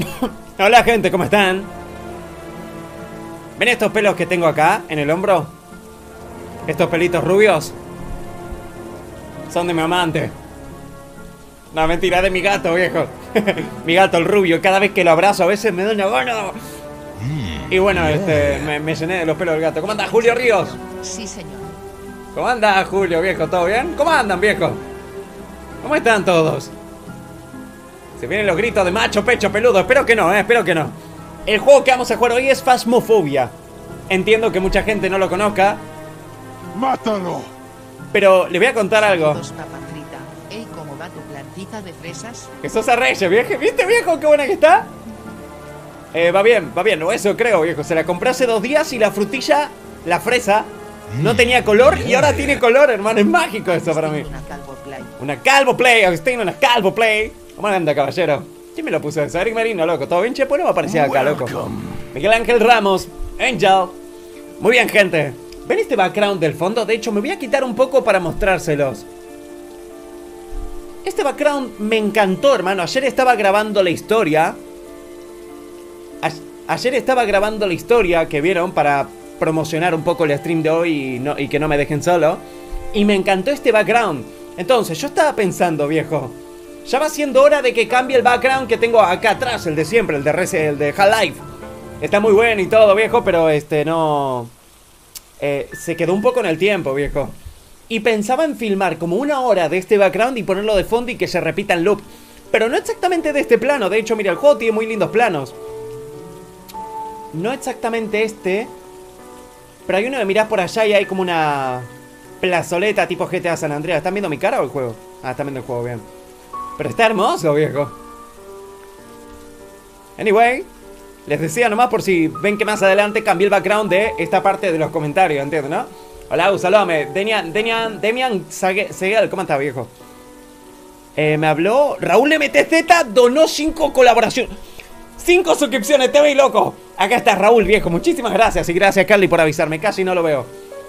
Hola gente, ¿cómo están? ¿Ven estos pelos que tengo acá, en el hombro? Estos pelitos rubios son de mi amante. No, mentira, de mi gato, viejo. Mi gato, el rubio, cada vez que lo abrazo a veces me da una gana. Y bueno, me llené de los pelos del gato. ¿Cómo anda Julio Ríos? Sí, señor. ¿Cómo anda Julio, viejo? ¿Todo bien? ¿Cómo andan, viejo? ¿Cómo están todos? Se vienen los gritos de macho, pecho, peludo. Espero que no, espero que no. El juego que vamos a jugar hoy es Phasmophobia. Entiendo que mucha gente no lo conozca. ¡Mátalo! Pero le voy a contar algo. Dos papas fritas. Ey, ¿cómo va tu plantita de fresas? Que sos a Reyes, viejo. ¿Viste, viejo, qué buena que está? Va bien, o eso creo, viejo. Se la compré hace 2 días y la frutilla, la fresa, no tenía color y ahora tiene color, hermano. Es mágico eso para mí. Una Calvo Play. Una Calvo Play, Agustín, una Calvo Play. ¿Cómo anda, caballero? ¿Quién me lo puso eso? Eric Merino, loco. ¿Todo bien, che? Pues no me aparecía acá, loco. Miguel Ángel Ramos, Angel. Muy bien, gente. ¿Ven este background del fondo? De hecho, me voy a quitar un poco para mostrárselos. Este background me encantó, hermano. Ayer estaba grabando la historia. Ayer estaba grabando la historia que vieron para promocionar un poco el stream de hoy y que no me dejen solo. Y me encantó este background. Entonces, yo estaba pensando, viejo, ya va siendo hora de que cambie el background que tengo acá atrás, el de siempre, el de Half-Life. Está muy bueno y todo, viejo, pero no... se quedó un poco en el tiempo, viejo. Y pensaba en filmar como 1 hora de este background y ponerlo de fondo y que se repita en loop. Pero no exactamente de este plano. De hecho, mira, el juego tiene muy lindos planos. No exactamente este. Pero hay uno que mirás por allá y hay como una plazoleta tipo GTA San Andreas. ¿Están viendo mi cara o el juego? Ah, están viendo el juego, bien. Pero está hermoso, viejo. Anyway, les decía nomás por si ven que más adelante cambié el background de esta parte de los comentarios, ¿entiendes, no? Hola, saludame. Demian Seguel, ¿cómo estás, viejo? Me habló Raúl MTZ, donó 5 colaboraciones. 5 suscripciones, te veis, loco. Acá está Raúl, viejo. Muchísimas gracias. Y gracias, Carly, por avisarme. Casi no lo veo.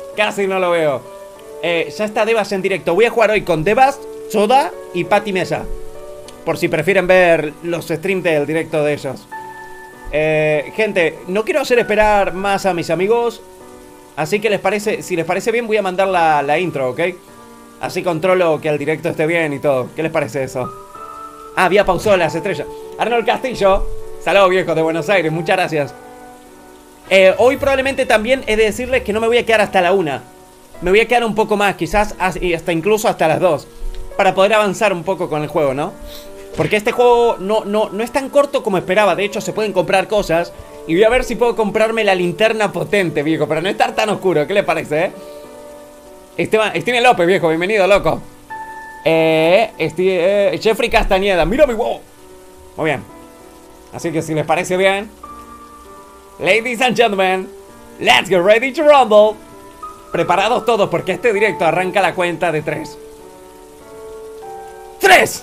Ya está Devas en directo. Voy a jugar hoy con Devas, Soda y Pati Mesa. Por si prefieren ver los streams del directo de ellos. Gente, no quiero hacer esperar más a mis amigos. Así que si les parece bien, voy a mandar la intro, ¿ok? Así controlo que el directo esté bien y todo. ¿Qué les parece eso? Ah, había pausado las estrellas. Arnold Castillo. Saludos, viejo, de Buenos Aires. Muchas gracias. Hoy probablemente también he de decirles que no me voy a quedar hasta la 1. Me voy a quedar un poco más, quizás hasta incluso hasta las 2. Para poder avanzar un poco con el juego, ¿no? Porque este juego no es tan corto como esperaba. De hecho, se pueden comprar cosas. Y voy a ver si puedo comprarme la linterna potente, viejo, para no estar tan oscuro. ¿Qué les parece, Steven López, viejo, bienvenido, loco. Jeffrey Castañeda, mira mi wow. Muy bien. Así que si les parece bien, ladies and gentlemen, let's get ready to rumble. Preparados todos porque este directo arranca la cuenta de 3. 3.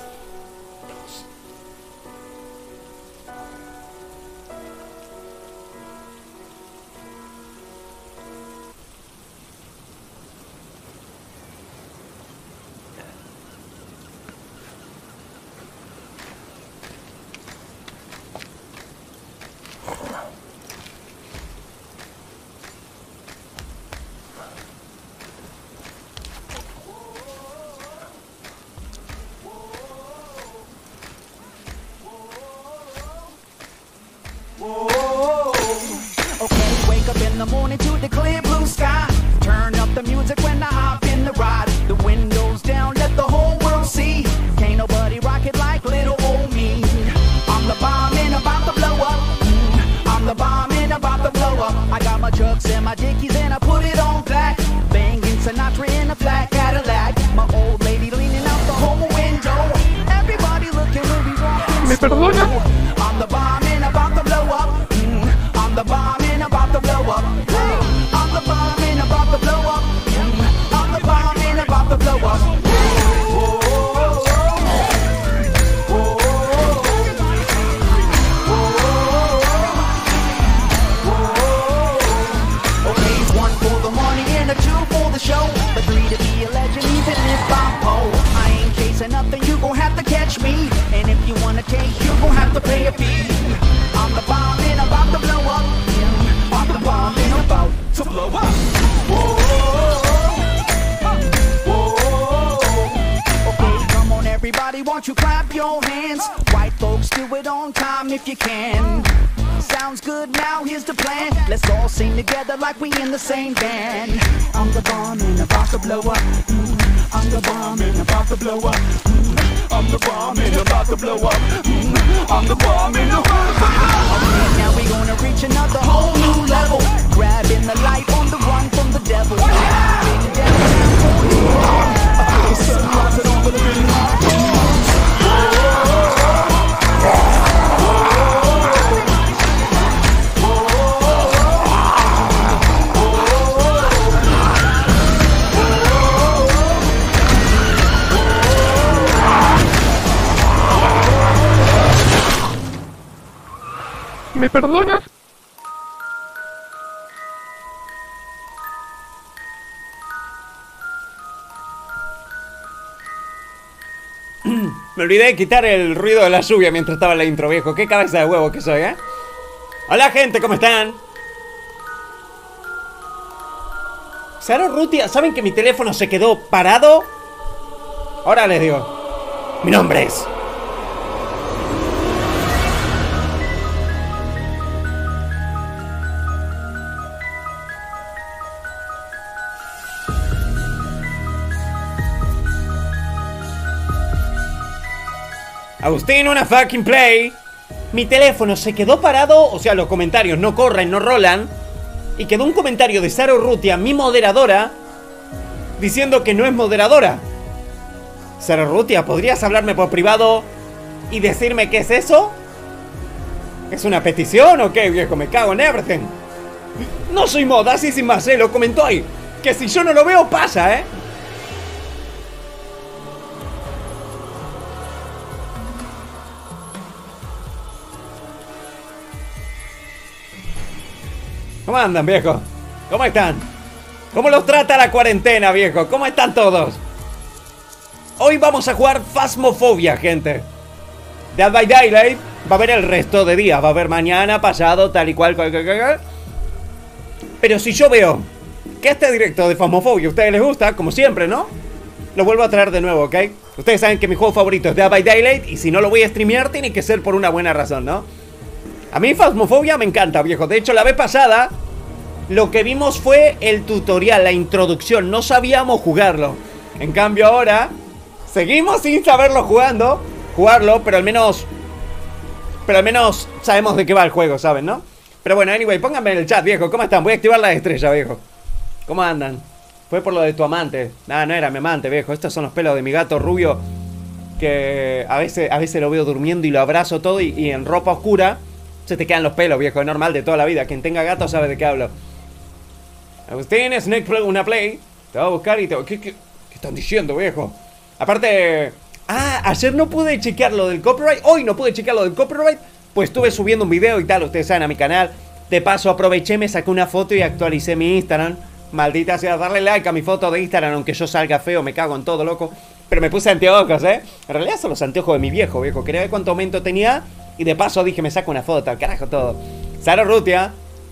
¿Me perdona? Chasing nothing, you gon' have to catch me. And if you wanna take, you gon' have won't you clap your hands? White folks, do it on time if you can. Sounds good, now here's the plan. Let's all sing together like we in the same band. I'm the bomb and about to blow up. I'm the bomb and about to blow up. I'm the bomb and about to blow up. I'm the bomb and about to blow up. Okay, now we gonna reach another whole new level. Grabbing the light on the run from the devil. Bring it down for you. I feel sunrise and all the living ¿Me perdonas? Me olvidé de quitar el ruido de la lluvia mientras estaba en la intro, viejo. Qué cabeza de huevo que soy, ¿eh? Hola, gente, ¿cómo están? Saro Rutia, ¿saben que mi teléfono se quedó parado? Ahora les digo. Mi nombre es... Agustín, una fucking play. Mi teléfono se quedó parado, o sea, los comentarios no corren, no rolan. Y quedó un comentario de Saro Rutia, mi moderadora, diciendo que no es moderadora. Saro Rutia, ¿podrías hablarme por privado y decirme qué es eso? ¿Es una petición o qué, viejo? Me cago en everything. No soy mod, así sin más, lo comentó ahí. Que si yo no lo veo, pasa, ¿Cómo andan, viejo? ¿Cómo están? ¿Cómo los trata la cuarentena, viejo? ¿Cómo están todos? Hoy vamos a jugar Phasmophobia, gente. Dead by Daylight. Va a haber el resto de días. Va a haber mañana, pasado, tal y cual. Pero si yo veo que este directo de Phasmophobia a ustedes les gusta, como siempre, ¿no? Lo vuelvo a traer de nuevo, ¿ok? Ustedes saben que mi juego favorito es Dead by Daylight. Y si no lo voy a streamear, tiene que ser por una buena razón, ¿no? A mí Phasmophobia me encanta, viejo. De hecho, la vez pasada lo que vimos fue el tutorial, la introducción. No sabíamos jugarlo. En cambio ahora seguimos sin saberlo jugarlo, pero al menos sabemos de qué va el juego, ¿saben, no? Pero bueno, anyway, pónganme en el chat, viejo. ¿Cómo están? Voy a activar la estrella, viejo. ¿Cómo andan? Fue por lo de tu amante. No era mi amante, viejo. Estos son los pelos de mi gato rubio, que a veces lo veo durmiendo y lo abrazo todo y en ropa oscura se te quedan los pelos, viejo. Es normal de toda la vida. Quien tenga gato sabe de qué hablo. Agustín, Snake Play, una play. Te va a buscar y te va... ¿Qué están diciendo, viejo? Aparte... ayer no pude chequear lo del copyright. Hoy no pude chequear lo del copyright, pues estuve subiendo un video y tal. Ustedes saben, a mi canal. De paso aproveché, me saqué una foto y actualicé mi Instagram. Maldita sea, darle like a mi foto de Instagram. Aunque yo salga feo, me cago en todo, loco. Pero me puse anteojos, En realidad son los anteojos de mi viejo. Quería ver cuánto aumento tenía. Y de paso dije, me saco una foto, al carajo todo. Saro Rutia.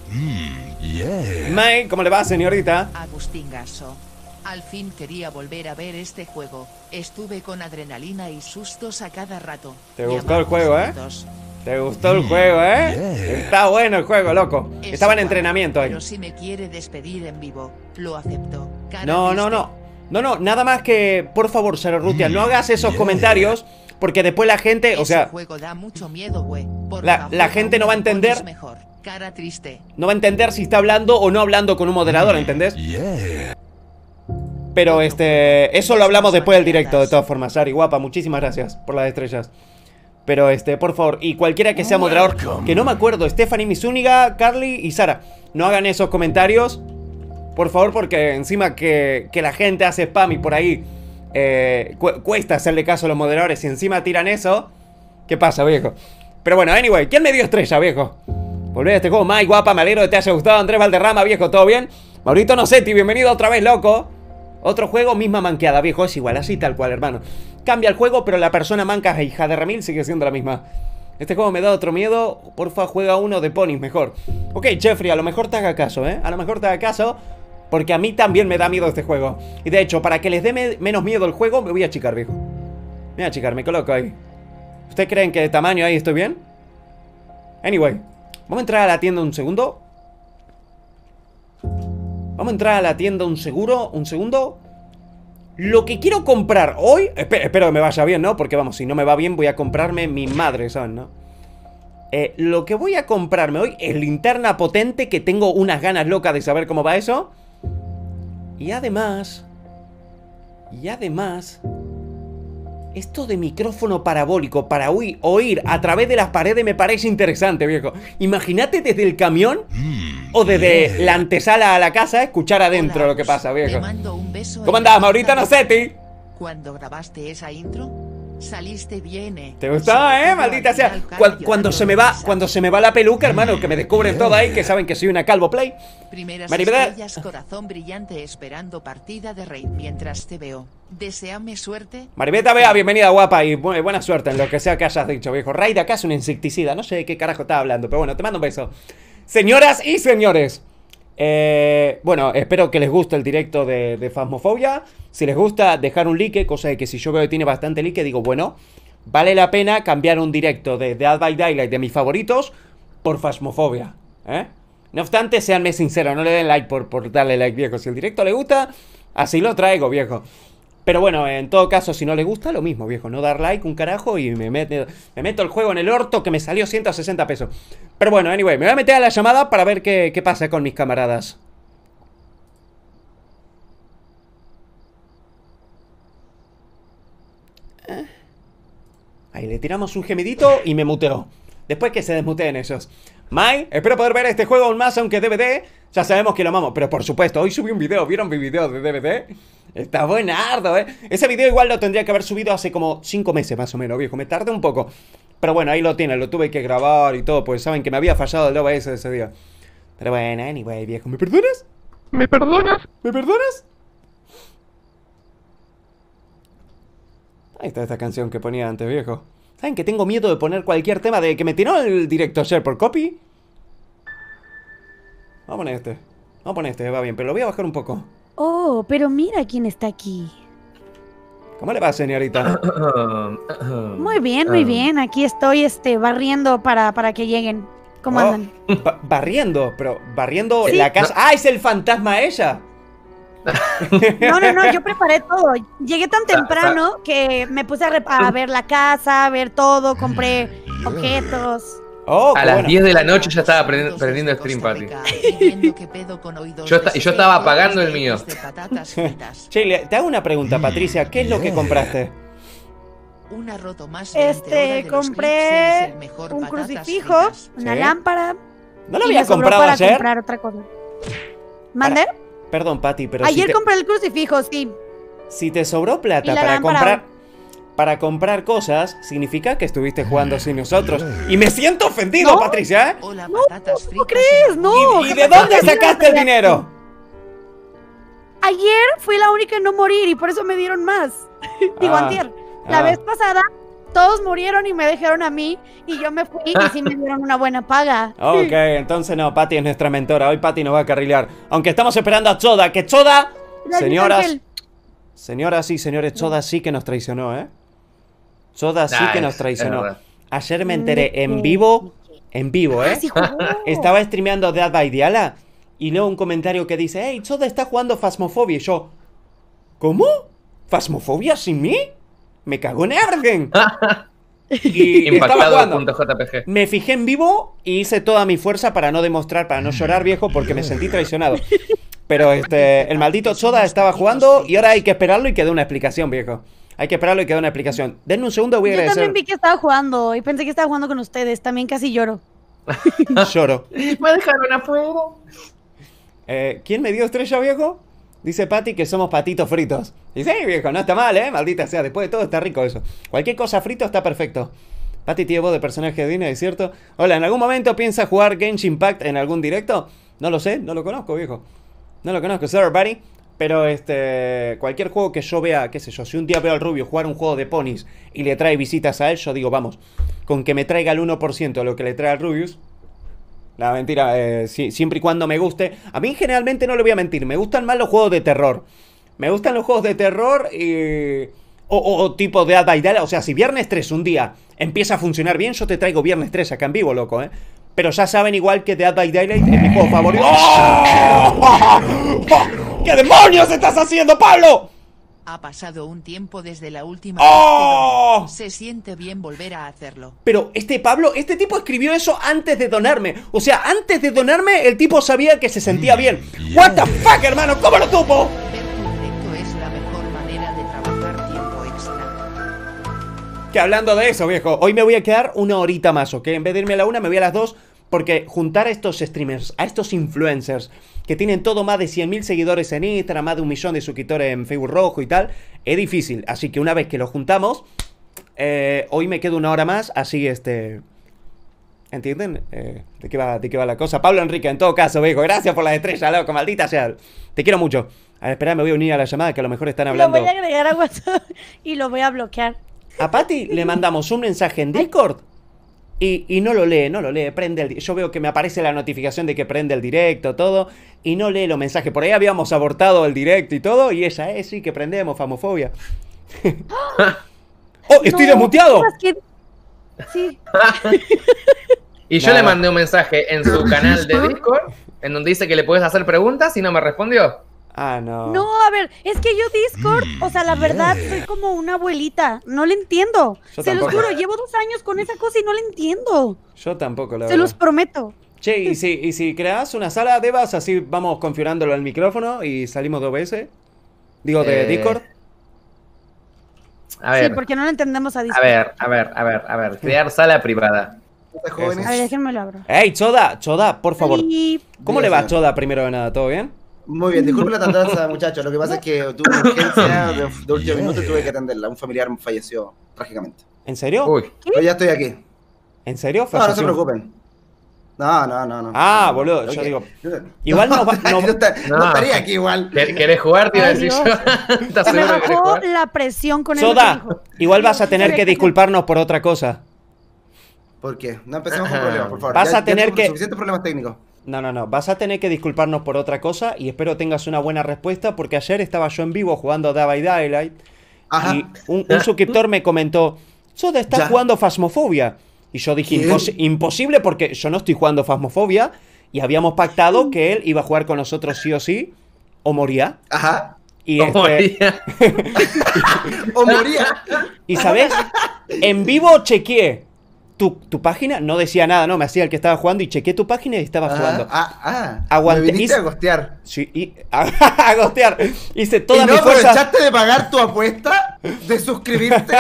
Yeah. May, ¿cómo le va, señorita? Agustín Gaso. Al fin quería volver a ver este juego. Estuve con adrenalina y sustos a cada rato. ¿Te gustó el juego, Sustos. ¿Te gustó el juego, Yeah. Está bueno el juego, loco. Es Estaba en igual, entrenamiento ahí. Pero si me quiere despedir en vivo, lo acepto. Cara No, triste. nada más que, por favor, Saro Rutia, no hagas esos comentarios, porque después la gente, o Ese sea, juego da mucho miedo, güey. Por la favor, gente no va a aún me entender. pones mejor. Cara triste. no va a entender si está hablando o no hablando con un moderador, ¿entendés? Yeah. Pero eso lo hablamos después del directo, de todas formas. Ari, guapa, muchísimas gracias por las estrellas. Pero por favor, y cualquiera que sea moderador, que no me acuerdo, Stephanie, Misúñiga, Carly y Sara, no hagan esos comentarios, por favor, porque encima que la gente hace spam y por ahí cuesta hacerle caso a los moderadores y encima tiran eso. ¿Qué pasa, viejo? Pero bueno, anyway, ¿quién me dio estrella, viejo? Volver a este juego, Mike, guapa, me alegro de que te haya gustado. Andrés Valderrama, viejo, ¿todo bien? Maurito Nocetti, bienvenido otra vez, loco. Otro juego, misma manqueada, viejo, es igual, así tal cual, hermano. Cambia el juego, pero la persona manca e hija de Remil sigue siendo la misma. Este juego me da otro miedo, porfa, juega uno de ponis mejor. Ok, Jeffrey, a lo mejor te haga caso, A lo mejor te haga caso, porque a mí también me da miedo este juego. Y de hecho, para que les dé menos miedo el juego, me voy a achicar, viejo. Mira, chicas, me coloco ahí. ¿Ustedes creen que de tamaño ahí estoy bien? Anyway, vamos a entrar a la tienda un segundo. Vamos a entrar a la tienda un segundo. Lo que quiero comprar hoy... Espero que me vaya bien, ¿no? Porque vamos, si no me va bien voy a comprarme mi madre, ¿saben, no? Lo que voy a comprarme hoy es linterna potente, que tengo unas ganas locas de saber cómo va eso. Y además... esto de micrófono parabólico para oír a través de las paredes me parece interesante, viejo. Imagínate desde el camión o desde la antesala a la casa escuchar adentro lo que pasa, viejo. Te mando un beso. ¿Cómo andás, Maurita Nocetti? Cuando grabaste esa intro, saliste bien, ¿Te gustó, maldita sea? Cuando se me va la peluca, hermano, que me descubren todo ahí, que saben que soy una calvo play. Primeras Maribel. estrellas, corazón brillante, esperando partida de raid mientras te veo. Deseame suerte. Maribeta Bea, bienvenida, guapa, y buena suerte en lo que sea que hayas dicho, viejo. Raid acá es un insecticida, no sé de qué carajo estaba hablando, pero bueno, te mando un beso. Señoras y señores, bueno, espero que les guste el directo de Phasmophobia. Si les gusta, dejar un like, cosa de que si yo veo que tiene bastante like, digo, bueno, vale la pena cambiar un directo de Dead by Daylight de mis favoritos por Phasmophobia, No obstante, seanme sinceros, no le den like por darle like, viejo. Si el directo le gusta, así lo traigo, viejo. Pero bueno, en todo caso, si no le gusta, lo mismo, viejo. No dar like, un carajo, y me meto el juego en el orto que me salió 160 pesos. Pero bueno, anyway, me voy a meter a la llamada para ver qué pasa con mis camaradas. Ahí le tiramos un gemidito y me muteó. Después que se desmuteen esos. Mai, espero poder ver este juego aún más, aunque DVD. Ya sabemos que lo amamos, pero por supuesto, hoy subí un video. ¿Vieron mi video de DVD? Está buenardo, Ese video igual lo tendría que haber subido hace como 5 meses más o menos, viejo. Me tardé un poco. Pero bueno, ahí lo tienen, lo tuve que grabar y todo, pues saben que me había fallado el OBS ese día. Pero bueno, anyway, viejo. ¿Me perdonas? ¿Me perdonas? ¿Me perdonas? Ahí está esta canción que ponía antes, viejo. ¿Saben que tengo miedo de poner cualquier tema de que me tiró el directo ayer por copy? Vamos a poner este, va bien, pero lo voy a bajar un poco. Oh, pero mira quién está aquí. ¿Cómo le va, señorita? Muy bien. Aquí estoy barriendo para que lleguen. ¿Cómo andan? Barriendo, pero barriendo Sí. la casa. ¡Ah, es el fantasma ella! No, yo preparé todo. Llegué tan temprano que me puse a ver la casa, a ver todo, compré objetos. Oh, A las 10 de la noche ya estaba prendiendo el stream, Pati. Y yo estaba apagando el mío. Che, te hago una pregunta, Patricia. ¿Qué es lo que compraste? Una roto más Compré un crucifijo, una Sí. lámpara. ¿No lo y había me sobró comprado para ayer? comprar otra cosa. ¿Mande? Perdón, Pati, pero Ayer compré el crucifijo, sí. si te sobró plata Y la para lámpara. comprar cosas, significa que estuviste jugando sin nosotros. Y me siento ofendido, No. Patricia, Hola, No, patatas ¿cómo fritas crees? en No. ¿Y ¿qué de pasa? dónde sacaste el dinero? Ayer fui la única en no morir y por eso me dieron más. Digo, antier. La vez pasada, todos murieron y me dejaron a mí y yo me fui y sí me dieron una buena paga. Ok, entonces no, Pati es nuestra mentora. Hoy Pati nos va a carrilear. Aunque estamos esperando a Choda. Que Choda, Gracias, señoras, Ángel. señoras y señores, Choda sí que nos traicionó, Choda sí que nos Es traicionó. verdad. Ayer me enteré en vivo, Ah, sí jugó. Estaba streameando Dead by Diala y leo un comentario que dice: hey, Choda está jugando Phasmophobia. Y yo, ¿cómo? ¿Phasmophobia sin mí? Me cago en Ergen. Y estaba jugando. Impactado.jpg. Me fijé en vivo y hice toda mi fuerza para no demostrar, para no llorar, viejo, porque me sentí traicionado. Pero el maldito Choda estaba jugando y ahora hay que esperarlo y que dé una explicación, viejo. Hay que esperarlo y que dé una explicación. Denme un segundo, voy a Yo agradecer. también vi que estaba jugando y pensé que estaba jugando con ustedes. También casi lloro. Lloro. Me dejaron afuera. ¿Quién me dio estrella, viejo? Dice Pati que somos patitos fritos. Y sí, viejo, no está mal, maldita sea. Después de todo está rico eso. Cualquier cosa frito está perfecto. Pati tiene voz de personaje de Disney, ¿es cierto? Hola, ¿en algún momento piensa jugar Genshin Impact en algún directo? No lo sé, no lo conozco, viejo. No lo conozco, sorry, buddy. Pero cualquier juego que yo vea, qué sé yo, si un día veo al Rubio jugar un juego de ponis y le trae visitas a él, yo digo, vamos, con que me traiga el 1% de lo que le trae al Rubius. La mentira, siempre y cuando me guste. A mí generalmente no le voy a mentir, me gustan más los juegos de terror. Me gustan los juegos de terror O tipo Dead by Daylight. O sea, si Viernes 3 un día empieza a funcionar bien, yo te traigo Viernes 3 acá en vivo, loco, Pero ya saben igual que Dead by Daylight es mi juego favorito. ¡Oh! ¿Qué demonios estás haciendo, Pablo? Ha pasado un tiempo desde la última ¡Oh! vez que doné. Se siente bien volver a hacerlo. Pero Pablo, este tipo escribió eso antes de donarme. O sea, antes de donarme, el tipo sabía que se sentía bien. What the fuck, hermano, ¿cómo lo supo? Ver tu directo es la mejor manera de trabajar tiempo extra. Que hablando de eso, viejo, hoy me voy a quedar una horita más, ¿ok? En vez de irme a la 1, me voy a las 2. Porque juntar a estos streamers, a estos influencers que tienen todo más de 100.000 seguidores en Instagram, más de 1 millón de suscriptores en Facebook Rojo y tal, es difícil. Así que una vez que lo juntamos, hoy me quedo una hora más, así ¿entienden? ¿De qué va la cosa? Pablo Enrique, en todo caso, viejo, gracias por las estrellas, loco, maldita sea. Te quiero mucho. A ver, espera, me voy a unir a la llamada, que a lo mejor están hablando. Lo voy a agregar a WhatsApp y lo voy a bloquear. A Pati le mandamos un mensaje en Discord. Y no lo lee, prende el... Yo veo que me aparece la notificación de que prende el directo, todo, y no lee los mensajes. Por ahí habíamos abortado el directo y todo, y ella es, sí, que prendemos, famofobia. ¡Oh, estoy desmuteado! Sí. Y yo le mandé un mensaje en su canal de Discord, en donde dice que le puedes hacer preguntas y no me respondió. Ah, no. No, a ver, es que yo Discord, o sea, la verdad, soy como una abuelita. No le entiendo. Yo Se los tampoco. juro, llevo 2 años con esa cosa y no le entiendo. Yo tampoco, la Se verdad. los prometo. Che, y si creas una sala de Devas, así vamos configurándolo al micrófono y salimos 2 veces. Digo, de Discord. A ver, Sí, porque no lo entendemos a Discord. a ver. Crear sala privada. Jóvenes. A ver, déjenme lo abro. ¡Ey, Choda, por favor! Y... ¿Cómo le va a Choda primero de nada? ¿Todo bien? Muy bien, disculpe la tardanza, muchachos. Lo que pasa es que tuve una urgencia de último minuto y tuve que atenderla. Un familiar falleció trágicamente. ¿En serio? Uy, Pero ya estoy aquí. ¿En serio? No, no se ¿Falleció? preocupen. No. Ah, boludo, yo digo... Igual no va... No, no- no estaría aquí igual. ¿querés jugar? Te iba a Ay, decir Dios. yo. ¿Estás Se me seguro que querés bajó jugar? la presión con eso que Soda, dijo. igual vas a tener que disculparnos por otra cosa. ¿Por qué? No empecemos con problemas, por favor. Vas Ya- a tener ya tuve que- suficientes problemas técnicos. No, vas a tener que disculparnos por otra cosa y espero tengas una buena respuesta porque ayer estaba yo en vivo jugando Dead by Daylight Ajá. y un suscriptor me comentó, Soda, estás Ya. jugando Phasmophobia. Y yo dije, ¿Qué? imposible porque yo no estoy jugando Phasmophobia y habíamos pactado que él iba a jugar con nosotros sí o sí o moría. Ajá. Y, ¿Cómo haría? O moría. y ¿sabes? En vivo chequeé tu página, no decía nada, no, me hacía el que estaba jugando y chequeé tu página y estaba jugando. Aguanté- Me viniste hice- a gostear. Sí, y a gostear. Hice ¿Y toda no mi fuerza. aprovechaste de pagar tu apuesta? ¿De suscribirte?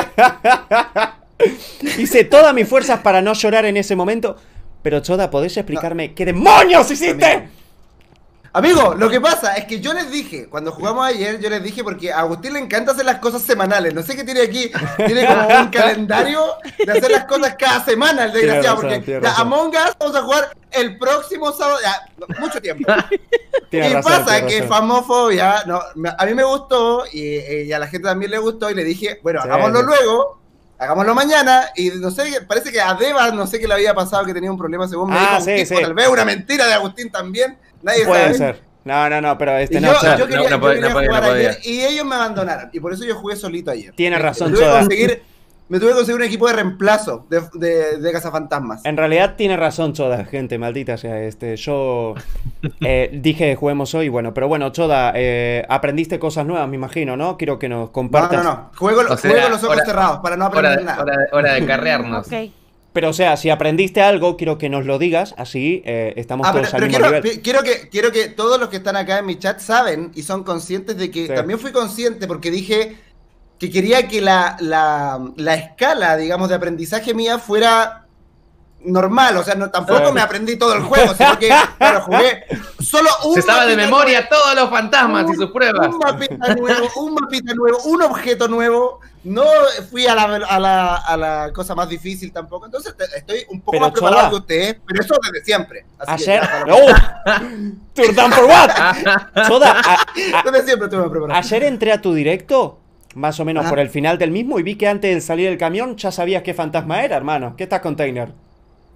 Hice todas mis fuerzas para no llorar en ese momento. Pero Choda, ¿podés explicarme qué demonios hiciste? Amigo, lo que pasa es que yo les dije, cuando jugamos ayer, yo les dije porque a Agustín le encanta hacer las cosas semanales. No sé qué tiene aquí. Tiene como un calendario de hacer las cosas cada semana, el desgraciado. Tiene razón, Porque tiene ya, razón. Among Us vamos a jugar el próximo sábado. Ya, mucho tiempo. Tienes Y razón, pasa tienes que razón. Famofobia, no, a mí me gustó y a la gente también le gustó. Y le dije, bueno, Sí, hagámoslo sí. luego. Hagámoslo mañana. Y no sé, parece que a Devas, no sé qué le había pasado, que tenía un problema según me Ah, dijo sí, Agustín. sí. O tal vez una mentira de Agustín también. Nadie Puede sabe. ser. No, pero Y no. Choda. yo quería, no yo podía, quería no podía, jugar no podía. ayer y ellos me abandonaron. Y por eso yo jugué solito ayer. Tiene razón, me tuve, que Choda. me tuve que conseguir un equipo de reemplazo de Cazafantasmas. En realidad tiene razón Choda, gente, maldita sea. Yo dije juguemos hoy, bueno, pero bueno, Choda, aprendiste cosas nuevas, me imagino, ¿no? Quiero que nos compartas. No. Juego O sea, juego los ojos hora- cerrados para no aprender nada. Hora de carrearnos. Ok. Pero o sea, si aprendiste algo, quiero que nos lo digas, así estamos Pero, todos al pero mismo nivel. quiero que todos los que están acá en mi chat saben y son conscientes de que Sí. también fui consciente porque dije que quería que la escala, digamos, de aprendizaje mía fuera normal. O sea, tampoco Sí. me aprendí todo el juego, sino que, claro, jugué solo un Se sabe de mapita memoria todos los fantasmas y sus pruebas. Un mapita nuevo, un objeto nuevo. No fui a la cosa más difícil tampoco. Entonces estoy un poco Pero, más preparado Choda, que ustedes, pero eso desde siempre. Así que Ayer. ya, ¡Oh! ¿Turn down for what? Choda, desde siempre estuve preparado. ayer entré a tu directo, más o menos Ajá. por el final del mismo, y vi que antes de salir del camión ya sabías qué fantasma era, hermano. ¿Qué está container?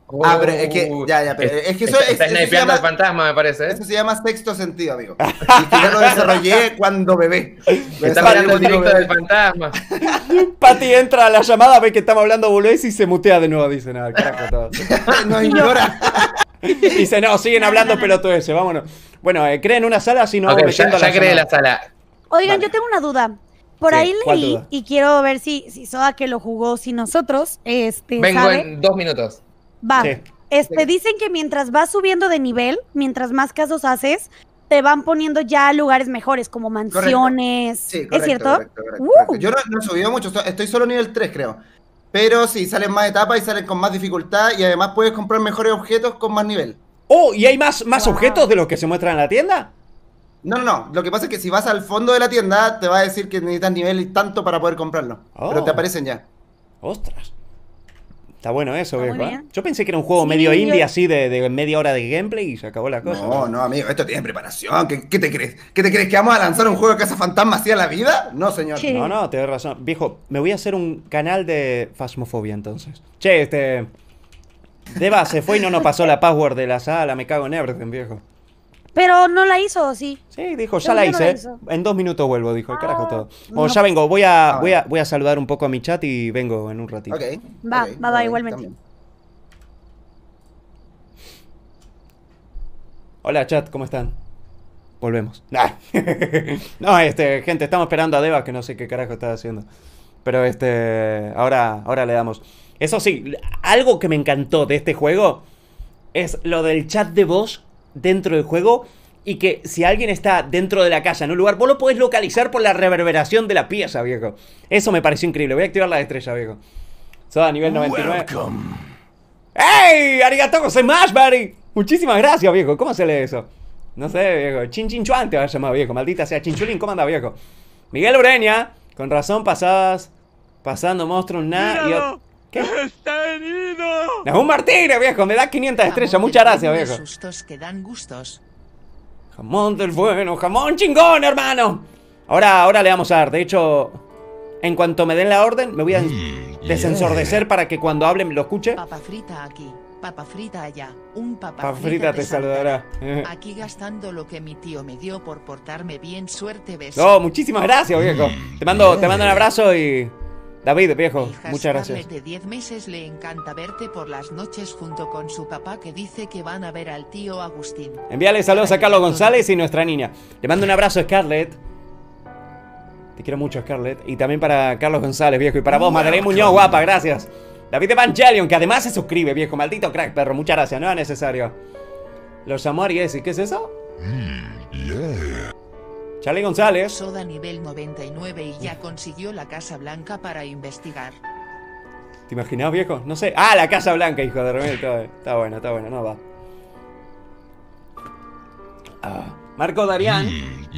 Ah, pero es que, pero es que eso Está eso snipeando al fantasma, me parece. Eso se llama sexto sentido, amigo. Y que yo lo desarrollé cuando bebé. Está mirando el directo del fantasma. Pati entra a la llamada, ve que estamos hablando boludez y se mutea de nuevo. Dice, nada, carajo, todo. Nos ignora. Dice, no, siguen hablando pelotudeces, vámonos. Bueno, creen una sala, si no, Ok, metiendo ya creé la sala. Oigan, Vale. yo tengo una duda. Por Sí, ahí ¿cuál leí duda? y quiero ver si Soda que lo jugó, si nosotros, Vengo ¿sabe? en 2 minutos. Va. Sí. Dicen que mientras vas subiendo de nivel, mientras más casos haces, te van poniendo ya lugares mejores, como mansiones. Sí, ¿Es correcto, cierto? correcto. Yo no he subido mucho, estoy solo nivel 3, creo. Pero sí, salen más etapas y salen con más dificultad y además puedes comprar mejores objetos con más nivel. Oh, ¿y hay más Wow. objetos de los que se muestran en la tienda? No. Lo que pasa es que si vas al fondo de la tienda, te va a decir que necesitas nivel y tanto para poder comprarlo. Oh. Pero te aparecen ya. Ostras. Está bueno eso, Está viejo. muy ¿Eh? bien. Yo pensé que era un juego Sí, medio yo- indie así de media hora de gameplay y se acabó la cosa. No, amigo, esto tiene preparación. ¿Qué te crees? ¿Qué te crees? ¿Que vamos a lanzar un juego de cazafantasmas así a la vida? No, señor. Sí. No, tenés razón. Viejo, me voy a hacer un canal de Phasmophobia entonces. Che, Deva se fue y no nos pasó la password de la sala. Me cago en everything, viejo. Pero no la hizo, ¿sí? Sí, dijo, ya ¿Por la qué no la hice. hizo? En 2 minutos vuelvo, dijo el carajo todo. Bueno, no. ya vengo. Voy bueno. a saludar un poco a mi chat y vengo en un ratito. Ok. Va, igualmente. también. Hola, chat, ¿cómo están? Volvemos. Nah. No, gente, estamos esperando a Deva, que no sé qué carajo está haciendo. Pero ahora le damos. Eso sí, algo que me encantó de este juego es lo del chat de voz dentro del juego. Y que si alguien está dentro de la casa, en un lugar, vos lo podés localizar por la reverberación de la pieza, viejo. Eso me pareció increíble. Voy a activar la estrella, viejo. Soda, nivel 99. ¡Ey! ¡Arigato gozaimasu, buddy! Muchísimas gracias, viejo. ¿Cómo se lee eso? No sé, viejo. Chin Chin Chuan te va a llamar, viejo. Maldita sea Chinchulín. ¿Cómo anda, viejo? Miguel Ureña. Con razón pasando monstruos, nada. ¿Qué? ¡Está herido! Nahum Martínez, viejo. Me da 500 estrellas. Jamón Muchas del gracias, bueno y viejo. sustos que dan gustos. Jamón del bueno. Jamón chingón, hermano. Ahora le vamos a dar. De hecho, en cuanto me den la orden, me voy a desensordecer para que cuando hablen lo escuche. Papa frita aquí, papa frita allá, un papa Papa frita te saludará. Aquí gastando lo que mi tío me dio por portarme bien, suerte, beso. No, muchísimas gracias, viejo. Te mando un abrazo y... David, viejo, Hija muchas Scarlett gracias. de 10 meses le encanta verte por las noches junto con su papá que dice que van a ver al tío Agustín. Envíale saludos a Carlos González y nuestra niña. Le mando un abrazo a Scarlett. Te quiero mucho, Scarlett. Y también para Carlos González, viejo. Y para vos, Madeleine Muñoz, guapa, gracias. David Evangelion, que además se suscribe, viejo. Maldito crack, perro. Muchas gracias, no es necesario. Los llamó Ariesi. ¿Qué es eso? Charlie González. Soda nivel 99 y ya consiguió la Casa Blanca para investigar. ¿Te imaginas, viejo? No sé. Ah, la Casa Blanca, hijo de remil. Está bueno, no va. Marco Darián.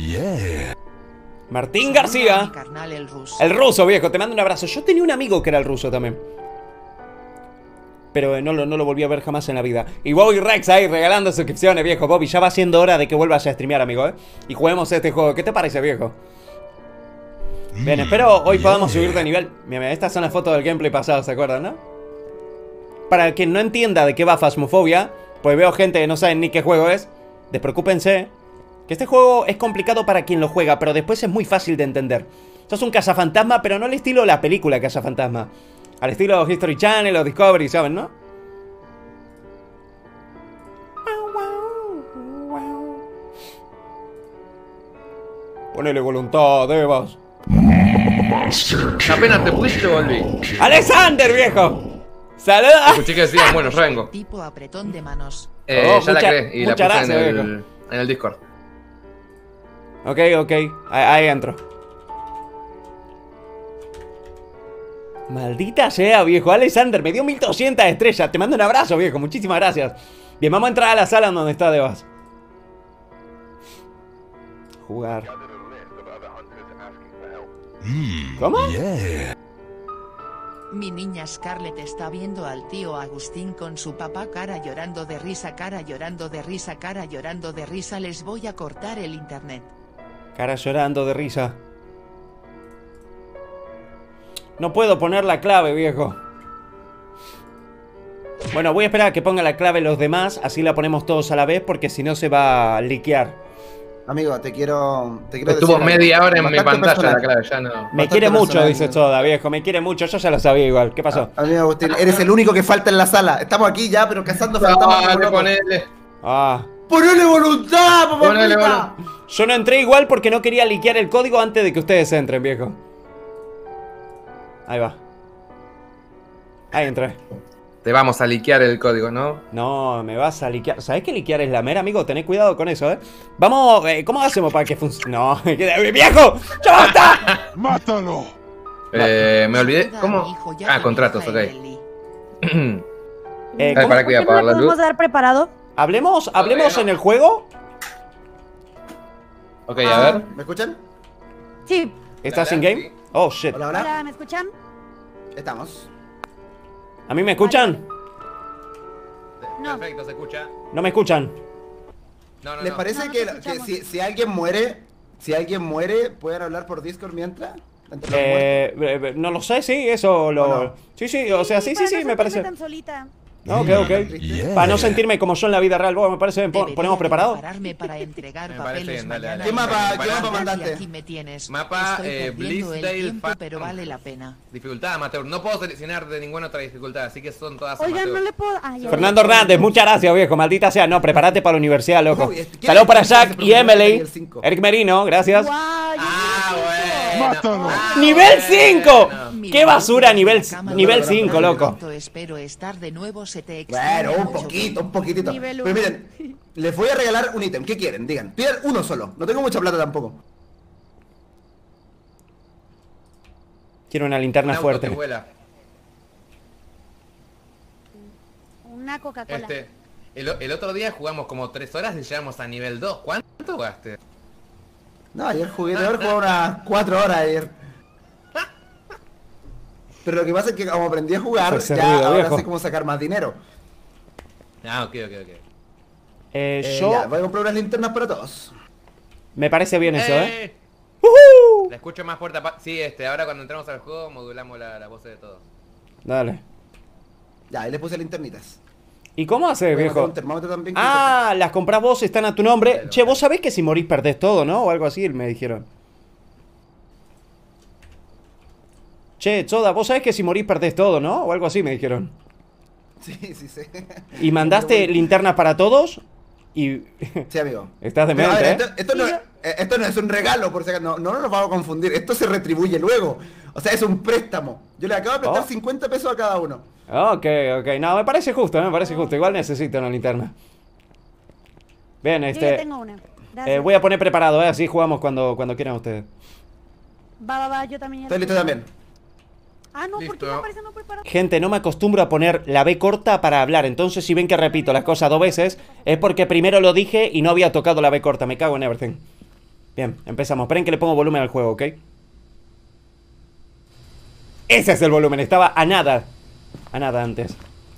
Martín Saluda a García. mi carnal el ruso. El ruso, viejo, te mando un abrazo. Yo tenía un amigo que era el ruso también. Pero no lo volví a ver jamás en la vida. Y Bobby Rex ahí regalando suscripciones, viejo. Bobby, ya va siendo hora de que vuelvas a streamear, amigo, ¿eh? Y juguemos este juego. ¿Qué te parece, viejo? Bien, espero hoy podamos subir de nivel. Mira, estas son las fotos del gameplay pasado, ¿se acuerdan, no? Para quien no entienda de qué va Phasmophobia, pues veo gente que no sabe ni qué juego es. Despreocúpense. Que este juego es complicado para quien lo juega, pero después es muy fácil de entender. Sos un cazafantasma, pero no al estilo de la película Cazafantasma. Al estilo History Channel o Discovery, ¿saben, no? Ponele voluntad, Devas. Apenas te pudiste, volví. ¡Alexander, viejo! ¡Saluda! Escuché que decían, bueno, yo vengo. Tipo apretón de manos. Ya la creé y la muchas puse gracias, en el Discord. Ok. Ahí entro. Maldita sea, viejo. Alexander, me dio 1200 estrellas. Te mando un abrazo, viejo. Muchísimas gracias. Bien, vamos a entrar a la sala donde está Devas. Jugar. ¿Cómo? Mi niña Scarlett está viendo al tío Agustín con su papá, cara llorando de risa, cara llorando de risa, cara llorando de risa. Les voy a cortar el internet. Cara llorando de risa. No puedo poner la clave, viejo. Bueno, voy a esperar a que ponga la clave los demás, así la ponemos todos a la vez, porque si no se va a liquear. Amigo, te quiero Estuvo decir media algo. hora en mi Bastante pantalla la personal. clave, ya no. Me quiere mucho, personal, dice amigo. Soda, viejo. Me quiere mucho. Yo ya lo sabía igual. ¿Qué pasó? Amigo Agustín, eres el único que falta en la sala. Estamos aquí ya, pero cazando fantasmas como Dale, locos. ponele. Ah. ¡Ponele voluntad, papá! Ponele puta! Yo no entré igual porque no quería liquear el código antes de que ustedes entren, viejo. Ahí va. Ahí entré. Te vamos a liquear el código, ¿no? No, me vas a liquear. ¿Sabés que liquear es la mera, amigo? Tened cuidado con eso, ¿eh? Vamos, ¿cómo hacemos para que funcione? No, ¡viejo! ¡Ya basta! ¡Mátalo! Me olvidé. Ayuda, ¿Cómo? mi hijo, ya Ah, te contratos, deja ok. en Eli. ¿cómo? para que voy a ¿Por qué no apagar le la luz. podemos dar preparado? ¿Hablemos no. en el juego? Ok, a ver. ¿Me escuchan? Sí. ¿Estás Dale, in game? sí. Oh, shit. Hola, hola. Hola, ¿me escuchan? Estamos. ¿A mí me escuchan? No. Perfecto, se escucha. ¿No me escuchan? No, ¿Les parece No, no que, te escuchamos. si alguien muere, pueden hablar por Discord mientras? Entre los muertos? No lo sé, sí, eso lo... ¿O no? Sí, o sea, sí, para no me parece. sentirme tan solita. Ok, Yeah. Para no sentirme como yo en la vida real, vos, me parece bien. Debería ¿Ponemos preparado? prepararme para entregar Me parece papeles bien, dale, mañana dale. y ¿Qué mapa prepararte, mandaste? y aquí me tienes. Mapa, Estoy perdiendo el Blissdale tiempo, Farm. pero vale la pena. Dificultad amateur. No puedo seleccionar de ninguna otra dificultad, así que son todas Oigan, amateur. no le puedo... Ah, ya. Fernando Hernández, muchas gracias, viejo. Maldita sea. No, prepárate para la universidad, loco. Uy, ¿quién Saludos para es Jack ese y Emily. profesor del 5? Eric Merino, gracias. Guau, yo Ah, no sé eso. bueno. ¡Mátalo! ¡Nivel 5! Bueno. Mira, ¡Qué basura! desde Nivel la cama, nivel no, 5, no, loco. pronto espero estar de nuevo, se te extraña Bueno, un mucho. poquito, un poquitito. Nivel Pero uno. miren, les voy a regalar un ítem. ¿Qué quieren? Digan. Pidan uno solo. No tengo mucha plata tampoco. Quiero una Un linterna auto fuerte. que vuela. Una Coca-Cola. El otro día jugamos como 3 horas y llegamos a nivel 2. ¿Cuánto jugaste? No, ayer jugué unas 4 horas ayer. Pero lo que pasa es que como aprendí a jugar, Ese ya ruido, ahora viejo. sé cómo sacar más dinero. Ah, ok. Yo... Ya, voy a comprar unas linternas para todos. Me parece bien eso, ¿eh? La escucho más fuerte. Sí, ahora cuando entramos al juego modulamos la voz de todos. Dale. Ya, ahí les puse linternitas. ¿Y cómo haces, Voy a meter viejo? un termómetro también. que Ah, las comprás vos, están a tu nombre. Claro. Che, vos sabés que si morís perdés todo, ¿no? O algo así, me dijeron. Che, Choda, vos sabés que si morís perdés todo, ¿no? O algo así, me dijeron. Sí, sí. ¿Y mandaste linternas para todos? Y... Sí, amigo. Estás Pero, demente, a ver, ¿eh? esto no es un regalo, por si acaso. No nos vamos a confundir. Esto se retribuye luego. O sea, es un préstamo. Yo le acabo de prestar Oh. 50 pesos a cada uno. Ok. No, me parece justo, me parece justo. Igual necesito una linterna. Bien, Yo ya tengo una. Gracias. voy a poner preparado, ¿eh? Así jugamos cuando quieran ustedes. Va, yo también ya Estoy la listo tengo. también. Ah, no, ¿por qué Listo. me aparece no preparado? Gente, no me acostumbro a poner la B corta para hablar. Entonces, si ven que repito las cosas 2 veces, es porque primero lo dije y no había tocado la B corta. Me cago en everything. Bien, empezamos. Esperen que le pongo volumen al juego, ¿ok? Ese es el volumen. Estaba a nada. A nada antes.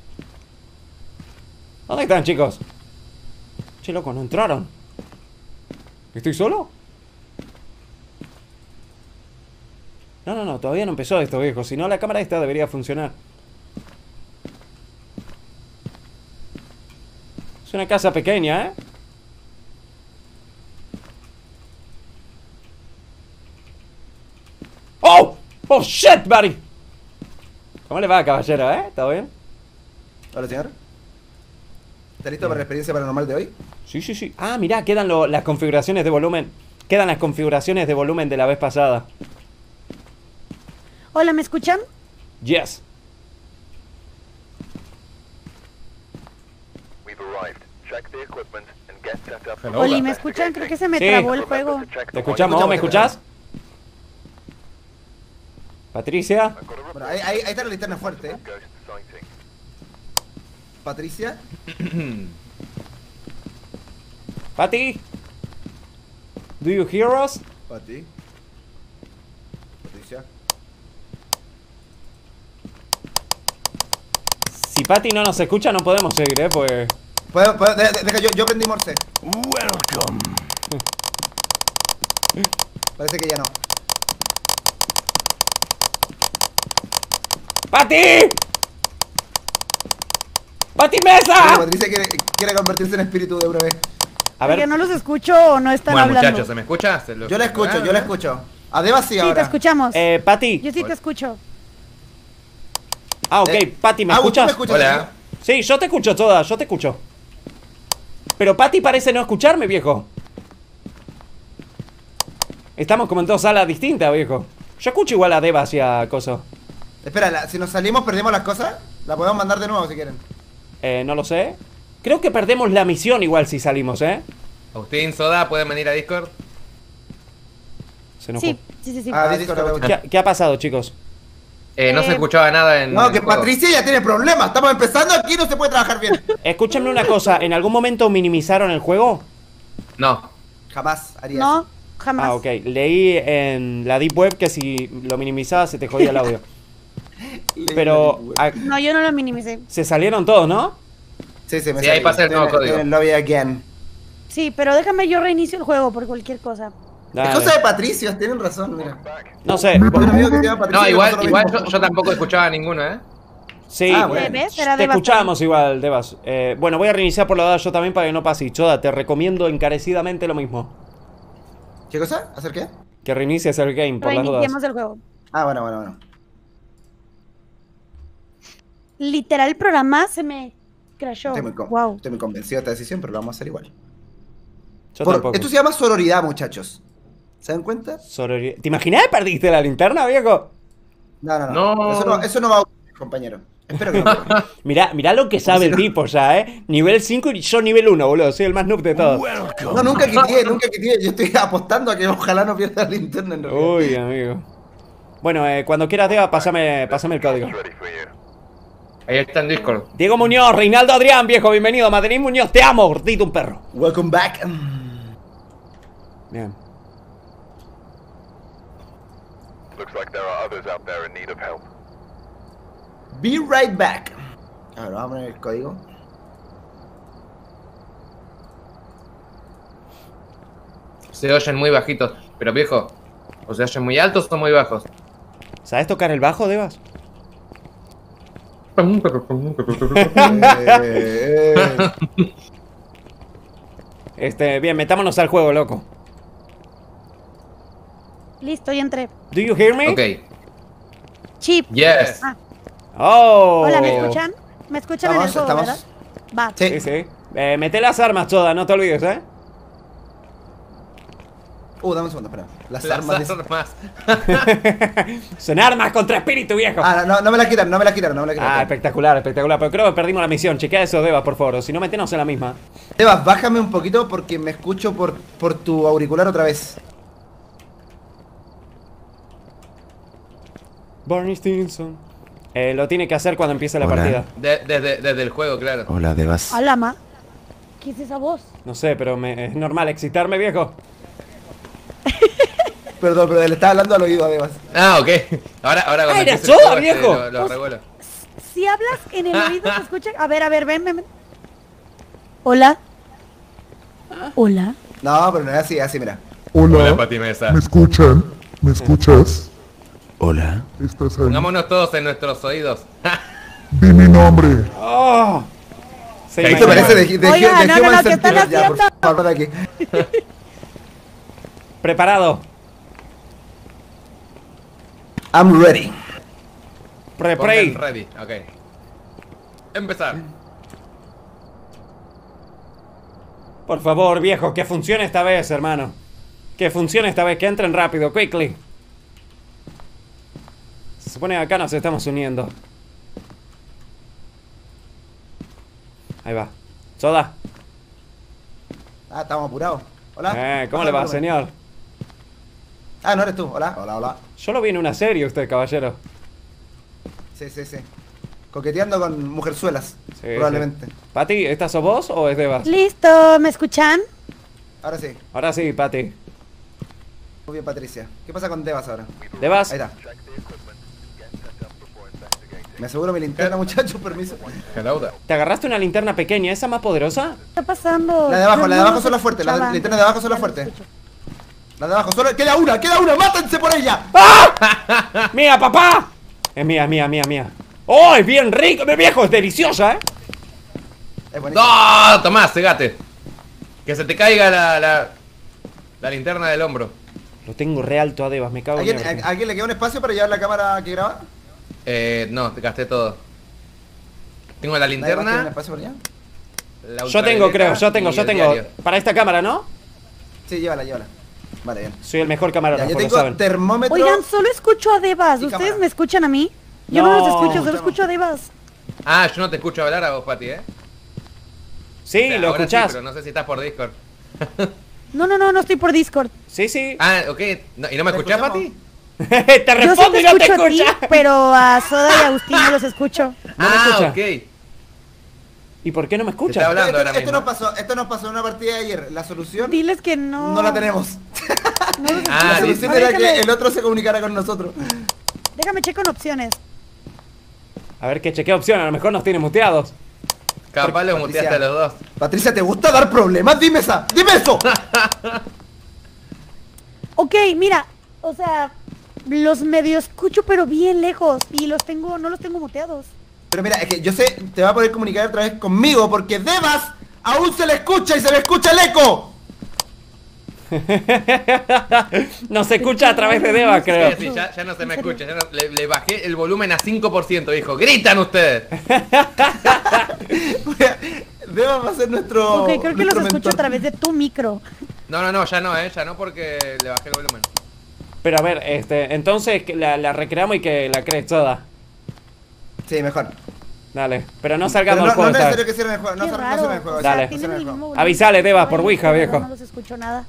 ¿Dónde están, chicos? Che, loco, no entraron. ¿Estoy solo? No, todavía no empezó esto, viejo. Si no, la cámara esta debería funcionar. Es una casa pequeña, ¿eh? ¡Oh! ¡Oh, shit, buddy! ¿Cómo le va, caballero, eh? ¿Todo bien? Hola, señor. ¿Está listo para la experiencia paranormal de hoy? Sí. Ah, mirá, quedan las configuraciones de volumen. Quedan las configuraciones de volumen de la vez pasada. Hola, ¿me escuchan? Yes. Oli, ¿me escuchan? Creo que se me Sí. trabó el juego. ¿Te escuchamos? ¿Me escuchás? Patricia. Bueno, ahí está la linterna fuerte. Patricia. Pati. Do you hear us? Pati. Patricia. Si Pati no nos escucha, no podemos seguir, pues. Deja, yo aprendí Morse. Welcome. Parece que ya no. ¡Pati! ¡Pati Mesa! Patricia quiere convertirse en espíritu de una vez. A Porque ver, no los escucho o no están Bueno, hablando. muchachos, ¿se me escucha? Yo la escucho. A Deva sí Sí, ahora. te escuchamos. Pati. Yo sí te escucho. Ah, ok, Pati, ¿me Agus, ¿tú escuchas? Hola. Sí, yo te escucho toda, yo te escucho. Pero Pati parece no escucharme, viejo. Estamos como en dos salas distintas, viejo. Yo escucho igual a Devas y a Coso. Espera, si nos salimos, perdemos las cosas. La podemos mandar de nuevo si quieren. No lo sé. Creo que perdemos la misión igual si salimos, Agustín, Soda, ¿pueden venir a Discord? Se nos Sí, sí. Discord. ¿Qué ha pasado, chicos? No se escuchaba nada en. No, el que juego. Patricia ya tiene problemas. Estamos empezando aquí y no se puede trabajar bien. Escúchenme una cosa, ¿en algún momento minimizaron el juego? No. Jamás haría No, eso. jamás. Ah, ok. Leí en la Deep Web que si lo minimizabas se te jodía el audio. Pero No, yo no lo minimicé. se salieron todos, ¿no? Sí, me Sí, salió. ahí pasa el nuevo Estoy en código. el lobby again. Sí, pero déjame yo reinicio el juego por cualquier cosa. Dale. Es cosa de Patricios, tienen razón, mira. No sé. Tengo un amigo que se llama Patricio. No, y igual, nosotros igual mismos. yo tampoco escuchaba ninguno, ¿eh? Sí, Ah, bueno. ¿Ves? Era te Devas. escuchábamos igual, Devas. Bueno, voy a reiniciar por la edad yo también para que no pase. Y Choda, te recomiendo encarecidamente lo mismo. ¿Qué cosa? ¿Hacer qué? Que reinicies el game por las dudas. Reiniciemos el juego. Ah, bueno. Literal, el programa se me crashó. Wow. Estoy muy convencido de esta decisión, pero lo vamos a hacer igual. Yo tampoco. Esto se llama sororidad, muchachos. ¿Se dan cuenta? ¿Te imaginas que perdiste la linterna, viejo? No. No. Eso no va a ocurrir, compañero. Espero que no ocurra. Mirá lo que sabe el tipo ya, Nivel 5 y yo nivel 1, boludo. Soy el más noob de todos. No, nunca quité. Yo estoy apostando a que ojalá no pierda la linterna en realidad. Uy, amigo. Bueno, cuando quieras, Deva, pásame el código. Ahí está en Discord. Diego Muñoz, Reinaldo Adrián, viejo, bienvenido. Madeline Muñoz, te amo, gordito un perro. Welcome back. Bien. Looks like there are others out there in need of help. Be right back. A ver, vamos a poner el código. Se oyen muy bajitos. Pero viejo, ¿o se oyen muy altos o muy bajos? ¿Sabes tocar el bajo, Devas? Bien, metámonos al juego, loco. Listo, ya entré. Do you hear me? Ok. Chip. Yes. Ah, Oh. hola, ¿me escuchan? ¿Me escuchan en el juego, Estamos. verdad? Va. Sí, sí. Mete las armas todas, no te olvides, Dame un segundo, espera. Las Las armas. armas. Son armas contra espíritu, viejo. No me la quitaron. Espectacular. Pero creo que perdimos la misión. Chequea eso, Devas, por favor. Si no, metenos en la misma. Devas, bájame un poquito porque me escucho por tu auricular otra vez. Barney Stinson. Lo tiene que hacer cuando empiece la Hola. partida. Desde el juego, claro. Hola, Devas. Hola, ma. ¿Qué es esa voz? No sé, pero es normal excitarme, viejo. Perdón, pero le estaba hablando al oído a Devas. Ah, ok. Ahora cuando ¡Ah, era empiece el Soda, juego, viejo! Lo revuelo. Si hablas en el oído, ¿se escucha? A ver, ven. Hola. Hola. No, pero no es así, mira. Hola, Pati Mesa. ¿Me escuchan? ¿Me escuchas? Hola. ¿Estás ahí? Pongámonos todos en nuestros oídos. Di mi nombre. ¡Oh! Se ¿Qué ¿Qué te imagina- parece de Oiga, no, Human ¿qué están Centipede? Ya, por haciendo? favor, aquí. Preparado. I'm ready. Pre-pray. Pongan ready. Ok. Empezar. Por favor, viejo, que funcione esta vez, hermano. Que funcione esta vez, que entren rápido, quickly. Se supone que acá nos estamos uniendo. Ahí va. Soda. Estamos apurados. Hola. ¿Cómo le va, señor? No eres tú. Hola. Yo lo vi en una serie usted, caballero. Sí. Coqueteando con mujerzuelas, Sí, probablemente. sí. Pati, ¿esta sos vos o es Devas? Listo, ¿me escuchan? Ahora sí. Ahora sí, Pati. Muy bien, Patricia. ¿Qué pasa con Devas ahora? ¿Devas? Ahí está. Me aseguro mi linterna, muchachos, permiso. Hello. ¿Te agarraste una linterna pequeña? ¿Esa más poderosa? ¿Qué está pasando? La de abajo, Yo la de no abajo los son las fuertes. La escuchaba. linterna de abajo son las Ya los fuertes. escucho. La de abajo, solo. ¡Queda una! ¡Mátense por ella! ¡Mía, papá! Es mía. ¡Oh, es bien rico! ¡Mi viejo, es deliciosa, Es buenísimo. ¡No! Tomá, cegate. Que se te caiga la linterna del hombro. Lo tengo re alto a Devas, me cago en everything. ¿Alguien le queda un espacio para llevar la cámara que graba? No, te gasté todo. Tengo la ¿Nadie más tiene un linterna. espacio por allá? La Yo tengo, creo, yo ultravioleta tengo, y yo el tengo. diario. Para esta cámara, ¿no? Sí, llévala. Vale, bien. Soy el mejor Ya, camarógrafo, yo lo tengo saben. termómetro. Oigan, solo escucho a Devas. Y ¿Ustedes cámara. me escuchan a mí? Yo No. no los escucho, solo escucho a Devas. Ah, yo no te escucho hablar a vos, Pati, Sí, O sea, lo ahora escuchás. Sí, pero no sé si estás por Discord. No estoy por Discord. Sí, sí. Ah, ok. ¿Y no me ¿Te escuchás, escuchamos? Pati? Te Yo sí respondo te y no te escucho a ti, escucha. pero a Soda y a Agustín no los escucho. No me escucha. Ok. ¿Y por qué no me Te está escucha? hablando ahora Esto mismo. esto nos pasó en una partida de ayer. La solución Diles que no. no la tenemos. No los Ah, La escucho. solución A ver, era que déjame- el otro se comunicara con nosotros. Déjame checo en opciones. A ver qué chequea opción, a lo mejor nos tiene muteados. Capaz lo Patricia. muteaste a los dos. Patricia, ¿te gusta dar problemas? Dime eso. Ok, mira, o sea, los medio escucho pero bien lejos y no los tengo muteados. Pero mira, es que yo sé, te va a poder comunicar otra vez conmigo porque Devas aún se le escucha y se le escucha el eco. No se escucha a través de Deva, creo. Sí, ya no se me escucha. Ya le bajé el volumen a 5%, dijo. ¡Gritan ustedes! Devas va a ser nuestro. Ok, creo que los nuestro escucho mentor. a través de tu micro. No, ya no porque le bajé el volumen. Pero a ver, entonces que la recreamos y que la crees toda. Sí, mejor. Dale, pero no Pero salgamos no, del juego no es esta necesario vez. que cierren el juego. No, Qué no raro. cierren el juego. O sea, Dale. tienen cierren el el mismo juego. volumen. Avisale, Devas, por Ay, Ouija, no, viejo. No los escucho nada.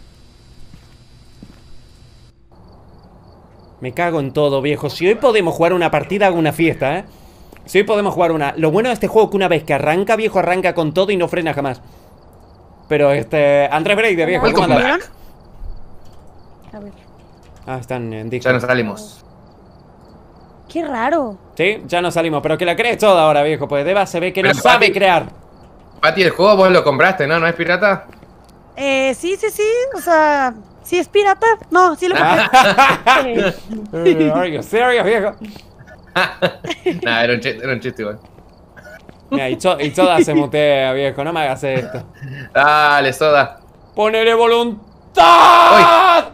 Me cago en todo, viejo. Si hoy podemos jugar una partida, hago una fiesta, ¿eh? Si hoy podemos jugar una... Lo bueno de este juego es que una vez que arranca, viejo, arranca con todo y no frena jamás. Pero Andrés Breide, viejo, ¿cómo Welcome andas? back. A ver. Ah, están en Ya Discord. nos salimos. Qué raro. Sí, ya nos salimos, pero que la crees toda ahora, viejo. Pues Deva se ve que no Pero, sabe Pati- crear. Pati, el juego vos lo compraste, ¿no? ¿No es pirata? Sí, o sea, ¿sí es pirata? No, sí lo compré. Are you serious, viejo? Nah, era un chiste igual. Mira, y toda se mutea, viejo. No me hagas esto. Dale, Soda. ¡Ponele voluntad!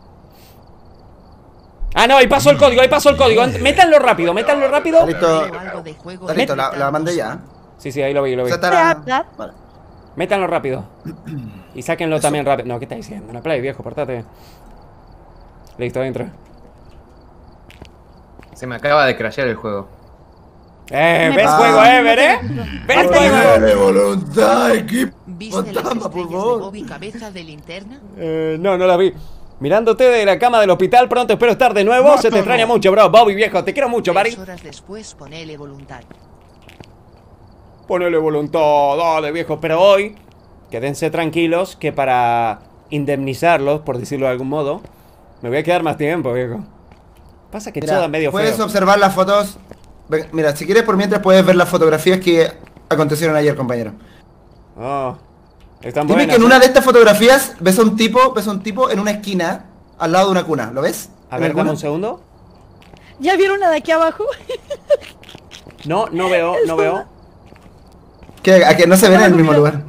Ah, no, ahí pasó el código, Métanlo rápido, Listo. Algo de juego Está listo, de la mandé ya. Sí, sí, ahí lo vi. O sea, está ¿Verdad? Vale. Métanlo rápido. Y sáquenlo también rápido. No, ¿qué estás diciendo? La play, viejo, portate bien. Listo, entra. Se me acaba de crashear el juego. Me ¿Ves pasó. juego Ever, ¿Ves Ahorita juego? ¡Dale voluntad, equipo! ¿Viste las Fantasma, por estrellas de favor. Bobby Cabeza de Linterna? No la vi. Mirándote de la cama del hospital, pronto espero estar de nuevo. Se te extraña mucho, bro. Bobby, viejo, te quiero mucho, 3 Barry. horas después ponele voluntad. Ponele voluntad, dale, viejo. Pero hoy, quédense tranquilos que para indemnizarlos, por decirlo de algún modo, me voy a quedar más tiempo, viejo. Pasa que Mira, toda medio puedes feo. observar las fotos. Mira, si quieres por mientras puedes ver las fotografías que acontecieron ayer, compañero. Oh, están Dime buenas. que en una de estas fotografías ves a un tipo en una esquina al lado de una cuna, ¿lo ves? A ¿En ver, alguna? dame un segundo. ¿Ya vieron la de aquí abajo? No veo. Que a que no se ven en el mismo lugar.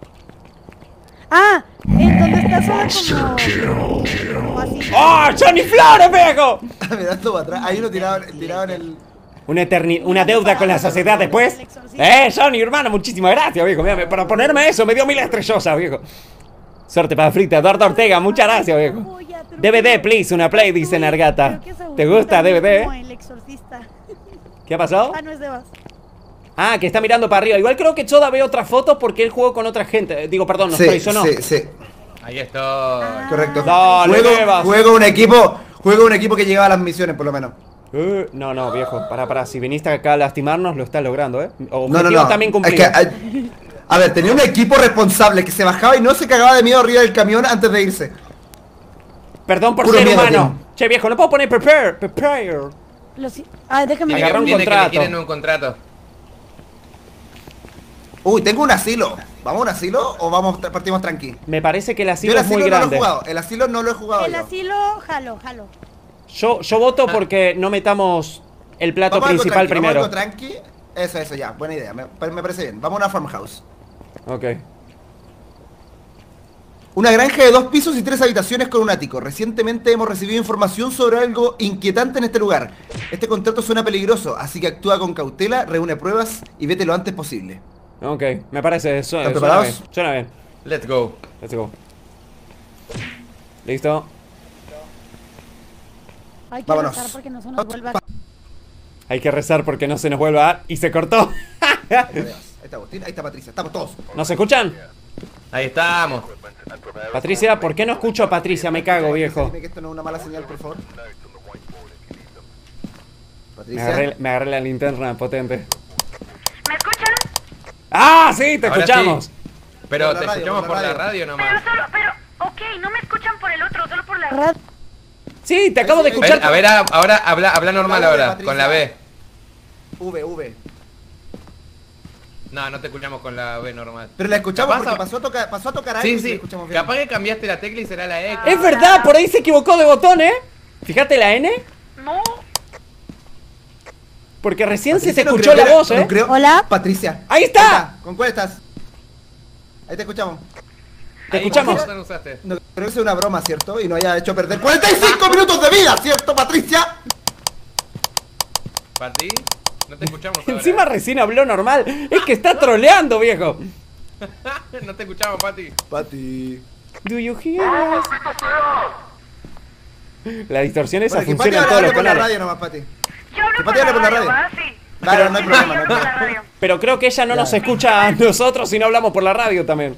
Ah, en donde está sola como así. ¡Oh, Johnny Flores, viejo! Mirando para atrás, ahí lo tiraban en el. Una deuda con la sociedad después. Johnny, hermano, muchísimas gracias, viejo. Mira, para ponerme eso me dio 1000 estrellosas, viejo. Suerte para frita, Eduardo Ortega, muchas gracias, viejo. DVD, please, una play, dice Nargata. ¿Te gusta DVD? Como el exorcista. ¿Qué ha pasado? Ah, no es Devas. Ah, que está mirando para arriba. Igual creo que Choda ve otra foto porque él jugó con otra gente. Digo, perdón, no Sí, estoy, yo no. sí. Ahí está. Correcto. Dale, Devas. Juego un equipo que llegaba a las misiones, por lo menos. No, viejo, para. Si viniste acá a lastimarnos, lo estás logrando, ¿eh? No. Objetivos también Es cumplidos. que, a ver, tenía un equipo responsable que se bajaba y no se cagaba de miedo arriba del camión antes de irse. Perdón por puro ser miedo humano. Che, viejo, no puedo poner prepare. Déjame Agarra un Tiene que contrato. elegir en un contrato. Uy, tengo un asilo. ¿Vamos a un asilo o partimos tranqui? Me parece que el Yo asilo el es muy asilo no lo he grande. jugado. El asilo no lo he jugado el yo. asilo, jalo. Yo voto porque no metamos el plato Vamos a algo principal tranqui, vamos a primero. algo tranqui. Eso, ya. Buena idea. Me parece bien. Vamos a una farmhouse. Ok. Una granja de 2 pisos y 3 habitaciones con un ático. Recientemente hemos recibido información sobre algo inquietante en este lugar. Este contrato suena peligroso, así que actúa con cautela, reúne pruebas y vete lo antes posible. Ok, me parece. Suena preparados? bien. Suena bien. Let's go. Let's go. Listo. Hay que Vámonos. rezar porque no se nos vuelva. Hay que rezar porque no se nos vuelva a... Y se cortó. Ahí está Agustín, ahí está Patricia. Estamos todos. ¿Nos escuchan? Ahí estamos. Patricia, ¿por qué no escucho a Patricia? Me cago, viejo. Dime que esto no es una mala señal, por favor. Me Patricia. agarré la linterna potente. ¿Me escuchan? ¡Ah, sí! Te Ahora escuchamos. sí. Pero Por la te radio, escuchamos por la por la radio. radio Pero nomás. solo, ok, no me escuchan por el otro, solo por la Red. Sí, te acabo de escuchar. A ver, ahora habla normal Con la V, ahora, con la B. V. No, no te escuchamos con la B normal. Pero la escuchamos Capaz porque pasó a tocar algo Sí, y la sí. escuchamos bien. Capaz que cambiaste la tecla y será la X. Es verdad, por ahí se equivocó de botón, ¿eh? Fíjate la N. No, Porque recién Patricia, se no escuchó creo la que voz, ¿eh? no creo. Hola. Patricia. ¡Ahí está! ¿Con cuál estás? Ahí te escuchamos. Te Ahí, escuchamos. ¿qué botón usaste? No creo que sea una broma, ¿cierto? Y no haya hecho perder 45 minutos de vida, ¿cierto, Patricia? ¿Pati? No te escuchamos ahora. Encima recién habló normal. Es que está troleando, viejo. No te escuchamos, Pati. Pati. Do you hear us? La distorsión esa Bueno, que Pati funciona en todos hable los por la canales. radio nomás, Pati. yo hablo ¿Que por Pati la hable por la radio, radio? ¿va? Sí. Claro, no hay Sí, problema, yo no hay hablo por la problema. radio. Pero creo que ella no nos escucha a nosotros si no hablamos por la radio también.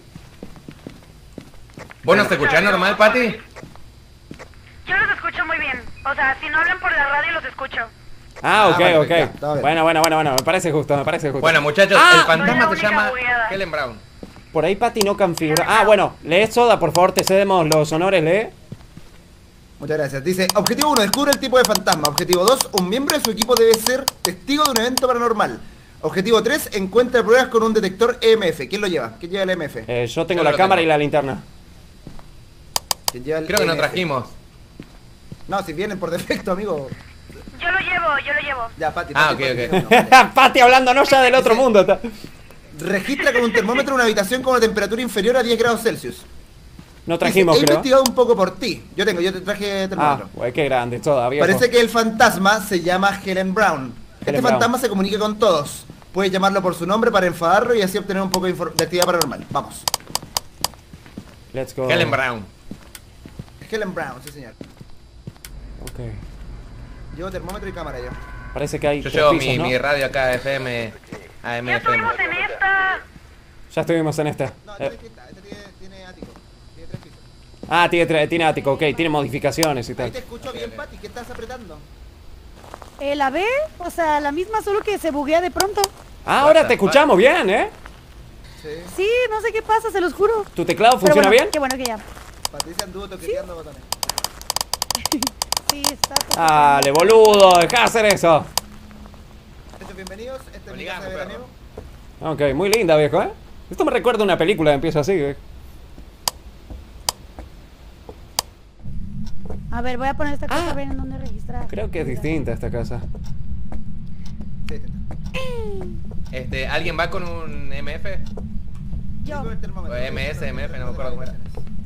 ¿Vos nos escuchás normal, Pati? Yo los escucho muy bien. O sea, si no hablan por la radio, los escucho. Ah, ok, perfecto, ok. ya, está bien. Bueno, me parece justo, Bueno, muchachos, Ah, el soy fantasma la se única llama bugueada. Helen Brown. Por ahí Pati no configura. Ah, bueno, lee Soda, por favor, te cedemos los honores, lee. Muchas gracias. Dice, objetivo 1, descubre el tipo de fantasma. Objetivo 2, un miembro de su equipo debe ser testigo de un evento paranormal. Objetivo 3, encuentra pruebas con un detector EMF. ¿Quién lo lleva? ¿Quién lleva el EMF? Yo tengo Yo la lo cámara tengo. y la linterna. ¿Quién lleva el Creo que no EMF? trajimos. No, si vienen por defecto, amigo. Yo lo llevo. Ya, Pati. Ah, Pati, ok, Pati, ok. no, vale. Pati hablándonos ya del otro mundo. Registra con un termómetro una habitación con una temperatura inferior a 10 grados Celsius. No Dice, trajimos, he creo. investigado un poco por ti. Yo te traje Ah, termómetro. güey, qué grande, Soda, viejo. Parece que el fantasma se llama Helen Brown. Este Helen fantasma Brown. se comunica con todos. Puedes llamarlo por su nombre para enfadarlo y así obtener un poco de actividad paranormal. Vamos. Let's go. Helen Brown. Helen Brown, sí señor. Ok. Llevo termómetro y cámara yo. Parece que hay Yo 3 llevo pisos, ¿no? mi radio acá, FM, AM, Ya FM. estuvimos en esta. Ya estuvimos en esta. No, esta es distinta. Esta tiene ático. Tiene 3 pisos. Ah, tiene ático, ok, tiene modificaciones y Ahí tal. te escucho bien, Pati. ¿Qué estás apretando? La B, o sea, la misma, solo que se buguea de pronto. Ah, ahora te escuchamos bien, ¿eh? Sí. Sí, no sé qué pasa, se los juro. ¿Tu teclado Pero funciona bueno, bien? qué bueno que ya. Patricia anduvo toqueteando botones. Sí, está todo. Dale, boludo, dejá de hacer eso. Bienvenidos. Este es mi Obligado, casa de veraneo. Ok, muy linda, viejo, ¿eh? Esto me recuerda a una película que empieza así, ¿eh? A ver, voy a poner esta cosa a ver en dónde registrar. Creo que es distinta esta casa. Sí, distinta. ¿Alguien va con un MF? Yo, Con el termómetro. O MS, MF, no me acuerdo cómo era.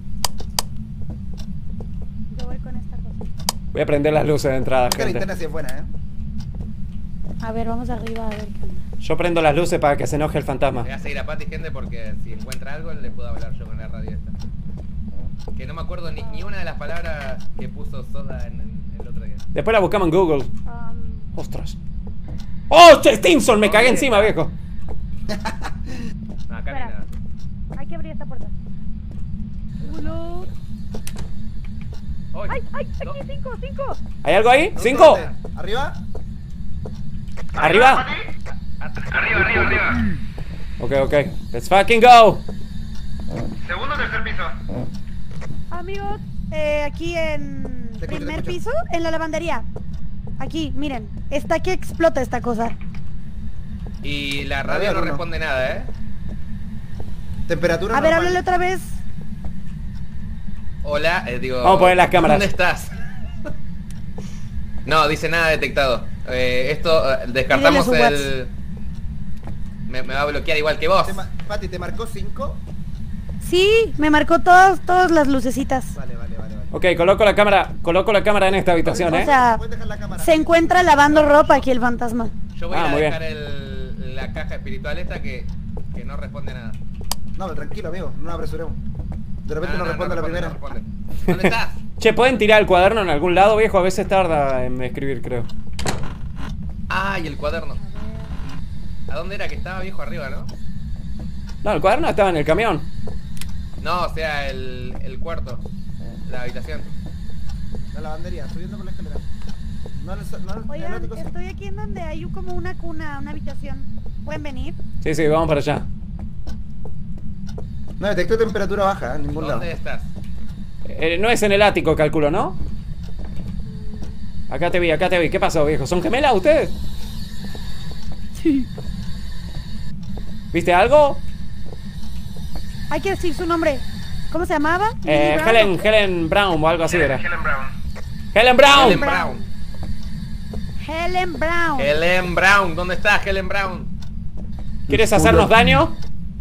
yo voy con esta cosa. Voy a prender las luces de entrada, Esta linterna gente. sí es buena, ¿eh? A ver, vamos arriba a ver qué onda. Yo prendo las luces para que se enoje el fantasma. Voy a seguir a Pati, gente, porque si encuentra algo le puedo hablar yo con la radio esta. Que no me acuerdo ni una de las palabras que puso Soda en el otro día. Después la buscamos en Google. Um, Ostras. ¡Oh, Stinson! Me cagué encima, viejo. No, acá no hay Espera. nada. hay que abrir esta puerta. Uno. ¡Ay, ay! No. Aquí, 5. ¿Hay algo ahí? ¿5? ¿Dónde? ¿Arriba? ¿Arriba? Arriba. Ok. Let's fucking go. Segundo o tercer piso. Amigos, aquí en Te escucho, primer te escucho. piso, en la lavandería. Aquí, miren. Está que explota esta cosa. Y la A radio ver, no uno. responde nada, ¿eh? Temperatura A ver, normal. háblale otra vez. Hola, digo... Vamos a poner las cámaras. ¿Dónde estás? No, dice nada detectado. Descartamos Pídele su el... me va a bloquear igual que vos. Pati, ¿te marcó 5? Sí, me marcó todas las lucecitas. Vale. Ok, coloco la cámara en esta habitación, O sea, se encuentra lavando ropa aquí el fantasma. Yo voy Ah, a muy dejar la caja espiritual esta que no responde nada. No, pero tranquilo, amigo, no nos apresuremos. De repente no responde la primera. No responde. ¿Dónde estás? Che, ¿pueden tirar el cuaderno en algún lado, viejo? A veces tarda en escribir, creo. Ah, y el cuaderno. ¿A dónde era que estaba, viejo? Arriba, ¿no? No, el cuaderno estaba en el camión. No, o sea, el cuarto. La habitación. La lavandería, subiendo por la escalera. Oigan, estoy aquí en donde hay como una cuna, una habitación. ¿Pueden venir? Sí, vamos para allá. No detecto temperatura baja en ningún lado. ¿Dónde estás? No es en el ático, calculo, ¿no? Acá te vi. ¿Qué pasó, viejo? ¿Son gemelas ustedes? Sí. ¿Viste algo? Hay que decir su nombre. ¿Cómo se llamaba? Helen Brown o algo así era. Helen Brown. ¡Helen Brown! Helen Brown. Helen Brown. Helen Brown. ¿Dónde estás, Helen Brown? ¿Quieres hacernos daño?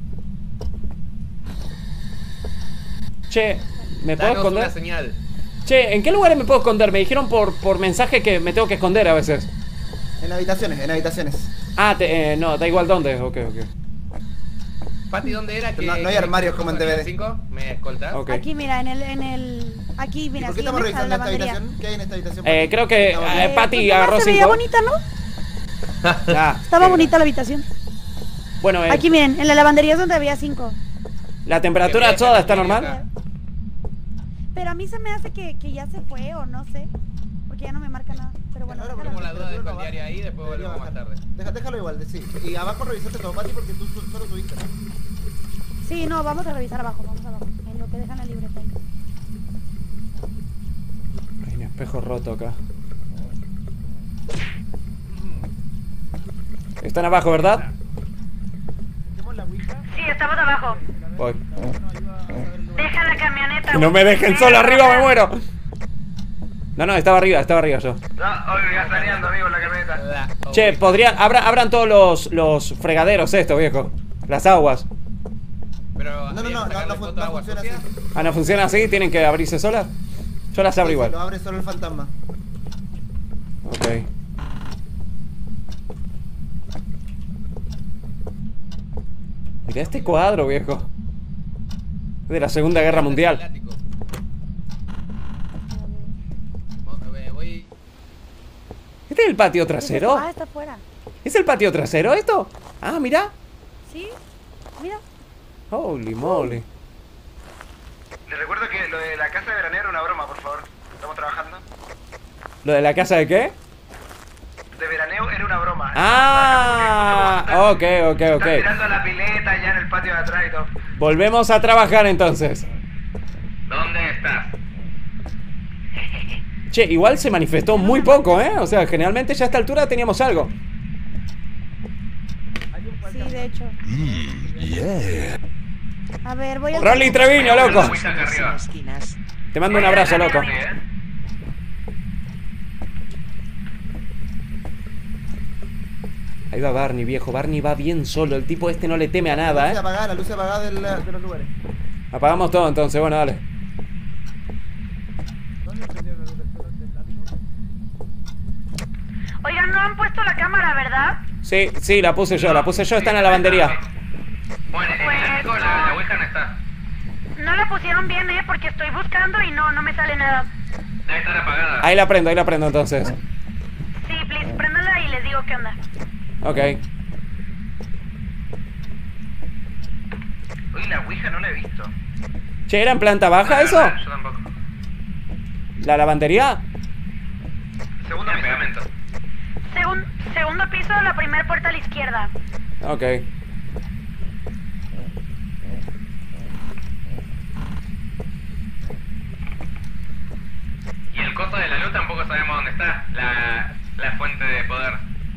Che, ¿me puedo Danos esconder? una señal. Che, ¿en qué lugares me puedo esconder? Me dijeron por mensaje que me tengo que esconder a veces. En habitaciones. Ah, no, da igual dónde. Ok. Pati, ¿dónde era? No hay armarios como en DVD. 5? ¿Me escoltás? Ok. Aquí, mira, aquí, mira. ¿Por qué estamos revisando esta habitación? ¿Qué hay en esta habitación? Creo que Patty pues agarró se veía 5. bonita, ¿no? Ah, Estaba bonita la habitación. bueno, Aquí, miren, en la lavandería es donde había 5. la temperatura toda está normal. Pero a mí se me hace que ya se fue o no sé. Porque ya no me marca nada. Pero bueno, Ahora Tenemos la duda de el diario ahí, después volvemos más tarde. Déjalo igual, sí. Y abajo revisaste todo, Pati, porque tú solo subiste, ¿no? sí, no, vamos a revisar abajo, en lo que dejan la libreta ahí. Hay un espejo roto acá. Están abajo, ¿verdad? Sí, estamos abajo. Voy. Deja la camioneta. No me dejen solo arriba, me muero. No, estaba arriba yo. No, hoy ya saliendo, amigo, la camioneta. Che, abran todos los fregaderos estos, viejo. Las aguas. Pero No funciona así. Ah, ¿no funciona así? ¿Tienen que abrirse solas? Yo las abro igual. Lo abre solo el fantasma. Ok. Mirá este cuadro, viejo. De la Segunda Guerra Mundial. ¿Este es el patio trasero? Ah, está afuera. ¿Es el patio trasero esto? Ah, mirá. Sí, mira. Holy moly. Les recuerdo que lo de la casa de veraneo era una broma, por favor. Estamos trabajando. ¿Lo de la casa de qué? De veraneo era una broma. Ah, ok. Están tirando la pileta allá en el patio de atrás y todo. Volvemos a trabajar entonces. ¿Dónde estás? Che, igual se manifestó muy poco, ¿eh? O sea, generalmente ya a esta altura teníamos algo. Sí, de hecho. A ver, voy a... Rolly Treviño, loco. Esquinas. Te mando un abrazo, loco. Ahí va Barney, viejo. Barney va bien solo. El tipo este no le teme a nada, La luz apagada de los lugares. Apagamos todo entonces, bueno, dale. Oigan, no han puesto la cámara, ¿verdad? Sí, la puse yo, está en la lavandería. Bueno, la Ouija no está. No la pusieron bien, porque estoy buscando y no me sale nada. Debe estar apagada. Ahí la prendo entonces. Sí, please, préndala y les digo qué onda. Ok. Uy, la Ouija no la he visto. Che, ¿era en planta baja eso? Yo tampoco. ¿La lavandería? Segundo pegamento. Segundo piso, la primera puerta a la izquierda. Ok. Y el coso de la luz tampoco sabemos dónde está. La fuente de poder.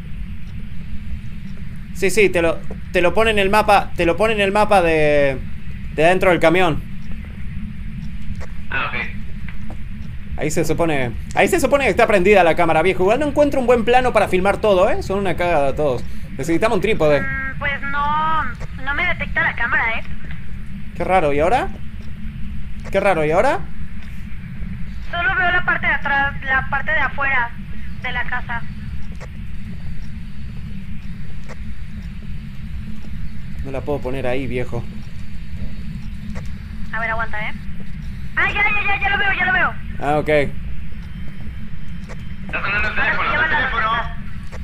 Sí, te lo pone en el mapa. Te lo pone en el mapa de dentro del camión. Ah, ok. Ahí se supone que está prendida la cámara, viejo. Igual no encuentro un buen plano para filmar todo, ¿eh? Son una cagada todos. Necesitamos un trípode. Pues no, no me detecta la cámara, Qué raro, ¿y ahora? Qué raro, ¿y ahora? Solo veo la parte de atrás, la parte de afuera de la casa. No la puedo poner ahí, viejo. A ver, aguanta, Ah, ya lo veo, ya lo veo. Ah, ok. Está sonando el teléfono, Lleva el la teléfono. respuesta.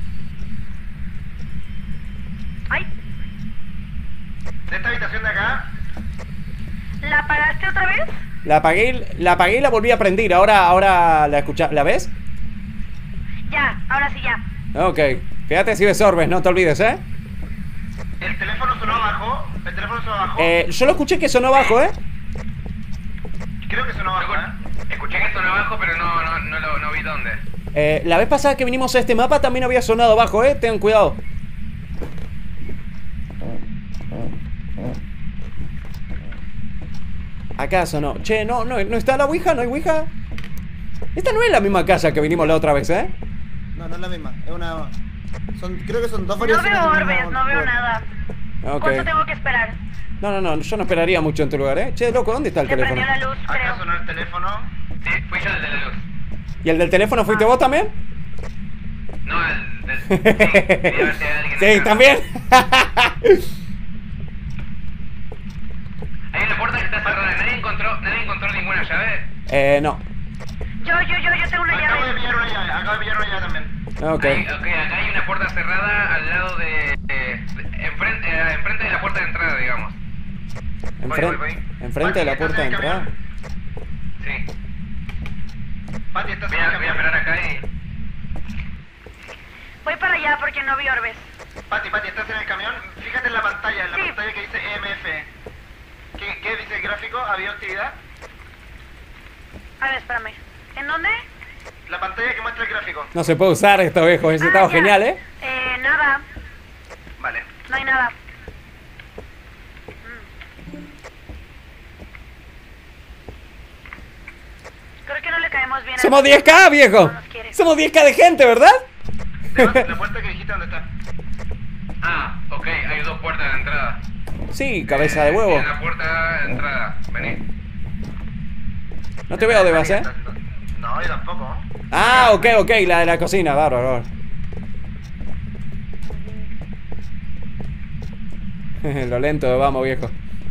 Ay, De esta habitación de acá. ¿la apagaste otra vez? La apagué y la volví a prender. Ahora la escuchas. ¿La ves? Ya, ahora sí ya. Ok. Fíjate si ves orbes, no te olvides, ¿eh? El teléfono sonó abajo. El teléfono sonó abajo. Yo lo escuché que sonó bajo, ¿eh? Creo que sonó abajo, Escuché que sonó abajo, pero no vi dónde. La vez pasada que vinimos a este mapa también había sonado bajo, ¿eh? Tengan cuidado. Acá sonó. Che, no está la ouija, no hay ouija. Esta no es la misma casa que vinimos la otra vez, ¿eh? No, no es la misma. Es una. Creo que son dos No variaciones. veo del mismo orbes, no veo lugar. nada. Ok. ¿Cuánto tengo que esperar? No, yo no esperaría mucho en tu lugar, ¿eh? Che, loco, ¿dónde está el Se teléfono? prendió la luz, Acá creo. sonó el teléfono. Sí, fui yo el de la luz. ¿Y el del teléfono fuiste vos también? No, el del... Sí, quería ver si había alguien Sí, acá. también. Hay una puerta que está cerrada. Nadie encontró ninguna llave. No. Yo tengo una Acabo de llave. pillar una llave. Acabo de pillar una llave también. Ok. Acá hay una puerta cerrada al lado de... enfrente de la puerta de entrada, digamos. Voy. Enfrente de la puerta de entrada. Sí. Pati, estás Voy en el a camión. esperar acá y... Voy para allá porque no vi orbes. Pati, estás en el camión. Fíjate en la pantalla, Sí. pantalla que dice EMF. ¿Qué dice el gráfico? ¿Había actividad? A ver, espérame. ¿En dónde? La pantalla que muestra el gráfico. No se puede usar esto, viejo. Ese estaba ya. genial, ¿eh? Nada. Vale. No hay nada. Creo que no le caemos bien. Somos 10k, viejo. No nos quiere. Somos 10k de gente, ¿verdad? La puerta que dijiste, ¿dónde está? Ah, ok, hay dos puertas de entrada. Sí, cabeza de huevo. Una puerta de entrada. Vení. No te veo, Debas, ¿eh? No, yo tampoco. Ah, ok, la de la cocina, bárbaro. Lo lento, vamos, viejo.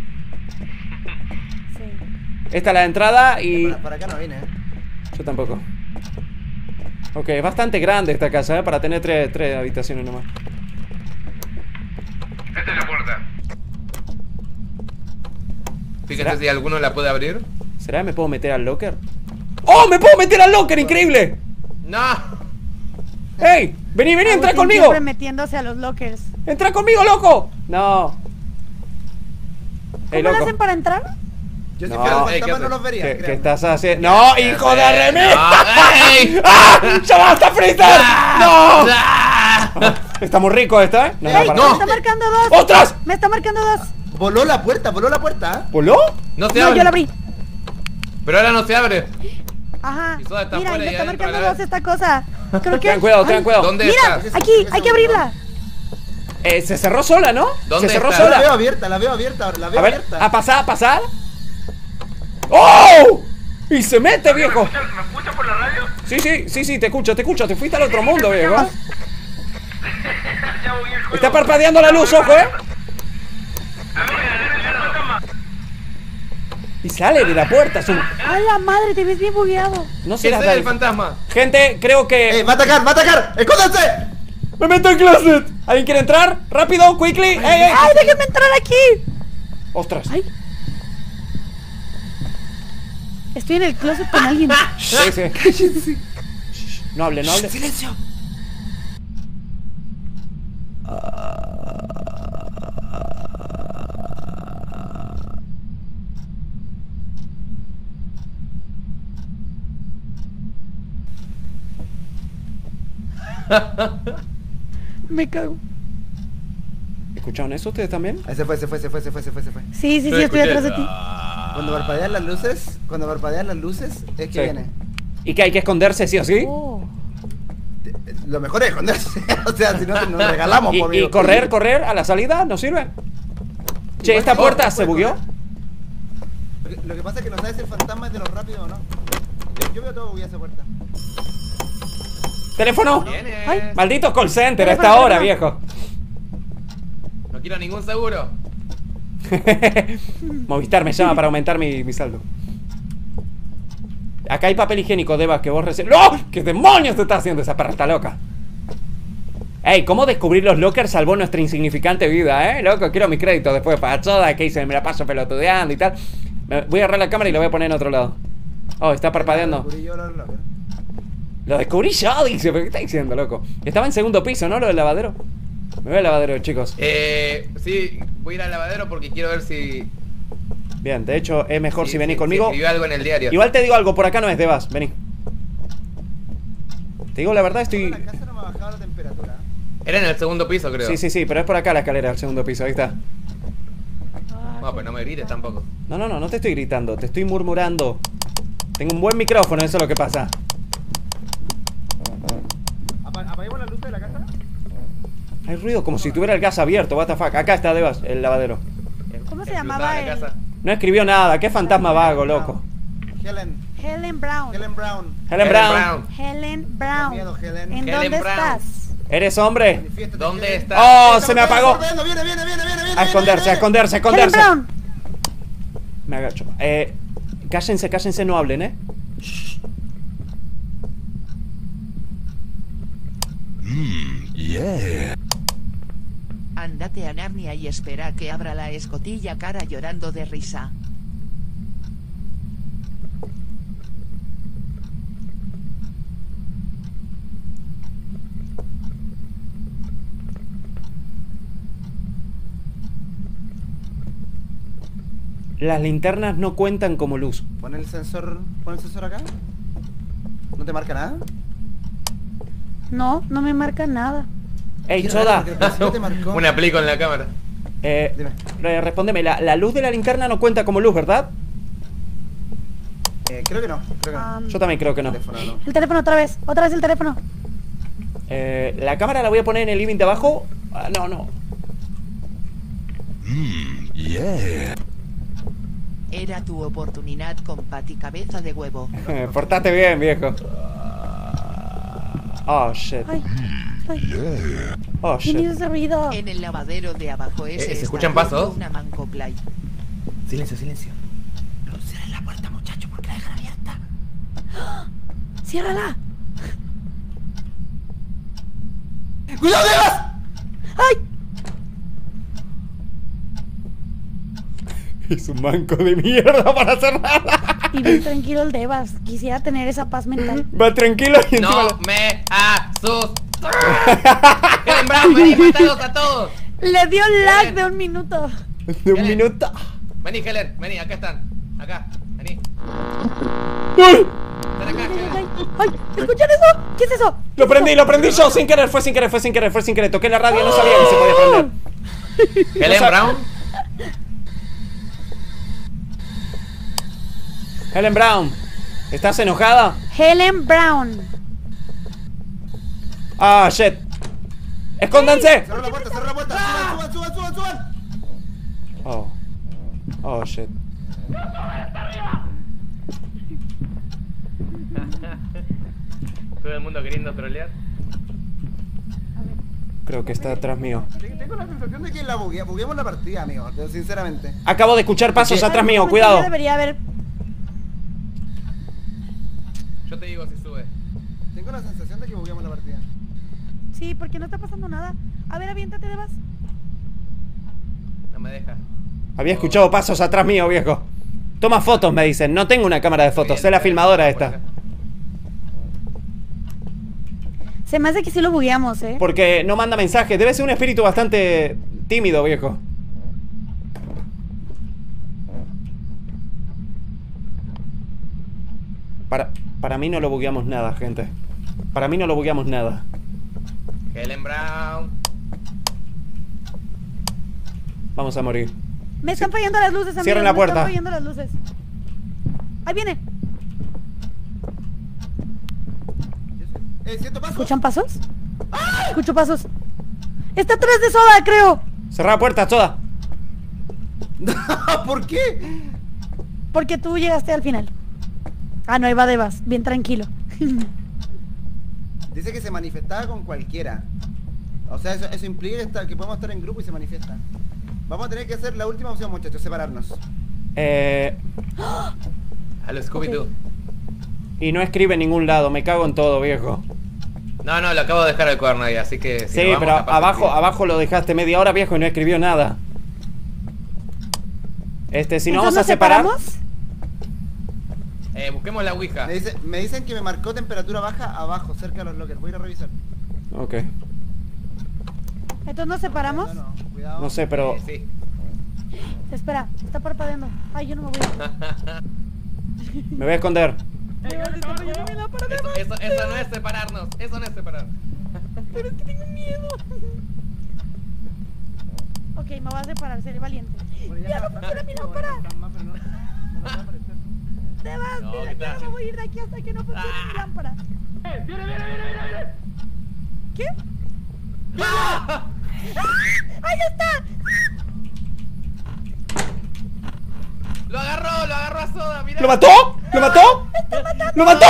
Esta es la entrada y... Para acá no vine, Yo tampoco. Ok, es bastante grande esta casa, para tener tres habitaciones nomás. Esta es la puerta. Fíjate ¿Será? si alguno la puede abrir. ¿Será que me puedo meter al locker? ¡Oh, me puedo meter al locker! ¡Increíble! ¡No! ¡Hey! Vení, entra Agustín conmigo. Siempre metiéndose a los lockers. ¡Entra conmigo, loco! No. ¿Cómo lo hacen para entrar? Yo si No. fuera el ¿qué fantasma no haces? los vería. ¿Qué créanme. estás haciendo? ¡No, hijo de Remy! ¡Ey! ¡Ah! ¡Ya basta, Freezer! ¡No! Está muy rico esta, ¿eh? No, ¡Ey! para ¡Me nada. está marcando dos! ¡Otras! ¡Me está marcando dos! Voló la puerta, ¿Voló? No se No, abre. yo la abrí. Pero ahora no se abre. Ajá. Y Soda está Mira, afuera me y está adentro a marcando la dos vez. esta cosa. Creo que... Tengan cuidado, Ay, tengan cuidado. ¿Dónde Mira, estás? aquí, hay que abrirla. Se cerró sola, ¿no? ¿Dónde Se cerró está? La veo sola. abierta, la veo abierta, la veo A ver, abierta. a pasar. ¡Oh! Y se mete, viejo. ¿Me escuchas por la radio? Sí, te escucho. Te fuiste al otro mundo, viejo. Ya voy el juego. Está parpadeando la luz, ojo, ¿eh? Y sale de la puerta. ¡A la madre! Te ves bien bugueado. No se Ese las es da. el fantasma. Gente, creo que... ¡Va a atacar, va a atacar! ¡Escóndanse! ¡Me meto en closet! ¿Alguien quiere entrar? ¡Rápido, quickly! ¡Ey! ¡Ay, déjenme entrar aquí! ¡Ostras! ¡Ay! Estoy en el closet con alguien. Sí. No hable. ¡Silencio! Me cago. ¿Escucharon eso ustedes también? Ahí se fue. Sí, Lo estoy escuché. atrás de ti. Cuando parpadean las luces, es que Sí. viene. ¿Y que hay que esconderse sí o sí? Oh. Lo mejor es esconderse. O sea, si no, nos regalamos. ¿Y correr a la salida? ¿No sirve? Che, ¿esta puerta se bugueó? Lo que pasa es que no sabes si el fantasma es de los rápidos o no. Yo veo todo bugueado esa puerta. ¡Teléfono! Ay, maldito call center a esta hora, viejo. No quiero ningún seguro. Movistar me llama para aumentar mi saldo. Acá hay papel higiénico, Devas, que vos recién... ¡No! ¿Qué demonios te está haciendo esa perra? Está loca. Ey, ¿cómo descubrir los lockers salvó nuestra insignificante vida, loco? Quiero mis créditos después para Choda, que hice, me la paso pelotudeando y tal. Voy a agarrar la cámara y lo voy a poner en otro lado. Oh, está parpadeando. Lo descubrí yo, dice. ¿Pero qué está diciendo, loco? Estaba en segundo piso, ¿no? Lo del lavadero. Me voy al lavadero, chicos. Sí, voy a ir al lavadero porque quiero ver si... Bien, de hecho, es mejor si venís conmigo. Escribió algo en el diario. Igual te digo algo, por acá no es, Devas, vení. Te digo la verdad, estoy... La casa no me ha bajado la temperatura. Era en el segundo piso, creo. Sí, pero es por acá la escalera, el segundo piso, ahí está. No, pues no me grites tampoco. No te estoy gritando, te estoy murmurando. Tengo un buen micrófono, eso es lo que pasa. ¿Apagamos la luz de la casa? Hay ruido como si tuviera el gas abierto, what the fuck. Acá está, Devas, el lavadero. ¿Cómo se llamaba él? No escribió nada, qué fantasma vago, loco. Helen Brown. ¿En dónde estás? ¿Eres hombre? ¿Dónde estás? ¡Oh, se me apagó! Viene. A esconderse. Helen Brown. Me agacho. Cállense, no hablen, Ándate a Narnia y espera que abra la escotilla cara llorando de risa. Las linternas no cuentan como luz. Pon el sensor acá. ¿No te marca nada? No me marca nada. Ey, Choda. Una aplico en la cámara. Respóndeme, la luz de la linterna no cuenta como luz, ¿verdad? Creo que no. Yo también creo que no. El teléfono otra vez el teléfono. La cámara la voy a poner en el living de abajo. No. Era tu oportunidad con Pati cabeza de huevo. Portate bien, viejo. Oh, shit. Ay. Oh, shit. ¿Quién hizo ese ruido? En el lavadero de abajo ese ¿se escuchan pasos? Una mancoplay. Silencio. No cierres la puerta, muchacho, porque la dejan abierta. ¡Ciérrala! ¡Cuidado, Devas! ¡Ay! Es un manco de mierda para hacer nada. Y bien tranquilo el Devas. Quisiera tener esa paz mental. Va tranquilo y No me asustes. Helen Brown, vení, matados a todos. Le dio lag de un minuto. De un minuto. Vení, Helen, vení, acá están. Acá, vení. ¡Uy! Están acá, Helen. ¡Ay! ¿Escuchan eso? ¿Qué es eso? Lo prendí yo, sin querer, fue sin querer. Toqué la radio, no sabía que se podía prender. Helen Brown. Helen Brown, ¿estás enojada? Helen Brown. Ah, shit. ¡Escóndanse! Cierra la puerta. Suban. Oh, shit. Todo el mundo queriendo trolear. Creo que está atrás mío. Tengo la sensación de que bugueamos la partida, amigo, sinceramente. Acabo de escuchar pasos atrás mío, cuidado. Debería haber... Yo te digo si sube. Tengo la sensación de que bugueamos la partida. Sí, porque no está pasando nada. A ver, aviéntate, Devas. No me deja. Había escuchado pasos atrás mío, viejo. Toma fotos, me dicen. No tengo una cámara de fotos, es la filmadora esta. Se me hace que sí lo bugueamos, Porque no manda mensajes. Debe ser un espíritu bastante tímido, viejo. Para mí no lo bugueamos nada, gente. Para mí no lo bugueamos nada. Helen Brown. Vamos a morir. Me están fallando las luces, amigos. Cierren la puerta. Me están fallando las luces. Ahí viene. Siento pasos. ¿Escuchan pasos? Escucho pasos. Está atrás de Soda, creo. Cerrá la puerta, Soda. ¿Por qué? Porque tú llegaste al final. Ah, no, ahí va Devas. Bien tranquilo. Dice que se manifestaba con cualquiera. O sea, eso implica que podemos estar en grupo y se manifiesta. Vamos a tener que hacer la última opción, muchachos, separarnos. A lo Scooby-Doo. Y no escribe en ningún lado, me cago en todo, viejo. No, lo acabo de dejar el cuaderno ahí, así que... Sí, pero abajo lo dejaste media hora, viejo, y no escribió nada. Si no vamos a separar... ¿Separamos? Busquemos la ouija. Me dicen que me marcó temperatura baja abajo, cerca de los lockers. Voy a ir a revisar. Ok. ¿Entonces nos separamos? Cuidado. No sé, pero... Sí. Espera, está parpadeando. Ay, yo no me voy a... Me voy a esconder. Eso no es separarnos. Eso no es separar. Pero es que tengo miedo. Ok, me voy a separar, seré valiente. ¡Ya no funciona mi lámpara! Devas, No, mira, ¿qué yo no tal? me voy a ir de aquí hasta que no funcione mi lámpara. ¡Viene! ¿Qué? ¡Ahí está! Lo agarró a Soda, mira. ¿Lo mató? ¿Lo mató? ¡Lo mató!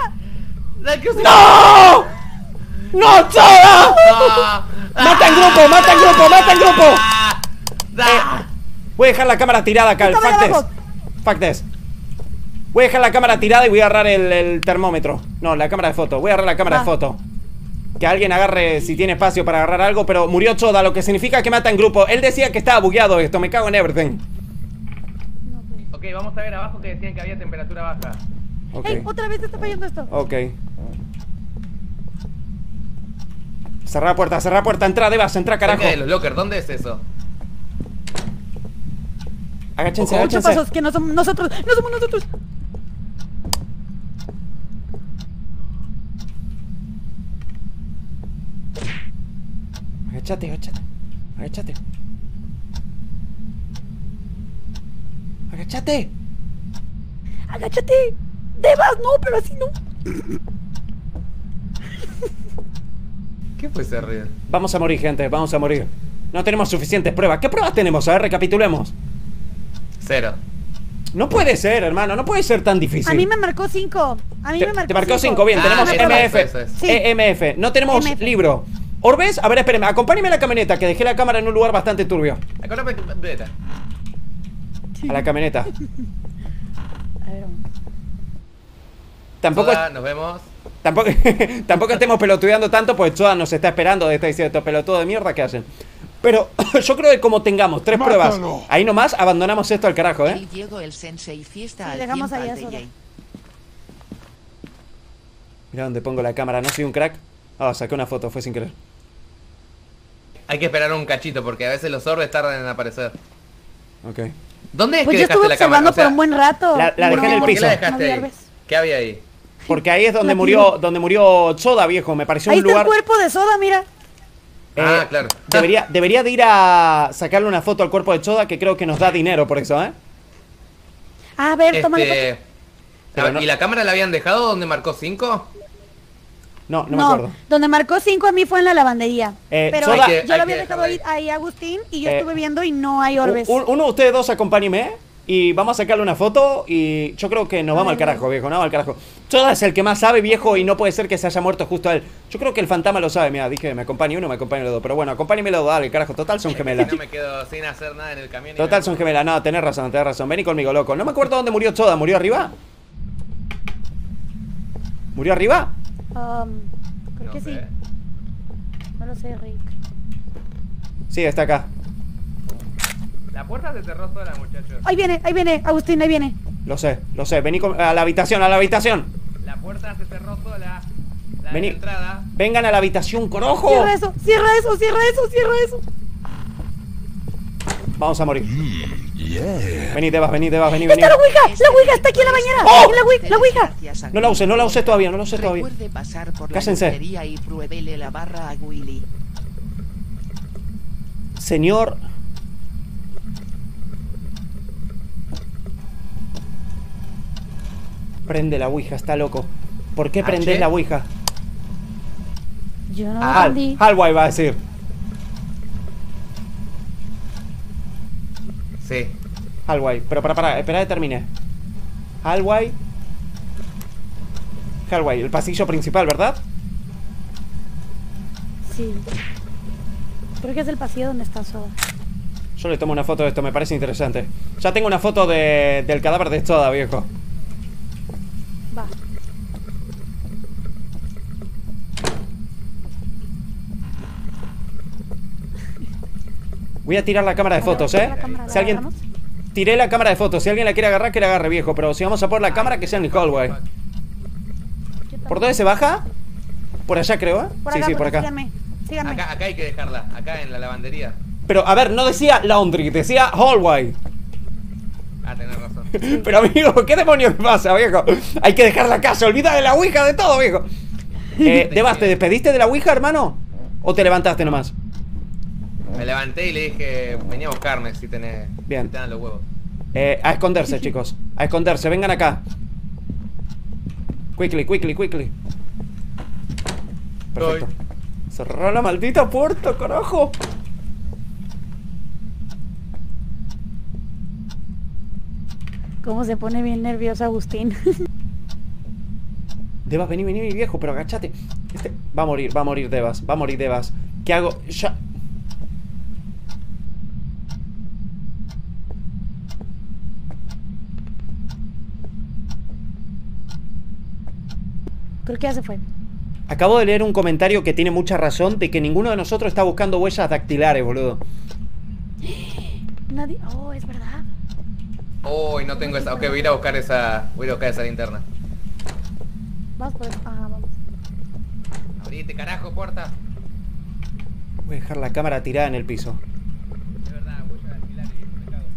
¡No! ¡No, Soda! ¡Mata en grupo! Voy a dejar la cámara tirada acá, el Fact test. Voy a dejar la cámara tirada y voy a agarrar el termómetro. No, la cámara de foto. Voy a agarrar la cámara de foto. Que alguien agarre si tiene espacio para agarrar algo. Pero murió Soda, lo que significa que mata en grupo. Él decía que estaba bugueado esto. Me cago en everything. Ok, vamos a ver abajo que decían que había temperatura baja. Okay. ¡Ey! Otra vez te está fallando esto. Ok. Cerrá la puerta. Entra, Devas, entra, carajo. Cerca de los lockers, ¿dónde es eso? Agáchense. Muchos pasos, que no somos nosotros. ¡No somos nosotros! Agáchate. ¡Agáchate! ¡Devas! No, pero así no. ¿Qué fue ese ruido? Vamos a morir, gente, vamos a morir. No tenemos suficientes pruebas. ¿Qué pruebas tenemos? A ver, recapitulemos. 0. No puede ser, hermano, no puede ser tan difícil. A mí me marcó 5. Te marcó 5, bien, tenemos MF. eso es. Sí. EMF, no tenemos MF. libro. Orbes, a ver, espérenme, acompáñeme a la camioneta, que dejé la cámara en un lugar bastante turbio. Vete. A la camioneta. A ver, Tampoco, Soda, nos vemos. tampoco estemos pelotudeando tanto, pues Soda nos está esperando. Está diciendo, estos pelotudos de mierda, ¿qué hacen? Pero yo creo que como tengamos 3 pruebas, ahí nomás abandonamos esto al carajo, El Diego el Sensei fiesta Sí, al dejamos tiempo ahí a al Soda. DJ. Mira dónde pongo la cámara, no soy un crack. Ah, saqué una foto, fue sin querer. Hay que esperar un cachito porque a veces los orbes tardan en aparecer. Ok. ¿Dónde es Pues que yo estuve dejaste la cámara? observando O sea, por un buen rato. La dejé en el ¿por qué piso. la dejaste No había ahí? orbes. ¿Qué había ahí? Porque ahí es donde La murió Soda, viejo. Me pareció Ahí un está lugar. el cuerpo de Soda, mira. Claro. Debería de ir a sacarle una foto al cuerpo de Soda, que creo que nos da dinero por eso, ¿eh? A ver, tómale. Pero no- ¿Y la cámara la habían dejado donde marcó 5? No me acuerdo. Donde marcó 5 a mí fue en la lavandería. Pero Soda- yo lo había hay que dejado dejarlo ahí Agustín y yo Eh, estuve viendo y no hay orbes. Uno de ustedes dos acompáñeme y vamos a sacarle una foto y yo creo que nos vamos al carajo, viejo, no al carajo. Soda es el que más sabe, viejo, y no puede ser que se haya muerto justo a él. Yo creo que el fantasma lo sabe, mira, dije, me acompañe uno, me acompañe los dos. Pero bueno, acompáñeme los dos, dale, carajo, total son gemelas. No me quedo sin hacer nada en el camión. Total son gemelas, no, tenés razón, vení conmigo, loco. No me acuerdo dónde murió Soda, ¿murió arriba? ¿Murió arriba? Creo que sí. No lo sé, Rick. Sí, está acá. La puerta se cerró sola, muchachos. Ahí viene, Agustín, ahí viene. Lo sé, vení a la habitación, La puerta se cerró sola. La Vení. de entrada. Vengan a la habitación, corojo. Cierra eso. Vamos a morir. Vení, Devas, vení. ¡Está la Ouija está aquí en la bañera! ¡Oh! ¡La Ouija! No la usé todavía, Recuerde pasar por Cásense. la librería y pruébele la barra a Willy. Señor. Prende la Ouija, está loco. ¿Por qué prendés la Ouija? Yo no entendí. Hallway va a decir. Sí. Hallway. Pero espera que termine. Hallway. El pasillo principal, ¿verdad? Sí. Creo que es el pasillo donde está Soda. Yo le tomo una foto de esto, me parece interesante. Ya tengo una foto del cadáver de Soda, viejo. Va. Voy a tirar la cámara de fotos, ¿eh? Si alguien... Tiré la cámara de fotos. Si alguien la quiere agarrar, que la agarre, viejo. Pero si vamos a por la cámara, que sea en el hallway. ¿Por dónde se baja? Por allá, creo, ¿eh? Sí, por acá. Síganme. Acá hay que dejarla. Acá en la lavandería. Pero, a ver, no decía laundry, decía hallway. Ah, tenés razón. Pero, amigo, ¿qué demonios pasa, viejo? Hay que dejar la casa. Olvida de la ouija, de todo, viejo. Devas, ¿te despediste de la ouija, hermano? ¿O te levantaste nomás? Me levanté y le dije, venía a buscarme si tenés. Bien. Si te dan los huevos. A esconderse, chicos. A esconderse, vengan acá. Quickly. Perfecto. Cerrá la maldita puerta, carajo. ¿Cómo se pone bien nervioso Agustín? Devas, vení, viejo, pero agachate. Va a morir Devas. ¿Qué hago? Ya. Creo que ya se fue. Acabo de leer un comentario que tiene mucha razón de que ninguno de nosotros está buscando huellas dactilares, boludo. Nadie. Oh, es verdad. Oh, y no tengo esa. Ok, voy a ir a buscar esa linterna. Vamos por eso. Ah, vamos. Abrite, carajo, puerta. Voy a dejar la cámara tirada en el piso. De verdad, voy a alquilar y me cago.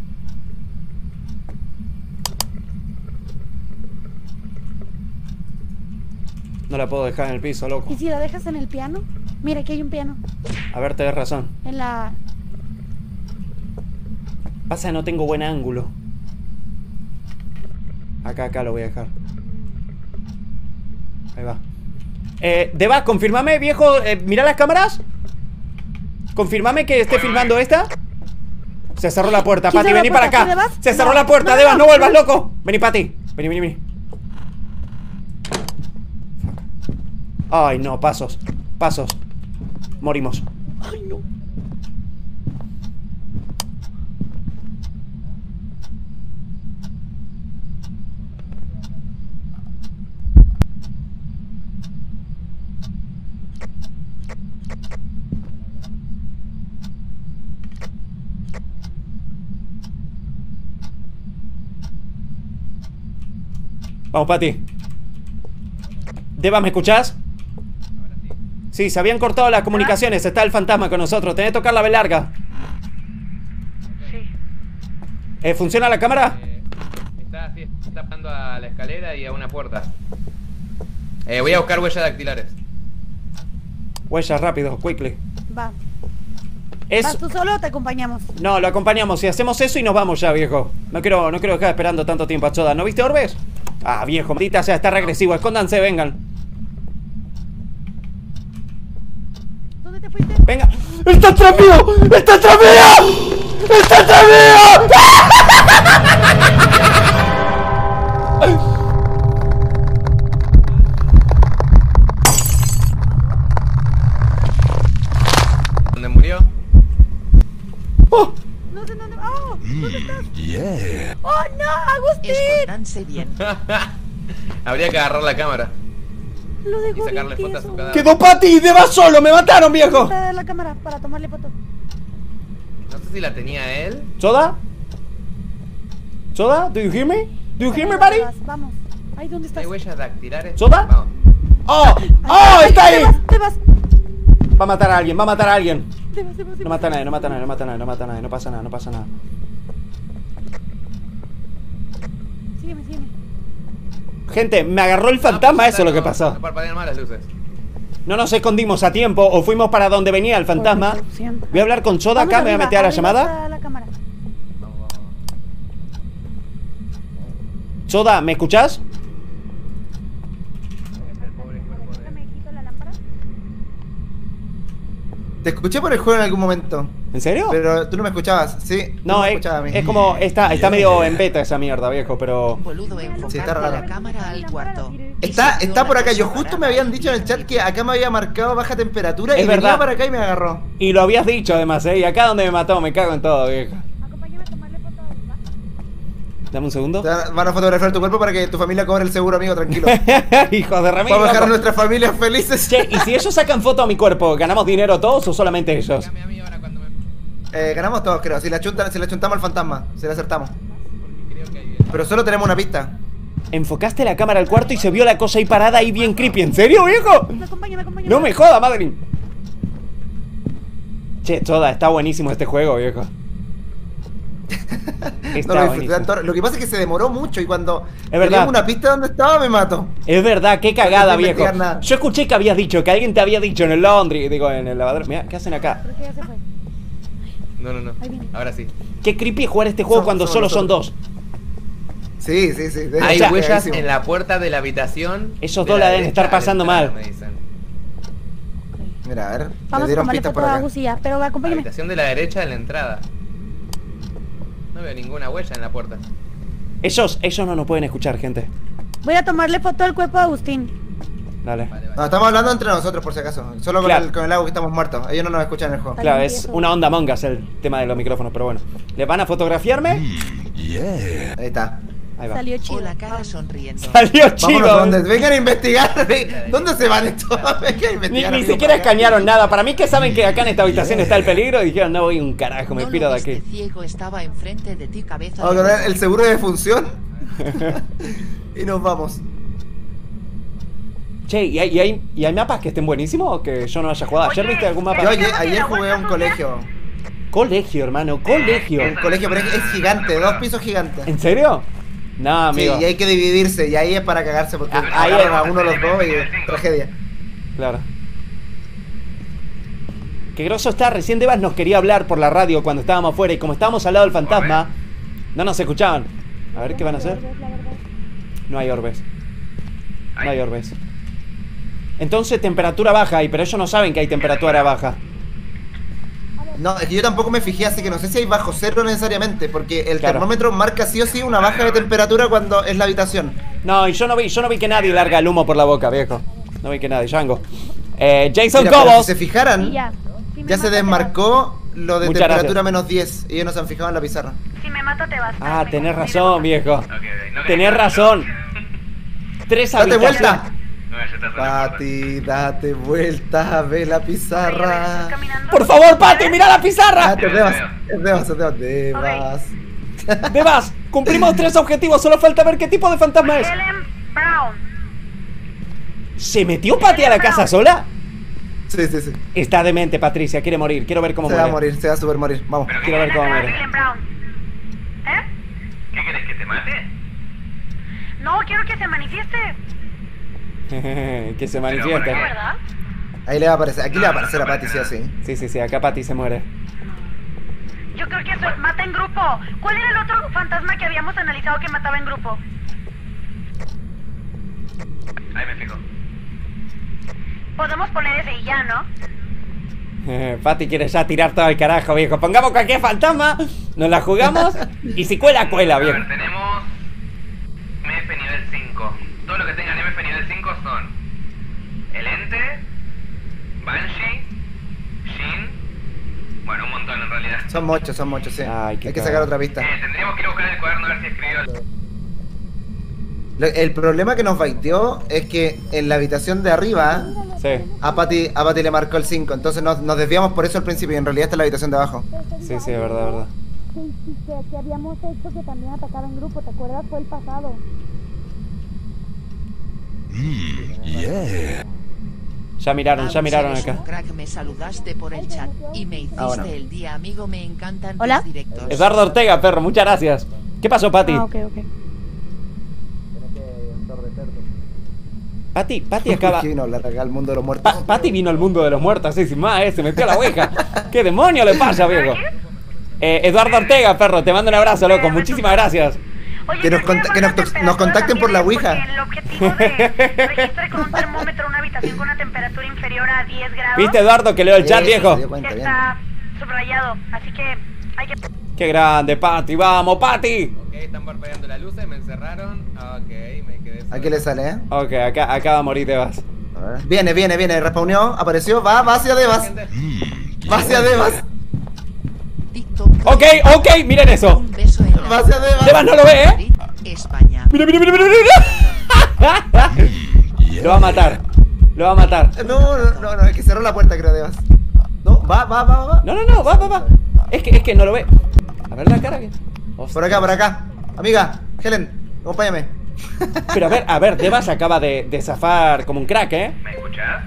No la puedo dejar en el piso, loco. ¿Y si la dejas en el piano? Mira, aquí hay un piano. A ver, tenés razón. En la... Pasa que no tengo buen ángulo. Acá lo voy a dejar. Ahí va. Devas, confirmame, viejo. Mira las cámaras. Confirmame que esté filmando esta. Se cerró la puerta, Pati, vení para acá. Se cerró la puerta, Devas, no vuelvas, loco. Vení, Pati. Vení. Ay, no, pasos. Morimos. Ay, no. Vamos, Pati. Devas, ¿me escuchás? Sí, se habían cortado las comunicaciones. Está el fantasma con nosotros. Tenés que tocar la B larga. Sí. ¿Funciona la cámara? Está tapando a la escalera y a una puerta. Voy a buscar huellas dactilares. Huellas, rápido, quickly. Va. ¿Vas tú solo o te acompañamos? No, lo acompañamos. Si hacemos eso y nos vamos ya, viejo. No quiero dejar esperando tanto tiempo a Soda. ¿No viste orbes? Ah, viejo, maldita sea, está regresivo. Escóndanse, vengan. ¿Dónde te fuiste? Venga. ¡Está atrás mío! ¡Está atrás mío! ¡Está atrás mío! ¿Dónde murió? ¡Oh! No sé dónde... ¡Oh! ¿Dónde estás? Yeah. ¡Oh, no, Agustín! Escóndanse bien. Habría que agarrar la cámara Lo y dejó sacarle bien fotos a su tieso. cadáver. ¡Quedó Pati! ¡Devas solo! ¡Me mataron, viejo! Está la cámara para tomarle foto. No sé si la tenía él. ¿Soda? ¿Soda? ¿Do you hear me? ¿Do you hear me, buddy? Vamos. Ay, ¿dónde estás? ¿Hay huellas dactilares? ¿Soda? Vamos. ¡Oh! ¡Oh! ¡Está ahí! Te vas. Va a matar a alguien, va a matar a alguien. Te vas. No mata a nadie, no mata a nadie, no mata a nadie, no mata a nadie. No pasa nada, no pasa nada. Sígueme. Gente, me agarró el fantasma, eso es lo que pasó. No parpadean más las luces. No nos escondimos a tiempo o fuimos para donde venía el fantasma. Voy a hablar con Soda acá, me voy a meter a la llamada. La cámara. Vamos. Soda, ¿me escuchás? El pobre cuerpo de... Déjame, quito la lámpara. Déjame, quito la lámpara. Te escuché por el juego en algún momento. ¿En serio? Pero tú no me escuchabas, sí. No, me escuchabas a mí. es como, está medio en beta esa mierda, viejo, pero... Boludo, Sí, está enfocarte raro. la cámara al cuarto. Está por acá. Yo justo me habían dicho en el chat que acá me había marcado baja temperatura Es y verdad. venía para acá y me agarró. Y lo habías dicho además, ¿eh? Y acá donde me mató, me cago en todo, viejo. Acompáñame a tomarle foto a Eva. Dame un segundo. Van a fotografiar tu cuerpo para que tu familia cobre el seguro, amigo, tranquilo. Hijos de remil. Vamos a dejar a loco. nuestras familias felices. Che, ¿y si ellos sacan foto a mi cuerpo, ganamos dinero todos o solamente ellos? Dígame a mí ahora cuando me... Ganamos todos, creo. Si le chuntamos al fantasma, si le acertamos. Porque creo que hay bien. Pero solo tenemos una pista. Enfocaste la cámara al cuarto y se vio la cosa ahí parada ahí bien creepy. ¿En serio, viejo? Acompáñame. No me joda, Madeline. Che, Soda, está buenísimo este juego, viejo. No Está lo disfruté buenísimo. tanto. Lo que pasa es que se demoró mucho y cuando verdad. teníamos una pista donde estaba me mato. Es verdad, qué cagada, No viejo. investigar nada. Yo escuché que habías dicho, que alguien te había dicho en el laundry, digo, en el lavadero. Mira, ¿qué hacen acá? Creo que ya se fue. No. Ahí viene. Ahora sí. Qué creepy jugar este juego cuando Somos solo son dos. Sí. Hay ya, huellas cagadísimo. en la puerta de la habitación. Esos de dos la deben derecha estar pasando a la entrada, mal. me dicen. Mira, a ver. Vamos Me a dieron tomarle pistas foto por a acá. Agus y ya, pero La acompáñame. habitación de la derecha de la entrada. No veo ninguna huella en la puerta. Ellos no nos pueden escuchar, gente. Voy a tomarle foto al cuerpo a Agustín. Dale. Vale. No, estamos hablando entre nosotros por si acaso. Solo con, Claro. con el agua que estamos muertos. Ellos no nos escuchan en el juego. Claro, es una onda mongas el tema de los micrófonos, pero bueno. ¿Les van a fotografiarme? Ahí está. Ahí va. Salió chido. Hola, cara sonriendo. Salió Vámonos a chido. donde vengan a investigar. ¿Dónde se van estos? Vengan a investigar. Ni amigo, siquiera para acá. escanearon nada. Para mí que saben que acá en esta habitación está el peligro y dijeron, no voy un carajo, me No piro lo de aquí. viste ciego, estaba enfrente de ti, cabeza Vamos a de poner el seguro de defunción. Y nos vamos. Che, ¿y hay mapas que estén buenísimos o que yo no haya jugado? ¿Ayer Oye, viste algún mapa? Yo ayer jugué a un colegio. Colegio, hermano, colegio. Un colegio, pero es gigante, 2 pisos gigantes. ¿En serio? No, Sí, amigo. y hay que dividirse, y ahí es para cagarse porque Ahí agarran es- a uno de los dos y tragedia. Claro. Qué groso está. Recién Devas nos quería hablar por la radio cuando estábamos afuera y como estábamos al lado del fantasma, no nos escuchaban. A ver qué van a hacer. No hay orbes. No hay orbes. Entonces temperatura baja ahí, pero ellos no saben que hay temperatura baja. No, es que yo tampoco me fijé, así que no sé si hay bajo cero necesariamente, porque el Claro. termómetro marca sí o sí una baja de temperatura cuando es la habitación. No, y yo no vi que nadie larga el humo por la boca, viejo. No vi que nadie, Django. Jason Mira, pero Cobos. si se fijaran, Y ya. Si me ya se mata, te desmarcó lo de Muchas temperatura gracias. -10. Ellos no se han fijado en la pizarra. Si me mato te vas. Ah, Me tenés confundí razón, de viejo. no Tenés razón. 3 ¡Date habitaciones. vuelta! No, ya está, Pati, date vuelta, ve la ¿Estás pizarra. caminando? Por favor, Pati, mira la Ah, pizarra. te debas. Devas, cumplimos 3 objetivos, solo falta ver qué tipo de fantasma es. Helen Brown. ¿Se metió Pati a la casa sola? Sí, sí, sí. Está demente, Patricia, quiere morir. Quiero ver cómo Se va a muere. morir, se va a super morir. Vamos. Quiero ver cómo muere. Helen Brown. ¿Eh? ¿Qué querés, que te mate? No, quiero que se manifieste. Que se ¿No, manifieste. verdad? Ahí le va a aparecer, aquí le va a aparecer a Pati, sí o sí. Sí, acá Pati se muere. Yo creo que eso mata en grupo. ¿Cuál era el otro fantasma que habíamos analizado que mataba en grupo? Ahí me fijo. Podemos poner ese y ya, ¿no? Pati quiere ya tirar todo el carajo, viejo. Pongamos cualquier fantasma, nos la jugamos y si cuela, cuela, A viejo. ver, tenemos MF nivel 5. Todo lo que tengan MF nivel 5 son el ente, Banshee, Shin. Bueno, un montón en realidad. Son muchos, sí. Ay, qué Hay que cagada. sacar otra pista. Tendríamos que ir a buscar el cuaderno a ver si escribió algo. El problema que nos baiteó es que en la habitación de arriba Sí, a Pati le marcó el 5, entonces nos desviamos por eso al principio y en realidad está en la habitación de abajo. sí, es verdad. Que habíamos hecho que también atacaba en grupo, ¿te acuerdas? Fue el pasado. Ya miraron Eres acá. un crack, me saludaste por el chat y me hiciste bueno. el día, amigo, me encantan Hola. tus directos. Eduardo Ortega, perro, muchas gracias. ¿Qué pasó, Pati? Ah, ok. Pati acaba. ¿Qué vino a hablar acá al mundo de los muertos? Pati vino al mundo de los muertos, así sin más, se metió a la oveja. ¿Qué demonio le pasa, viejo? Eduardo Ortega, perro, te mando un abrazo, loco. Muchísimas gracias. Oye, Que nos ¿te puede contacten bajar por la temperatura Ouija. también? El objetivo de registrar con un termómetro una habitación habitación con una temperatura inferior a 10 grados. ¿Viste, Eduardo, que leo el chat, viejo? Está subrayado, así que hay que... Qué grande, Pati, vamos, Pati. Ok, están parpadeando las luces, me encerraron. Ok, me quedé solo. Aquí le sale, ¿eh? Ok, acá va a morir Devas. A ver. Viene, respawneó, apareció, va hacia Devas. Va hacia Devas. TikTok. Ok, miren eso. Un beso en la Va hacia Devas. Devas no lo ve, ¿eh? Madrid, España. Mira. Lo va a matar. No, es que cerró la puerta, creo, Devas. No, va. No, va. Es que no lo ve. A ver la cara que... Por acá. Amiga, Helen, acompáñame. Pero a ver, Devas acaba de zafar como un crack, ¿eh? ¿Me escuchás?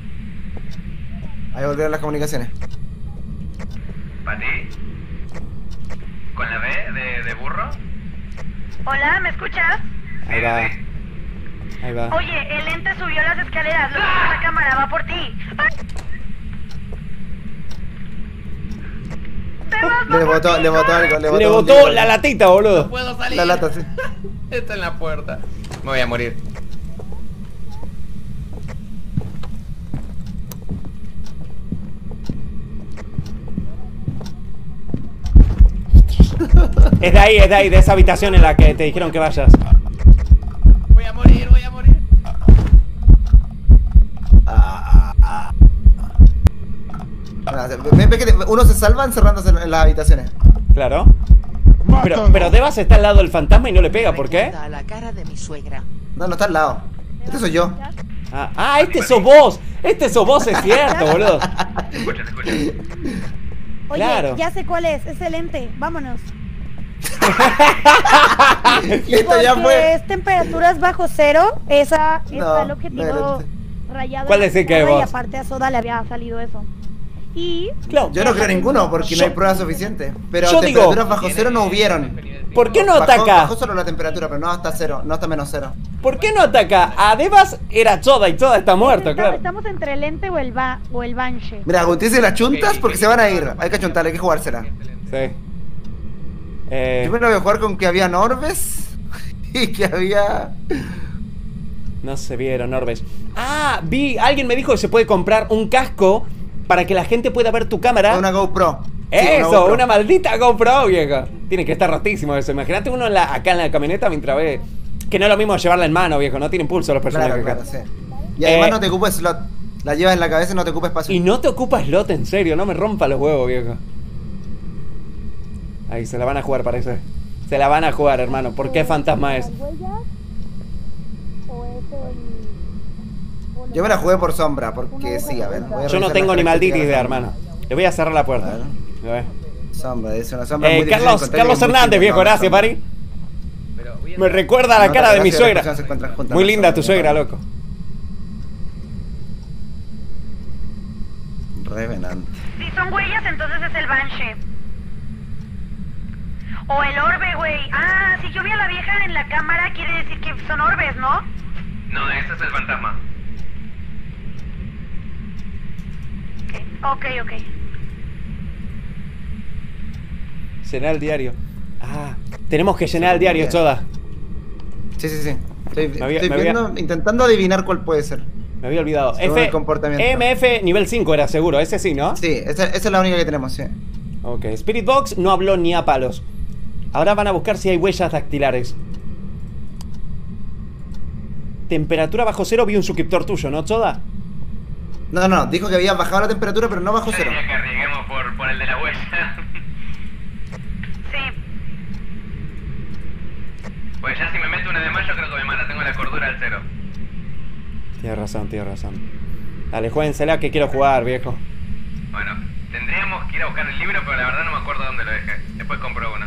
Ahí volvieron las comunicaciones. ¿Pati? ¿Con la B de burro? Hola, ¿me escuchas? Ahí va. Oye, el ente subió las escaleras, lo viste en la cámara, va por ti. ¡Ay! Le botó algo, Le botó la latita, boludo. No puedo salir. La lata, sí. Está en la puerta. Me voy a morir. Es de ahí, de esa habitación en la que te dijeron que vayas. Voy a morir. Ve que uno se salva encerrándose en las habitaciones. Claro. Pero Devas está al lado del fantasma y no le pega, ¿por qué? A la cara de mi suegra. No está al lado. Este soy yo. Este sos vos. Es cierto, boludo. Te escucho. Oye, Claro. ya sé cuál es el ente. Vámonos. Listo, ya Porque fue. es temperaturas bajo cero. Esa No, está el objetivo rayado. ¿Cuál en la decís que es pizarra, y vos? aparte a Soda le había salido eso. Y Claro. Yo no creo ninguno porque no hay pruebas suficientes. Pero Yo digo- temperaturas bajo cero no hubieron. ¿Por qué no ataca? Bajó solo la temperatura, pero no hasta cero, no hasta menos cero. ¿Por qué no ataca? A Devas era Choda y Choda está muerto, claro. estamos entre el ente o el Banshee. Mira, Agustín se las chuntas porque se van a ir. Hay que chuntarle, hay que jugársela. Sí. Yo me la voy a jugar con que había orbes y que había... No se vieron orbes. Alguien me dijo que se puede comprar un casco para que la gente pueda ver tu cámara. Una GoPro. Sí, Eso, GoPro. una maldita GoPro, viejo. Tiene que estar rotísimo eso. Imagínate uno acá en la camioneta mientras ve. Que no es lo mismo llevarla en mano, viejo. No tiene impulso los personajes Claro, acá. sí. Y además no te ocupa slot. La llevas en la cabeza y no te ocupa espacio. Y no te ocupa slot, en serio. No me rompa los huevos, viejo. Ahí, se la van a jugar, parece. Se la van a jugar, hermano. ¿Por qué fantasma es? Yo me la jugué por sombra, porque sí, a ver. voy a Yo no revisar tengo las ni maldita características idea, de hermano. Le voy a cerrar la puerta. A ver. Sombra, es una sombra muy difícil de Carlos encontrar y es muy Hernández, chimba, viejo, no, gracias, sombra. Pari. Pero voy a Me recuerda a la No, cara de mi gracias, las suegra. personas se encuentran juntas, Muy no, linda sombra, tu suegra, Pari. loco. Revenant. Si son huellas, entonces es el Banshee. O el orbe, güey. Si yo vi a la vieja en la cámara, quiere decir que son orbes, ¿no? No, ese es el fantasma. Ok. Llenar el diario. Tenemos que llenar el diario, Choda. Sí. Estoy Me había- viendo, intentando adivinar cuál puede ser. Me había olvidado. Según el comportamiento. MF nivel 5 era seguro, ese sí, ¿no? Sí, esa es la única que tenemos, sí. Ok, Spirit Box no habló ni a palos. Ahora van a buscar si hay huellas dactilares. Temperatura bajo cero, vi un suscriptor tuyo, ¿no, Choda? No, dijo que había bajado la temperatura, pero no bajo Yo cero. diría que arriesguemos por el de la huella. Sí. Pues ya si me meto una de más, yo creo que me mata. Tengo la cordura al cero. Tienes razón. Dale, juéguensela que quiero jugar, viejo. Bueno, tendríamos que ir a buscar el libro, pero la verdad no me acuerdo dónde lo dejé. Después compro uno.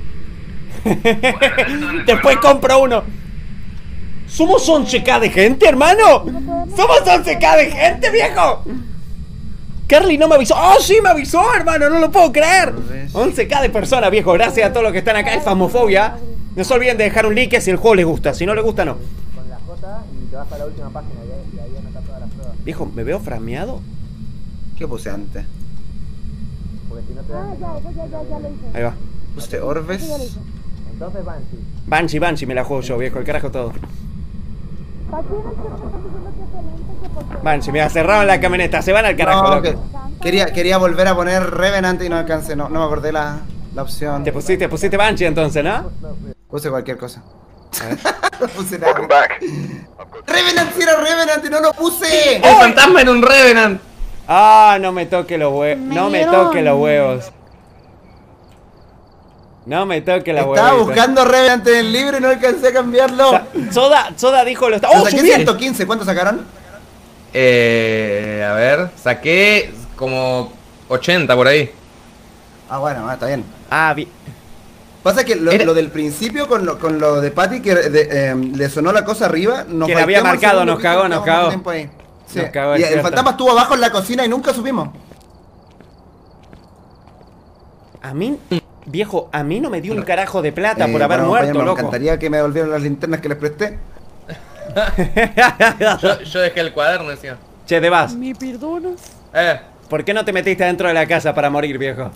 Después compro uno. ¿Somos 11k de gente, hermano? ¿Somos 11k de gente, viejo? Carly no me avisó. ¡Oh, sí me avisó, hermano! No lo puedo creer. 11k de personas, viejo. Gracias a todos los que están acá en Phasmophobia. No se olviden de dejar un like si el juego les gusta. Si no les gusta, no. Con la J y te vas a la última página y ahí anotas todas las pruebas. Viejo, ¿me veo frameado? ¿Qué puse antes? Porque si no te dan. Ya lo hice. Ahí va. Puse orbes. Entonces Banshee. Banshee, me la juego yo, viejo. El carajo todo. Banshee, mira, cerraron la camioneta, se van al carajo, No, loco. quería volver a poner Revenant y no alcancé, no me acordé la opción. Te pusiste Banshee entonces, ¿no? Puse cualquier cosa. No puse nada. Revenant, si era Revenant y no lo puse. ¡El fantasma en un Revenant! Ah, no me toque los huevos. No me toque los huevos. No me toque la huevos. Estaba buscando Revenant en el libro y no alcancé a cambiarlo. Soda dijo lo está. Yo ¡Oh, saqué subí! 115, ¿cuánto sacaron? A ver, saqué como 80 por ahí. Ah, bueno, está bien. Ah, bien. Pasa que lo del principio con lo de Patty que le sonó la cosa arriba, Que le había marcado, nos cagó. Sí. Nos cagó, Y es el cierto. fantasma estuvo abajo en la cocina y nunca supimos. A mí, viejo, a mí no me dio un carajo de plata por haber Bueno, muerto, compañero, me loco. encantaría que me devolvieran las linternas que les presté. Yo dejé el cuaderno, decía. Che, Debas, ¿Me perdonas? ¿por qué no te metiste dentro de la casa para morir, viejo?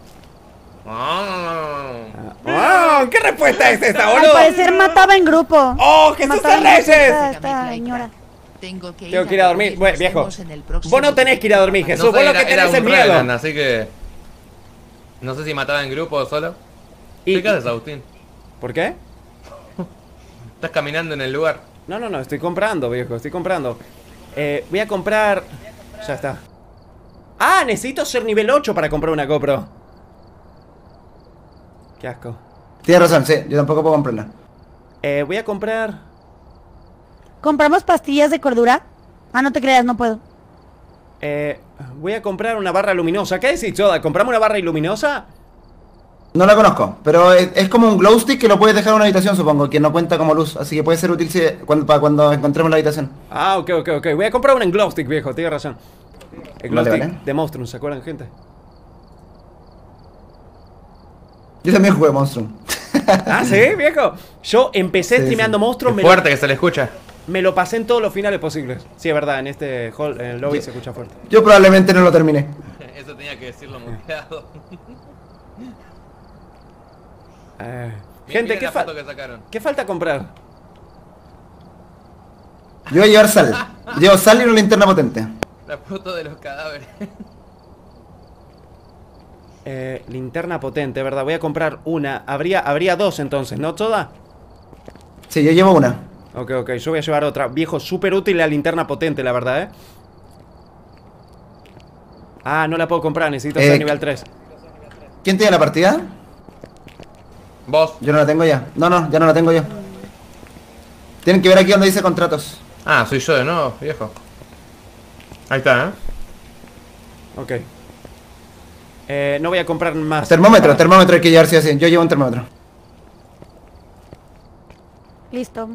Oh, ¿qué respuesta es esta, Al boludo? parecer mataba en grupo. ¡Oh, Jesús Mataba en Hernández! grupo esta señora. Tengo que Tengo que ir a dormir. Bueno, viejo, vos no tenés que ir a dormir, Jesús. No sé, Vos lo que tenés es un miedo. Revenant, así que... No sé si mataba en grupo o solo. ¿Qué haces, Agustín? ¿Por qué? Estás caminando en el lugar. No, estoy comprando, viejo, estoy comprando. Voy a comprar... Ya está. Ah, necesito ser nivel 8 para comprar una GoPro. Qué asco. Tienes razón, sí, yo tampoco puedo comprarla. Voy a comprar... ¿Compramos pastillas de cordura? Ah, no te creas, no puedo. Voy a comprar una barra luminosa. ¿Qué decís, Soda? ¿Compramos una barra luminosa? No la conozco, pero es como un glow stick que lo puedes dejar en una habitación, supongo, que no cuenta como luz, así que puede ser útil para cuando encontremos la habitación. Ah, ok. Voy a comprar un glow stick, viejo, tienes razón. El glow Vale, stick vale. de Monstrum, ¿se acuerdan, gente? Yo también jugué Monstrum. Ah, ¿sí, viejo? Yo empecé streameando Monstrum. Qué fuerte que se le escucha. Me lo pasé en todos los finales posibles. Sí, es verdad, en este hall, en el lobby se escucha fuerte. Yo probablemente no lo terminé. Eso tenía que decirlo muteado. Gente, Miren la foto que sacaron. ¿qué falta comprar? Yo voy a llevar sal. Llevo sal y una linterna potente. La foto de los cadáveres. Linterna potente, ¿verdad? Voy a comprar una. Habría dos entonces, ¿no, Toda? Sí, yo llevo una. Ok, yo voy a llevar otra. Viejo, súper útil la linterna potente, la verdad, ¿eh? Ah, no la puedo comprar, necesito ser nivel 3. ¿Quién tiene la partida? Vos. Yo no la tengo ya. No, ya no la tengo yo. Tienen que ver aquí donde dice contratos. Ah, soy yo de nuevo, viejo. Ahí está, Ok. No voy a comprar más. Termómetro hay que llevar, sí, así. Yo llevo un termómetro. Listo.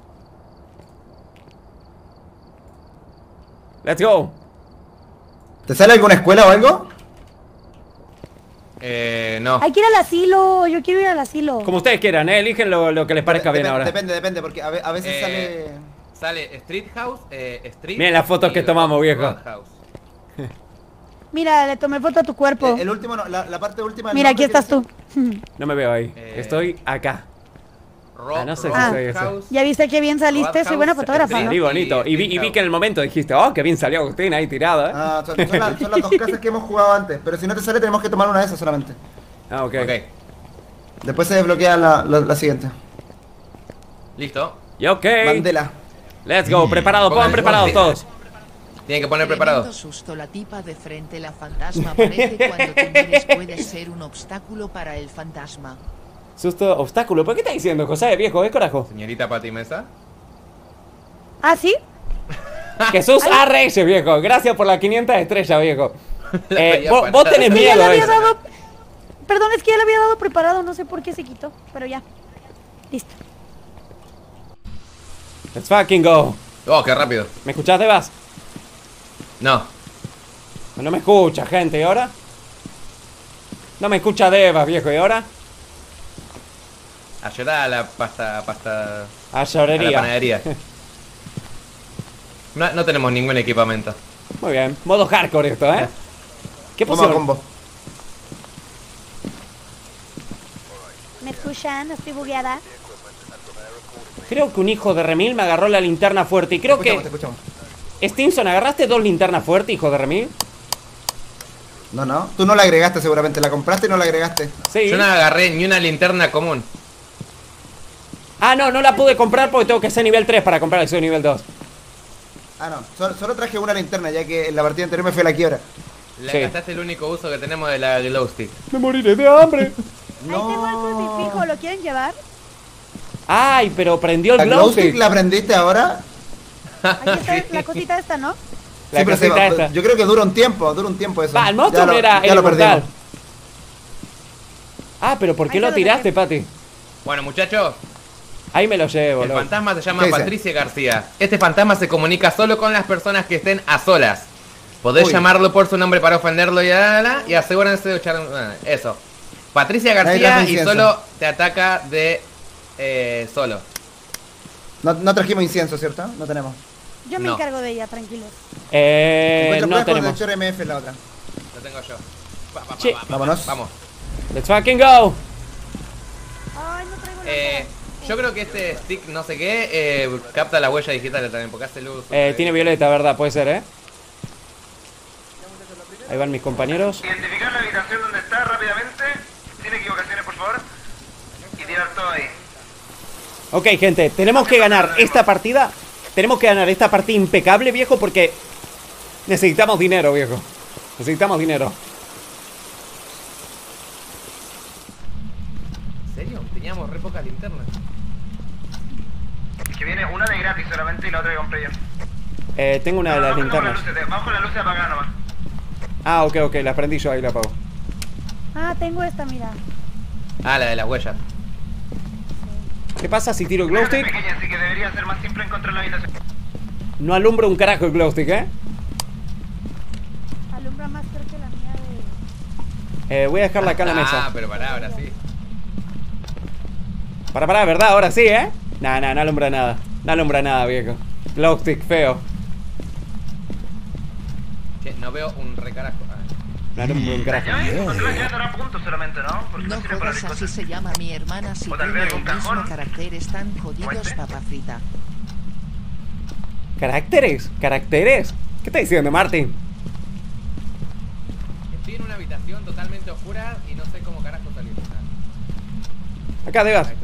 Let's go. ¿Te sale alguna escuela o algo? No. Hay que ir al asilo. Yo quiero ir al asilo. Como ustedes quieran, eligen lo que les parezca bien ahora. Depende, porque a veces sale... Sale Street House, Street... Miren las fotos que tomamos, viejo. Roadhouse. Mira, le tomé foto a tu cuerpo. El último, no, la parte última... del Mira, nombre aquí estás tú. No me veo ahí. Estoy acá. No sé si soy ese. Ya viste qué bien saliste. Soy buena fotógrafa, Sí, ¿no? bonito. Y vi que en el momento dijiste, oh, qué bien salió Agustín ahí tirado, ¿eh? Ah, son las dos casas que hemos jugado antes. Pero si no te sale, tenemos que tomar una de esas solamente. Ah, ok. Después se desbloquea la siguiente. Listo. Y ok. Mandela. Let's go. Preparados, pongan preparados todos. Tienen que poner preparado. Tremendo susto, la tipa de frente, la fantasma parece cuando te mires puede ser un obstáculo para el fantasma. Susto, obstáculo. ¿Por qué estás diciendo, José, viejo? ¿Qué corajo? Señorita Pati Mesa. ¿Ah, sí? Jesús A.R.S., viejo. Gracias por las 500 estrellas, viejo. Vos Es tenés que ya le miedo, había dado... Perdón, es que ya le había dado preparado. No sé por qué se quitó, pero ya. Listo. Let's fucking go. Oh, qué rápido. ¿Me escuchás, Debas? No. No me escucha, gente. ¿Y ahora? No me escucha Debas, viejo. ¿Y ahora? A llorar a la pasta... A llorería. A la panadería. No tenemos ningún equipamiento. Muy bien. Modo hardcore esto, ¿eh? ¿Qué pusieron? Combo. ¿Me escuchan? ¿Estoy bugueada? Creo que un hijo de remil me agarró la linterna fuerte. Y creo Te que... escuchamos. Stinson, ¿agarraste 2 linternas fuertes, hijo de remil? No. Tú no la agregaste seguramente. La compraste y no la agregaste. Sí. Yo no agarré ni una linterna común. Ah, no la pude comprar porque tengo que ser nivel 3 para comprar el soy nivel 2. Ah, no. Solo traje una linterna, ya que en la partida anterior me fue la quiebra. Le Sí. gastaste el único uso que tenemos de la glow stick. Me moriré de hambre. Ahí tengo el crucifijo, ¿lo quieren llevar? Ay, pero prendió ¿La el glow glow stick stick. la aprendiste ahora? Aquí está la cosita esta, ¿no? La Sí, pero cosita esta. yo creo que dura un tiempo eso. Va, el monstruo Ya lo- era ya lo inmortal. perdimos. Ah, pero ¿por qué Ahí lo lo tiraste, dejé. Pati? Bueno, muchachos, Ahí me lo llevo, el loco. fantasma se llama ¿Qué dice? Patricia García. Este fantasma se comunica solo con las personas que estén a solas. Podés Uy. llamarlo por su nombre para ofenderlo y asegúrense de echar eso. Patricia Ahí García trajo y incienso. solo te ataca de solo. No trajimos incienso, ¿cierto? No tenemos. Yo me No. encargo de ella, tranquilos. No tenemos. de MF en la otra. Lo tengo yo. Che. Vámonos. Vamos. Let's fucking go. Ay, no traigo la Yo creo que este stick no sé qué capta la huella digital también porque hace luz. Tiene violeta, ¿verdad? Puede ser, ¿eh? Ahí van mis compañeros. Identificar la habitación donde está rápidamente. Sin equivocaciones, por favor. Y tirar todo ahí. Ok, gente, tenemos que ganar esta partida. Tenemos que ganar esta partida impecable, viejo, porque necesitamos dinero, viejo. Necesitamos dinero. ¿En serio? Teníamos re pocas linternas. Que viene una de gratis solamente y la otra que compré yo. Tengo una de las linternas. Vamos con la luz apagada nomás. Ah, ok, la prendí yo, ahí la apago. Ah, tengo esta, mira. Ah, la de las huellas. ¿Qué pasa si tiro el glow Es stick? pequeña, así que debería ser más simple encontrar la habitación. No alumbro un carajo el glow stick, ¿eh? Alumbra más creo que la mía de... Voy a dejarla acá en la Ah, mesa. pero pará, ahora sí. Para, ¿verdad? Ahora sí, ¿eh? No alumbra nada. No alumbra nada, viejo. Glow stick, feo. Che, no veo un recarajo. No alumbra un carajo. Encontré la llave dará puntos solamente, ¿no? Porque No sirve para jodas, las así cosas. se llama mi hermana si O tal tiene vez el un mismo cajón. caracteres tan jodidos, papa frita. ¿Caracteres? ¿Caracteres? ¿Qué está diciendo, Martín? Estoy en una habitación totalmente oscura y no sé cómo carajo salir. Acá, Devas. Ahí está.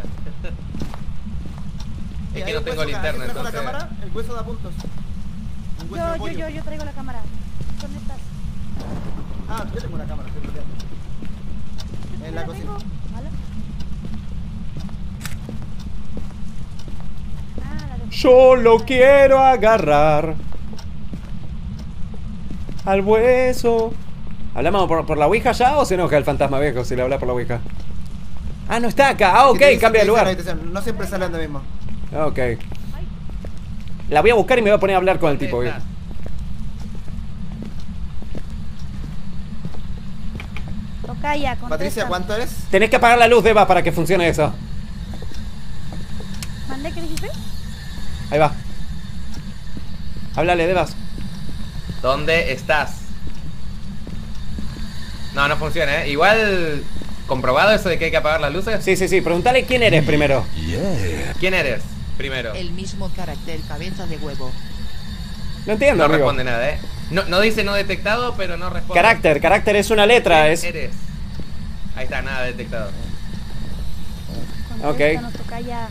Es que no tengo linterna, ¿Trajo la entonces. cámara? El hueso da puntos. Un hueso de pollo. Yo traigo la cámara. ¿Dónde estás? Ah, yo tengo una cámara, estoy bloqueando. En la cocina. ¿Vale? Ah, la de... Yo lo quiero agarrar al hueso. ¿Hablamos por la ouija ya o se enoja el fantasma, viejo, si le habla por la ouija? Ah, no está acá. Ah, ok, Que te dice- cambia de te dice la lugar. habitación. No siempre salen de mismo. Ok. La voy a buscar y me voy a poner a hablar con el tipo, ¿Dónde viejo. estás? Tocaya, contesta. Patricia, ¿cuánto eres? Tenés que apagar la luz, Devas, para que funcione eso. ¿Mandé qué dijiste? Ahí va. Háblale, Devas. ¿Dónde estás? No, no funciona, ¿eh? Igual, ¿comprobado eso de que hay que apagar las luces? Sí. Pregúntale quién eres primero. ¿Quién eres? Primero. El mismo carácter cabeza de huevo. No entiendo, No amigo. responde nada, ¿eh? No dice no detectado, pero no responde. Carácter es una letra, ¿Quién es... eres? Ahí está, nada detectado. Contéstanos, Tocaya.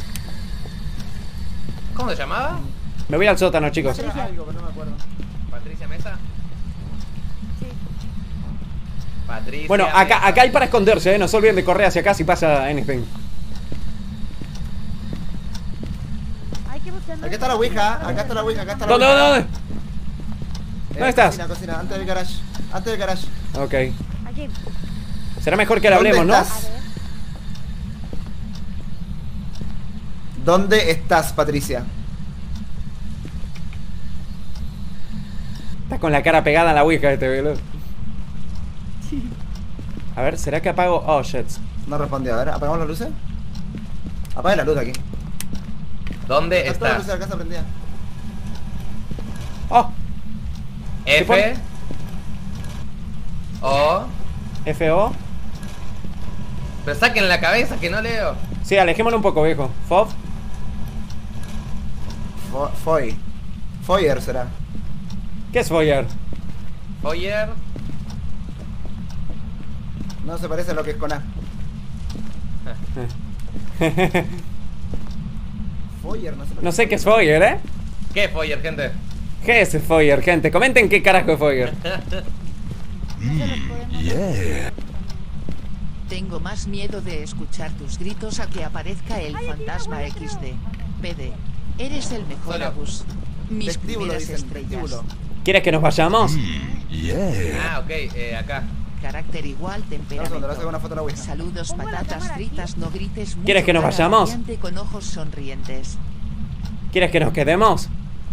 ¿Cómo se llamaba? Me voy al sótano, chicos. Patricia. Algo, pero no me acuerdo. ¿Patricia Mesa? Sí. Patricia Bueno, Mesa. acá hay para esconderse, ¿eh? No se olviden de correr hacia acá si pasa anything. Hay que buscar... Acá está la ouija, acá está la ouija, acá está la ouija. ¿Dónde? ¿Dónde estás? Cocina, antes del garage. Antes del garage. Ok. Aquí. Será mejor que le ¿Dónde hablemos, ¿no? estás? A ver. ¿Dónde estás, Patricia? Está con la cara pegada en la ouija este, boludo. A ver, ¿será que apago? Oh, shit. No respondió, a ver, ¿apagamos las luces? Apague la luz de aquí. ¿Dónde Están todas las está? luces de la casa prendidas. Oh, F O. FO. Pero saquen la cabeza que no leo. Sí, alejémonos un poco, viejo. FOB. Foyer será. ¿Qué es Foyer? Foyer. No se parece a lo que es con A. Foyer, no sé. No sé qué es Foyer, ¿eh? ¿Qué es Foyer, gente? ¿Qué es Foyer, gente? Comenten qué carajo es Foyer. Tengo más miedo de escuchar tus gritos a que aparezca el fantasma XD. PD. Eres el mejor, Solo. Agus. Mis Vestíbulo, primeras dicen, estrellas. vestíbulo. ¿Quieres que nos vayamos? Ah, ok, acá. Carácter igual, Dame un segundo, le voy a sacar una temperamento. foto a la Ouija. Saludos, Pongo la patatas cámara aquí. fritas, no grites mucho. ¿Quieres que nos cara vayamos? radiante con ojos sonrientes. ¿Quieres que nos quedemos?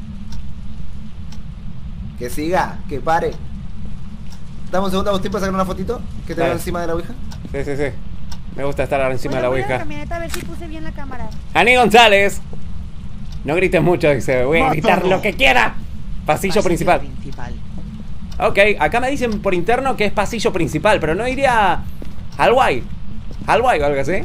Que siga, que pare. Dame un segundo, Agustín, para sacar una fotito. Que te Dale. veo encima de la Ouija. Sí, sí, sí. Me gusta estar encima de la Voy a la Ouija. camioneta a ver si puse bien la cámara. Ani González. No grites mucho, dice. Voy a gritar Mátalo. lo que quiera. Pasillo principal. Ok, acá me dicen por interno que es pasillo principal, pero no iría al guay. Al guay o algo así.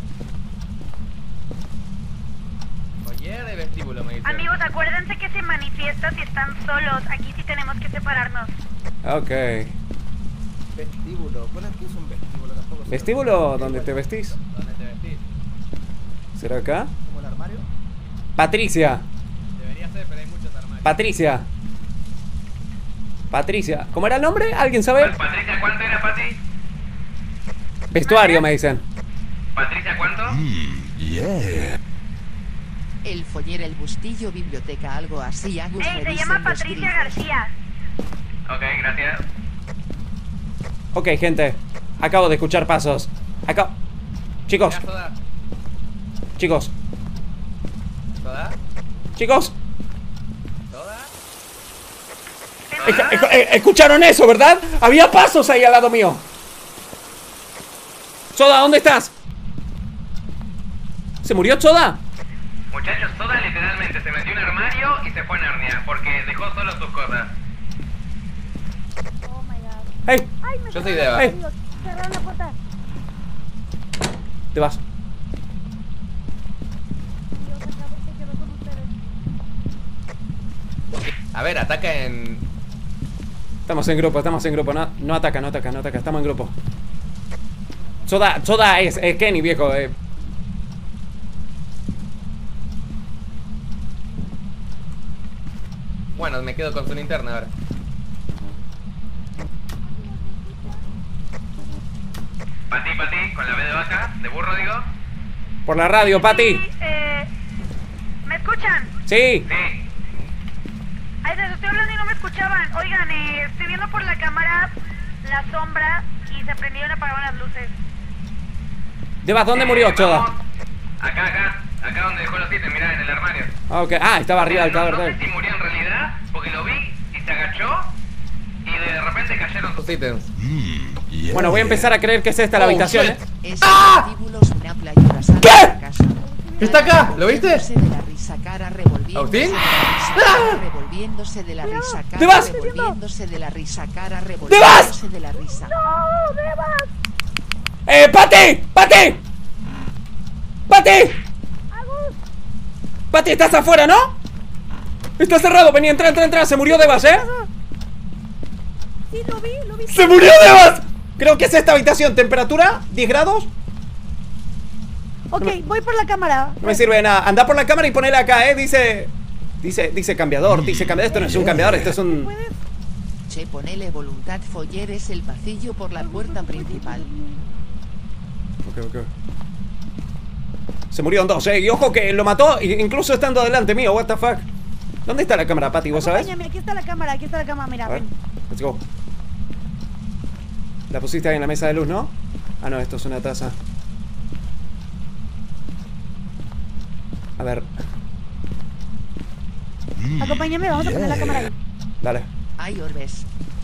Foyer de vestíbulo, me dice. Amigos, acuérdense que se manifiesta si están solos. Aquí sí tenemos que separarnos. Ok. Vestíbulo. Bueno, aquí es un vestíbulo tampoco. sé. ¿Vestíbulo donde te vestís? ¿Dónde te vestís? ¿Será acá? ¿Como el armario? Patricia. Debería ser, pero hay muchos armarios. Patricia. Patricia. ¿Cómo era el nombre? ¿Alguien sabe? Patricia, ¿cuánto era, Pati? Vestuario, me dicen. Patricia, ¿cuánto? El foller, el bustillo, biblioteca, algo así. Agus, Ey, se revisen llama los Patricia grifos. García. Ok, gracias. Ok, gente. Acabo de escuchar pasos. Acá. Chicos, Mirá, Soda. chicos, ¿Soda? chicos. ¿Soda? Escucharon eso, ¿verdad? Había pasos ahí al lado mío. Soda, ¿dónde estás? ¿Se murió Soda? Muchachos, Soda literalmente se metió en un armario y se fue a Narnia porque dejó solo sus cosas. Oh my god. Hey, Ay, me Yo soy cerraron Deva. la puerta. Cerraron la puerta. te vas. Dios, acabo de quedar con ustedes. A ver, ataca en... Estamos en grupo. No, no ataca. Estamos en grupo. Soda es Kenny, viejo. Bueno, me quedo con su linterna ahora. Pati, con la B de vaca, de burro digo. Por la radio, Pati. Sí, ¿me escuchan? Sí. Sí. Ay, les estoy hablando y no me escuchaban. Oigan, estoy viendo por la cámara la sombra y se prendieron y apagaron las luces. Debas, ¿dónde murió Soda? Vamos. Acá donde dejó los ítems, mirá, en el armario. Ok. Ah, estaba arriba del cadáver No de sé él. si murió en realidad, porque lo vi y se agachó y de repente cayeron sus Sus ítems. Bueno, voy a empezar a creer que es esta la Oh, habitación, shit. Es vestíbulos, una playura sana ¿Qué? de la casa. ¿Está acá? ¿Lo viste? Revolviéndose de la risa, cara revolviéndose ¿Agustín? de la risa, cara, revolviéndose de la risa, cara, ¿Te vas? revolviéndose de la risa, cara, vas? revolviéndose de la risa. ¡No, Devas! ¡Pati! Pati, estás afuera, ¿no? Está cerrado, vení, entra. Se murió Devas, ¿eh? Sí, lo vi. ¡Se murió Devas! Creo que es esta habitación. ¿Temperatura? ¿10 grados? Ok, voy por la cámara. No me sirve de nada. Anda por la cámara y ponela acá, ¿eh? Dice cambiador. Dice cambiador. Esto no es un cambiador, esto es un... ¿Puedes? Che, ponele voluntad, foller es el pasillo por la puerta principal. Ok. Se murió en dos, ¿eh? Y ojo que lo mató incluso estando delante mío. What the fuck. ¿Dónde está la cámara, Pati? ¿Vos sabés? Acompáñame, aquí está la cámara, mira, A ver, ven. let's go. La pusiste ahí en la mesa de luz, ¿no? Ah, no, esto es una taza. A ver, Acompáñame, vamos a poner la cámara ahí. dale. Ay, Orbes.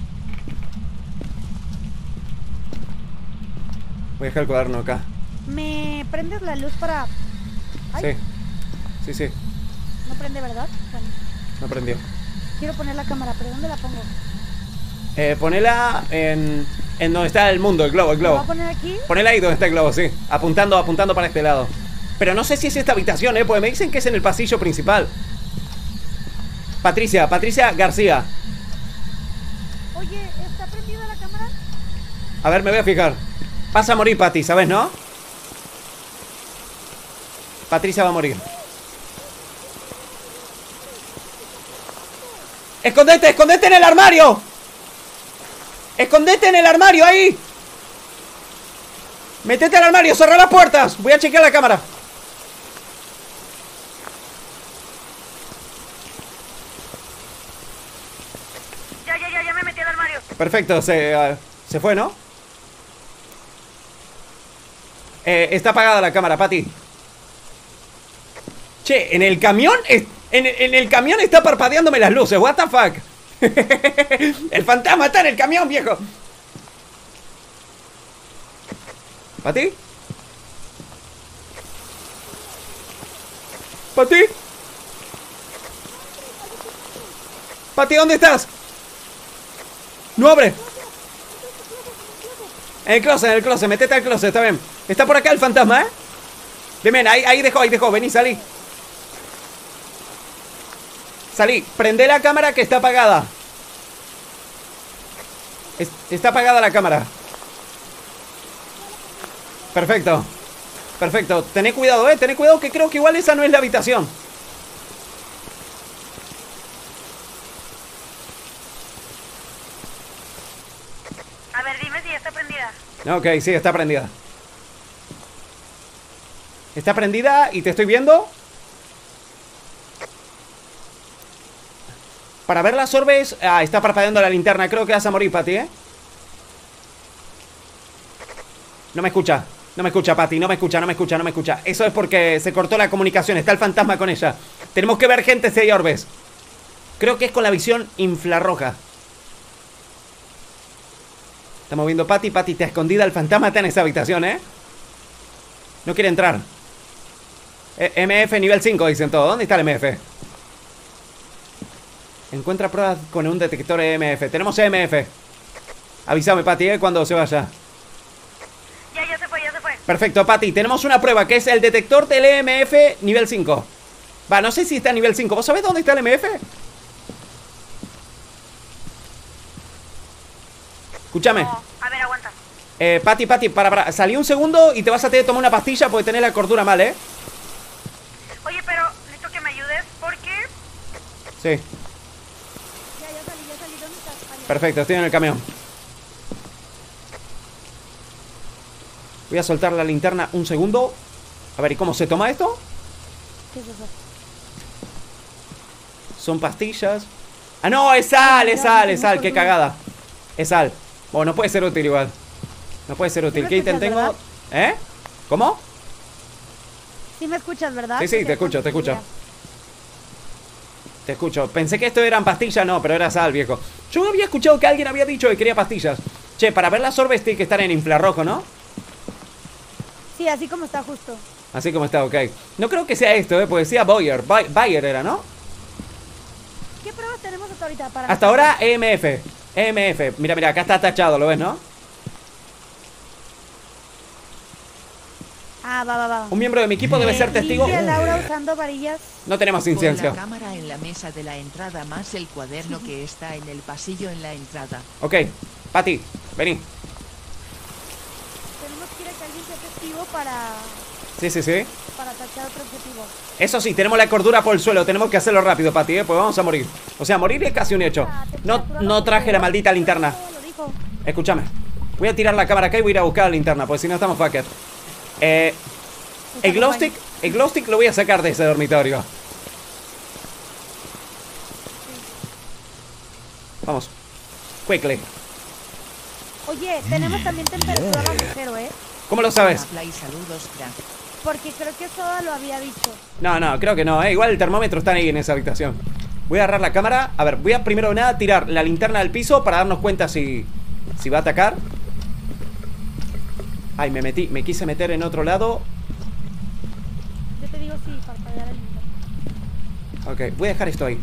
Voy a dejar el cuaderno acá. ¿Me prendes la luz para...? Ay, Sí. no prende, ¿verdad? Bueno, No prendió. quiero poner la cámara, pero ¿dónde la pongo? Ponela en donde está el mundo, el globo. ¿La voy a poner aquí? Ponela ahí donde está el globo, sí. Apuntando para este lado. Pero no sé si es esta habitación, porque me dicen que es en el pasillo principal. Patricia García. Oye, ¿está prendida la cámara? A ver, me voy a fijar. Vas a morir, Pati, ¿sabes, no? Patricia va a morir. ¡Escondete! ¡Escondete en el armario! ¡Escondete en el armario, ahí! ¡Métete al armario! ¡Cerra las puertas! Voy a chequear la cámara. Ya me metí al armario. Perfecto, se fue, ¿no? Está apagada la cámara, Pati. Che, en el camión en el camión está parpadeándome las luces. What the fuck. El fantasma está en el camión, viejo. ¿Pati? ¿Pati? ¿Pati, dónde estás? No abre. En el closet, metete al closet, está bien. Está por acá el fantasma, ¿eh? Bien, ahí dejó, vení, salí. Salí, prende la cámara que está apagada. Está apagada la cámara. Perfecto. Perfecto, tened cuidado, tened cuidado, que creo que igual esa no es la habitación. A ver, dime si ya está prendida. Ok, sí, está prendida. Está prendida y te estoy viendo. Para ver las orbes. Ah, está parpadeando la linterna. Creo que vas a morir, Pati, ¿eh? No me escucha. No me escucha, Pati. No me escucha. Eso es porque se cortó la comunicación. Está el fantasma con ella. Tenemos que ver gente si hay orbes. Creo que es con la visión infrarroja. Estamos viendo Pati. Pati está escondida. El fantasma está en esa habitación, ¿eh? No quiere entrar. MF nivel 5, dicen todo. ¿Dónde está el MF? Encuentra pruebas con un detector EMF. Tenemos EMF. Avísame, Pati, cuando se vaya. Ya se fue. Perfecto, Pati. Tenemos una prueba que es el detector del EMF nivel 5. Va, no sé si está a nivel 5. ¿Vos sabés dónde está el EMF? Escúchame. No, a ver, aguanta. Pati, para. Salí un segundo y te vas a tener que tomar una pastilla porque tenés la cordura mal, ¿eh? Oye, pero necesito que me ayudes porque... Sí. Ya salí. ¿Dónde estás? Perfecto, estoy en el camión. Voy a soltar la linterna un segundo. A ver, ¿y cómo se toma esto? ¿Qué es eso? Son pastillas. Ah, no, es sal, qué cagada. Es sal. Bueno, no puede ser útil igual. No puede ser útil. ¿Qué ítem tengo? ¿Verdad? ¿Eh? ¿Cómo? Sí me escuchas, ¿verdad? Sí, te escucho. Te escucho. Pensé que esto eran pastillas, no, pero era sal, viejo. Yo había escuchado que alguien había dicho que quería pastillas. Che, para ver las orbes tiene que estar en infrarrojo, ¿no? Sí, así como está justo. Así como está, ok. No creo que sea esto, porque decía Boyer. Bayer era, ¿no? ¿Qué pruebas tenemos hasta ahorita? Hasta ahora, EMF. Mira, acá está tachado, ¿lo ves, no? Ah, va. Un miembro de mi equipo debe ser testigo. ¿Limpia Laura usando varillas? No tenemos incienso. Pon la cámara en la mesa de la entrada más el cuaderno que está en el pasillo en la entrada. Ok, Pati, vení. Tenemos que ir a que alguien sea testigo para... Sí. Para tachar otro objetivo. Eso sí, tenemos la cordura por el suelo. Tenemos que hacerlo rápido, Pati, pues vamos a morir. O sea, morir es casi un hecho. No traje la maldita linterna. Escúchame. Voy a tirar la cámara acá y voy a ir a buscar la linterna, porque si no estamos fucked. El glow stick lo voy a sacar de ese dormitorio. Vamos. Quickly. Oye, tenemos también temperatura bajo cero, ¿eh? ¿Cómo lo sabes? Saludos, crack. Porque creo que Soda lo había dicho. No, creo que no, Igual el termómetro está ahí en esa habitación. Voy a agarrar la cámara. A ver, voy a primero de nada tirar la linterna del piso para darnos cuenta si va a atacar. Ay, me quise meter en otro lado. Yo te digo sí, parpadear el linterna. Ok, voy a dejar esto ahí.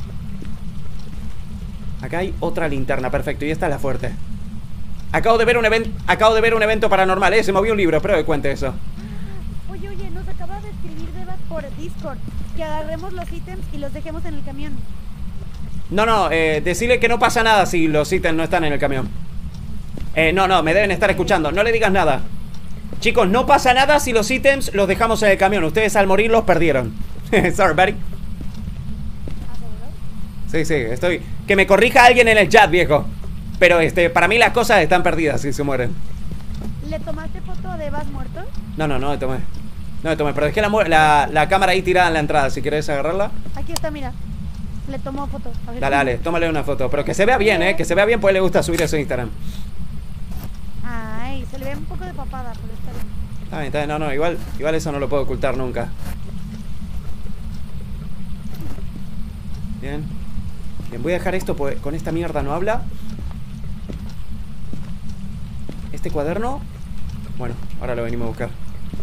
Acá hay otra linterna, perfecto, y esta es la fuerte. Acabo de ver un evento paranormal, se movió un libro, espero que cuente eso. Oye, nos acaba de escribir Devas por Discord que agarremos los ítems y los dejemos en el camión. No, decirle que no pasa nada si los ítems no están en el camión. No, me deben estar escuchando. No le digas nada. Chicos, no pasa nada si los ítems los dejamos en el camión. Ustedes al morir los perdieron. Sorry, buddy. Sí, estoy... Que me corrija alguien en el chat, viejo. Pero para mí las cosas están perdidas si se mueren. ¿Le tomaste foto de Vas muerto? No le tomé. Pero dejé la cámara ahí tirada en la entrada. Si querés agarrarla. Aquí está, mira. Le tomo foto. Dale, tómale una foto. Pero que se vea bien, que se vea bien, pues le gusta subir eso a Instagram. Ay, se le ve un poco de papada, pero está bien. Está bien. No, igual eso no lo puedo ocultar nunca. Bien, voy a dejar esto, pues con esta mierda no habla. Este cuaderno. Bueno, ahora lo venimos a buscar.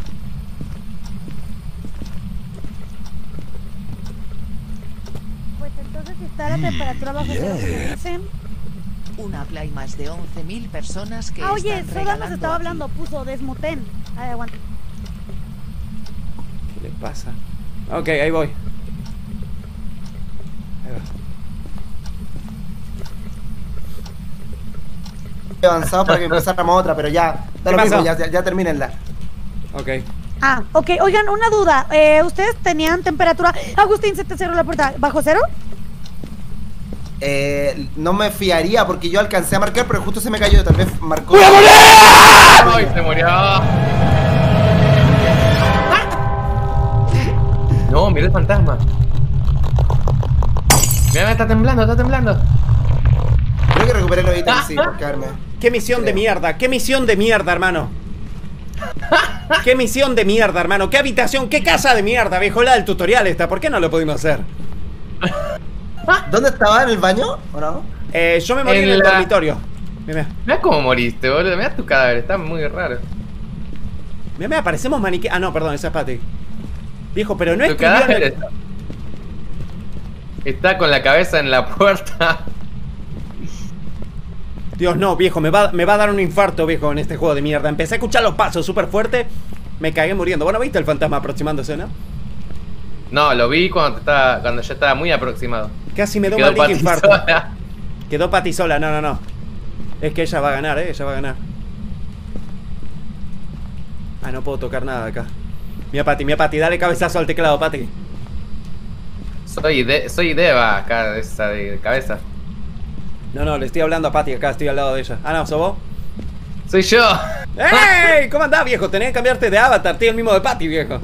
Pues entonces está la temperatura bajo cero, como dicen. Una play más de 11.000 personas que oye, están Soda nos estaba aquí. hablando, puso desmuten. Ay, aguanta. ¿Qué le pasa? Ok, ahí voy. Ahí va. Avanzado para que empezáramos otra, pero ya, da lo mismo, ya termínenla. Ok. Ok, oigan, una duda. ¿Ustedes tenían temperatura? Agustín, se te cerró la puerta. ¿Bajo cero? No me fiaría porque yo alcancé a marcar, pero justo se me cayó, tal vez marcó. ¡Ay, se murió! No, mira el fantasma. Mira, está temblando. Creo que recuperé los ítems, sí, por caerme. ¿Qué misión de mierda? ¿Qué misión de mierda, hermano? ¿Qué misión de mierda, hermano? ¿Qué habitación? ¿Qué casa de mierda, viejo? La del tutorial esta. ¿Por qué no lo pudimos hacer? ¿Dónde estaba? ¿En el baño? ¿O no? Yo me morí en el dormitorio. Mira cómo moriste, boludo. Mira tu cadáver, está muy raro. Mira, parecemos maniquí. Ah, no, perdón, esa es Patty. Viejo, pero no Tu escribió en cadáver está con la cabeza en la puerta. Dios, no, viejo, me va a dar un infarto, viejo, en este juego de mierda. Empecé a escuchar los pasos súper fuerte. Me cagué muriendo. Bueno, ¿viste el fantasma aproximándose, no? No, lo vi cuando ya estaba muy aproximado. Casi me da un maldito infarto. Quedó Patty sola, no. Es que ella va a ganar, ella va a ganar. Ah, no puedo tocar nada acá. Mira, Patty, dale cabezazo al teclado, Patty. Soy Deva acá, esa de cabeza. No, le estoy hablando a Patty acá, estoy al lado de ella. Ah, no, ¿sos vos? Soy yo. ¡Ey! ¿Cómo andás, viejo? Tenés que cambiarte de avatar, tío, el mismo de Patty, viejo.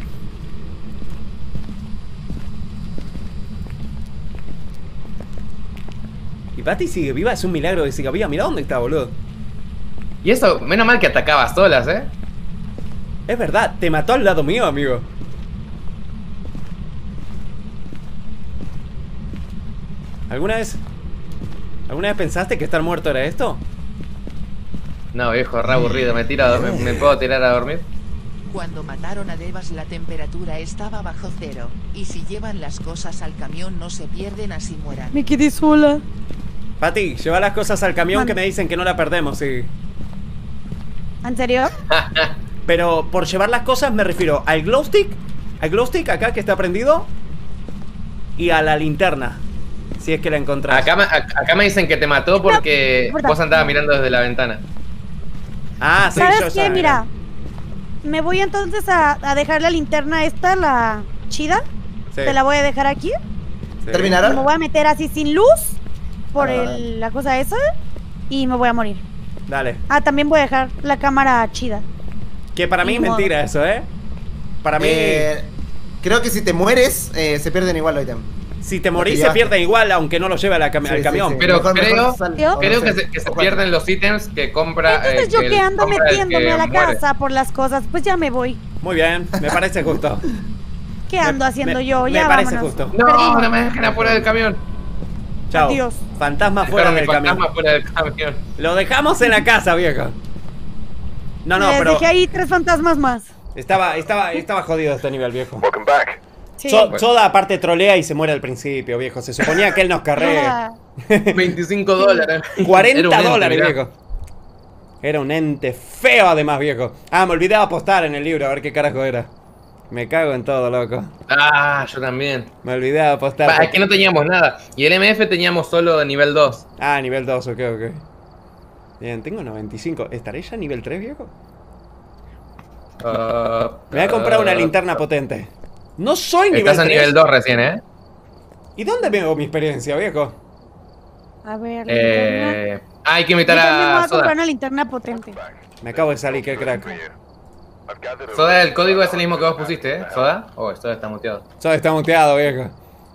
Y Patty sigue viva, es un milagro que siga viva. Mira dónde está, boludo. Y eso, menos mal que atacaba solas, Es verdad, te mató al lado mío, amigo. ¿Alguna vez pensaste que estar muerto era esto? No, viejo, re aburrido. ¿Me puedo tirar a dormir? Cuando mataron a Devas la temperatura estaba bajo cero. Y si llevan las cosas al camión no se pierden así mueran. Me quedé sola. Patty, lleva las cosas al camión que me dicen que no la perdemos, sí. ¿En serio? Pero por llevar las cosas me refiero al glow stick acá que está prendido, y a la linterna, si es que la encontrás. Acá me dicen que te mató porque vos andabas mirando desde la ventana. Ah, sí, ¿sabes qué? Mira, me voy entonces a dejar la linterna esta, la chida. Sí. Te la voy a dejar aquí. Sí. ¿Terminaron? Y me voy a meter así sin luz por la cosa esa y me voy a morir. Dale. Ah, también voy a dejar la cámara chida. Que para mí es mentira eso, Para mí... creo que si te mueres, se pierden igual los ítems. Si te morís se pierden igual, aunque no lo lleve al camión. Sí. Pero Mejor creo que se pierden los ítems que compra. Entonces yo que ando metiéndome a la casa por las cosas, pues ya me voy. Muy bien, me parece justo. ¿Qué ando haciendo yo? Ya me parece vámonos. justo. No me dejen afuera del camión. Chao. Adiós. Fantasma fuera del camión. Fuera del camión. Lo dejamos en la casa, viejo. No, Les pero dejé ahí 3 fantasmas más. estaba jodido este nivel, viejo. Sí. Soda aparte trolea y se muere al principio, viejo. Se suponía que él nos carrea. $25. 40 dólares, viejo. Era un ente feo además, viejo. Ah, me olvidé de apostar en el libro, a ver qué carajo era. Me cago en todo, loco. Ah, yo también. Me olvidé de apostar. Es que no teníamos nada. Y el MF teníamos solo nivel 2. Ah, nivel 2, ok. Bien, tengo 95. ¿Estaré ya nivel 3, viejo? Me voy a comprar una linterna potente. No soy nivel 3. Estás a nivel 2 recién, ¿eh? ¿Y dónde veo mi experiencia, viejo? A ver, hay que invitar yo también me voy a a Soda. comprar una linterna potente. Me acabo de salir, qué crack. Soda, el código es el mismo que vos pusiste, ¿eh? ¿Soda? Oh, Soda está muteado. Soda está muteado, viejo.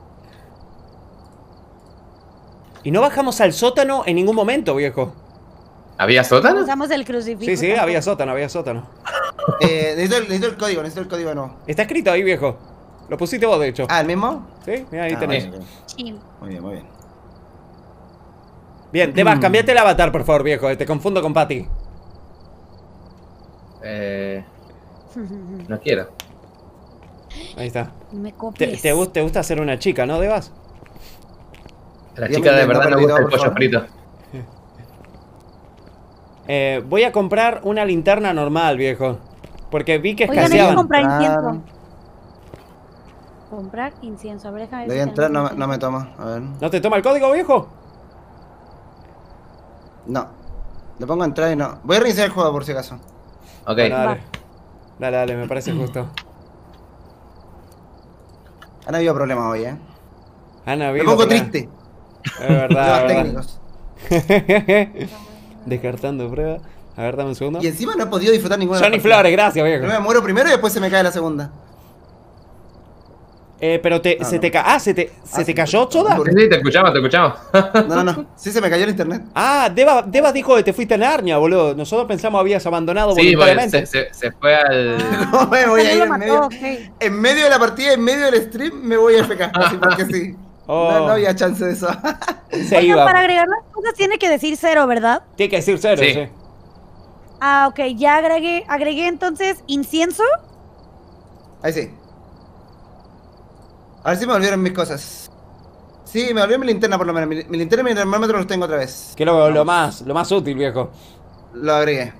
Y no bajamos al sótano en ningún momento, viejo. ¿Había sótano? Usamos el crucifijo. Sí, había sótano. Necesito el código no. Está escrito ahí, viejo. Lo pusiste vos, de hecho. Ah, ¿el mismo? Sí, mira, ahí tenés. Bueno. Sí. Muy bien. Bien, Debas, cambiate el avatar, por favor, viejo. Te confundo con Patty. No quiero. Ahí está. Me copies. ¿Te gusta ser una chica, no, Debas? A la chica de verdad no gusta el pollo frito. Voy a comprar una linterna normal, viejo. Porque vi que Oigan, hay que escaseaban. comprar incienso. Comprar incienso. A ver, déjame ver Le voy a si entrar, tenemos no me toma. A ver. ¿No te toma el código, viejo? No. Le pongo a entrar y no. Voy a reiniciar el juego por si acaso. Ok. Bueno, dale, me parece justo. Han habido problemas hoy, Ana, Me pongo triste. Es verdad. Problemas técnicos. Descartando prueba. A ver, dame un segundo. Y encima no he podido disfrutar ninguna. Johnny Flores, gracias, viejo. No me muero primero y después se me cae la segunda. Pero se te cayó, Soda. Sí, te escuchamos. No. Sí, se me cayó el internet. Ah, Debas dijo que te fuiste a Narnia, boludo. Nosotros pensamos habías abandonado Sí, voluntariamente. se fue al... No me voy a ir lo en mató, medio. ok. En medio de la partida, en medio del stream, me voy a FK. Así porque sí. Oh. No había chance de eso. Se Oigan, iba. para agregar las cosas tiene que decir 0, ¿verdad? Tiene que decir 0, Sí. sí. Ah, ok, ya agregué entonces incienso. Ahí sí. A ver si me volvieron mis cosas. Sí, me volvió mi linterna por lo menos. Mi linterna y mi termómetro los tengo otra vez. Que lo más útil, viejo. Lo agregué.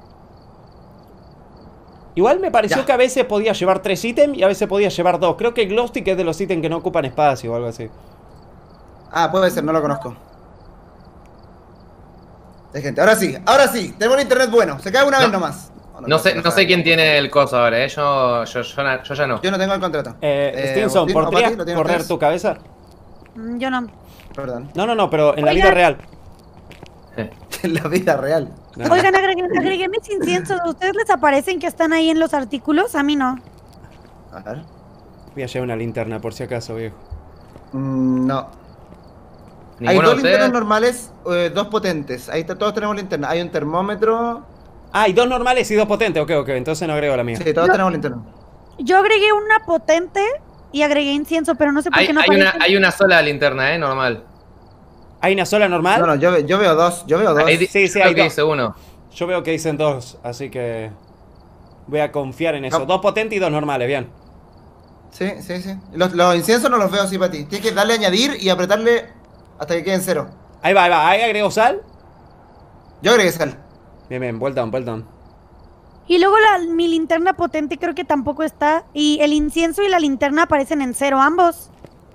Igual me pareció Ya. que a veces podía llevar 3 ítems y a veces podía llevar 2. Creo que el glow stick es de los ítems que no ocupan espacio o algo así. Ah, puede ser, no lo conozco. Gente, ahora sí, tenemos el internet bueno. Se cae una vez nomás. No sé quién tiene el coso ahora, ¿eh? Yo ya no. Yo no tengo el contrato. Stinson, Agustín, ¿podrías Pati, ¿lo tienen correr ustedes? tu cabeza? Yo no. Perdón. No, pero en la Oigan. vida real. En la vida real. No. Oigan, agregué mis inciensos. ¿A ustedes les aparecen que están ahí en los artículos? A mí no. A ver. Voy a llevar una linterna por si acaso, viejo. No. Hay ¿Ninguno dos de linternas ustedes? normales, dos potentes. Ahí está, todos tenemos linterna. Hay un termómetro. Ah, y 2 normales y 2 potentes. Ok, entonces no agrego la mía. Sí, todos tenemos linterna. Yo agregué una potente y agregué incienso, pero no sé por qué no aparece. Hay una sola linterna, normal. ¿Hay una sola normal? No, yo veo dos. Ahí Sí, creo hay que 2. dice uno. Yo veo que dicen 2, así que voy a confiar en eso. No. 2 potentes y 2 normales, bien. Sí. Los inciensos no los veo así para ti. Tienes que darle a añadir y apretarle hasta que queden 0. Ahí va. Ahí agrego sal. Yo agregué sal. Bien, well done. Y luego mi linterna potente creo que tampoco está. Y el incienso y la linterna aparecen en 0 ambos.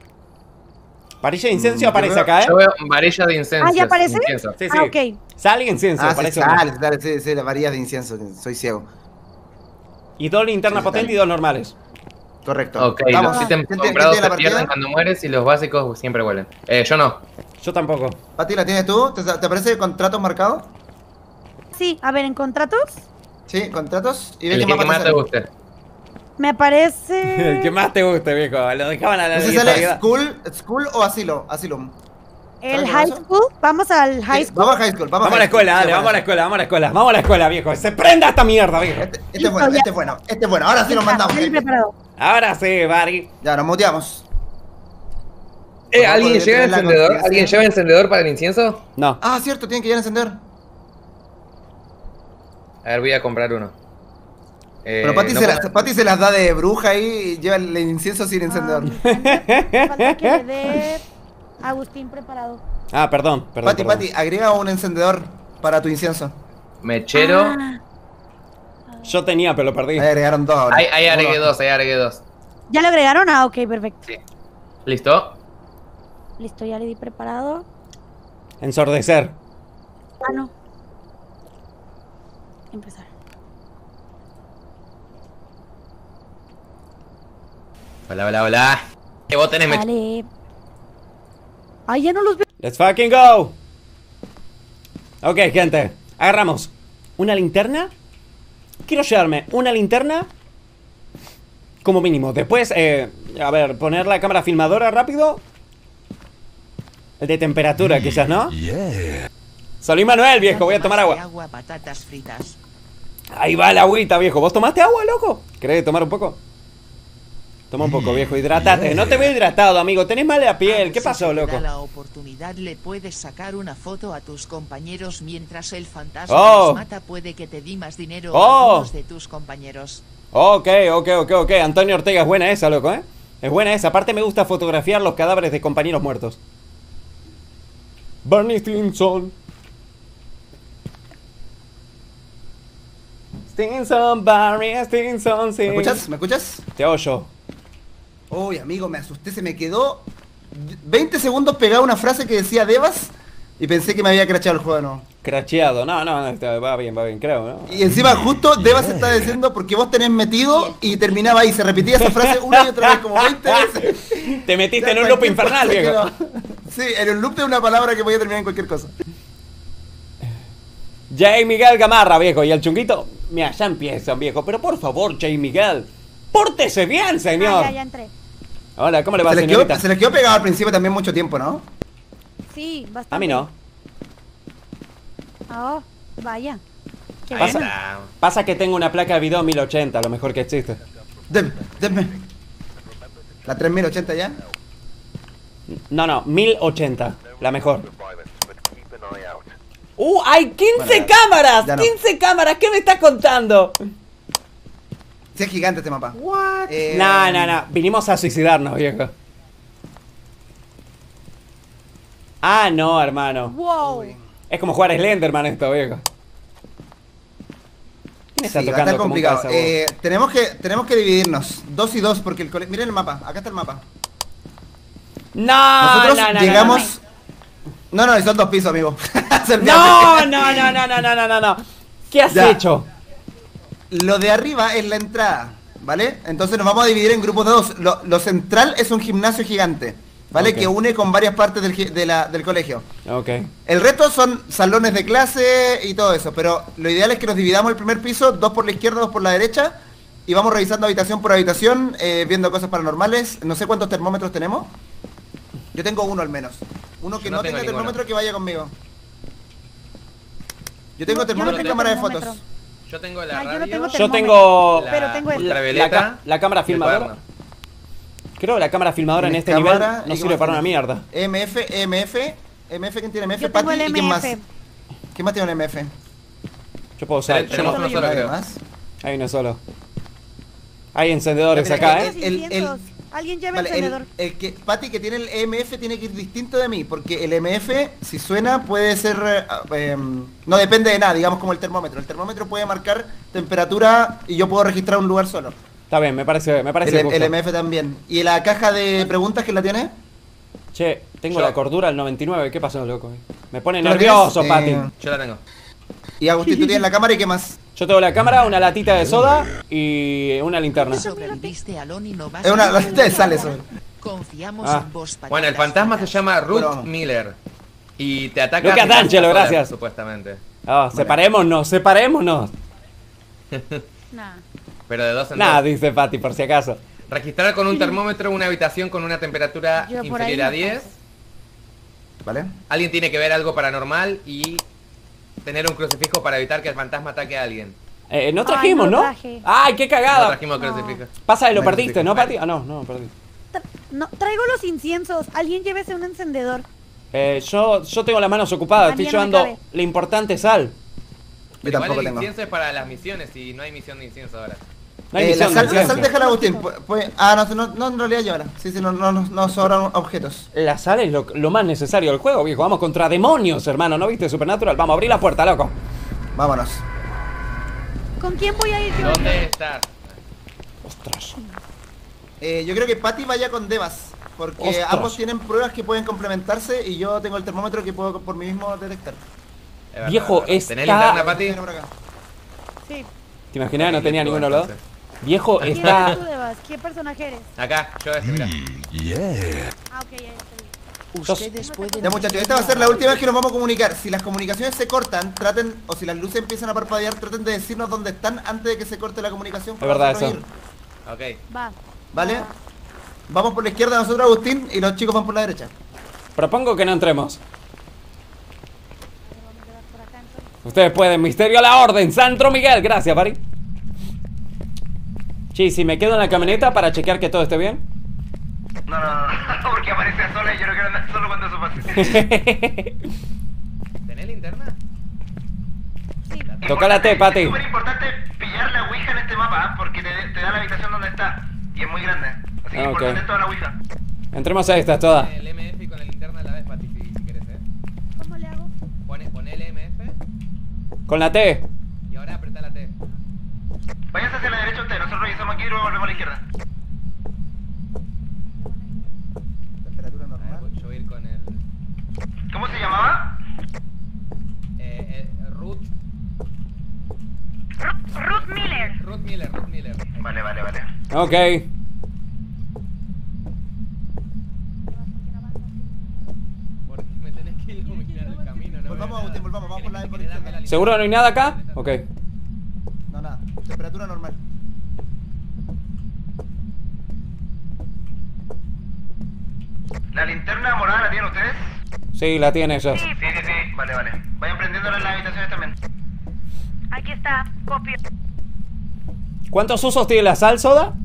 Varilla de incienso yo aparece veo- acá, ¿eh? Yo veo varilla de incienso. Ah, ¿ya aparece? incienso. Sí. Ah, ok. Sal y incienso, Ah, sí, aparece sal, uno. dale, sí, las varillas de incienso. Soy ciego. Y 2 linternas Sí, potentes dale. y 2 normales. Correcto. Ok, Vamos. los ítems ¿Quién comprados tiene se la pierden partida? cuando mueres y los básicos siempre vuelven. Yo no. Yo tampoco. Pati, ¿la tienes tú? ¿Te aparece contratos marcados? Sí, a ver, en contratos Sí, contratos. Y ve El qué que mapa más te te sale. guste. me aparece. El que más te guste, viejo. Lo dejaban a la No sé si sale aleatoriedad. school o asylum. El ¿Sabes high eso? school. Vamos al high Sí, school. Vamos a high school. Vamos a la escuela, dale, vamos a la escuela, viejo. ¡Se prenda esta mierda, viejo! Este es bueno. Ahora sí nos mandamos. Estoy gente. preparado. Ahora sí, Barry. Ya, nos muteamos. ¿Alguien podría lleva tener la encendedor? conciencia. ¿Alguien lleva encendedor para el incienso? No. Ah, cierto, tienen que ir a encender. A ver, voy a comprar uno. Pero Pati, no Pati se las da de bruja y lleva el incienso sin encendedor. Falta que le dé Agustín preparado. Ah, perdón. Pati, agrega un encendedor para tu incienso. Mechero. Ah, Yo tenía, pero lo perdí. Ahí agregaron 2 ahora. Ahí agregué Uno. 2, ahí agregué 2. ¿Ya lo agregaron? Ah, ok, perfecto. Sí. ¿Listo? Listo, ya le di preparado. Ensordecer. Ah, no. Empezar. Hola, hola, hola. ¿Qué vos tenés? Vale. Ay, ya no los veo. Let's fucking go. Ok, gente. Agarramos una linterna. Quiero llevarme una linterna como mínimo. Después, a ver, poner la cámara filmadora rápido. El de temperatura, quizás, ¿no? Solí Manuel, viejo, voy a tomar agua. Agua, patatas fritas. Ahí va la agüita, viejo. ¿Vos tomaste agua, loco? ¿Querés tomar un poco? Toma un poco, viejo, hidratate. No te veo hidratado, amigo. Tenés mala piel. ¿Qué pasó, Si te loco? da la oportunidad, le puedes sacar una foto a tus compañeros mientras el fantasma Oh. los mata. Puede que te di más dinero Oh. a algunos de tus compañeros. Ok. Antonio Ortega es buena esa, loco, ¿eh? Es buena esa. Aparte me gusta fotografiar los cadáveres de compañeros muertos. Barney Stinson. Barney Stinson, sí. ¿Me escuchas? ¿Me escuchas? Te oyo. Uy, amigo, me asusté, se me quedó 20 segundos pegada una frase que decía Devas y pensé que me había crachado el juego, ¿no? Cracheado. No, va bien, creo, ¿no? Y encima justo Devas está diciendo porque vos tenés metido y terminaba ahí, se repetía esa frase una y otra vez como 20 veces. Te metiste en un Ya, loop cualquier infernal, cosa que viejo. no- Sí, en un loop de una palabra que podía terminar en cualquier cosa. Jay Miguel Gamarra, viejo. Y el chunguito. Mira, ya empiezan, viejo. Pero por favor, Jay Miguel. Pórtese bien, señor. Ah, ya entré. Hola, ¿cómo le va, Se señorita? les quedó pegado al principio también mucho tiempo, ¿no? Sí, bastante. A mí no. Oh, vaya. Qué Ahí bueno. está. Pasa que tengo una placa de video 1080, lo mejor que existe. Denme. ¿La 3080 ya? No, 1080, la mejor. ¡Hay 15 Bueno, cámaras! ya no. 15 cámaras, ¿qué me estás contando? Sí, es gigante este mapa. No. Vinimos a suicidarnos, viejo. Ah, no, hermano. Wow. Es como jugar Slenderman esto, viejo. ¿Quién está Sí, va a tocando estar como un complicado. calzabón? Tenemos que divirnos. 2 y 2 porque el colegio... Miren el mapa, acá está el mapa. No, Nosotros no, llegamos... No, son 2 pisos, amigo. Se olvidaste. No. ¿Qué has Ya. hecho? Lo de arriba es la entrada, ¿vale? Entonces nos vamos a dividir en grupos de 2. Lo central es un gimnasio gigante, ¿vale? Ok. Que une con varias partes del colegio. Ok. El resto son salones de clase y todo eso, pero lo ideal es que nos dividamos el primer piso, 2 por la izquierda, 2 por la derecha, y vamos revisando habitación por habitación, viendo cosas paranormales. No sé cuántos termómetros tenemos. Yo tengo uno al menos. Uno que Yo no no tengo tenga ninguno. termómetro que vaya conmigo. Yo tengo Yo no termómetro y tengo cámara de termómetro. fotos. Yo tengo la Ah, yo no radio. tengo Yo tengo termómetro, pero tengo la el- ultravioleta. la cámara y el filmadora. cuaderno. Creo que la cámara filmadora en Tienes este nivel cámara, no ¿y qué sirve más para una tienes? mierda. MF, ¿quién tiene MF? Yo tengo Pati, el ¿y quién más? MF. ¿Quién más tiene un MF? Yo puedo usar. Tenemos yo uno no- solo, ¿Nadie creo. más? Hay uno solo. Hay encendedores Ya, acá, mira, ¿eh? Inciensos. Alguien lleva Vale, encendedor. Pati que tiene el EMF tiene que ir distinto de mí, porque el EMF, si suena, puede ser... no depende de nada, digamos como el termómetro. El termómetro puede marcar temperatura y yo puedo registrar un lugar solo. Está bien, me parece El justo. EMF también. ¿Y la caja de preguntas quién la tiene? Che, tengo Yo. la cordura al 99, ¿qué pasó, loco? Me pone ¿Tú la nervioso, tienes? Pati. Yo la tengo. Y Agustín, tú tienes la cámara y qué más. Yo tengo la cámara, una latita de soda y una linterna. Sobreviviste al Oni, no vas Es una a- latita de sal eso. Confiamos Ah. en vos, patatas Bueno, el fantasma se fritas. llama Ruth Bueno. Miller. Y te ataca. Lucas si estás D'Angelo, sola, gracias. Supuestamente. Ah, separémonos. Nah. Pero de 2 en Nada, 2. dice Pati, por si acaso. Registrar con un termómetro una habitación con una temperatura Yo por ahí inferior a me 10. paso. ¿Vale? Alguien tiene que ver algo paranormal y tener un crucifijo para evitar que el fantasma ataque a alguien. No trajimos, Ay, no ¿no? traje. ¡Ay, qué No cagada! trajimos No. crucifijo. Pasa que lo No hay perdiste, ¿no, crucifijo. Pati? Ah, no, perdí. No, traigo los inciensos. Alguien llévese un encendedor. Yo tengo las manos ocupadas, A mí estoy ya no me llevando cabe. la importante sal. Yo Pero igual tampoco el tengo. incienso es para las misiones y no hay misión de incienso ahora. No hay La misión de sal incienso. déjala Agustín. No, en realidad llévala. Sí, no sobran objetos. La sal es lo más necesario del juego, viejo. Vamos contra demonios, hermano. ¿No viste Supernatural? Vamos a abrir la puerta, loco. Vámonos. ¿Con quién voy a ir yo? ¿Dónde estás? Ostras. Yo creo que Patty vaya con Devas. Porque Ostras. ambos tienen pruebas que pueden complementarse y yo tengo el termómetro que puedo por mí mismo detectar. Es verdad, Viejo, es verdad. está- ¿Tenés linterna, Pati? Viene por acá. Sí. ¿Te imaginas? No tenía ninguno de los dos. Entonces. Viejo, ¿Quién está... eres tú, Devas? ¿Qué personaje eres? Acá, yo mira. Ah, ok, ya estoy. Ustedes pueden... Ya muchachos, esta va a ser la última vez que nos vamos a comunicar. Si las comunicaciones se cortan, traten, o si las luces empiezan a parpadear, traten de decirnos dónde están antes de que se corte la comunicación. para verdad nosotros eso. ir. Ok. Va. ¿Vale? Vamos por la izquierda nosotros, Agustín, y los chicos van por la derecha. Propongo que no entremos. Ustedes pueden. Misterio a la orden. Sandro Miguel. Gracias, Pari. Sí, si me quedo en la camioneta para chequear que todo esté bien. No, porque aparece sola y yo no quiero andar solo cuando eso pase. ¿Tenés linterna? Sí. Toca la T, Pati. Es súper importante pillar la ouija en este mapa, porque te da la habitación donde está. Y es muy grande. Así que Ah, ok. importante toda la ouija. Entremos a esta, toda. El MF y con la linterna a la vez, Pati, si querés, ¿Cómo le hago? Poné el MF Con la T. y ahora apretá la T. Váyanse hacia la derecha ustedes, nosotros revisamos aquí y luego volvemos a la izquierda. Temperatura A ver, normal. yo voy a ir con el... ¿Cómo se llamaba? Ruth Ruth Miller. Ruth Miller. Vale. Ok. Porque me tenés que iluminar el camino, ¿no? Volvamos, veo Agustín, nada. volvamos, vamos por la ¿Querés por darme izquierda. linterna? ¿Seguro no hay nada acá? Ok. No, nada. Temperatura normal. ¿La linterna morada la tienen ustedes? Sí, la tiene ellos. Sí. Vale. Vayan prendiéndola en las habitaciones también. Aquí está, copio. ¿Cuántos usos tiene la sal, Soda?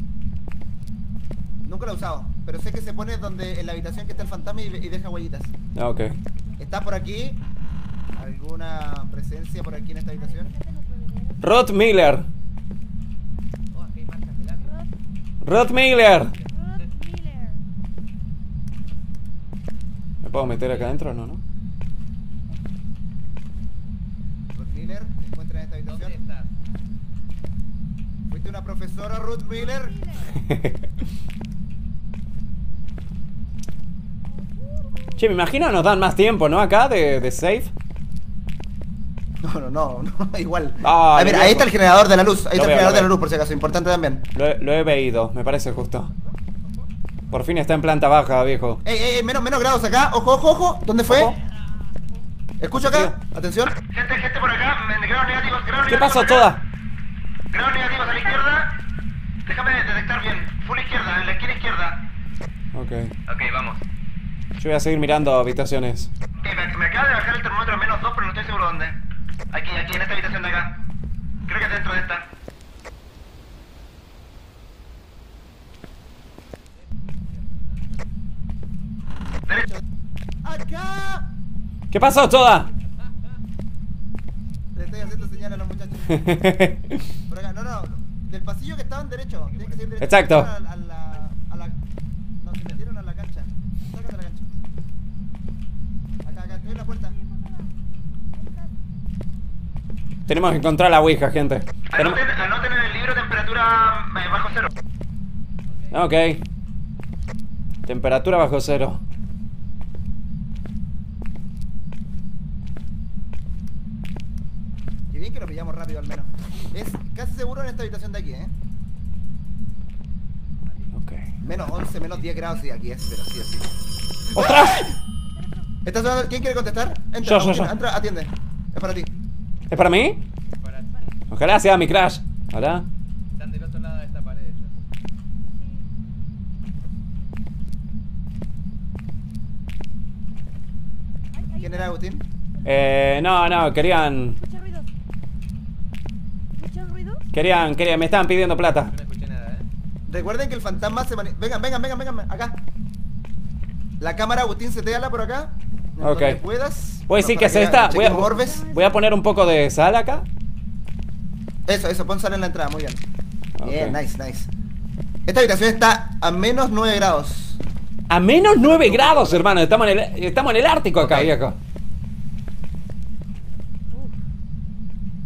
Nunca lo he usado, pero sé que se pone donde en la habitación que está el fantasma y deja huellitas. Ok. ¿Está por aquí? ¿Alguna presencia por aquí en esta habitación? Ruth Miller. Oh, aquí hay marcas de lápiz. Ruth Miller. Ruth Miller. ¿Me puedo meter acá adentro? No, ¿no? Ruth Miller, ¿te encuentras en esta ¿Dónde habitación? estás? ¿Fuiste una profesora, Ruth Miller? Che, me imagino nos dan más tiempo, ¿no? Acá de safe. No, igual. Ah, a ver, viejo. ahí está el generador de la luz. Ahí Lo está el veo, generador lo de la veo. luz, por si acaso. Importante también. Lo he veído, me parece justo. Por fin está en planta baja, viejo. Ey, menos grados acá. Ojo. ¿Dónde fue? Ojo. Escucho acá. Atención. Gente por acá, grados negativos, ¿Qué pasó, acá. Toda? Grados negativos a la izquierda. Déjame detectar bien. Full izquierda, en la esquina izquierda. Ok. Ok, vamos. Yo voy a seguir mirando habitaciones. Me acaba de bajar el termómetro a -2, pero no estoy seguro dónde. Aquí, en esta habitación de acá. Creo que es dentro de esta. Derecho. ¡Acá! ¿Qué pasó, Toda? Le estoy haciendo señal a los muchachos. Por acá, no. Del pasillo que estaban derecho. Tienen que seguir derecho. Exacto. No, se metieron a la cancha. Sácate a la cancha. Acá, estoy en la puerta. Tenemos que encontrar la Ouija, gente. Tenemos- Anoten en el libro temperatura bajo cero. Ok. Temperatura bajo cero. Qué bien que lo pillamos rápido al menos. Es casi seguro en esta habitación de aquí, Ok. Menos 11, menos 10 grados y aquí es, pero sí o sí. ¡Ostras! ¿Esta zona- ¿Quién quiere contestar? Entra, Yo. Agustín, entra, atiende. Es para ti. ¿Es para mí? Para ti. Ojalá sea mi crash. Hola. Están del otro lado de esta pared ellos. ¿Quién era Agustín? No, querían. Escuché ruidos. ¿Escuchan ruidos? Querían, me estaban pidiendo plata. Yo no escuché nada, Recuerden que el fantasma se Vengan, acá. La cámara, Agustín, seteala por acá. En Ok. donde puedas. Voy a decir Para que es esta. chequemos orbes. Voy a poner un poco de sal acá. Eso, pon sal en la entrada, muy bien. Bien, Ok. nice. Esta habitación está a menos 9 grados. A menos 9 grados, hermano. Estamos en el Ártico acá, Ok. viejo.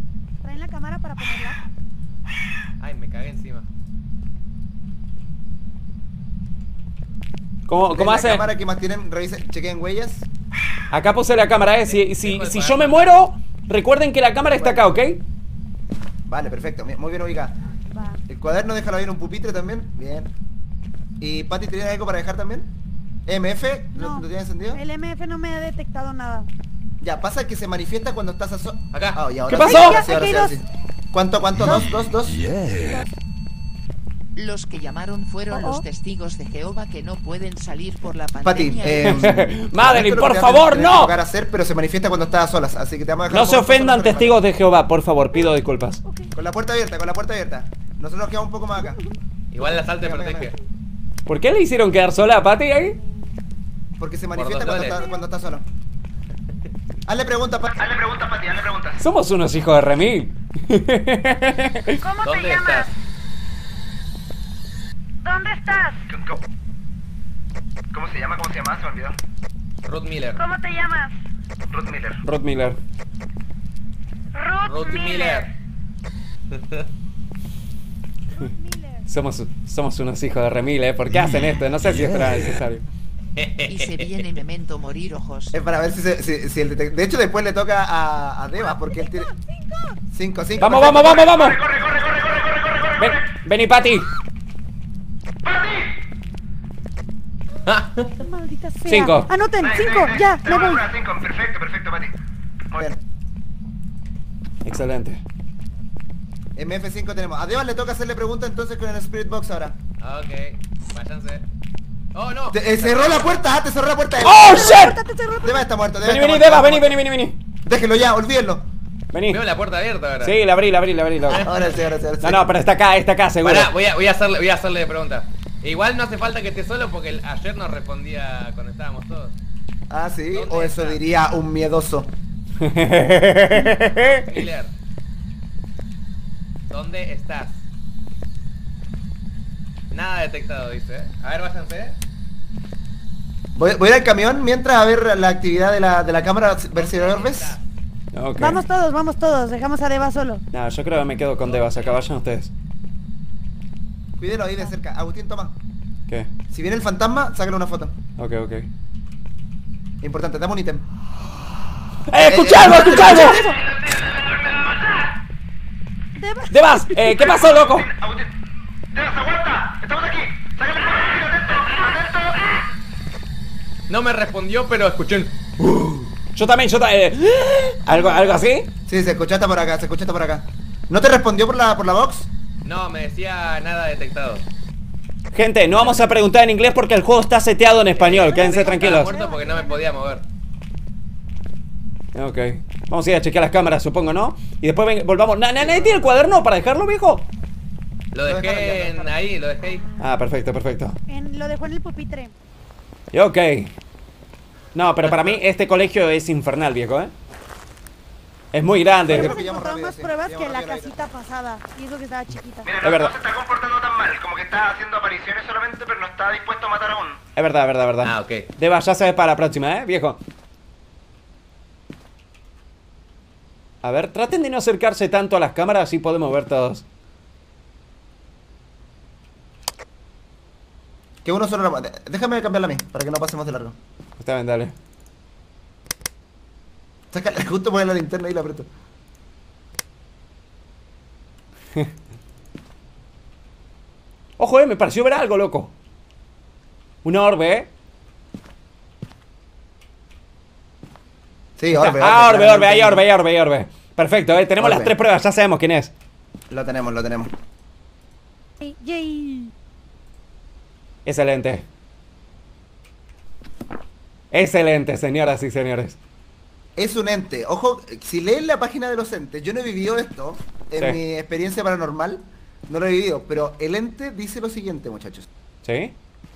¿Traen la cámara para ponerla? Ay, me cagué encima. ¿Cómo hace? La cámara que más tienen, revisen, chequen huellas. Acá puse la cámara, si yo me muero, recuerden que la cámara está acá, ¿ok? Vale, perfecto, muy bien ubicada. Va. El cuaderno déjalo ahí en un pupitre también. Bien. ¿Y Pati, tienes algo para dejar también? ¿MF? ¿Lo tienes encendido? El MF no me ha detectado nada. Ya, pasa que se manifiesta cuando estás a Acá. ¿Qué pasó? Aquí hay dos. ¿Cuánto? ¿Dos? Los que llamaron fueron Oh, oh. los testigos de Jehová que no pueden salir por la Pati, pandemia. Madeline, esto es lo por que favor, tenés que no. tocar hacer, pero se manifiesta cuando estás a solas, así que te vamos a dejar No se un poco ofendan solo para testigos de Jehová, por favor, pido disculpas. Con la puerta abierta, Nosotros nos quedamos un poco más acá. Igual la sal te protege. ¿Por qué le hicieron quedar sola a Patty ahí? Porque se manifiesta $2. cuando está solo. Hazle preguntas, Pati. Hazle preguntas. Somos unos hijos de remil. ¿Cómo te ¿Dónde llamas? estás? ¿Dónde estás? ¿Cómo se llama? Se me olvidó. Ruth Miller. ¿Cómo te llamas? Ruth Miller. Rod Miller. Ruth Miller. Somos unos hijos de remil, ¿por qué hacen esto? No sé si esto era necesario. Y se viene memento morir ojos. Es para ver si el detective... De hecho, después le toca a Deva, porque él tiene... 5. ¡Vamos! Corre. Vení, Patty. Maldita sea. 5. Anoten, 5, ya, me voy. 5, perfecto, Pati. Muy bien. Excelente. MF5 tenemos. A Deva le toca hacerle preguntas entonces con el Spirit Box ahora. Ok, váyanse. Oh, no. Cerró la puerta, te cerró la puerta. ¡Oh, shit! Deva está muerto. Vení, Deva, vení. Déjelo ya, olvídenlo. Vení. Veo la puerta abierta ahora. Sí, la abrí, loco. Ahora sí. No, pero está acá, seguro. Pará, voy a hacerle pregunta. Igual no hace falta que esté solo porque ayer nos respondía cuando estábamos todos. Ah, sí, ¿Dónde o eso está? diría un miedoso. Miller. ¿Dónde estás? Nada detectado, dice. A ver, váyanse. Voy a ir al camión mientras a ver la actividad de la cámara, ver si lo ves. Ok. Vamos todos, dejamos a Deva solo. No, yo creo que me quedo con Devas, acá vayan ustedes. Cuídelo ahí de cerca. Agustín, toma. ¿Qué? Si viene el fantasma, sácale una foto. Ok. Importante, dame un ítem. ¡Escucha algo! Deva. Devas, ¿qué pasó, loco? Agustín. Devas, aguanta. Estamos aquí. Sácale el atento. No me respondió, pero escuché un... Yo también. ¿Algo así? Sí, se escuchaste por acá. ¿No te respondió por la box? No, me decía nada detectado. Gente, no vamos a preguntar en inglés porque el juego está seteado en español. Quédense Estaba tranquilos. muerto porque no me podía mover. Ok. Vamos a ir a chequear las cámaras, supongo, ¿no? Y después volvamos. ¿Nadie tiene el cuaderno para dejarlo, viejo? Lo dejé ahí, lo dejé ahí. Ah, perfecto. Lo dejó en el pupitre. Y ok. No, pero para mí este colegio es infernal, viejo, ¿eh? Es muy grande. Creo Hemos que llamo encontrado rápido, más sí. pruebas Llamo que la rápido ahorita. casita pasada. Y eso que estaba chiquita. Mira, Es verdad. no se está comportando tan mal. Como que está haciendo apariciones solamente, pero no está dispuesto a matar aún. Es verdad. Ah, ok. Deba, ya sabes para la próxima, viejo. A ver, traten de no acercarse tanto a las cámaras, así podemos ver todos. Que uno solo la... Déjame cambiarla a mí, para que no pasemos de largo. Está bien, dale. Sácala, justo pongo la linterna y la aprieto. Ojo, me pareció ver algo, loco. Una orbe, Sí, orbe. Hay orbe. Perfecto, tenemos Orbe. las 3 pruebas, ya sabemos quién es. Lo tenemos. Yay. Excelente. Excelente, señoras y señores. Es un ente. Ojo, si leen la página de los entes, yo no he vivido esto en Sí. mi experiencia paranormal. No lo he vivido, pero el ente dice lo siguiente, muchachos. ¿Sí?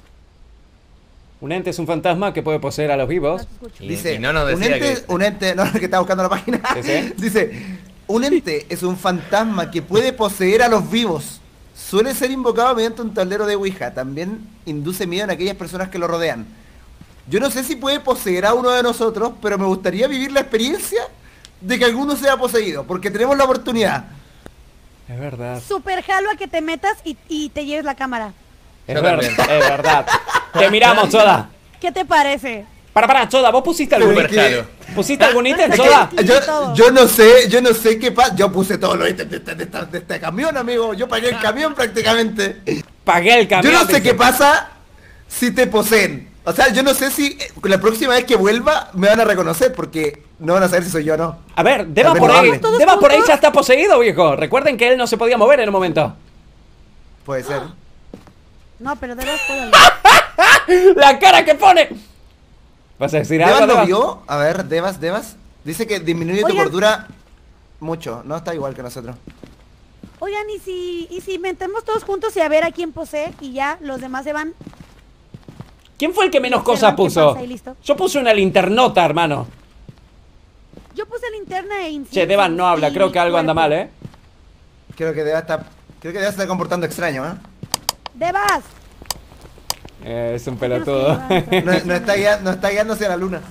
Un ente es un fantasma que puede poseer a los vivos. No te escucho. Dice, y no nos decía un ente, no, que estaba buscando la página. Sí. Dice, un ente es un fantasma que puede poseer a los vivos. Suele ser invocado mediante un tablero de Ouija. También induce miedo en aquellas personas que lo rodean. Yo no sé si puede poseer a uno de nosotros, pero me gustaría vivir la experiencia de que alguno sea poseído, porque tenemos la oportunidad. Es verdad. Super jalo a que te metas y te lleves la cámara. Es Yo verdad. también. Es verdad. Te miramos, Soda. ¿Qué te parece? Para, Soda, ¿vos pusiste algún Super ítem? jalo. ¿Pusiste algún ítem, Es Soda? que yo no sé qué pasa. Yo puse todos los ítems de este camión, amigo. Yo pagué el camión prácticamente. Pagué el camión. Yo no sé dice. qué pasa si te poseen. O sea, yo no sé si la próxima vez que vuelva me van a reconocer porque no van a saber si soy yo o no. A ver, Deva Al por menos ahí. hable. Deva por ahí ya está poseído, viejo. Recuerden que él no se podía mover en un momento. Puede ser. No, pero de verdad ¡La cara que pone! ¿Vas a decir algo, ¿Devas lo Deva? vio? A ver, Devas. Dice que disminuye tu Oigan. cordura mucho. No está igual que nosotros. Oigan, ¿y si metemos todos juntos y a ver a quién posee y ya los demás se van? ¿Quién fue el que menos Observan cosas qué puso? pasa y listo. Yo puse una linternota, hermano. Yo puse linterna e incienso. Che, Devan no habla, y creo que algo anda cuerpo. mal, Creo que Devas se está comportando extraño, ¿eh? ¡Devas! Es un pelotudo. No está guiándose a la luna.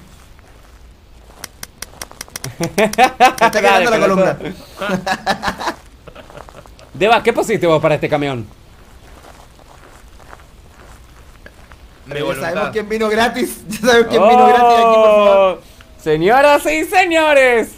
Está cagando la columna. Deva, ¿qué pusiste vos para este camión? Ya sabemos quién vino gratis. Ya sabemos quién vino gratis aquí, por favor. Señoras y señores.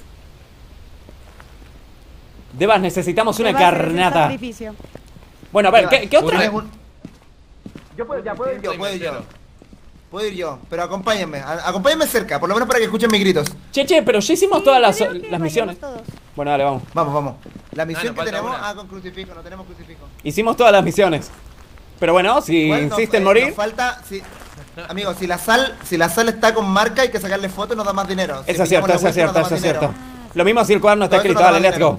Devas, necesitamos una Devas es el carnata. sacrificio. Bueno, a ver, ¿qué otra? Yo puedo ir. Puedo ir yo, pero acompáñenme. Acompáñenme cerca, por lo menos para que escuchen mis gritos. Che, pero ya hicimos Sí, todas yo las digo que vayamos misiones. todos. Bueno, dale, vamos. Vamos. La misión nos que falta tenemos. una. Con crucifijo, no tenemos crucifijo. Hicimos todas las misiones. Pero bueno, si Bueno, insiste en nos morir. falta. Amigo, si la sal está con marca, hay que sacarle foto y nos da más dinero. Si Eso es pillamos cierto, la eso es vuelta, nos cierto, da eso es más dinero. cierto. Lo mismo si el cuaderno está Todo eso escrito. nos da Dale, más let's go.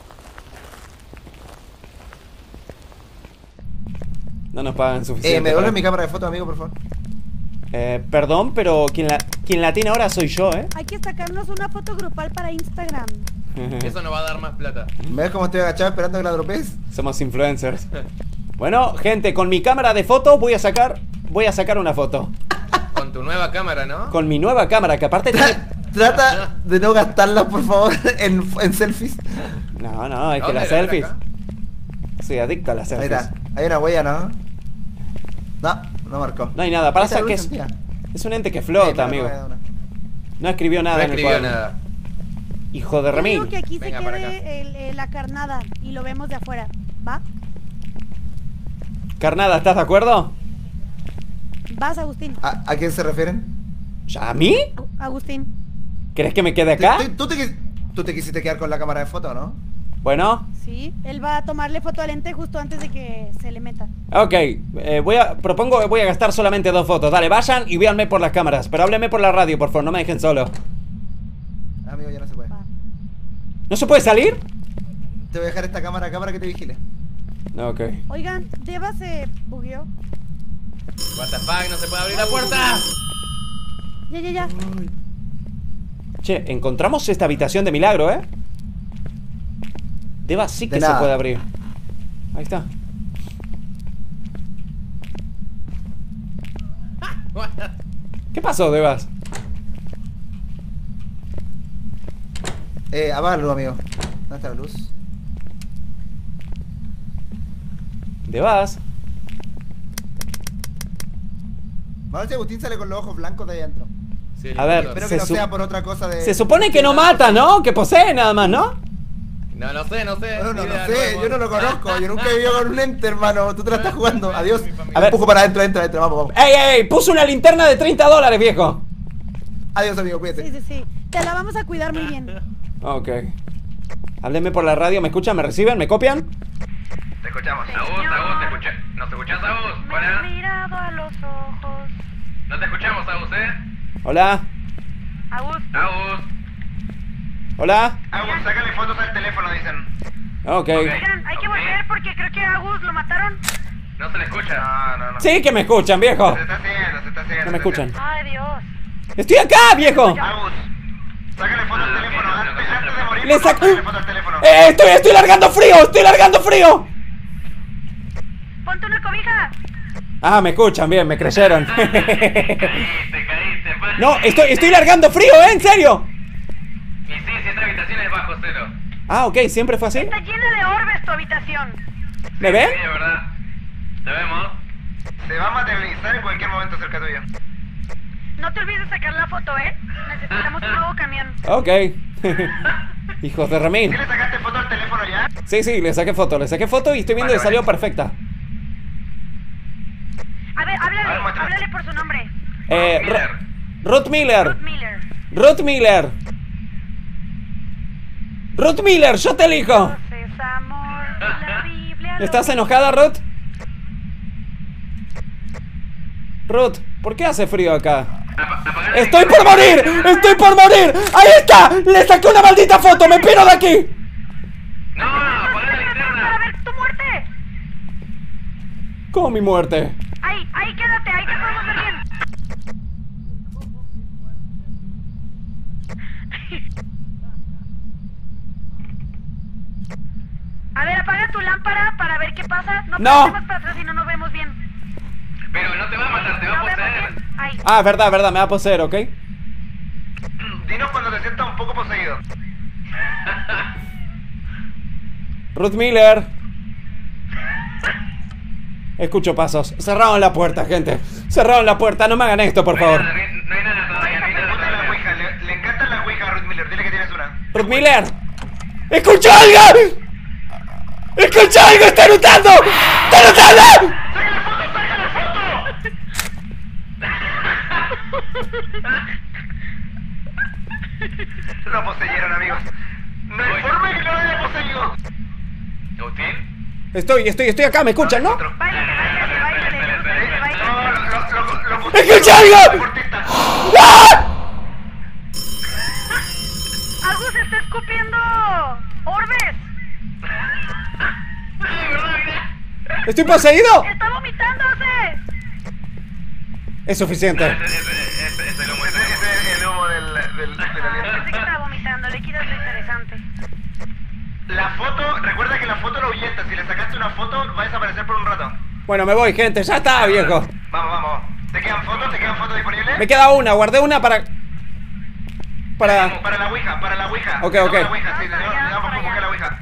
dinero. No nos pagan suficiente. ¿Me devuelve para- mi cámara de foto, amigo, por favor? Perdón, pero quien la tiene ahora soy yo, ¿eh? Hay que sacarnos una foto grupal para Instagram. Eso no va a dar más plata. ¿Me ves cómo estoy agachado esperando que la dropees? Somos influencers. Bueno, gente, con mi cámara de foto voy a sacar una foto. Con tu nueva cámara, ¿no? Con mi nueva cámara, que aparte tiene... Trata de no gastarla, por favor, en selfies. No, es que ¿Dónde? las ¿La ver selfies... acá? Soy adicto a las Ahí selfies. está. Hay una huella, ¿no? No marcó. No hay nada, pasa que es un ente que flota, amigo. No escribió nada No en el escribió cuaderno. nada. Hijo de Yo digo remil. que aquí Venga, se para quede la carnada y lo vemos de afuera, ¿va? Carnada, ¿estás de acuerdo? ¿Vas, Agustín? ¿A quién se refieren? ¿Ya a mí? Agustín. ¿Querés que me quede acá? ¿Tú te quisiste quedar con la cámara de foto, no? Bueno, Sí, él va a tomarle foto al ente justo antes de que se le meta. ok. Propongo que voy a gastar solamente 2 fotos. Dale, vayan y véanme por las cámaras. Pero háblenme por la radio, por favor, no me dejen solo. Amigo, ya no se puede. Va. ¿No se puede salir? Te voy a dejar esta cámara acá para que te vigile. Ok. Oigan, Deva se bugueó. What the fuck, no se puede abrir la puerta. Ya. Che, encontramos esta habitación de milagro, ¿eh? Deva sí que De se nada. puede abrir. Ahí está. ¿Qué pasó, Devas? Apaga la luz, amigo. ¿Dónde está la luz? Devas. A ver si Agustín sale con los ojos blancos de ahí adentro. Sí, A ver, Espero Se que no su- sea por otra cosa de... Se supone que no mata, ¿no? Que posee nada más, ¿no? No sé. No ni idea, sé, yo no lo conozco. Yo nunca he vivido con un ente, hermano. Tú te la estás jugando. Adiós. A ver. Empujo para adentro. Vamos. ¡Ey! Puse una linterna de $30, viejo. Adiós, amigo, cuídate. Sí. Te la vamos a cuidar muy bien. Ok. Háblenme por la radio, ¿me escuchan? ¿Me reciben? ¿Me copian? Te escuchamos. Agus, te escuché. ¿Nos escuchás, Agus? Me has Hola. mirado a los ojos. No te escuchamos, Agus, Hola. Agus, Agus. Hola. Agus, sácale fotos al teléfono, dicen. Ok. oigan, hay que volver porque creo que a Agus lo mataron. No se le escucha. No. Sí que me escuchan, viejo. Se está haciendo. No me escuchan. Ay, Dios. ¡Estoy acá, viejo! Agus, sácale foto al teléfono. Antes de morir, Le por favor, saco- sácale foto al teléfono. Estoy largando frío! Ponte una cobija. Ah, me escuchan, bien, me creyeron. Caíste, pa. No, estoy largando frío, ¿eh? ¿En serio? Y sí, si esta habitación es bajo cero. Ah, ok, ¿siempre fue así? Está llena de orbes tu habitación. ¿Me ven? Sí, de verdad. Te vemos. Se va a materializar en cualquier momento cerca tuyo. No te olvides de sacar la foto, ¿eh? Necesitamos un nuevo camión. Ok. Hijos de Ramín. ¿Sí le sacaste foto al teléfono ya? Sí, le saqué foto y estoy viendo que salió perfecta. A ver, háblale por su nombre. Ruth Miller. Ruth Miller. Ruth Miller. Ruth Miller, yo te elijo. Dios es amor, la Biblia lo ¿Estás enojada, Ruth? Ruth, ¿por qué hace frío acá? ¡Estoy por morir! ¡Estoy por morir! ¡Ahí está! ¡Le saqué una maldita foto! ¡Me piro de aquí! No, apaga la linterna. para ver tu muerte. ¿Cómo mi muerte? Ahí quédate, ahí te podemos ver bien. A ver, apaga tu lámpara para ver qué pasa. No. Pasemos para atrás y no nos vemos bien. Pero no te va a matar, te va a No vemos poseer. bien. Ahí. Ah, verdad, me va a poseer, ¿ok? Dinos cuando te sientas un poco poseído. Ruth Miller. Escucho pasos. Cerraron la puerta, gente. Cerraron la puerta, no me hagan esto, por favor. No hay nada todavía, no hay nada Ponte la todavía. ouija, le encanta la ouija a Ruth Miller, dile que tienes una. Ruth Miller. ¡Escucha algo! ¡Escucha algo! ¡Está anotando! ¡Está anotando! Lo poseyeron, amigos. No hay forma que lo haya poseído. ¿Agustín? Estoy acá, ¿me escuchan, no? Váyale. ¡Escucha algo! ¡Ah! Agus está escupiendo orbes. ¿Estoy poseído? Está vomitándose. Es suficiente. Es el humo. Ese es el humo del aliento. Pensé que estaba vomitando, le quitas lo interesante. La foto, recuerda que la foto lo ahuyenta. Si le sacaste una foto, va a desaparecer por un rato. Bueno, me voy, gente. Ya está, viejo. Vamos. ¿Te quedan fotos? ¿Te quedan fotos disponibles? Me queda una. Guardé una para Para la ouija, para la ouija. Ok. La ouija, sí, le damos por buscar la ouija.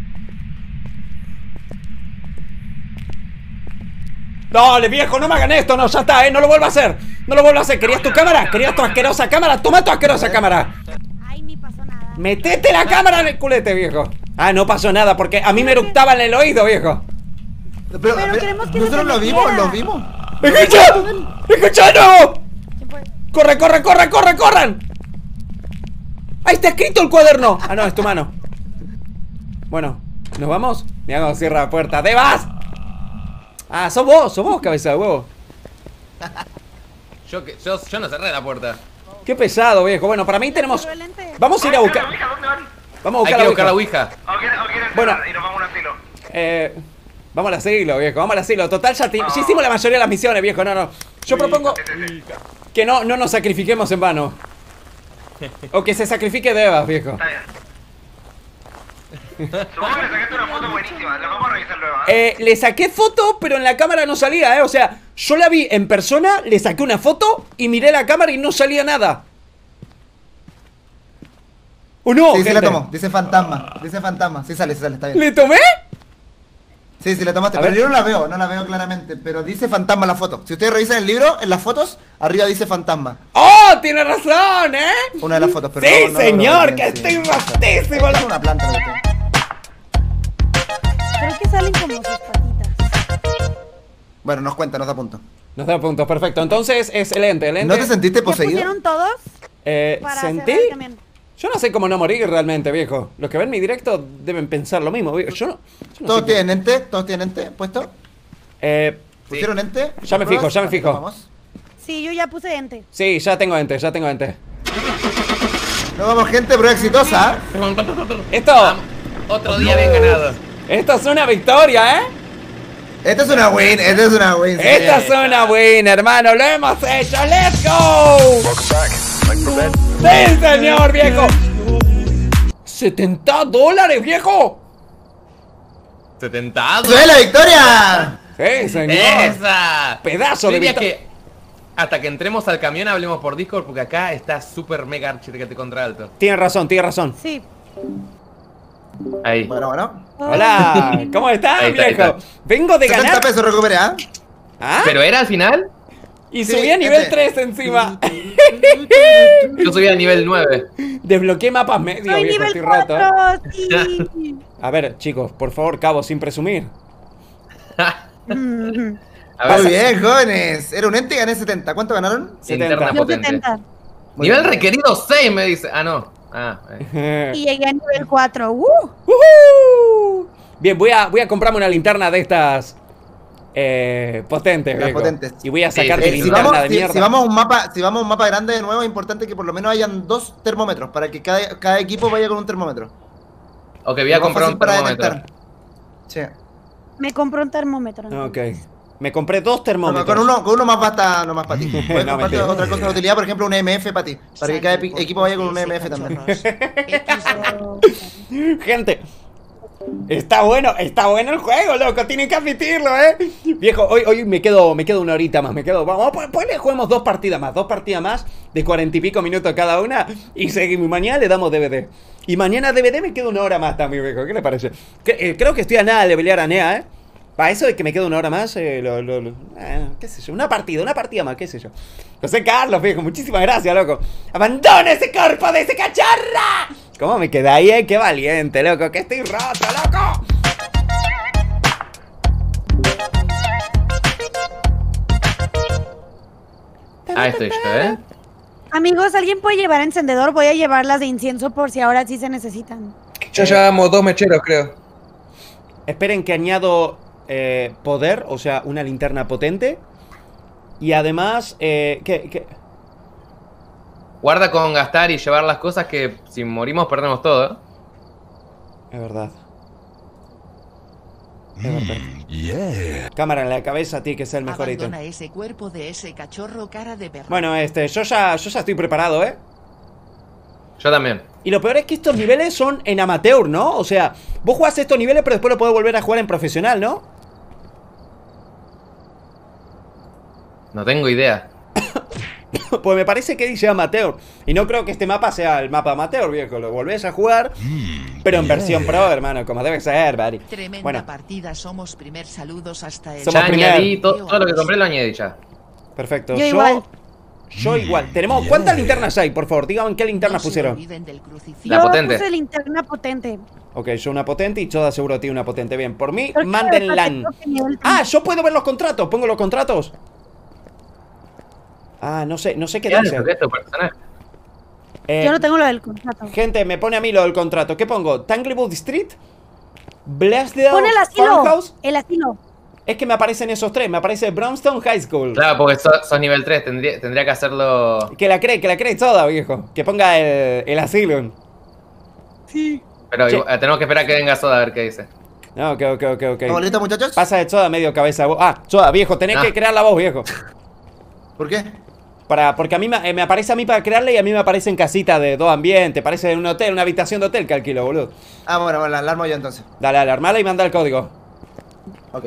Dale, viejo, no me hagan esto. No, ya está, no lo vuelvo a hacer. No lo vuelvo a hacer. ¿Querías tu cámara? ¿Querías tu asquerosa cámara? Toma tu asquerosa cámara. Ay, ni pasó nada. Metete la cámara en el culete, viejo. Ah, no pasó nada porque a mí me eructaba en el oído, viejo. Pero queremos que nosotros no se lo vimos, metiera. lo vimos. ¡Escucha! ¡Escucha, no! ¿Quién fue? ¡Corran! ¡Ahí está escrito el cuaderno! Ah, no, es tu mano. Bueno, ¿nos vamos? Mira cómo cierra la puerta. ¡Debas! Ah, sos vos, cabeza de huevo. Yo no cerré la puerta. Qué pesado, viejo. Bueno, para mí tenemos... Pero el lente. Vamos a ir a buscar... ¿Dónde van? Vamos a Hay buscar que buscar la ouija. ouija. ¿O quieren Bueno. cerrar y nos vamos a un asilo? Vamos al asilo, viejo. Vamos al asilo. Total, ya hicimos la mayoría de las misiones, viejo. No. Yo propongo que no nos sacrifiquemos en vano. O que se sacrifique Devas, viejo. Está bien. Supongo que le sacaste una foto buenísima, la vamos a revisar luego. Le saqué foto, pero en la cámara no salía, O sea, yo la vi en persona, le saqué una foto y miré la cámara y no salía nada. ¿O no? Sí, sí la gente? tomó, dice fantasma. Sí sale, está bien. ¿Le tomé? Sí, la tomaste, A pero ver. yo no la veo claramente, pero dice fantasma la foto. Si ustedes revisan el libro, en las fotos, arriba dice fantasma. ¡Oh! Tiene razón, Una de las fotos, pero Sí, no señor, lo que veo bien, estoy rastísimo. Es una planta lo que tiene. Creo que salen como sus patitas. Bueno, nos cuenta, nos da punto. Nos da puntos, perfecto. Entonces es el ente. ¿No te sentiste ¿Ya poseído? pusieron todos? Para ¿Sentí? cerrar el camión. Yo no sé cómo no morir realmente, viejo. Los que ven mi directo deben pensar lo mismo, viejo. Yo no ¿Todos sé tienen ente? ¿Todos tienen ente puesto? ¿Pusieron ente? Ya me fijo. Vamos. Sí, yo ya puse ente. Sí, ya tengo ente. Nos vamos, gente, prueba exitosa. Esto Otro día bien ganado. es una victoria, Esta es una win, Esta es una win, hermano. Lo hemos hecho. ¡Let's go! ¡Sí, señor, viejo! $70, viejo. 70. ¡Eso es la victoria! Sí, señor. ¡Esa! Pedazo de Diría victoria. que hasta que entremos al camión hablemos por Discord porque acá está súper mega archirquete contra alto. Tiene razón. Sí. Ahí. Bueno. Hola, ¿cómo estás, Ahí está, viejo? ahí está. Vengo de 70 ganar. pesos recuperé, ¿ah? ¿Ah? ¿Pero era al final? Y Sí, subí a nivel ese. 3 encima. Yo subí a nivel 9. Desbloqueé mapas medios, Soy viejo, nivel estoy roto. 4, sí. A ver, chicos, por favor, cabo, sin presumir. A ver, Muy bien, jóvenes. Era un ente y gané 70. ¿Cuánto ganaron? 70. Linterna Yo potente. 70. Nivel requerido 6 me dice. Ah, no. Y llegué a nivel 4. ¡Uhú! Bien, voy a comprarme una linterna de estas potentes, Las viejo. potentes. Y voy a sacar mi Si linterna vamos, de mierda. si vamos a un mapa grande de nuevo, es importante que por lo menos hayan 2 termómetros para que cada equipo vaya con un termómetro. Ok, voy a Más comprar fácil un para termómetro. detectar. Sí. Me compré un termómetro. Ok. Me compré 2 termómetros. Con uno más basta nomás para ti. Puedes No, comprarte mentira. otra cosa de utilidad, por ejemplo, un EMF para ti. Para que cada equipo vaya con un EMF también. Gente, está bueno el juego, loco, tienen que admitirlo, Viejo, hoy me quedo una horita más, vamos, pues le juguemos 2 partidas más de 40 y pico minutos cada una y seguimos, mañana le damos DVD. Y mañana DVD me quedo una hora más también, viejo, ¿qué le parece? Creo que estoy a nada de pelear a Nea, Para eso de que me quedo una hora más, qué sé yo, una partida más, qué sé yo. José Carlos, viejo, muchísimas gracias, loco. ¡Abandona ese cuerpo de ese cacharra! ¿Cómo me quedé ahí, ¡Qué valiente, loco! ¡Que estoy roto, loco! Ah, estoy yo, Amigos, ¿alguien puede llevar encendedor? Voy a llevar las de incienso por si ahora sí se necesitan. Yo llevamos 2 mecheros, creo. Esperen que añado poder, o sea, una linterna potente. Y además, ¿qué? Guarda con gastar y llevar las cosas que si morimos perdemos todo. Es verdad. Cámara en la cabeza tiene que ser el mejor ítem. Abandona ese cuerpo de ese cachorro cara de perro. Bueno, yo ya estoy preparado, Yo también. Y lo peor es que estos niveles son en amateur, ¿no? O sea, vos jugás estos niveles pero después lo podés volver a jugar en profesional, ¿no? No tengo idea. Pues me parece que dice amateur. Y no creo que este mapa sea el mapa amateur, viejo. Lo volvés a jugar, pero en versión pro, hermano, como debe ser, buddy. Tremenda Bueno, partida, somos primer saludos hasta el... Somos Ya primer. añadí todo lo que compré, lo añadí ya. perfecto. Yo igual. Yo igual. Tenemos, ¿cuántas linternas hay? Por favor, díganme qué linternas pusieron. La Yo potente. puse linterna potente. Ok, yo una potente y Choda seguro tiene una potente. Bien, por mí, Creo que mándenla. me falta nivel Ah, yo puedo ver los contratos. ¿Pongo los contratos? Ah, no sé qué ¿Qué dice. es tu personaje? Yo no tengo lo del contrato. Gente, me pone a mí lo del contrato. ¿Qué pongo? ¿Tanglewood Street? ¿Blaisdell Pon el asilo. Farmhouse? El asilo. Es que me aparecen esos 3. Me aparece Brownstone High School. Claro, porque sos nivel 3, tendría que hacerlo. Que la cree toda, viejo. Que ponga el asilo. Sí. Pero Che. tenemos que esperar a que venga Soda a ver qué dice. No, ok. ¿Estamos listos, muchachos? Pasa de Choda medio cabeza. Ah, Choda, viejo, tenés que crear la voz, viejo. ¿Por qué? Porque a mí me aparece a mí para crearle y a mí me aparecen casitas de 2 ambientes. Parece un hotel, una habitación de hotel que alquilo, boludo. Ah, bueno, la armo yo entonces. Dale, armala y manda el código. Ok.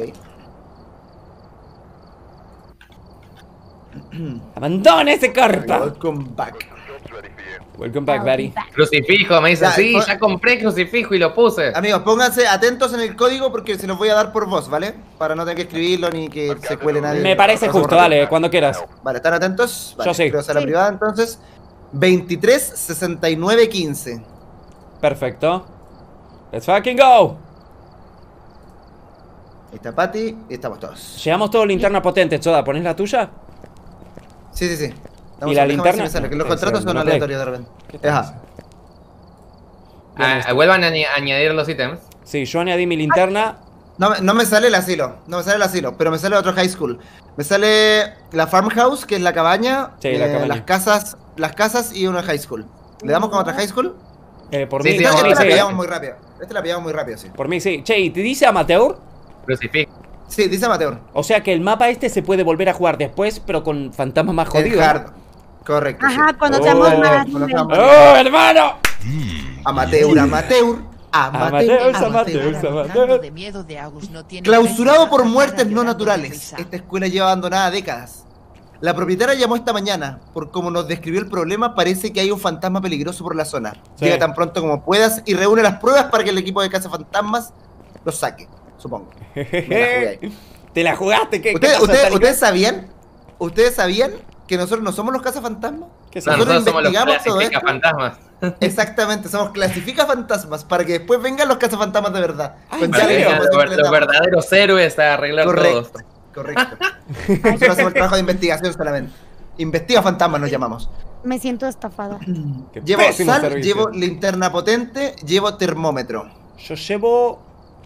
¡Abandona ese cuerpo! Welcome back. Welcome back, buddy. Crucifijo, me dice, Ya, sí, ya compré crucifijo y lo puse. Amigos, pónganse atentos en el código porque se los voy a dar por voz, ¿vale? Para no tener que escribirlo ni que se cuele nadie. Me parece justo, dale, cuando quieras. Vale, ¿están atentos? Vale, Yo sí. creo que a la privada entonces. 23 69 15. Perfecto. Let's fucking go. Ahí está Patty y estamos todos. Llevamos todo linterna potente, Choda. ¿Ponés la tuya? Sí. ¿Y la déjame ver si linterna? me sale, que los Sí, contratos sí, son no aleatorios de repente. ¿Qué tal? Ajá. Vuelvan a añadir los ítems. Sí, yo añadí mi linterna. No me sale el asilo, pero me sale otro high school. Me sale la farmhouse, que es la cabaña, Sí, la cabaña. las casas y una high school. ¿Le damos con otra high school? Por Sí, mí, sí, por Esta mí la sí. pillamos muy rápido. Esta la pillamos muy rápido, sí. Por mí sí. Che, ¿y te dice amateur? Crucifijo. Sí, dice amateur. O sea que el mapa este se puede volver a jugar después, pero con fantasmas más En jodidos. hard. Correcto. Ajá, sí. cuando Oh, seamos más cuando nivel. seamos- ¡Oh, hermano! Amateur. De miedo de Agus no tiene Clausurado por cara muertes no llorando de naturales. risa. Esta escuela lleva abandonada décadas. La propietaria llamó esta mañana. Por como nos describió el problema, parece que hay un fantasma peligroso por la zona. Sí. Llega tan pronto como puedas y reúne las pruebas para que el equipo de cazafantasmas los saque. supongo. Me la jugué ahí. ¿Te la jugaste? ¿Qué ¿Ustedes sabían que nosotros no somos los cazafantasmas? Nosotros somos los clasificafantasmas. Exactamente, somos clasificafantasmas para que después vengan los cazafantasmas de verdad. Los verdaderos héroes a arreglar todo. Correcto. Nosotros hacemos el trabajo de investigación solamente. Investiga fantasmas nos llamamos. Me siento estafada. Llevo sal, llevo linterna potente, llevo termómetro. Yo llevo...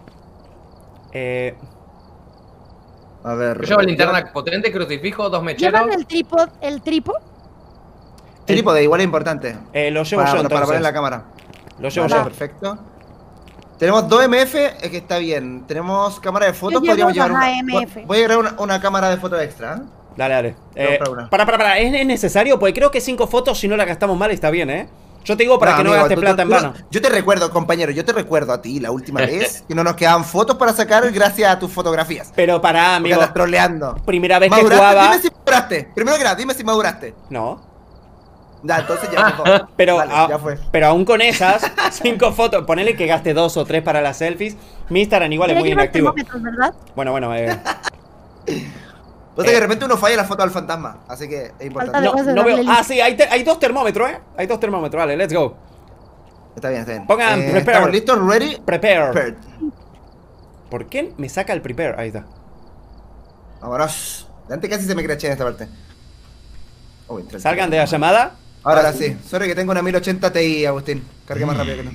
A ver... Yo llevo linterna potente, crucifijo, 2 mecheros. ¿Llevan el trípode? Trípode, igual es importante. Lo llevo yo entonces. Para poner la cámara. Lo llevo yo. Perfecto. Tenemos 2 MF, que está bien. Tenemos cámara de fotos, podríamos llevar voy a llevar una cámara de fotos extra. Dale. Para, ¿es necesario? Porque creo que 5 fotos, si no la gastamos mal, está bien, ¿eh? Yo te digo para que no gastes plata en vano. Yo te recuerdo, compañero, a ti la última vez que no nos quedaban fotos para sacar gracias a tus fotografías. Pero pará, amigo. Estás troleando. Primera vez que jugaba... Dime si maduraste. Primero que nada, dime si maduraste. No. Ya, entonces ya pero, vale, ya fue. Pero aún con esas 5 fotos, ponele que gaste 2 o 3 para las selfies. Mi Instagram igual es muy inactivo. ¿Verdad? Bueno. Pues que de repente uno falla la foto del fantasma, así que es importante. No veo. Sí, hay 2 termómetros, Hay 2 termómetros, vale, let's go. Está bien. Pongan prepare. ¿Estamos listos? ¿Ready? Prepare. ¿Por qué me saca el prepare? Ahí está. Vámonos. Antes casi se me craché en esta parte. Salgan de la llamada. Ahora sí. Sorry que tengo una 1080 Ti, Agustín. Cargue más rápido que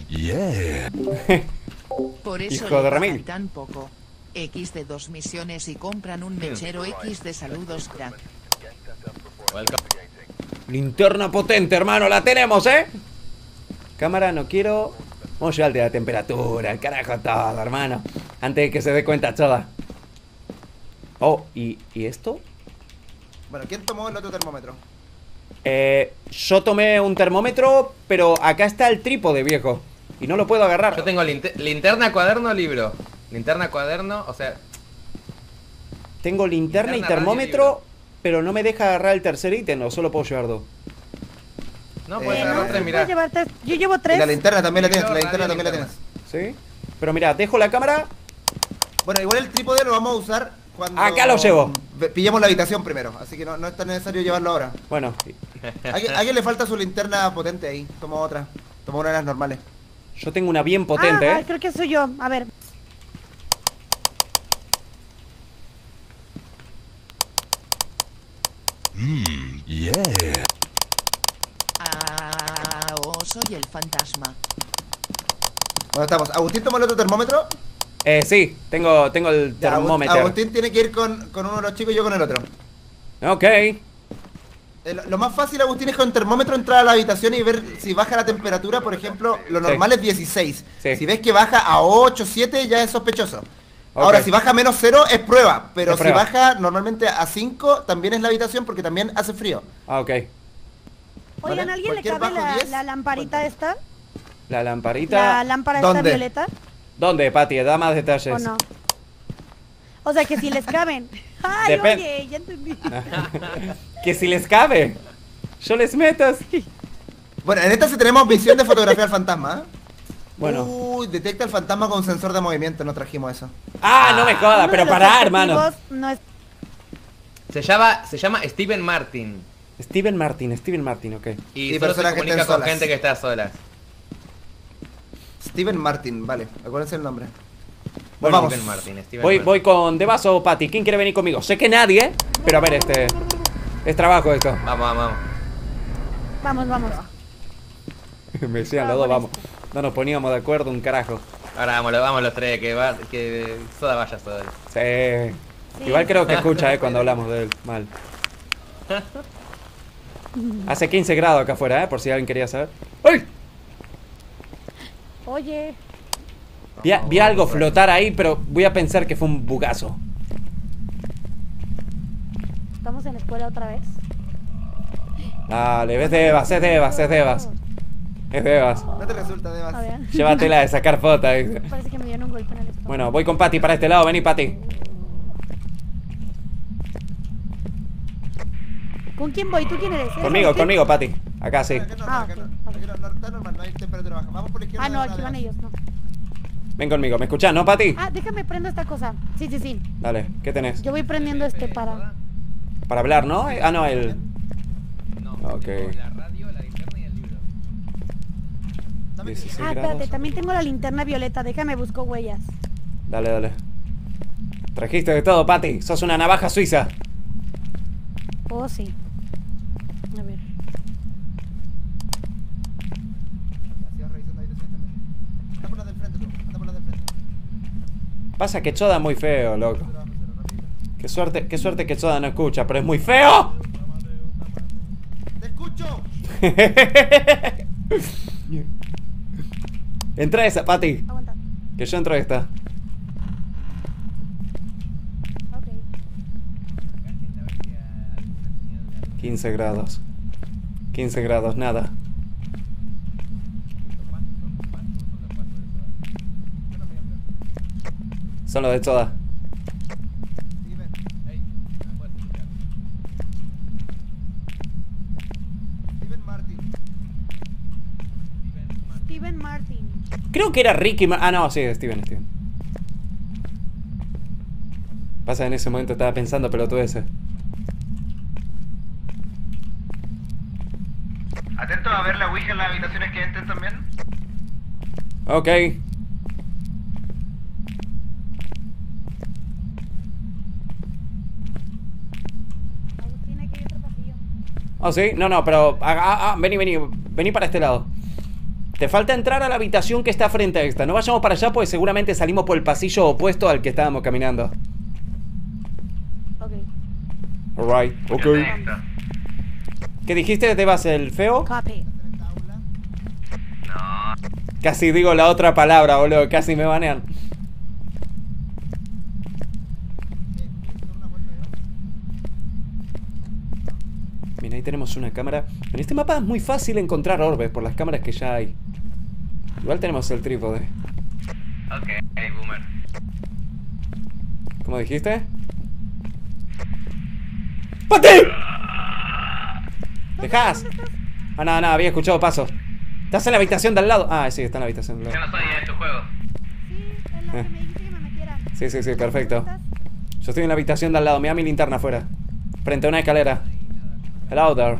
no. Por eso Hijo de le Ramil. tan poco. X de 2 misiones y compran un mechero. X de saludos, crack. Linterna potente, hermano, la tenemos, Cámara, no quiero. Vamos a llevarte la temperatura, el carajo todo, hermano. Antes de que se dé cuenta toda. Oh, ¿y esto? Bueno, ¿quién tomó el otro termómetro? Yo tomé un termómetro, pero acá está el trípode, viejo. Y no lo puedo agarrar. Yo tengo linterna, cuaderno, libro. Linterna, cuaderno, o sea... Tengo linterna y termómetro, pero no me deja agarrar el tercer ítem, o solo puedo llevar 2. No, puedes agarrar 3, mirá. Yo llevo 3. Y la linterna también la tienes, ¿Sí? Pero mira, dejo la cámara. Bueno, igual el trípode lo vamos a usar cuando... Acá lo llevo. Pillemos la habitación primero, así que no es tan necesario llevarlo ahora. Bueno. ¿A alguien le falta su linterna potente ahí? Toma otra. Toma una de las normales. Yo tengo una bien potente, creo que soy yo. A ver. Soy el fantasma. Bueno, estamos. ¿Agustín toma el otro termómetro? Sí, tengo el termómetro. Agustín tiene que ir con uno de los chicos y yo con el otro. Ok. Lo más fácil, Agustín, es con termómetro entrar a la habitación y ver si baja la temperatura. Por ejemplo, lo normal es 16. Si ves que baja a 8, 7, ya es sospechoso. Ahora, si baja a menos 0, es prueba. Pero si baja normalmente a 5, también es la habitación porque también hace frío. Ok. Oigan, ¿a alguien le cabe la lamparita esta? ¿La lamparita? ¿La lámpara esta violeta? ¿Dónde, Pati? Da más detalles. ¿O no? O sea, que si les caben. Ay, oye, ya entendí. Que si les cabe. Yo les meto así. Bueno, en esta sí tenemos visión de fotografía al fantasma, Bueno. Uy, detecta el fantasma con sensor de movimiento. No trajimos eso. No me jodas, pero pará, hermano. No es... Se llama Steven Martin. Steven Martin, ok. Y solo se comunica con gente que está sola. Steven Martin, vale, acuérdense el nombre. Bueno, vamos. Voy con Devas o Pati. ¿Quién quiere venir conmigo? Sé que nadie, pero a ver, es trabajo esto. Vamos. Vamos. Me decían los dos, vamos. No nos poníamos de acuerdo un carajo. Ahora vamos los tres, que Soda vaya Soda. Sí. Igual creo que escucha, cuando hablamos de él. Mal. Hace 15 grados acá afuera, por si alguien quería saber. ¡Uy! Oye. Vi algo flotar ahí, pero voy a pensar que fue un bugazo. ¿Estamos en la escuela otra vez? Dale, es Devas. Es Devas. No te resulta, Devas. Llévatela de sacar fotos. Parece que me dieron un golpe en el estómago. Bueno, voy con Pati para este lado. Vení, Pati. ¿Con quién voy? ¿Tú quién eres? Conmigo, Pati. Acá sí. Está normal, no hay temperatura baja. Vamos por la izquierda. No, aquí van ellos, no. Ven conmigo, ¿me escuchás, no, Pati? Ah, déjame prendo esta cosa. Sí, sí, sí. Dale, ¿qué tenés? Yo voy prendiendo para... Para hablar, ¿no? Ah, no, el... No, Ok. tengo la radio, la linterna y el libro. 16 Ah, grados. espérate, también tengo la linterna violeta. Déjame busco huellas. Dale, dale. Trajiste de todo, Pati. Sos una navaja suiza. Oh, sí. A ver. Así vas revisando habitaciones también. Anda por las del frente, tú. Anda por las del frente. Pasa que Choda es muy feo, loco. Qué suerte que Choda no escucha, pero es muy feo. ¡Te escucho! Entra esa, Pati. Aguanta. Que yo entro esta. Ok. 15 grados. 15 grados, nada. Son los de Choda. Steven Martin. Steven Martin. Creo que era Ricky Ah, no, sí, Steven. Pasa, en ese momento estaba pensando pelotudeces. Atento a ver la Ouija en las habitaciones que entren también. Ok. Agustín, hay que ir a otro pasillo. Oh, sí, no, pero vení para este lado. Te falta entrar a la habitación que está frente a esta. No vayamos para allá, pues seguramente salimos por el pasillo opuesto al que estábamos caminando. Ok. Alright, ok. ¿Qué dijiste, Tebas, el feo? Copy. No. Casi digo la otra palabra, boludo, casi me banean. Mira, ahí tenemos una cámara. En este mapa es muy fácil encontrar orbes por las cámaras que ya hay. Igual tenemos el trípode. Ok, hey, boomer. ¿Cómo dijiste? ¡Pati! ¿Dejás? Ah, no, había escuchado pasos. ¿Estás en la habitación de al lado? Ah, sí, está en la habitación de al Yo lado. no soy en tu juego. Sí, en la que me dijiste que me metiera. Sí, perfecto. Yo estoy en la habitación de al lado. Mira mi linterna afuera. Frente a una escalera. Hello there.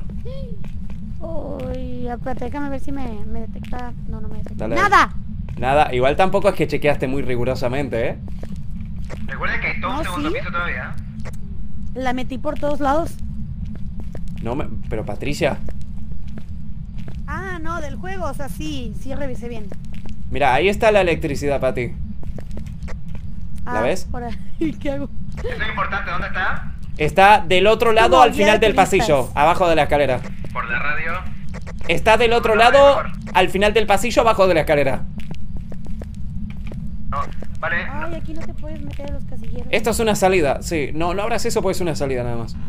Uy, espérate, déjame ver si me detecta. No, no me detecta. Dale. ¡Nada! Nada, igual tampoco es que chequeaste muy rigurosamente, ¿eh? Recuerda que hay todo un ¿No, segundo sí? piso todavía. La metí por todos lados. No me... Pero Patricia. Ah, no, del juego, o sea, sí revisé bien. Mira, ahí está la electricidad, Pati. ¿La ves? Por ahí, ¿qué hago? Eso es importante, ¿dónde está? Está del otro lado Como al guía final de del turistas. pasillo, abajo de la escalera. Por la radio. Está del otro lado al final del pasillo, abajo de la escalera. No, vale. Ay, aquí no te puedes meter a los casilleros. Esto es una salida, sí. No abras eso porque es una salida nada más.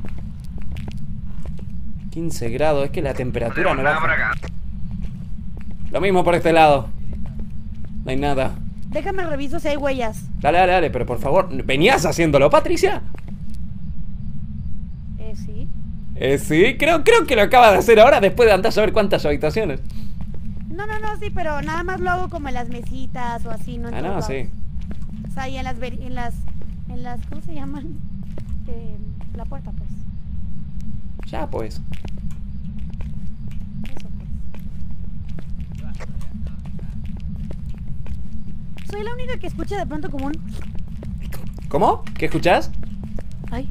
15 grados, es que la temperatura no nada por baja. acá. Lo mismo por este lado. No hay nada. Déjame reviso si hay huellas. Dale, pero por favor, ¿venías haciéndolo, Patricia? Sí. Sí, creo que lo acaba de hacer ahora después de andar a saber cuántas habitaciones. No, sí, pero nada más lo hago como en las mesitas o así, ¿no? En todos lados. Sí. O sea, y en las ¿cómo se llaman? La puerta, pues. Ya, pues. Eso, pues. Soy la única que escucha de pronto como un... ¿Cómo? ¿Qué escuchás? Ay.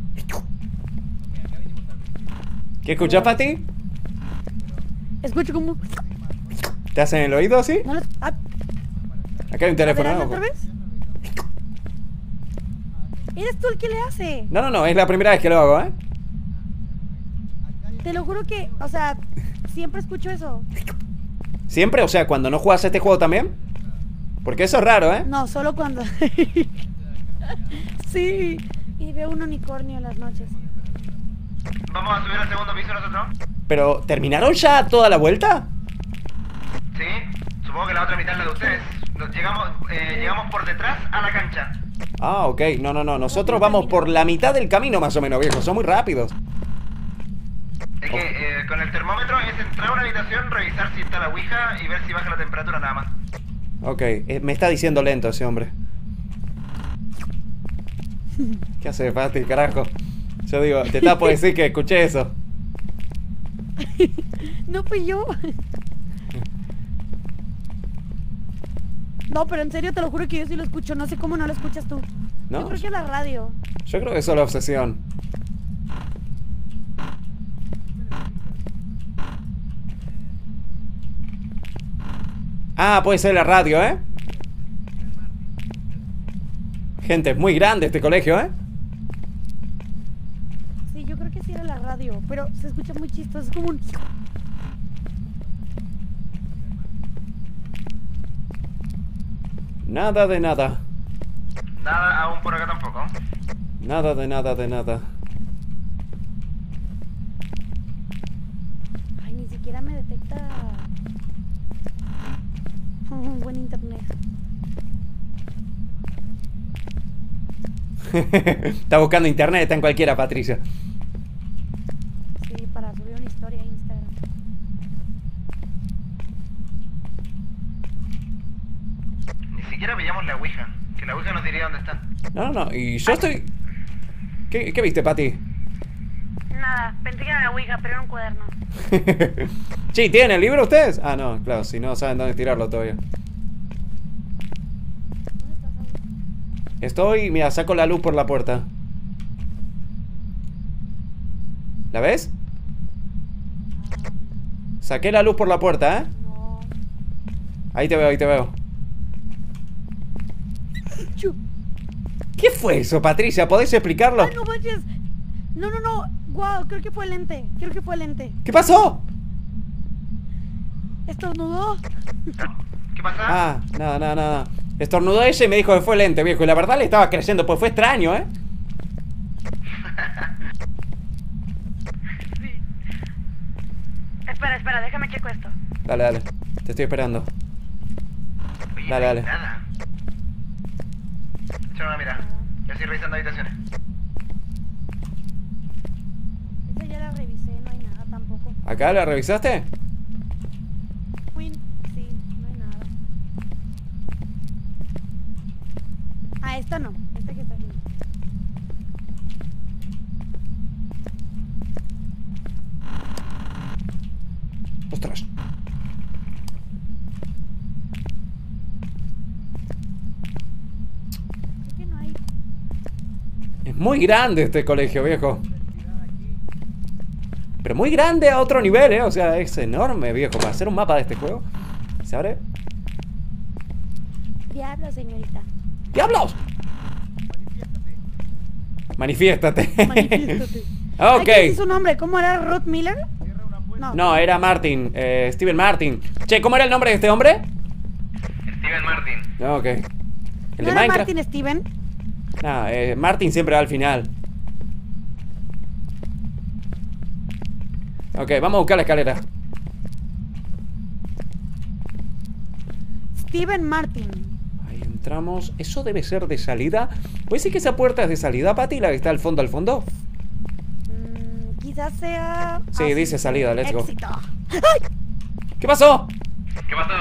¿Qué escuchás, Pati? Escucho como... ¿Te hacen el oído así? No lo... Acá hay un teléfono. ¿Hazlo ¿no? otra vez? ¿Eres tú el que le hace? No, es la primera vez que lo hago, ¿eh? Te lo juro que, o sea, siempre escucho eso. ¿Siempre? O sea, cuando no juegas este juego también. Porque eso es raro, ¿eh? No, solo cuando... Sí. Y veo un unicornio en las noches. ¿Vamos a subir al segundo piso nosotros? Pero, ¿terminaron ya toda la vuelta? Sí, supongo que la otra mitad es la de ustedes. Llegamos por detrás a la cancha. Ah, ok. No. Nosotros vamos por la mitad del camino más o menos, viejo. Son muy rápidos. Es que con el termómetro es entrar a una habitación, revisar si está la ouija y ver si baja la temperatura nada más. Ok, me está diciendo lento ese hombre. ¿Qué hace, Pati, carajo? Yo digo, te está por decir que escuché eso. No fui yo. No, pero en serio te lo juro que yo sí lo escucho. No sé cómo no lo escuchas tú. ¿No? Yo creo que es la radio. Yo creo que es solo obsesión. Ah, puede ser la radio, ¿eh? Gente, es muy grande este colegio, ¿eh? Sí, yo creo que sí era la radio. Pero se escucha muy chistoso. Es como un... Nada de nada. Nada, aún por acá tampoco. Nada de nada de nada. Ay, ni siquiera me detecta... Un buen internet. Está buscando internet, está en cualquiera, Patricia. Sí, para subir una historia a Instagram. Ni siquiera pillamos la Ouija. Que la Ouija nos diría dónde están. No, y yo estoy... ¿Qué viste, Pati? Nada, pensé que era la Ouija, pero era un cuaderno. Sí, ¿tienen el libro ustedes? Ah, no, claro, si no saben dónde tirarlo todavía. Estoy, mira, saco la luz por la puerta. ¿La ves? Saqué la luz por la puerta, ¿eh? No. Ahí te veo, ahí te veo. ¿Qué fue eso, Patricia? ¿Podés explicarlo? ¡Ay, no manches! No. Guau, creo que fue el lente. ¿Qué pasó? ¿Estornudó? ¿Qué pasa? Ah, nada. Estornudó ella y me dijo que fue lente, viejo. Y la verdad le estaba creyendo, pues fue extraño, ¿eh? Sí. Espera, déjame checo esto. Dale. Te estoy esperando. Oye, Dale. Nada. Échame una mirada. Yo estoy revisando habitaciones. Esa ya la revisé, no hay nada tampoco. ¿Acá la revisaste? Sí, no hay nada. Ah, esta no. Esta que está aquí. Ostras. Creo que no hay. Es muy grande este colegio, viejo. Pero muy grande a otro nivel, ¿eh? O sea, es enorme, viejo. Para hacer un mapa de este juego. ¿Se abre? Diablo, señorita. ¡Diablos! Manifiéstate. Manifiéstate. Ok. ¿Qué es su nombre? ¿Cómo era? ¿Ruth Miller? No, era Martin. Steven Martin. Che, ¿cómo era el nombre de este hombre? Steven Martin. Ok. El ¿No de era Minecraft. Martin Steven? No, Martin siempre va al final. Ok, vamos a buscar la escalera. Steven Martin. Ahí entramos. Eso debe ser de salida. ¿Puede decir que esa puerta es de salida, Pati? ¿La que está al fondo, al fondo? Quizás sea... Sí, dice salida, let's go. Éxito. ¿Qué pasó? ¿Qué pasó?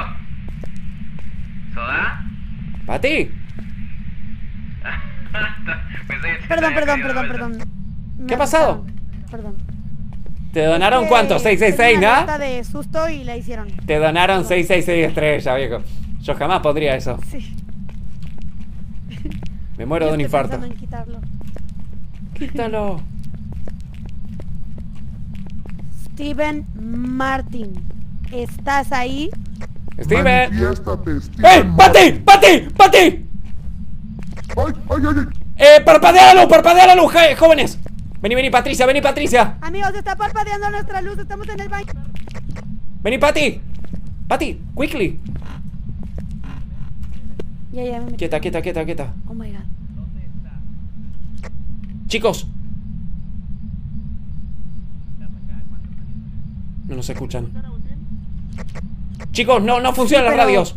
¿Soda? ¿Pati? Perdón. ¿Qué ha pasado? Perdón. ¿Te donaron cuánto? 666, ¿no? ¿no? Una de susto y la hicieron. Te donaron 666 estrellas, viejo. Yo jamás pondría eso. Sí. Me muero de un Estoy infarto. pensando en quitarlo. Quítalo. Steven Martin, ¿estás ahí? Steven. Manifiéstate, ¡Eh! Steven. ¡Pati! ¡Ay! ¡Parpadea la luz, jóvenes! Vení, Patricia, Amigos, está parpadeando nuestra luz, estamos en el baño. Vení, Pati, quickly. Ya, me metí. Quieta. Oh my god. Chicos. No nos escuchan. Chicos, no funcionan las radios.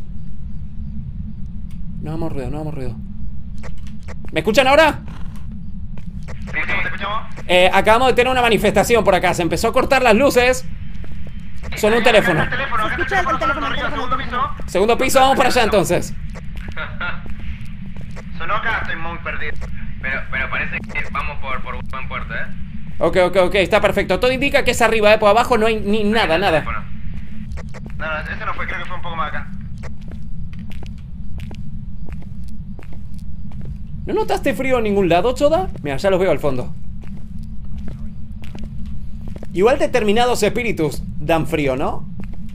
No hagamos ruido. ¿Me escuchan ahora? Sí, te escuchamos. Acabamos de tener una manifestación por acá. Se empezó a cortar las luces. Sonó un teléfono. Acá está el teléfono, acá está el teléfono, sonando arriba, segundo piso. Segundo piso, vamos para allá entonces. Sonó acá, estoy muy perdido. Pero parece que vamos por buen puerto, Ok, está perfecto. Todo indica que es arriba, por abajo no hay ni nada. No, ese no fue, creo que fue un poco más acá. ¿No notaste frío en ningún lado, Choda? Mira, ya los veo al fondo. Igual determinados espíritus dan frío, ¿no?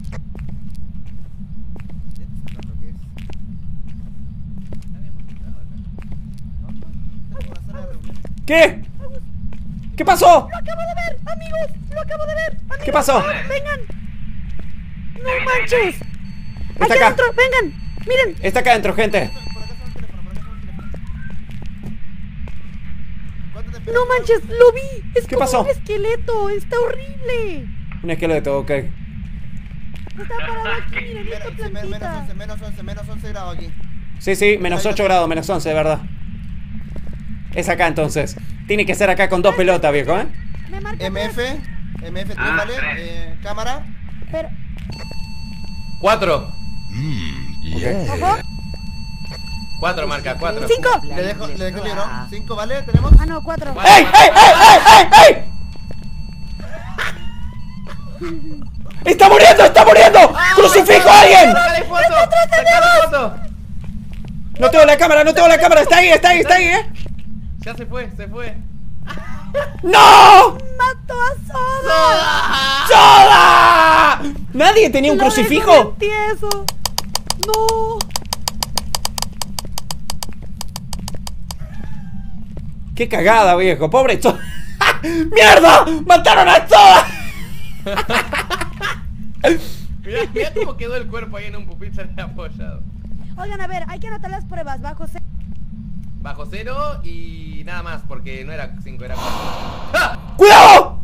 ¿Qué? ¿Qué pasó? Lo acabo de ver, amigos. Lo acabo de ver, amigos. ¿Qué pasó? Vengan. No manches. Está Aquí acá. adentro, vengan. Miren. Está acá adentro, gente. No manches, lo vi. Es ¿Qué como pasó? un esqueleto. Está horrible. Un esqueleto, ok. Está parado aquí, miren esta plantita. Menos 11 grados aquí. Sí, menos 8 grados, menos 11, de verdad. Es acá entonces. Tiene que ser acá con 2 pelotas, viejo, ¿eh? MF3, ¿vale? Cámara. Pero... 4. Ojo. 4 marca, 4. 5. Le dejo el libro. 5, ¿vale? ¿Tenemos? Ah, no, 4. ¡Ey! ¡Está muriendo! ¡Crucifijo a alguien! ¡Sácale foto! No tengo la cámara, está ahí, Ya se fue. ¡No! ¡Mató a Soda! ¡Soda! ¿Nadie tenía un Lo crucifijo? dejó tieso. No. ¡Qué cagada, viejo! ¡Pobre Soda! ¡Mierda! ¡Mataron a Soda! Mirá cómo quedó el cuerpo ahí en un pupitre apoyado. Oigan, a ver, hay que anotar las pruebas. Bajo 0 y nada más, porque no era 5, era 4. ¡Ah! ¡Cuidado!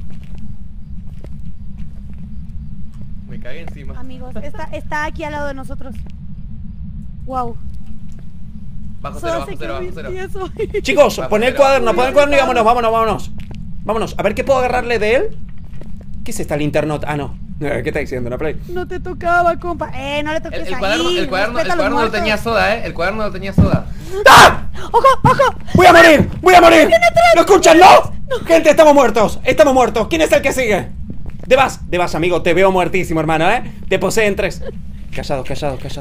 Me cagué encima. Amigos, está aquí al lado de nosotros. Wow. Bajo 0. Chicos, pon el cuaderno y vámonos. Vámonos, a ver qué puedo agarrarle de él. ¿Qué es esta linterna? Ah, no. ¿Qué está diciendo la Play? No te tocaba, compa. No le toques ahí. El cuaderno no lo tenía Soda, El cuaderno no tenía Soda. ¡Ah! ¡Ojo! ¡Voy a morir! ¿Lo escuchan, no? Gente, estamos muertos. ¿Quién es el que sigue? Debas, amigo, te veo muertísimo, hermano, Te poseen 3. Callados.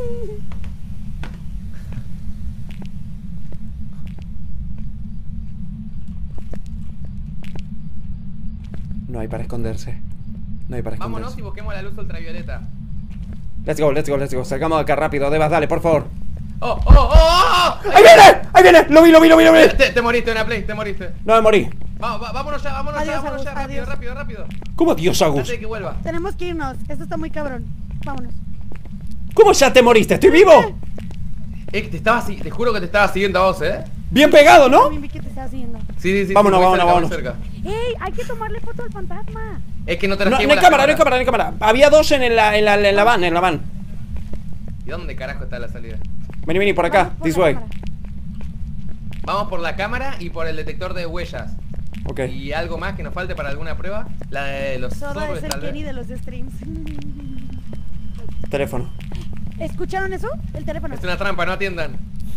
No hay para esconderse. Vámonos y busquemos la luz ultravioleta. Let's go. Salgamos de acá rápido. Debas, dale, por favor. ¡Oh! ¡Ahí viene! ¡Lo vi! Te moriste, una Play, te moriste. No me morí. Vámonos ya, rápido. ¿Cómo adiós, Agus? Antes de que vuelva. Tenemos que irnos. Esto está muy cabrón. Vámonos. ¿Cómo ya te moriste? ¡Estoy vivo! Te juro que te estaba siguiendo a vos, Bien pegado, ¿no? Vi que te estaba siguiendo. Sí. Vámonos. Cerca. ¡Ey! Hay que tomarle foto al fantasma. Es que no te No hay cámara. Había 2 en la van. ¿Y dónde carajo está la salida? Vení, por acá. This way. Vamos por la cámara y por el detector de huellas. Ok. ¿Y algo más que nos falte para alguna prueba? La de los Soda sobres, es el tal vez. Kenny de los streams. Teléfono. ¿Escucharon eso? El teléfono. Es una trampa, no atiendan.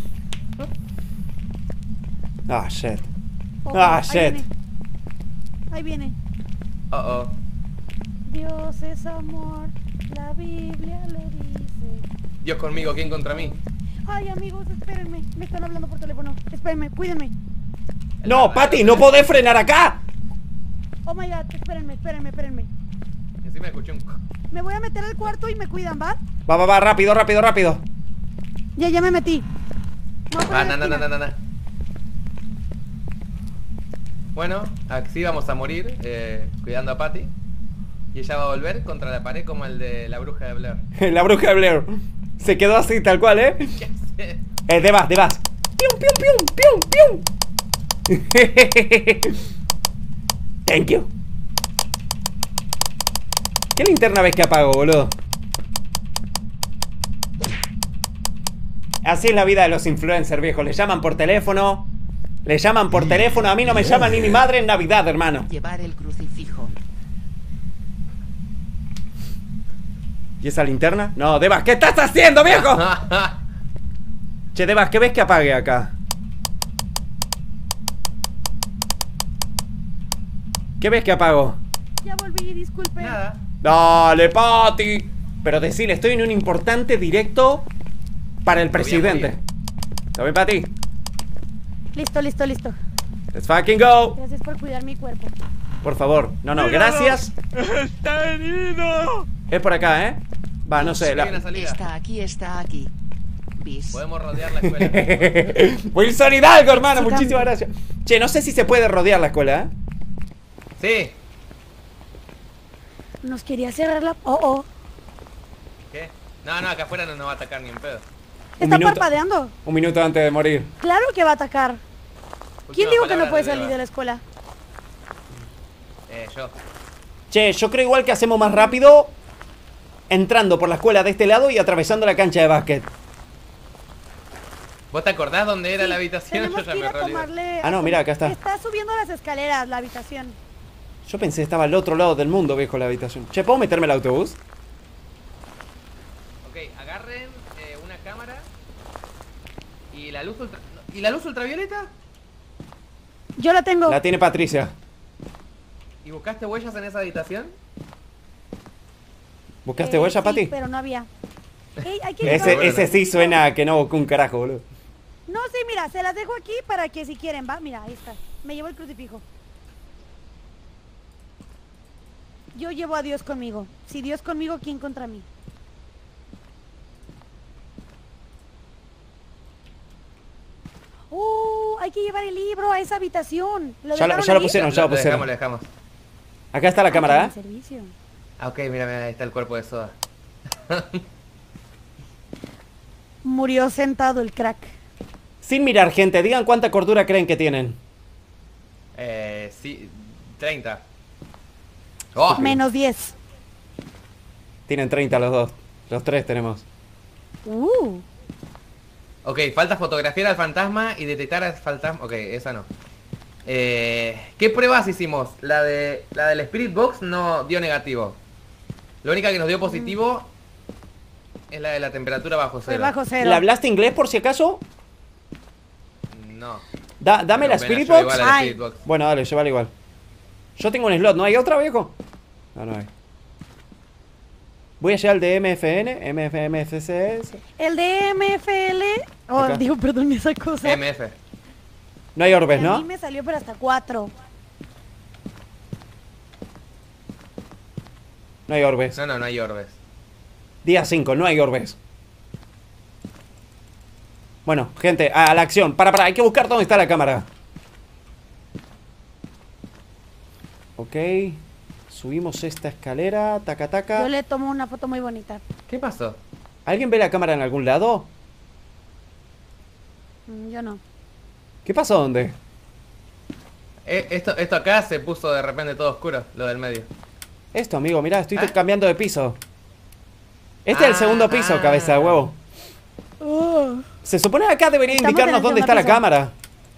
Ah, shit. Ojo, ahí viene. Oh. Dios es amor, la Biblia lo dice. Dios conmigo, ¿quién contra mí? Ay, amigos, espérenme. Me están hablando por teléfono. Espérenme, cuídenme. No, Patty, no podés frenar acá. Oh my god, espérenme. Encima escuché un... Me voy a meter al cuarto y me cuidan, ¿va? Va, rápido. Ya me metí. No. Bueno, así vamos a morir, cuidando a Patty. Y ella va a volver contra la pared como el de la bruja de Blair. La bruja de Blair. Se quedó así, tal cual, ¿Qué haces? Debas. Pium. Thank you. ¿Qué linterna ves que apago, boludo? Así es la vida de los influencers, viejo. Le llaman por teléfono. A mí no me llama ni mi madre en Navidad, hermano. Llevar el crucifijo. ¿Y esa linterna? No, Devas, ¿qué estás haciendo, viejo? Che, Devas, ¿qué ves que apague acá? ¿Qué ves que apago? Ya volví, disculpe. Nada. Dale, Pati. Pero decirle, estoy en un importante directo para el presidente. ¿Está bien, Pati? Listo, listo, listo. Let's fucking go. Gracias por cuidar mi cuerpo. Por favor. No, no, gracias. ¡Está herido! Es por acá, ¿eh? Va, no sé. Hay una salida. Está aquí, está aquí. Bis. Podemos rodear la escuela. Wilson Hidalgo, hermano. Sí, Muchísimas gracias. Che, no sé si se puede rodear la escuela, ¿eh? Sí. Nos quería cerrar la... Oh. ¿Qué? No, acá afuera no nos va a atacar ni en pedo. Está minuto. parpadeando. Un minuto antes de morir. Claro que va a atacar. ¿Quién Últimas dijo que no palabras puede de salir Deva. de la escuela? Yo. Che, yo creo igual que hacemos más rápido entrando por la escuela de este lado y atravesando la cancha de básquet. ¿Vos te acordás dónde era la habitación? Tenemos Yo ya que ir me a rolé. tomarle... Ah, no, mira, acá está. Está subiendo las escaleras, la habitación. Yo pensé que estaba al otro lado del mundo, viejo, la habitación. Che, ¿puedo meterme al autobús? Ok, agarren una cámara y la luz ultra... ¿Y la luz ultravioleta? Yo la tengo. La tiene Patricia. ¿Y buscaste huellas en esa habitación? ¿Buscaste huella, Sí, Pati? pero no había. Ey, hay que llevar- Ese sí suena a que no buscó un carajo, boludo. No, sí, mira, se las dejo aquí para que si quieren, va. Mira, ahí está. Me llevo el crucifijo. Yo llevo a Dios conmigo. Si Dios conmigo, ¿quién contra mí? Hay que llevar el libro a esa habitación. Ya lo pusieron, ya lo pusieron. Lo dejamos. Acá está la cámara, ¿eh? Servicio. Ah, ok, mira, ahí está el cuerpo de Soda. Murió sentado el crack. Sin mirar, gente, digan cuánta cordura creen que tienen. Sí, 30. Oh, Menos 10. Tienen 30 los dos. Los tres tenemos. Ok, falta fotografiar al fantasma y detectar al fantasma. Ok, esa no. ¿Qué pruebas hicimos? La del Spirit Box no dio negativo. La única que nos dio positivo es la de la temperatura bajo cero. Bajo cero. ¿Le hablaste inglés por si acaso? No. Dame la Pero Spirit bueno, Box. yo igual a la Spirit Box. Bueno, dale, llévala igual. Yo tengo un slot, ¿no hay otra, viejo? No hay. Voy a llevar el de MFN, MFMCS. El de MFL. Oh, Acá. digo, perdón, esa cosa. MF. No hay orbes, A ¿no? mí me salió pero hasta 4. No hay orbes. No hay orbes. Día 5, no hay orbes. Bueno, gente, a la acción. Para, hay que buscar dónde está la cámara. Ok. Subimos esta escalera. Taca, taca. Yo le tomo una foto muy bonita. ¿Qué pasó? ¿Alguien ve la cámara en algún lado? Yo no. ¿Qué pasó? ¿Dónde? Esto acá se puso de repente todo oscuro, lo del medio. Esto, amigo, mirá, estoy cambiando de piso. Este es el segundo piso, cabeza de huevo. Se supone que acá debería Estamos en indicarnos el dónde segundo está la piso. cámara.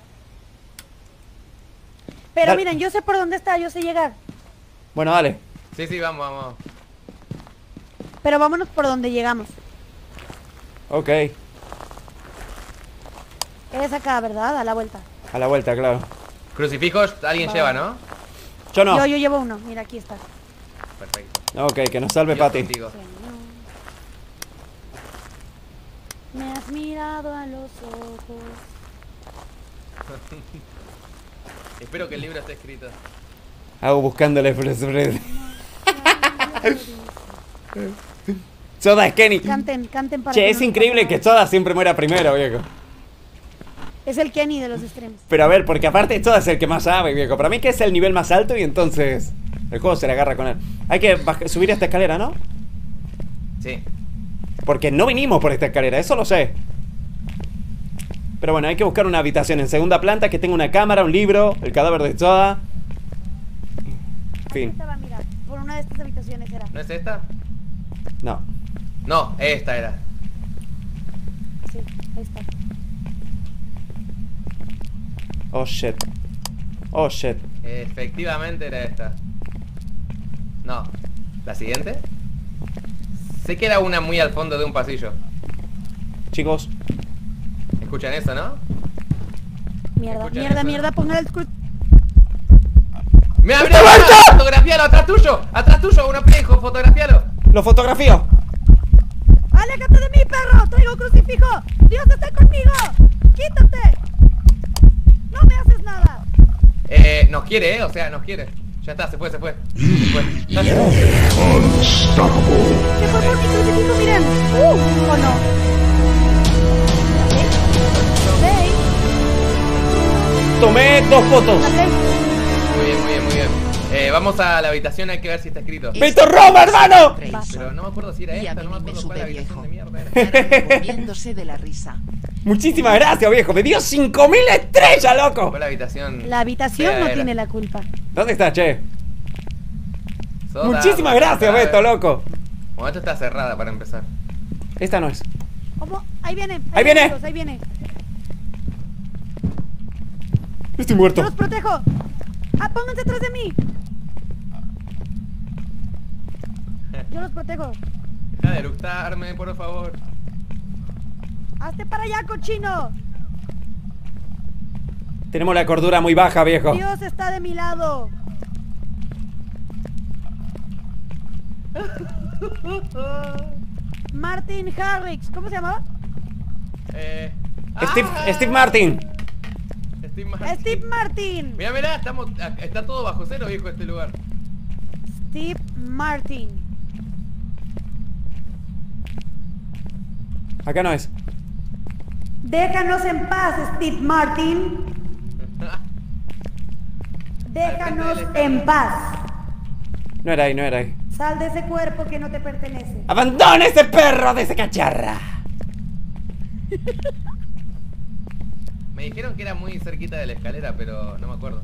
Pero Dale. miren, yo sé por dónde está, yo sé llegar. Bueno, dale. Sí, vamos. Pero vámonos por donde llegamos. Ok. Es acá, ¿verdad? A la vuelta. A la vuelta, claro. Crucifijos alguien Va. lleva, ¿no? Yo no. Yo llevo uno. Mira, aquí está. Perfecto. Ok, que nos salve Dios Pati. contigo. Me has mirado a los ojos. Espero que el libro esté escrito. Hago buscándole Soda es Kenny. Canten para Che, que es no nos increíble pase que nada. Soda siempre muera primero, viejo. Es el Kenny de los streams. Pero a ver, porque aparte Soda es el que más sabe, viejo. Para mí que es el nivel más alto y entonces el juego se le agarra con él. Hay que subir esta escalera, ¿no? Sí. Porque no vinimos por esta escalera, eso lo sé. Pero bueno, hay que buscar una habitación en segunda planta que tenga una cámara, un libro, el cadáver de Soda. En fin, Esta va, mira, por una de estas habitaciones era. ¿No es esta? no. No, esta era. Sí, ahí está. Oh shit. Oh shit. Efectivamente era esta. No. ¿La siguiente? Sé que era una muy al fondo de un pasillo. Chicos. ¿Escuchan eso, no? Mierda, mierda, mierda, pongan el... ¡Me abrió! ¡Fotografialo! ¡Atrás tuyo! ¡Atrás tuyo! ¡Un espejo! ¡Fotografialo! Lo fotografío. ¡Aléjate de mí, perro! ¡Traigo crucifijo! ¡Dios está conmigo! ¡Quítate! ¡No me haces nada! Nos quiere, o sea, nos quiere. Ya está, se fue. ¡Que por favor, mi crucifijo, miren! ¿O no? ¿Veis? Tomé 2 fotos. Muy bien. Vamos a la habitación, hay que ver si está escrito. ¡Víctor Roma, hermano! Pero no me acuerdo si era Y a esta, mí no me me acuerdo cuál sube era la habitación viejo. de mierda. Moviéndose de la risa. Muchísimas gracias, viejo. Me dio 5000 estrellas, loco. Fue la habitación. La habitación fea no era. tiene la culpa. ¿Dónde está, che? Soda, Muchísimas gracias, Soda. Beto, loco. Bueno, esto está cerrada para empezar. Esta no es. ¿Cómo? Ahí viene. Ahí viene. Chicos, ahí viene. Estoy Yo muerto. los protejo. ¡Ah, pónganse atrás de mí! Yo los protejo. Deja de eructarme, por favor. ¡Hazte para allá, cochino! Tenemos la cordura muy baja, viejo. Dios está de mi lado. Martin Harrix. ¿Cómo se llamaba? Steve Martin. Steve Martin. Mira, está todo bajo cero, viejo, este lugar. Steve Martin. Acá no es. Déjanos en paz, Steve Martin. Déjanos en paz. No era ahí. Sal de ese cuerpo que no te pertenece. ¡Abandona ese perro de esa cacharra! Me dijeron que era muy cerquita de la escalera, pero no me acuerdo.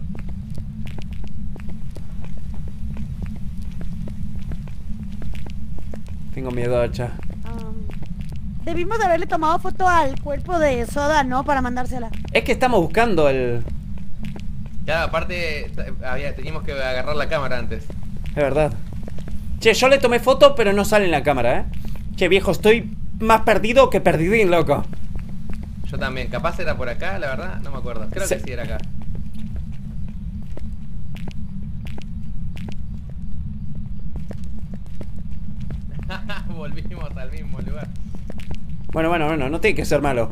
Tengo miedo, hacha. Debimos de haberle tomado foto al cuerpo de Soda, ¿no? Para mandársela. Es que estamos buscando el... Ya, aparte, teníamos que agarrar la cámara antes. Es verdad. Che, yo le tomé foto, pero no sale en la cámara, ¿eh? Che, viejo, estoy más perdido que perdidín, loco. Yo también. Capaz era por acá, la verdad, no me acuerdo. Creo que sí era acá. Volvimos al mismo lugar. Bueno, no tiene que ser malo.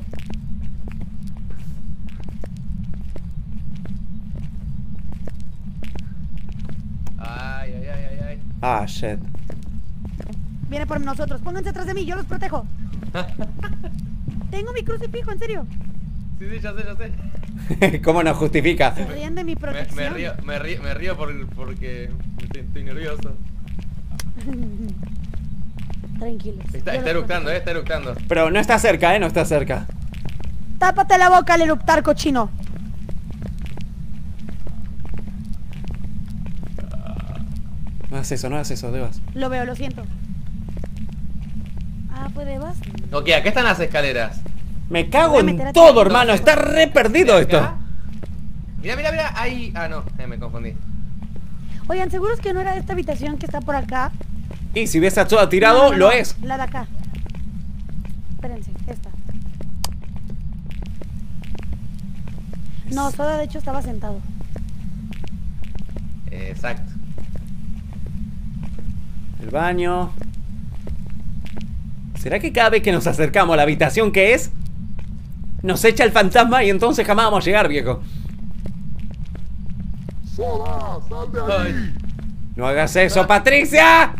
Ay. Ah, shit. Viene por nosotros. Pónganse atrás de mí, yo los protejo. Tengo mi crucifijo, en serio. Sí, ya sé. ¿Cómo nos justifica? Se ríen de mi protección. Me río porque estoy nervioso. Tranquilos. Está eructando. Pero no está cerca, no está cerca. Tápate la boca al eruptar, cochino. No hagas eso, Devas. Lo veo, lo siento. Ah, pues Devas. Ok, acá están las escaleras. Me cago en todo, hermano. Está re perdido esto. Mira. Ahí. Ah, no, me confundí. Oigan, ¿seguros que no era esta habitación que está por acá? Y si ves a Soda tirado, No, lo es. La de acá. Espérense, esta. No, Soda de hecho estaba sentado. Exacto. El baño. ¿Será que cada vez que nos acercamos a la habitación que es, nos echa el fantasma y entonces jamás vamos a llegar, viejo? ¡Soda! ¡Sal de ahí! ¡No hagas eso, Patricia!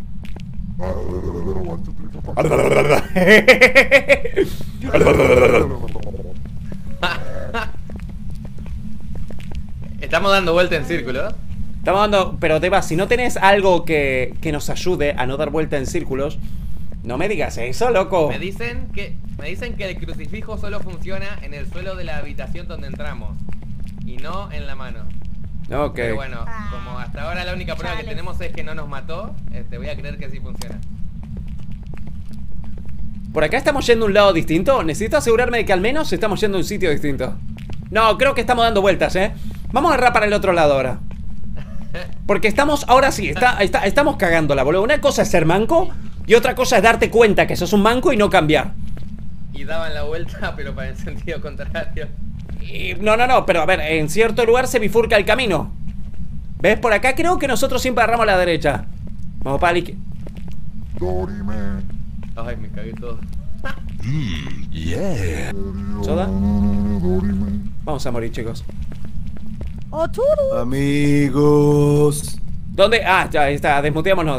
Estamos dando vuelta en círculo. Estamos dando... Pero Deva, si no tenés algo que nos ayude a no dar vuelta en círculos, no me digas eso, loco. Me dicen que el crucifijo solo funciona en el suelo de la habitación donde entramos y no en la mano. Ok. Pero bueno, como hasta ahora la única prueba que tenemos es que no nos mató, voy a creer que sí funciona. ¿Por acá estamos yendo a un lado distinto? Necesito asegurarme de que al menos estamos yendo a un sitio distinto. No, creo que estamos dando vueltas, Vamos a agarrar para el otro lado ahora. Porque estamos, ahora sí, estamos cagándola, boludo. Una cosa es ser manco Y otra cosa es darte cuenta que sos un manco y no cambiar. Y daban la vuelta, pero para el sentido contrario. No, pero a ver, en cierto lugar se bifurca el camino. ¿Ves? Por acá creo que nosotros siempre agarramos a la derecha. Vamos para la izquierda. Ay, me cagué todo. ¿Soda? Vamos a morir, chicos. Amigos. ¿Dónde? Ah, ya, ahí está. Desmuteémonos.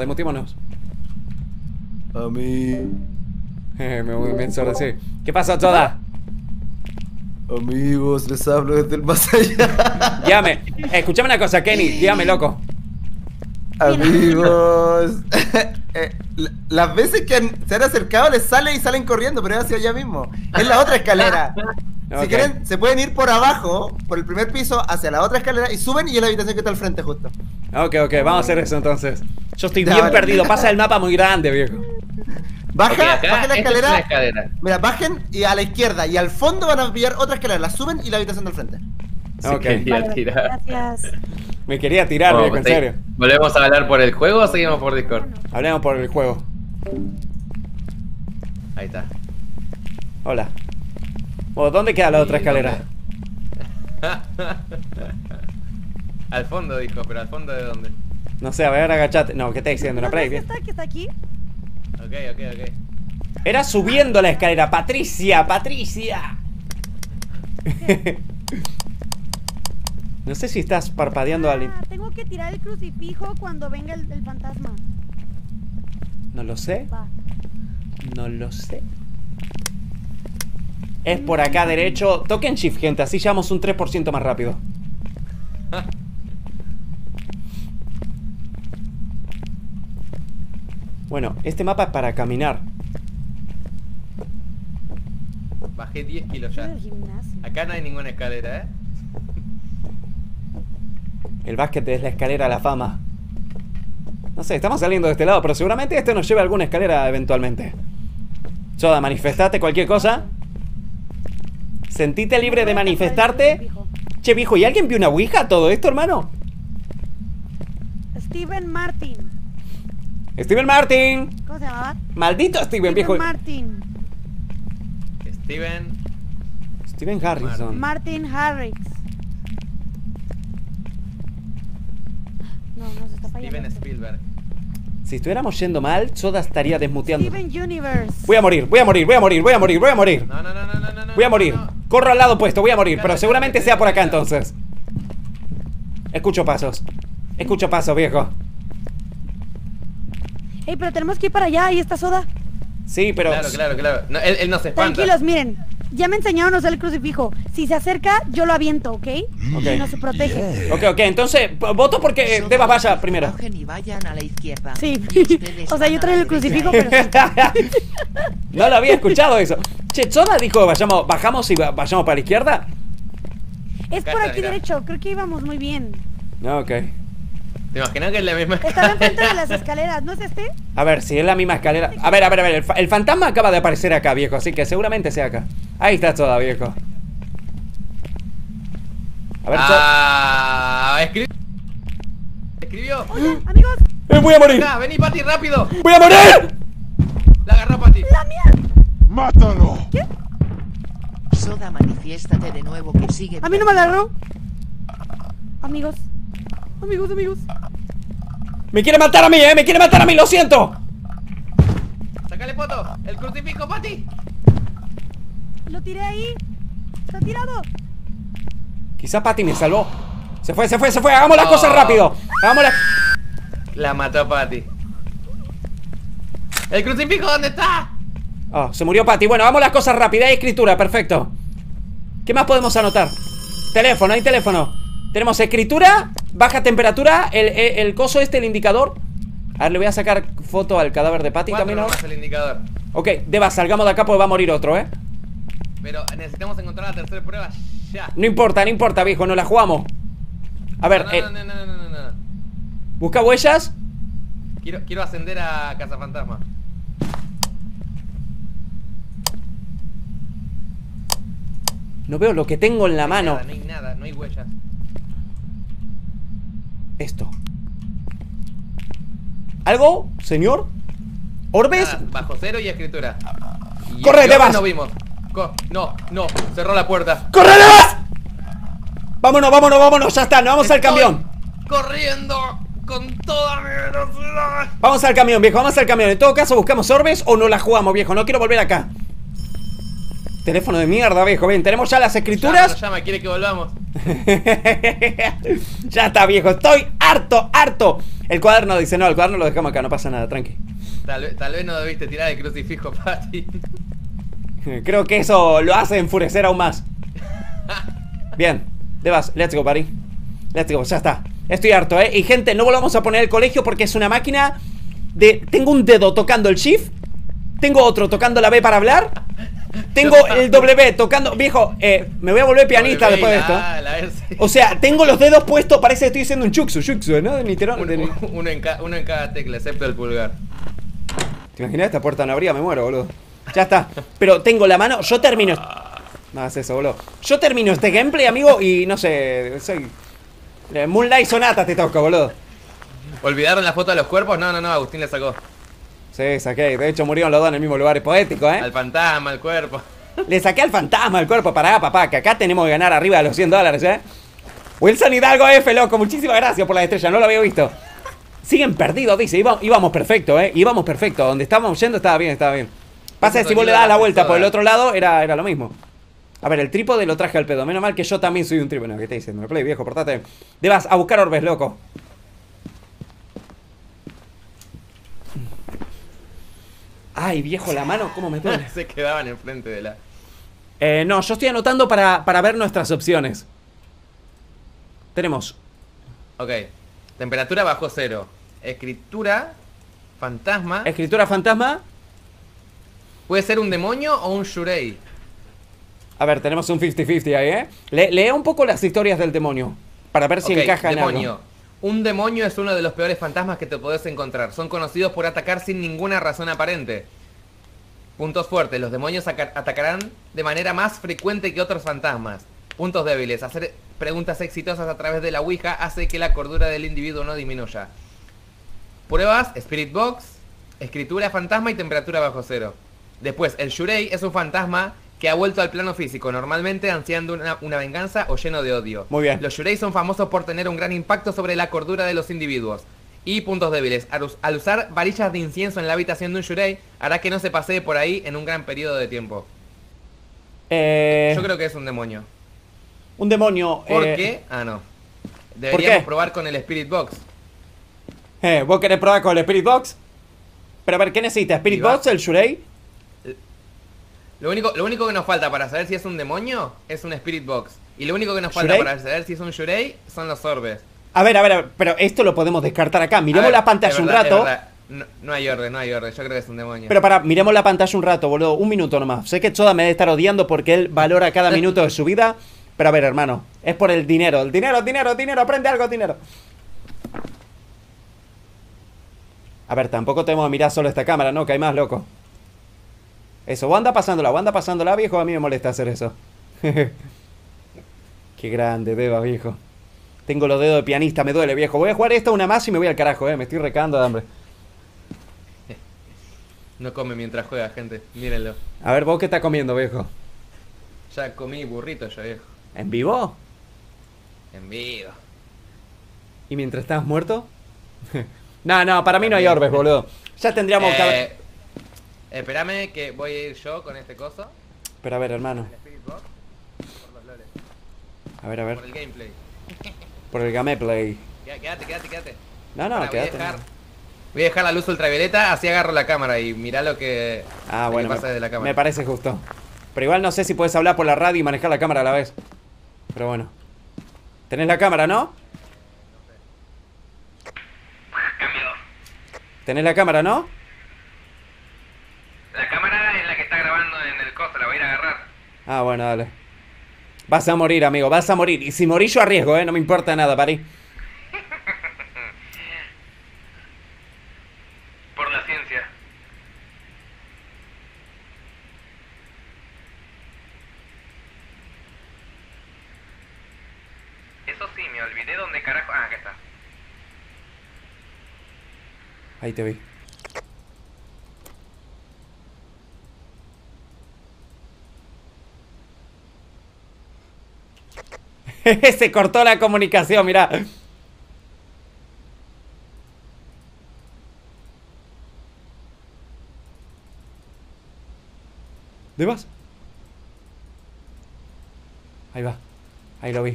Me ensordecí. ¿Qué pasa, Soda? Amigos, les hablo desde el más allá. Llame. Escuchame una cosa, Kenny. Dígame, loco. Amigos. Las veces que se han acercado les sale y salen corriendo, pero es hacia allá mismo. Es la otra escalera. Si quieren, se pueden ir por abajo, por el primer piso, hacia la otra escalera y suben y es la habitación que está al frente justo. Ok, vamos a hacer eso entonces. Yo estoy bien perdido. Pasa el mapa muy grande, viejo. Bajen la escalera. Es escalera. Mira, bajen y a la izquierda y al fondo van a pillar otra escalera. La suben y la habitación del frente. Ok. Gracias. Me quería tirar, viejo, en serio. ¿Volvemos a hablar por el juego o seguimos por Discord? Hablemos por el juego. Ahí está. Hola. ¿Dónde queda la otra escalera? Al fondo dijo, pero ¿al fondo de dónde? No sé, a ver, agachate. No, ¿qué está diciendo? ¿Una play? ¿Qué está aquí? Ok. Era subiendo la escalera. Patricia. No sé si estás parpadeando a alguien. Tengo que tirar el crucifijo cuando venga el fantasma. No lo sé. Va. No lo sé. Es por acá derecho. Toquen shift, gente, así llevamos un 3% más rápido. Bueno, este mapa es para caminar. Bajé 10 kilos ya. Acá no hay ninguna escalera, ¿eh? El básquet es la escalera a la fama. No sé, estamos saliendo de este lado, pero seguramente este nos lleve a alguna escalera eventualmente. Soda, manifestate cualquier cosa. Sentite libre de manifestarte. Che, viejo, ¿y alguien vio una ouija todo esto, hermano? Steven Martin. Steven Martin. ¿Cómo se llamaba? Maldito Steven, viejo. Martin. Steven Harrison. Martin Harris. No se está fallando. Steven Spielberg. Si estuviéramos yendo mal, Soda estaría desmuteando. Steven Universe. Voy a morir. No. Voy a morir. Corro al lado opuesto, voy a morir, pero seguramente sea por acá entonces. Escucho pasos, viejo. Ey, pero tenemos que ir para allá, ahí está Soda. Sí, pero... Claro. No, él no se espanta. Tranquilos, miren. Ya me enseñaron a usar el crucifijo. Si se acerca, yo lo aviento, ¿ok? Y no se protege. Ok, entonces, voto porque Debas vaya primero. Cogen y vayan a la izquierda. Sí. O sea, yo traigo el crucifijo, pero... No lo había escuchado eso. Che, Soda dijo, bajamos y vayamos para la izquierda. Es por aquí derecho, creo que íbamos muy bien. Ok. ¿Te imaginas que es la misma escalera? Estaba enfrente de las escaleras, ¿no es este? A ver, si es la misma escalera. A ver, el fantasma acaba de aparecer acá, viejo, así que seguramente sea acá. Ahí está Soda, viejo. A ver, escribió. Oye, amigos. Voy a morir. Vení, Pati, rápido. ¡Voy a morir! La agarró Pati. ¡La mía! ¡Mátalo! ¿Qué? Soda, manifiéstate de nuevo que sigue. A mí no me agarró. Amigos. Me quiere matar a mí, me quiere matar a mí, lo siento. Sácale foto. El crucifijo, Pati. Lo tiré ahí. Está tirado. Quizá Pati me salvó. Se fue. Hagamos las cosas rápido. La mató Pati. ¿El crucifijo dónde está? Oh, se murió Pati. Bueno, hagamos las cosas rápidas. Hay escritura, perfecto. ¿Qué más podemos anotar? Teléfono, hay teléfono. Tenemos escritura, baja temperatura, el coso el indicador. A ver, le voy a sacar foto al cadáver de Pati también ahora. El indicador. Ok, Deba, salgamos de acá porque va a morir otro, Pero necesitamos encontrar la tercera prueba ya. No importa, viejo, no la jugamos. A ver, No. busca huellas. Quiero ascender a Cazafantasma. No veo lo que tengo en la mano. No hay nada, no hay huellas. Esto. ¿Algo, señor? ¿Orbes? Nada, bajo cero y escritura. Y ¡Corre, y Tebas! no vimos. No, cerró la puerta. ¡Corre, Tebas! Vámonos, ya está, nos vamos al camión. Corriendo con toda mi velocidad. Vamos al camión, viejo, vamos al camión. En todo caso, ¿buscamos orbes o no la jugamos, viejo? No quiero volver acá. Teléfono de mierda, viejo. Bien, tenemos ya las escrituras. Llama, quiere que volvamos. Ya está, viejo, estoy harto. El cuaderno dice, no, el cuaderno lo dejamos acá, no pasa nada, tranqui. Tal vez no debiste tirar el crucifijo, Pati. Creo que eso lo hace enfurecer aún más. Bien, Debas, let's go, buddy. Let's go, ya está. Estoy harto, y gente, no volvamos a poner el colegio porque es una máquina de... Tengo un dedo tocando el shift. Tengo otro tocando la B para hablar. Tengo el W tocando... Viejo, me voy a volver pianista después de esto. O sea, tengo los dedos puestos. Parece que estoy haciendo un chuxu, ¿no? De uno en cada tecla, excepto el pulgar. ¿Te imaginas? Esta puerta no abría, me muero, boludo. Ya está. Pero tengo la mano... Yo termino... No hagas eso, boludo. Yo termino este gameplay, amigo, y no sé... Soy... Moonlight Sonata te toca, boludo. ¿Olvidaron la foto de los cuerpos? No, Agustín le sacó. Sí, saqué. De hecho, murieron los dos en el mismo lugar. Es poético, ¿eh? Al fantasma, al cuerpo. Le saqué al fantasma al cuerpo. Pará, papá, que acá tenemos que ganar arriba de los $100, ¿eh? Wilson Hidalgo F, loco. Muchísimas gracias por la estrella. No lo había visto. Siguen perdidos, dice. Íbamos perfecto, ¿eh? Íbamos perfecto. Donde estábamos yendo estaba bien, Pasa que si vos le das la vuelta por el otro lado, era lo mismo. A ver, el trípode lo traje al pedo. Menos mal que yo también soy un trípode. No, ¿qué te diciendo? Me play, viejo, portate. Debas a buscar orbes, loco. Ay, viejo, la mano, ¿cómo me duele? Se quedaban enfrente de la... No, yo estoy anotando para ver nuestras opciones. Tenemos... Ok. Temperatura bajo cero. Escritura... Fantasma. Escritura fantasma. ¿Puede ser un demonio o un shurei? A ver, tenemos un 50-50 ahí, ¿eh? Lee un poco las historias del demonio para ver si encaja en algo. Un demonio es uno de los peores fantasmas que te podés encontrar. Son conocidos por atacar sin ninguna razón aparente. Puntos fuertes. Los demonios atacarán de manera más frecuente que otros fantasmas. Puntos débiles. Hacer preguntas exitosas a través de la Ouija hace que la cordura del individuo no disminuya. Pruebas, Spirit Box, escritura fantasma y temperatura bajo cero. Después, el shurei es un fantasma que ha vuelto al plano físico, normalmente ansiando una venganza o lleno de odio. Muy bien. Los shurei son famosos por tener un gran impacto sobre la cordura de los individuos. Y puntos débiles. Al usar varillas de incienso en la habitación de un shurei, hará que no se pasee por ahí en un gran periodo de tiempo. Yo creo que es un demonio. Un demonio. ¿Por qué? Ah, no. Deberíamos probar con el Spirit Box. ¿Vos querés probar con el Spirit Box? Pero a ver, ¿qué necesitas? ¿Spirit Box, el shurei? Lo único que nos falta para saber si es un demonio es un Spirit Box. Y lo único que nos falta para saber si es un shurei son los orbes. A ver, pero esto lo podemos descartar acá. Miremos la pantalla un rato. No hay orden. Yo creo que es un demonio. Pero miremos la pantalla un rato, boludo. Un minuto nomás. Sé que Choda me debe estar odiando porque él valora cada minuto de su vida. Pero a ver, hermano. Es por el dinero. El dinero. Aprende algo, dinero. A ver, tampoco tenemos que mirar solo esta cámara, ¿no? Que hay más, loco. Eso, vos anda pasándola, viejo. A mí me molesta hacer eso. Qué grande, Deba, viejo. Tengo los dedos de pianista, me duele, viejo. Voy a jugar esto una más y me voy al carajo, me estoy recagando de hambre. No come mientras juega, gente. Mírenlo. A ver, ¿vos qué estás comiendo, viejo? Ya comí burrito yo, viejo. ¿En vivo? En vivo. ¿Y mientras estabas muerto? No, para mí no hay orbes, boludo. Ya tendríamos que haber... Espérame que voy a ir yo con este coso. Pero a ver, hermano. A ver. Por el gameplay. Por el gameplay. Quédate. No, quédate. Voy a dejar la luz ultravioleta, así agarro la cámara y mirá lo que bueno, pasa desde la cámara. Me parece justo. Pero igual no sé si puedes hablar por la radio y manejar la cámara a la vez. Pero bueno. ¿Tenés la cámara, no? Cambio. ¿Tenés la cámara, no? La cámara es la que está grabando en el coso, la voy a ir a agarrar. Ah, bueno, dale. Vas a morir, amigo, vas a morir. Y si morís yo arriesgo, no me importa nada, parí. Por la ciencia. Eso sí, me olvidé dónde carajo... Ah, acá está. Ahí te vi. Se cortó la comunicación, mirá. ¿Devas? Ahí va. Ahí lo vi.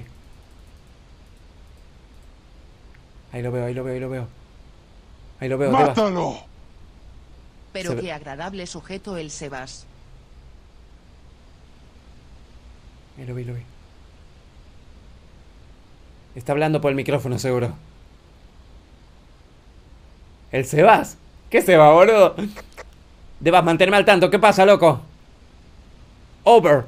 Ahí lo veo, ahí lo veo, ahí lo veo. Ahí lo veo, Devas. ¡Mátalo! Pero qué agradable sujeto el Sebas. Ahí lo vi, lo vi. Está hablando por el micrófono, seguro. ¿El Sebas? ¿Qué Sebas, boludo? Devas, mantenerme al tanto. ¿Qué pasa, loco? Over.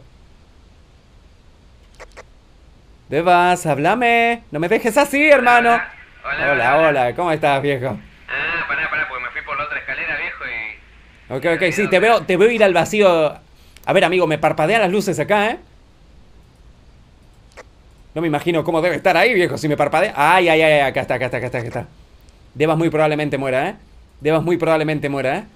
Devas, háblame. No me dejes así, hermano. Hola. ¿Cómo estás, viejo? Ah, pará, porque me fui por la otra escalera, viejo, y... Ok, sí, te veo ir al vacío. A ver, amigo, me parpadean las luces acá, ¿eh? No me imagino cómo debe estar ahí, viejo, si me parpadea. Ay, acá está. Devas muy probablemente muera, ¿eh? Devas muy probablemente muera, ¿eh?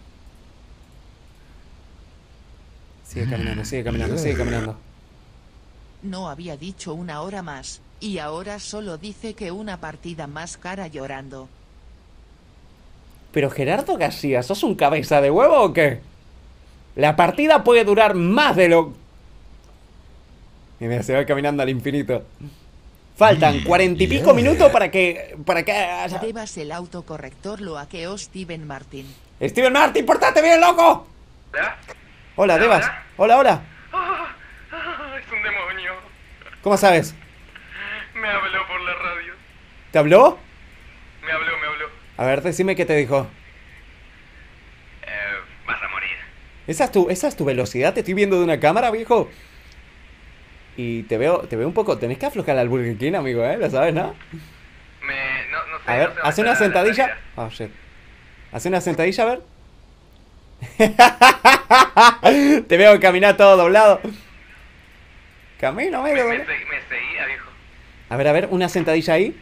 Sigue caminando. No había dicho 1 hora más, y ahora solo dice que una partida más cara llorando. Pero Gerardo García, ¿sos un cabeza de huevo o qué? La partida puede durar más de lo... Mira, se va caminando al infinito. Faltan 40 y pico minutos para que... Devas el autocorrector lo hackeó Steven Martin. ¡Steven Martin, portate bien, loco! Hola, Devas. Hola. Es un demonio. ¿Cómo sabes? Me habló por la radio. ¿Te habló? Me habló. A ver, decime qué te dijo. Vas a morir. ¿Esa es tu velocidad? Te estoy viendo de una cámara, viejo. Y te veo un poco... Tenés que aflojar al Burger King, amigo, ¿eh? ¿Lo sabes, no? No sé. A ver, no sé hace una dónde está la sentadilla. salida. Oh, shit. Hace una sentadilla, a ver. Te veo caminar todo doblado. Camino medio doblado. Me seguía, viejo. A ver, una sentadilla ahí.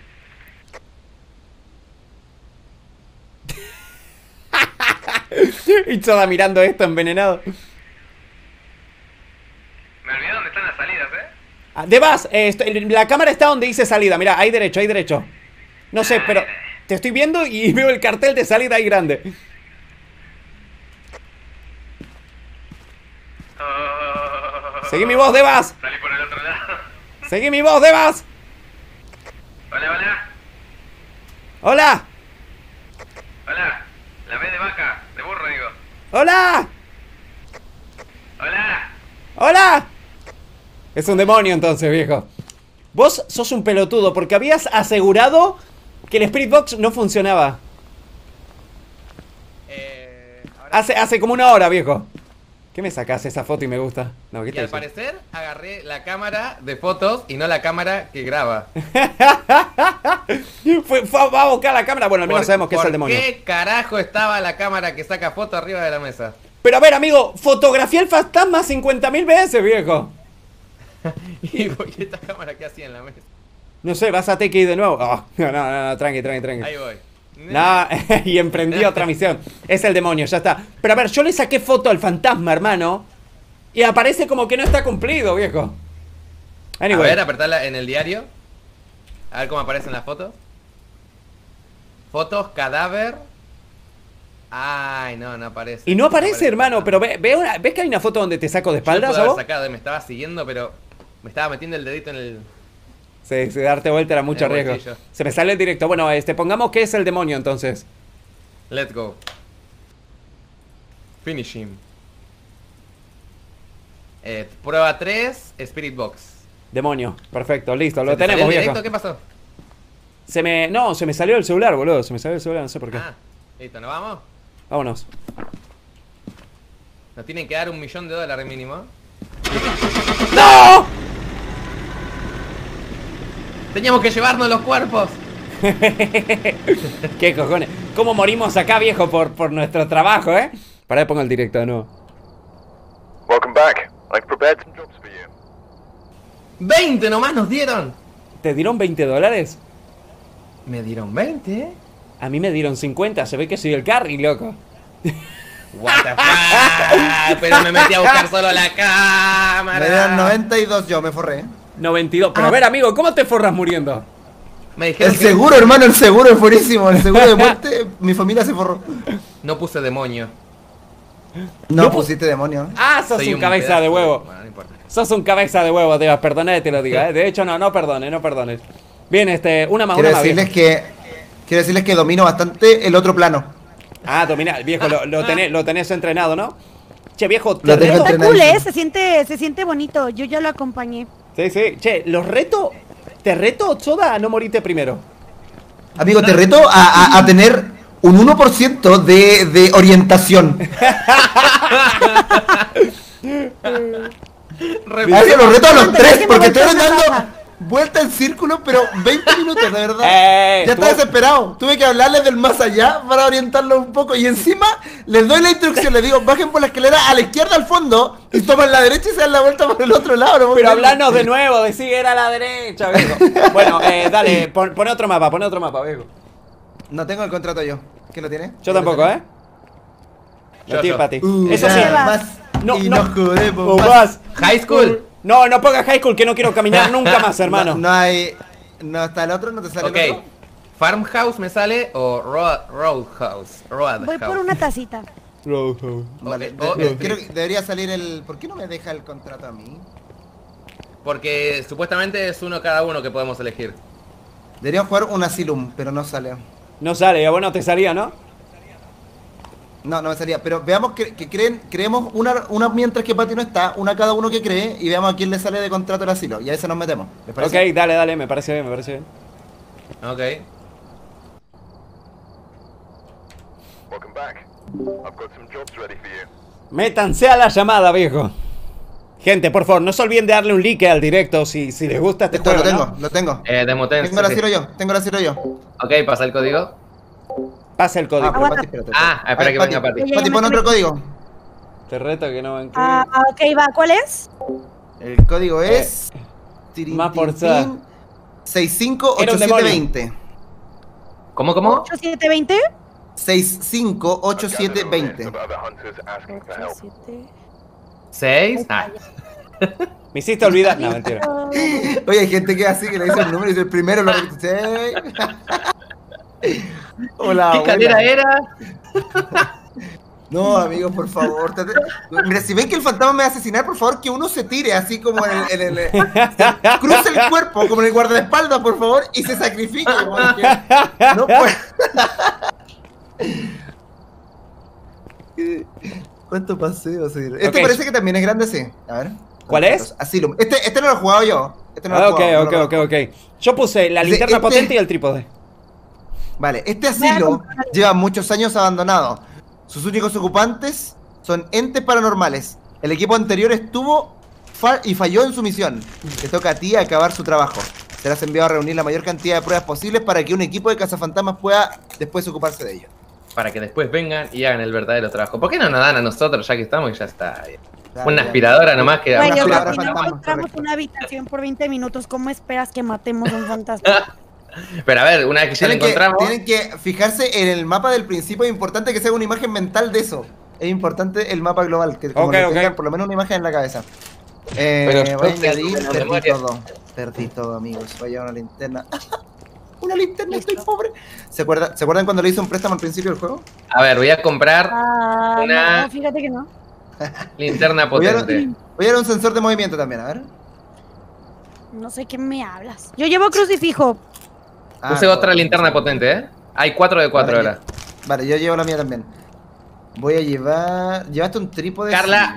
Y toda mirando esto envenenado. Me olvidé dónde están las salidas, Devas, la cámara está donde dice salida. Mira, hay derecho. No sé, pero te estoy viendo y veo el cartel de salida ahí grande. Seguí mi voz, Devas. Salí por el otro lado. Seguí mi voz, Devas. Hola. Hola. La B de vaca, de burro, digo. Hola. Hola. Es un demonio entonces, viejo. Vos sos un pelotudo porque habías asegurado que el Spirit Box no funcionaba. Hace como 1 hora, viejo. ¿Qué me sacás esa foto y me gusta? No, ¿qué Y al parecer agarré la cámara de fotos y no la cámara que graba. Va a buscar la cámara. Bueno, al menos sabemos que es el demonio. ¿Por qué carajo estaba la cámara que saca fotos arriba de la mesa? Pero a ver, amigo, fotografié el fantasma 50.000 veces, viejo. ¿Y esta cámara qué hacía en la mesa? No sé, vas a TX de nuevo. Oh, no, tranqui. Ahí voy. No, y emprendí otra misión. Es el demonio, ya está. Pero a ver, yo le saqué foto al fantasma, hermano. Y aparece como que no está cumplido, viejo. Anyway. A ver, apretarla en el diario. A ver cómo aparecen las fotos. Fotos, cadáver. Ay, no aparece. Y no aparece, hermano, pero ¿ves que hay una foto donde te saco de espaldas Yo a vos? sacado, me estaba siguiendo, pero me estaba metiendo el dedito en el... Sí, darte vuelta era mucho riesgo. bolsillo. Se me sale el directo. Bueno, pongamos que es el demonio entonces. Let's go. Finish him. Prueba 3, Spirit Box. Demonio, perfecto, listo, lo ¿Se te tenemos, salió el viejo. directo? ¿Qué pasó? No, se me salió el celular, boludo. Se me salió el celular, no sé por qué. Ah, listo, ¿nos vamos? Vámonos. Nos tienen que dar $1 millón mínimo. ¡No! Teníamos que llevarnos los cuerpos. ¿Qué cojones? ¿Cómo morimos acá, viejo, por nuestro trabajo, eh? Pará, pongo el directo de nuevo. Welcome back. I've prepared some jobs for you. 20 nomás nos dieron. ¿Te dieron $20? Me dieron 20. A mí me dieron 50, se ve que soy el carry, loco. What the fuck. Pero me metí a buscar solo la cámara. Me dieron 92, yo me forré. 92. Pero a ver, amigo, ¿cómo te forras muriendo? Me dijeron El seguro, hermano, el seguro es buenísimo. El seguro de muerte, mi familia se forró. No puse demonio. No pusiste demonio. Ah, sos Soy un cabeza de huevo. Bueno, no importa. Sos un cabeza de huevo, Tebas, perdona que te lo diga, De hecho, no perdones, no perdones. Bien, una más, Quiero una más, decirles viejo. quiero decirles que domino bastante el otro plano. Ah, domina, viejo, lo tenés entrenado, ¿no? Che, viejo, Lo tengo Está entrenado. cool, se siente bonito. Yo ya lo acompañé. Sí. Che, te reto, Soda, a no morirte primero. Amigo, te reto a tener un 1% de orientación. A eso lo reto a los 3, porque estoy dando vuelta en círculo, pero 20 minutos, de verdad. Ya está desesperado. Tuve que hablarles del más allá para orientarlo un poco. Y encima les doy la instrucción, les digo, bajen por la escalera a la izquierda al fondo y toman la derecha y se dan la vuelta por el otro lado. ¿No? Pero hablanos de nuevo, decir era a la derecha, viejo. Bueno, dale, pon otro mapa, viejo. No tengo el contrato yo. ¿Quién lo tiene? Yo tampoco, ¿eh? Lo tiene para ti. Eso sí. Más No. jodemos Más. High School. No pongas High School, que no quiero caminar nunca más, hermano. No está el otro, no te sale el otro. Farmhouse me sale o Roadhouse. Voy por una tacita. Vale, creo que debería salir el... ¿Por qué no me deja el contrato a mí? Porque supuestamente es uno cada uno que podemos elegir. Deberíamos jugar un Asylum, pero no sale. No sale, bueno, te salía, ¿no? No me salía, pero veamos creemos una mientras que Pati no está, una cada uno que cree, y veamos a quién le sale de contrato el asilo, y a ese nos metemos. ¿Les parece? Ok, dale, me parece bien. Ok. Welcome back. I've got some jobs ready for you. Métanse a la llamada, viejo. Gente, por favor, no se olviden de darle un like al directo si les gusta este juego, lo tengo. Demotense. Tengo el asilo yo. Ok, pasa el código. Pasa el código. Pati, espérate. Espera que venga Pati. Pati, pon otro código. Te reto que no banque. Ok, va, ¿cuál es? El código es... Más por Soda. 658720. ¿Cómo? 8720. 658720. Some other hunters asking for help. 6. Me hiciste olvidar. No, mentira. Oye, hay gente que así que le dice el número y dice el primero lo repite. Hola, ¿qué escalera era? No, amigos, por favor. Mira, si ven que el fantasma me va a asesinar, por favor, que uno se tire así como en el cruce el cuerpo, como en el guardaespaldas, por favor, y se sacrifique. Porque no puede. ¿Cuánto paseo? Este parece que también es grande, sí. A ver. ¿Cuál es? Asylum. Este no lo he jugado yo. Ok. Yo puse la linterna potente y el trípode. Vale, este asilo lleva muchos años abandonado. Sus únicos ocupantes son entes paranormales. El equipo anterior estuvo y falló en su misión. Te toca a ti acabar su trabajo. Serás enviado a reunir la mayor cantidad de pruebas posibles para que un equipo de cazafantasmas pueda después ocuparse de ello. Para que después vengan y hagan el verdadero trabajo. ¿Por qué no nos dan a nosotros ya que estamos y ya está bien? Una aspiradora nomás que... Bueno, Una si aspiradora no fantasma, encontramos correcto. una habitación por 20 minutos, ¿cómo esperas que matemos a un fantasma? Pero a ver, una vez que ya lo encontramos... Tienen que fijarse en el mapa del principio. Es importante que sea una imagen mental de eso. Es importante el mapa global, que como que tengan por lo menos una imagen en la cabeza. Voy a añadir, perdí todo, amigos. Voy a llevar una linterna. Una linterna, estoy pobre. ¿Se acuerdan cuando le hice un préstamo al principio del juego? A ver, voy a comprar una No, fíjate que no. linterna potente. Voy a dar un sensor de movimiento también, a ver. No sé qué me hablas. Yo llevo crucifijo. Puse otra linterna potente, ¿eh? Hay 4 de 4 ahora. Vale, yo llevo la mía también. Voy a llevar... ¿Llevaste un trípode? Carla.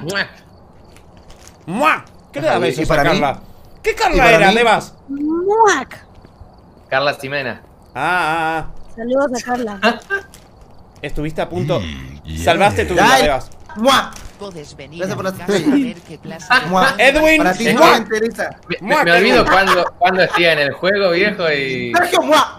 ¡Mua! ¿Qué le da besos a para mí? Carla? ¿Qué Carla era, Devas? ¡Muac! Carla Ximena. Saludos a Carla. Estuviste a punto. Salvaste tu vida, Devas. ¡Mua! Puedes venir Gracias por la a ver qué clase de... Edwin. Para ti, ¡Mua! Me olvido cuando estoy en el juego, viejo, y... ¡Sergio, mua!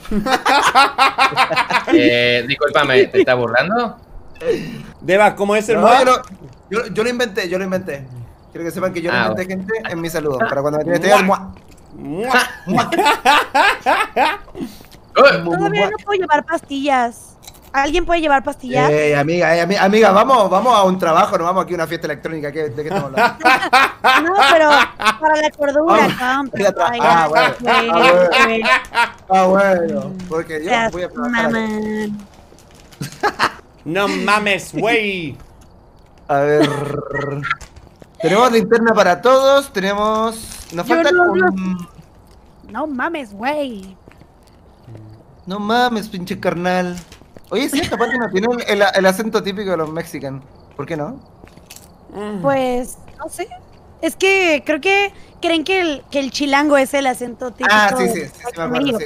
Disculpame, ¿te estás burlando? Devas, ¿cómo es el No, mua? yo lo inventé. Quiero que sepan que yo lo inventé, gente, en mi saludo. Para cuando me tiene que estar, mua. Todavía no puedo llevar pastillas. ¿Alguien puede llevar pastillas? Amiga, vamos a un trabajo, no vamos aquí a una fiesta electrónica. ¿De qué estamos hablando? No, pero para la cordura, bueno. Porque yo voy a trabajar. No mames, güey. A ver. Tenemos linterna para todos. Nos falta No mames, güey. No mames, pinche carnal. Oye, sí, esta parte no tiene el acento típico de los mexicanos. ¿Por qué no? Pues, no sé. Es que creo que creen que el chilango es el acento típico. Sí, me acuerdo.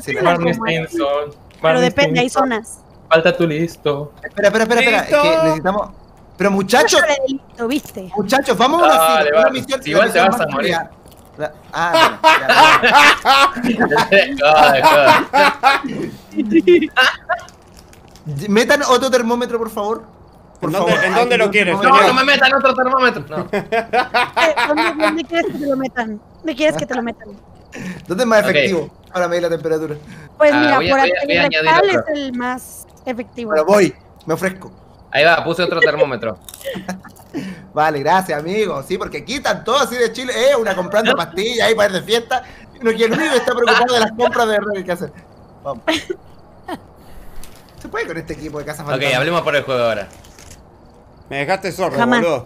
Pero depende, hay zonas. Falta tu listo. Espera. Es que necesitamos... Pero muchachos... ¿viste? Muchachos, vamos a una misión. Igual te vas a morir. Metan otro termómetro, por favor. ¿En dónde lo quieres? No me metan otro termómetro. No. ¿Dónde quieres que te lo metan? ¿Dónde quieres que te lo metan? ¿Dónde es más efectivo para medir la temperatura? Pues mira, por aquí el rectal es el más efectivo. Pero me ofrezco. Ahí va, puse otro termómetro. Vale, gracias, amigo. Sí, porque aquí están todos así de Chile. Una comprando pastillas ahí para ir de fiesta. Uno que el único está preocupado de las compras de verdad que hay que hacer. Vamos. ¿Se puede con este equipo de Casa Fantasma? Ok, hablemos por el juego ahora. Me dejaste sordo, boludo.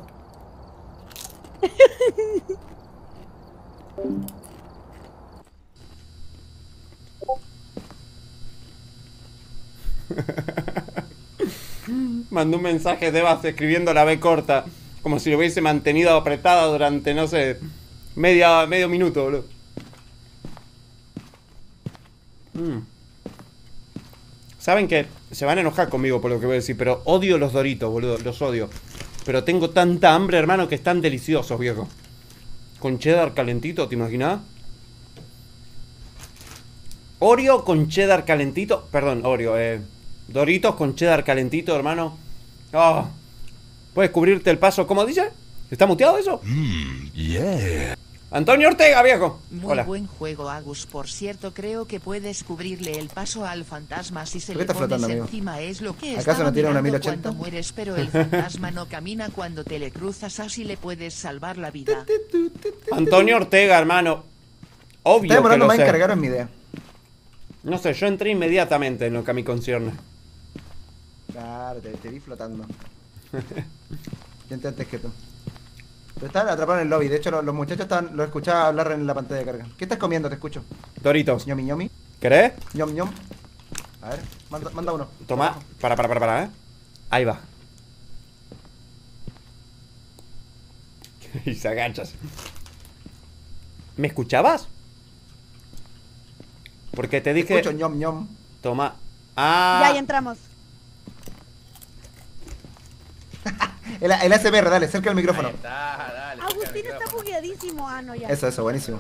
Mandó un mensaje de Devas escribiendo la B corta, como si lo hubiese mantenido apretada durante, no sé, medio minuto, boludo. Saben que se van a enojar conmigo por lo que voy a decir, pero odio los Doritos, boludo, los odio. Pero tengo tanta hambre, hermano, que están deliciosos, viejo. Con cheddar calentito, ¿te imaginas? Oreo con cheddar calentito. Perdón, Oreo, Doritos con cheddar calentito, hermano. Oh. ¿Puedes cubrirte el paso? ¿Cómo dice? ¿Está muteado eso? Yeah. Antonio Ortega, viejo. Muy Hola. Buen juego, Agus. Por cierto, creo que puedes cubrirle el paso al fantasma si se ¿Qué le está pones flotando, amigo? encima. Es lo que ¿Acaso estaba no tiene una mirando 1080? cuando mueres, pero el fantasma no camina cuando te le cruzas, así le puedes salvar la vida. Antonio Ortega, hermano. Obvio Está demorando que lo más en sé. cargar en mi idea. No sé, yo entré inmediatamente en lo que a mí concierne. Claro, te vi flotando. Yo entré antes que tú. Pero estaban atrapados en el lobby. De hecho, los muchachos lo escuchaba hablar en la pantalla de carga. ¿Qué estás comiendo? Te escucho. Doritos. Ñomi, ñomi. ¿Querés? Ñom, ñom. A ver, manda uno. Toma. Para, Ahí va. Y se agachas. ¿Me escuchabas? Porque te dije... Escucho ñom, ñom. Toma. Ya entramos. El ASMR, dale, cerca del micrófono. Dale, Agustín está bugueadísimo. Ah, no, ya. Eso, buenísimo.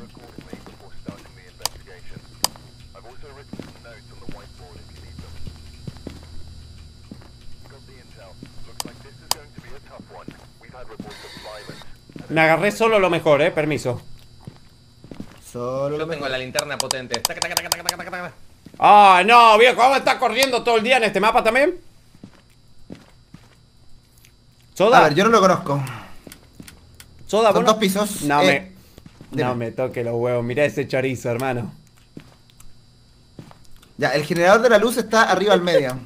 Me agarré solo lo mejor, permiso. Yo tengo la linterna potente. Taca, taca, taca, taca, taca, taca. Ah, no, viejo, ¿cómo estás corriendo todo el día en este mapa también? ¿Soda? A ver, yo no lo conozco. ¿Soda? Son 2 pisos. No me toque los huevos, mirá ese chorizo, hermano. Ya, el generador de la luz está arriba al medio.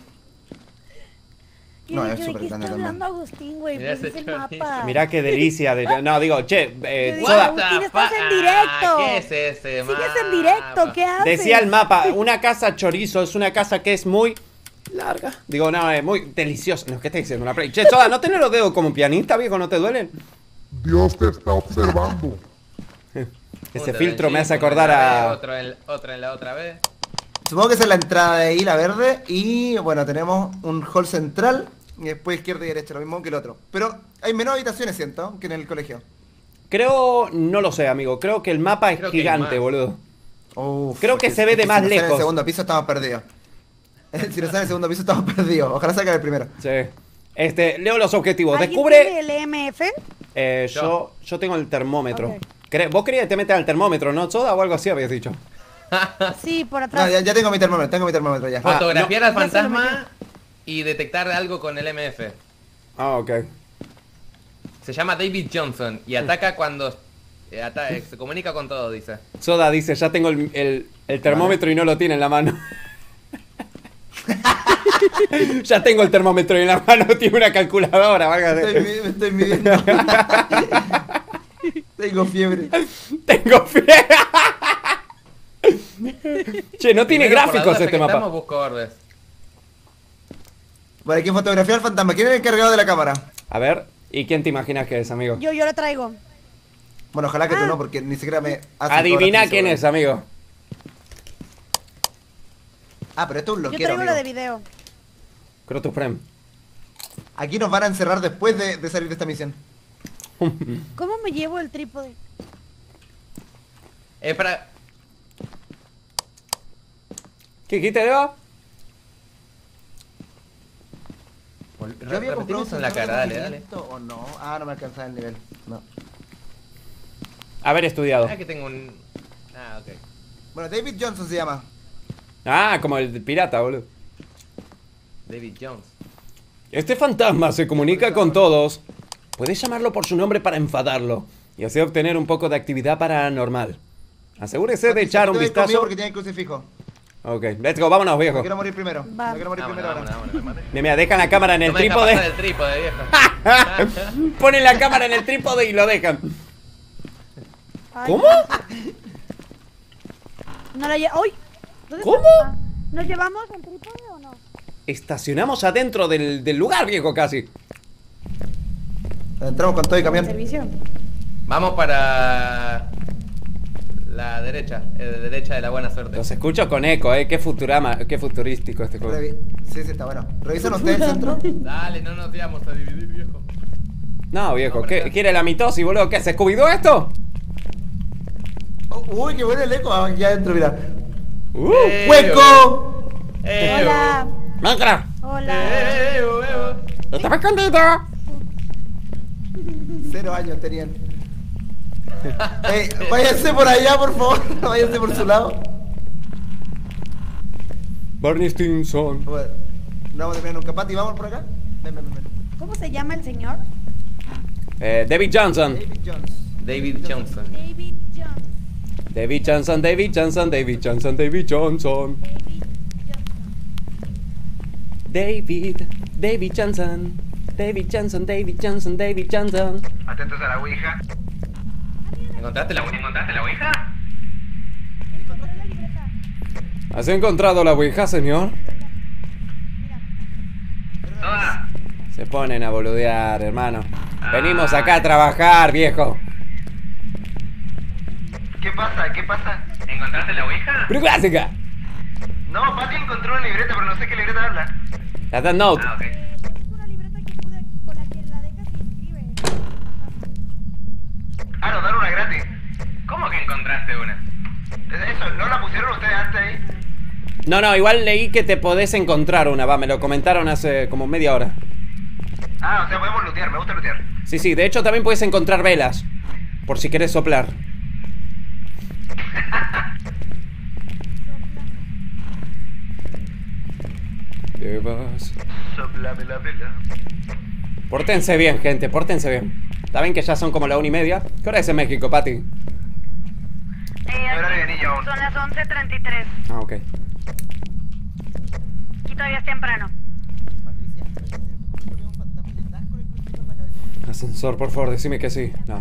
No, es súper ¿Qué grande está también. hablando Agustín, güey? Mirá Pues ese es el mapa. Mirá qué delicia de... No, digo, che, Yo Soda... Agustín, estás en directo. ¿Qué es ese mapa? Sigues en directo, ¿qué haces? Decía el mapa, una casa chorizo es una casa que es muy larga. Digo, no, es muy deliciosa. No, ¿qué te diciendo? Una play. Che, Soda, ¿no tenés los dedos como pianista, viejo? ¿No te duelen? Dios te está observando. Ese filtro me hace acordar a... Otro en la otra vez. Supongo que esa es la entrada de ahí, la verde. Y bueno, tenemos un hall central. Y después izquierda y derecha, lo mismo que el otro. Pero hay menos habitaciones, siento, que en el colegio. Creo, no lo sé, amigo. Creo que el mapa es Creo que hay gigante, más. boludo. Uf, Creo que se ve de más si nos sale en lejos. el segundo piso estamos perdidos. Si nos sale en el segundo piso estamos perdidos. Ojalá salga el primero. Sí. Leo los objetivos. ¿Alguien Descubre... tiene el EMF? Yo tengo el termómetro. Ok. Vos querías que te metas al termómetro, ¿no, Soda? O algo así habías dicho. Sí, por No, atrás. ya tengo mi termómetro ya. Fotografiar al ya se lo fantasma y detectar algo con el MF. Ah, ok. Se llama David Johnson y ataca cuando... se comunica con todo, dice. Soda dice, ya tengo el termómetro y no lo tiene en la mano. Ya tengo el termómetro en la mano, tiene una calculadora. Me estoy midiendo. Tengo fiebre. Tengo fiebre. Che, no tiene gráficos este mapa. Busco orbes. Vale, ¿quién fotografió al fantasma? ¿Quién es el encargado de la cámara? A ver, ¿y quién te imaginas que es, amigo? Yo lo traigo. Bueno, ojalá que tú no, porque ni siquiera me... Adivina quién es, amigo. Ah, pero esto es un Yo loquero, traigo amigo. la de video. Crotus Prem. Aquí nos van a encerrar después de salir de esta misión. ¿Cómo me llevo el trípode? Para... ¿Qué te veo? Yo había comprado en la cara, dale. ¿O no? Ah, no me alcanzaba el nivel. No. Haber estudiado. Ah, que tengo un... Ah, ok. Bueno, David Johnson se llama. Ah, como el pirata, boludo. David Jones. Este fantasma se comunica con todos. Puedes llamarlo por su nombre para enfadarlo y así obtener un poco de actividad paranormal. Asegúrese de echar un vistazo. Porque tiene crucifijo. Ok, let's go, vámonos, viejo. No quiero morir primero. No quiero morir primero ahora. Mira, dejan la cámara en el trípode. El trípode, viejo. Ponen la cámara en el trípode y lo dejan. Ay, ¿Cómo? No la ¡Ay! ¿Cómo? ¿Nos llevamos el trípode o no? Estacionamos adentro del lugar, viejo, casi. Entramos con todo y camión. Vamos para... la derecha, derecha de la buena suerte. Los escucho con eco, qué Futurama, qué futurístico este juego. Sí, está bueno. ¿Revisan ustedes el centro? Dale, no nos íbamos a dividir, viejo. No, viejo, ¿qué quiere la mitosis, boludo? ¿Qué? ¿Se escubidó esto? Uy, qué bueno el eco. Aquí adentro, mira. ¡Hueco! Hola. ¡Macra! Hola. ¡Estaba escondido! 0 años tenían. Váyanse por allá, por favor. Váyanse por su lado. Barney Stinson. Bueno, no vamos a terminar nunca. Patty, ¿vamos por acá? Ven. ¿Cómo se llama el señor? David Johnson. David Johnson. David Johnson. David Johnson, David Johnson, David Johnson, David Johnson. David Johnson. David Johnson, David Johnson, David Johnson. Atentos a la ouija. ¿Encontraste la ouija? ¿Has encontrado la ouija, señor? Soda. Se ponen a boludear, hermano. Venimos acá a trabajar, viejo. ¿Qué pasa? ¿Encontraste la ouija? ¡Pero clásica! No, Patty encontró una libreta, pero no sé qué libreta habla. La Death Note. Ah, ok. Es una libreta que pude, con la que la dejas y escribe. Ah, nos dan una gratis. ¿Cómo que encontraste una? Eso, ¿no la pusieron ustedes antes ahí? No, igual leí que te podés encontrar una, me lo comentaron hace como media hora. Ah, o sea, podemos lootear, me gusta lootear. Sí, de hecho también puedes encontrar velas, por si querés soplar. ¿Qué vas? Soplame la vela. Pórtense bien, gente, pórtense bien. ¿Saben que ya son como la 1:30? ¿Qué hora es en México, Patty? Horario de niño aún. Son las 11:33. Ah, ok. Y todavía es temprano. Ascensor, por favor, decime que sí. No.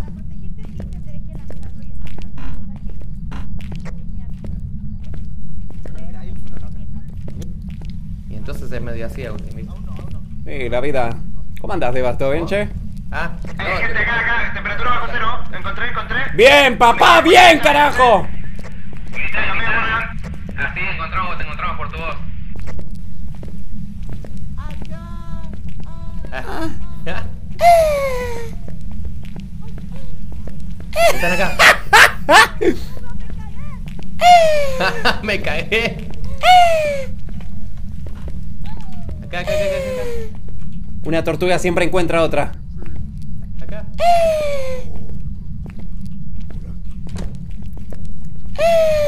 Y entonces es medio así, Agustín. Sí, la vida. ¿Cómo andás, Devas? ¿Todo bien, che? Ah, gente, acá, temperatura bajo cero. Encontré. ¡Bien, papá! ¡Bien, carajo! Así te encontramos por tu voz. Están acá. Me cagué. Acá. Una tortuga siempre encuentra otra. Acá.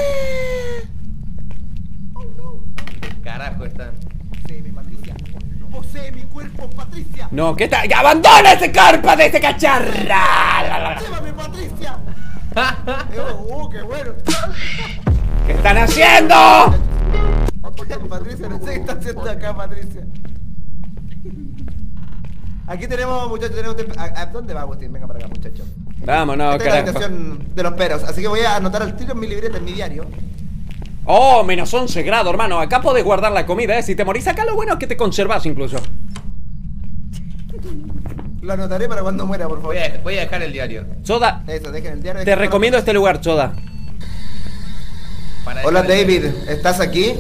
¿Qué carajo están? Sí, mi Patricia. Posee mi cuerpo, Patricia. No, ¿qué tal? ¡Abandona ese cuerpo de ese cacharra! ¡Llévame, Patricia! ¡Qué bueno! ¿Qué están haciendo? Patricia, no sé qué está haciendo acá, Patricia. Aquí tenemos, muchachos, ¿a dónde va Agustín? Venga para acá, muchachos. Vámonos, Esta es la carajo. habitación de los peros, así que voy a anotar al tiro en mi libreta, en mi diario. Oh, menos 11 grados, hermano. Acá podés guardar la comida, ¿eh? Si te morís acá, lo bueno es que te conservas incluso. Lo anotaré para cuando muera, por favor. Voy a dejar el diario. Choda, Eso, dejen el diario. te recomiendo este lugar, Choda. Hola, David, ¿estás aquí?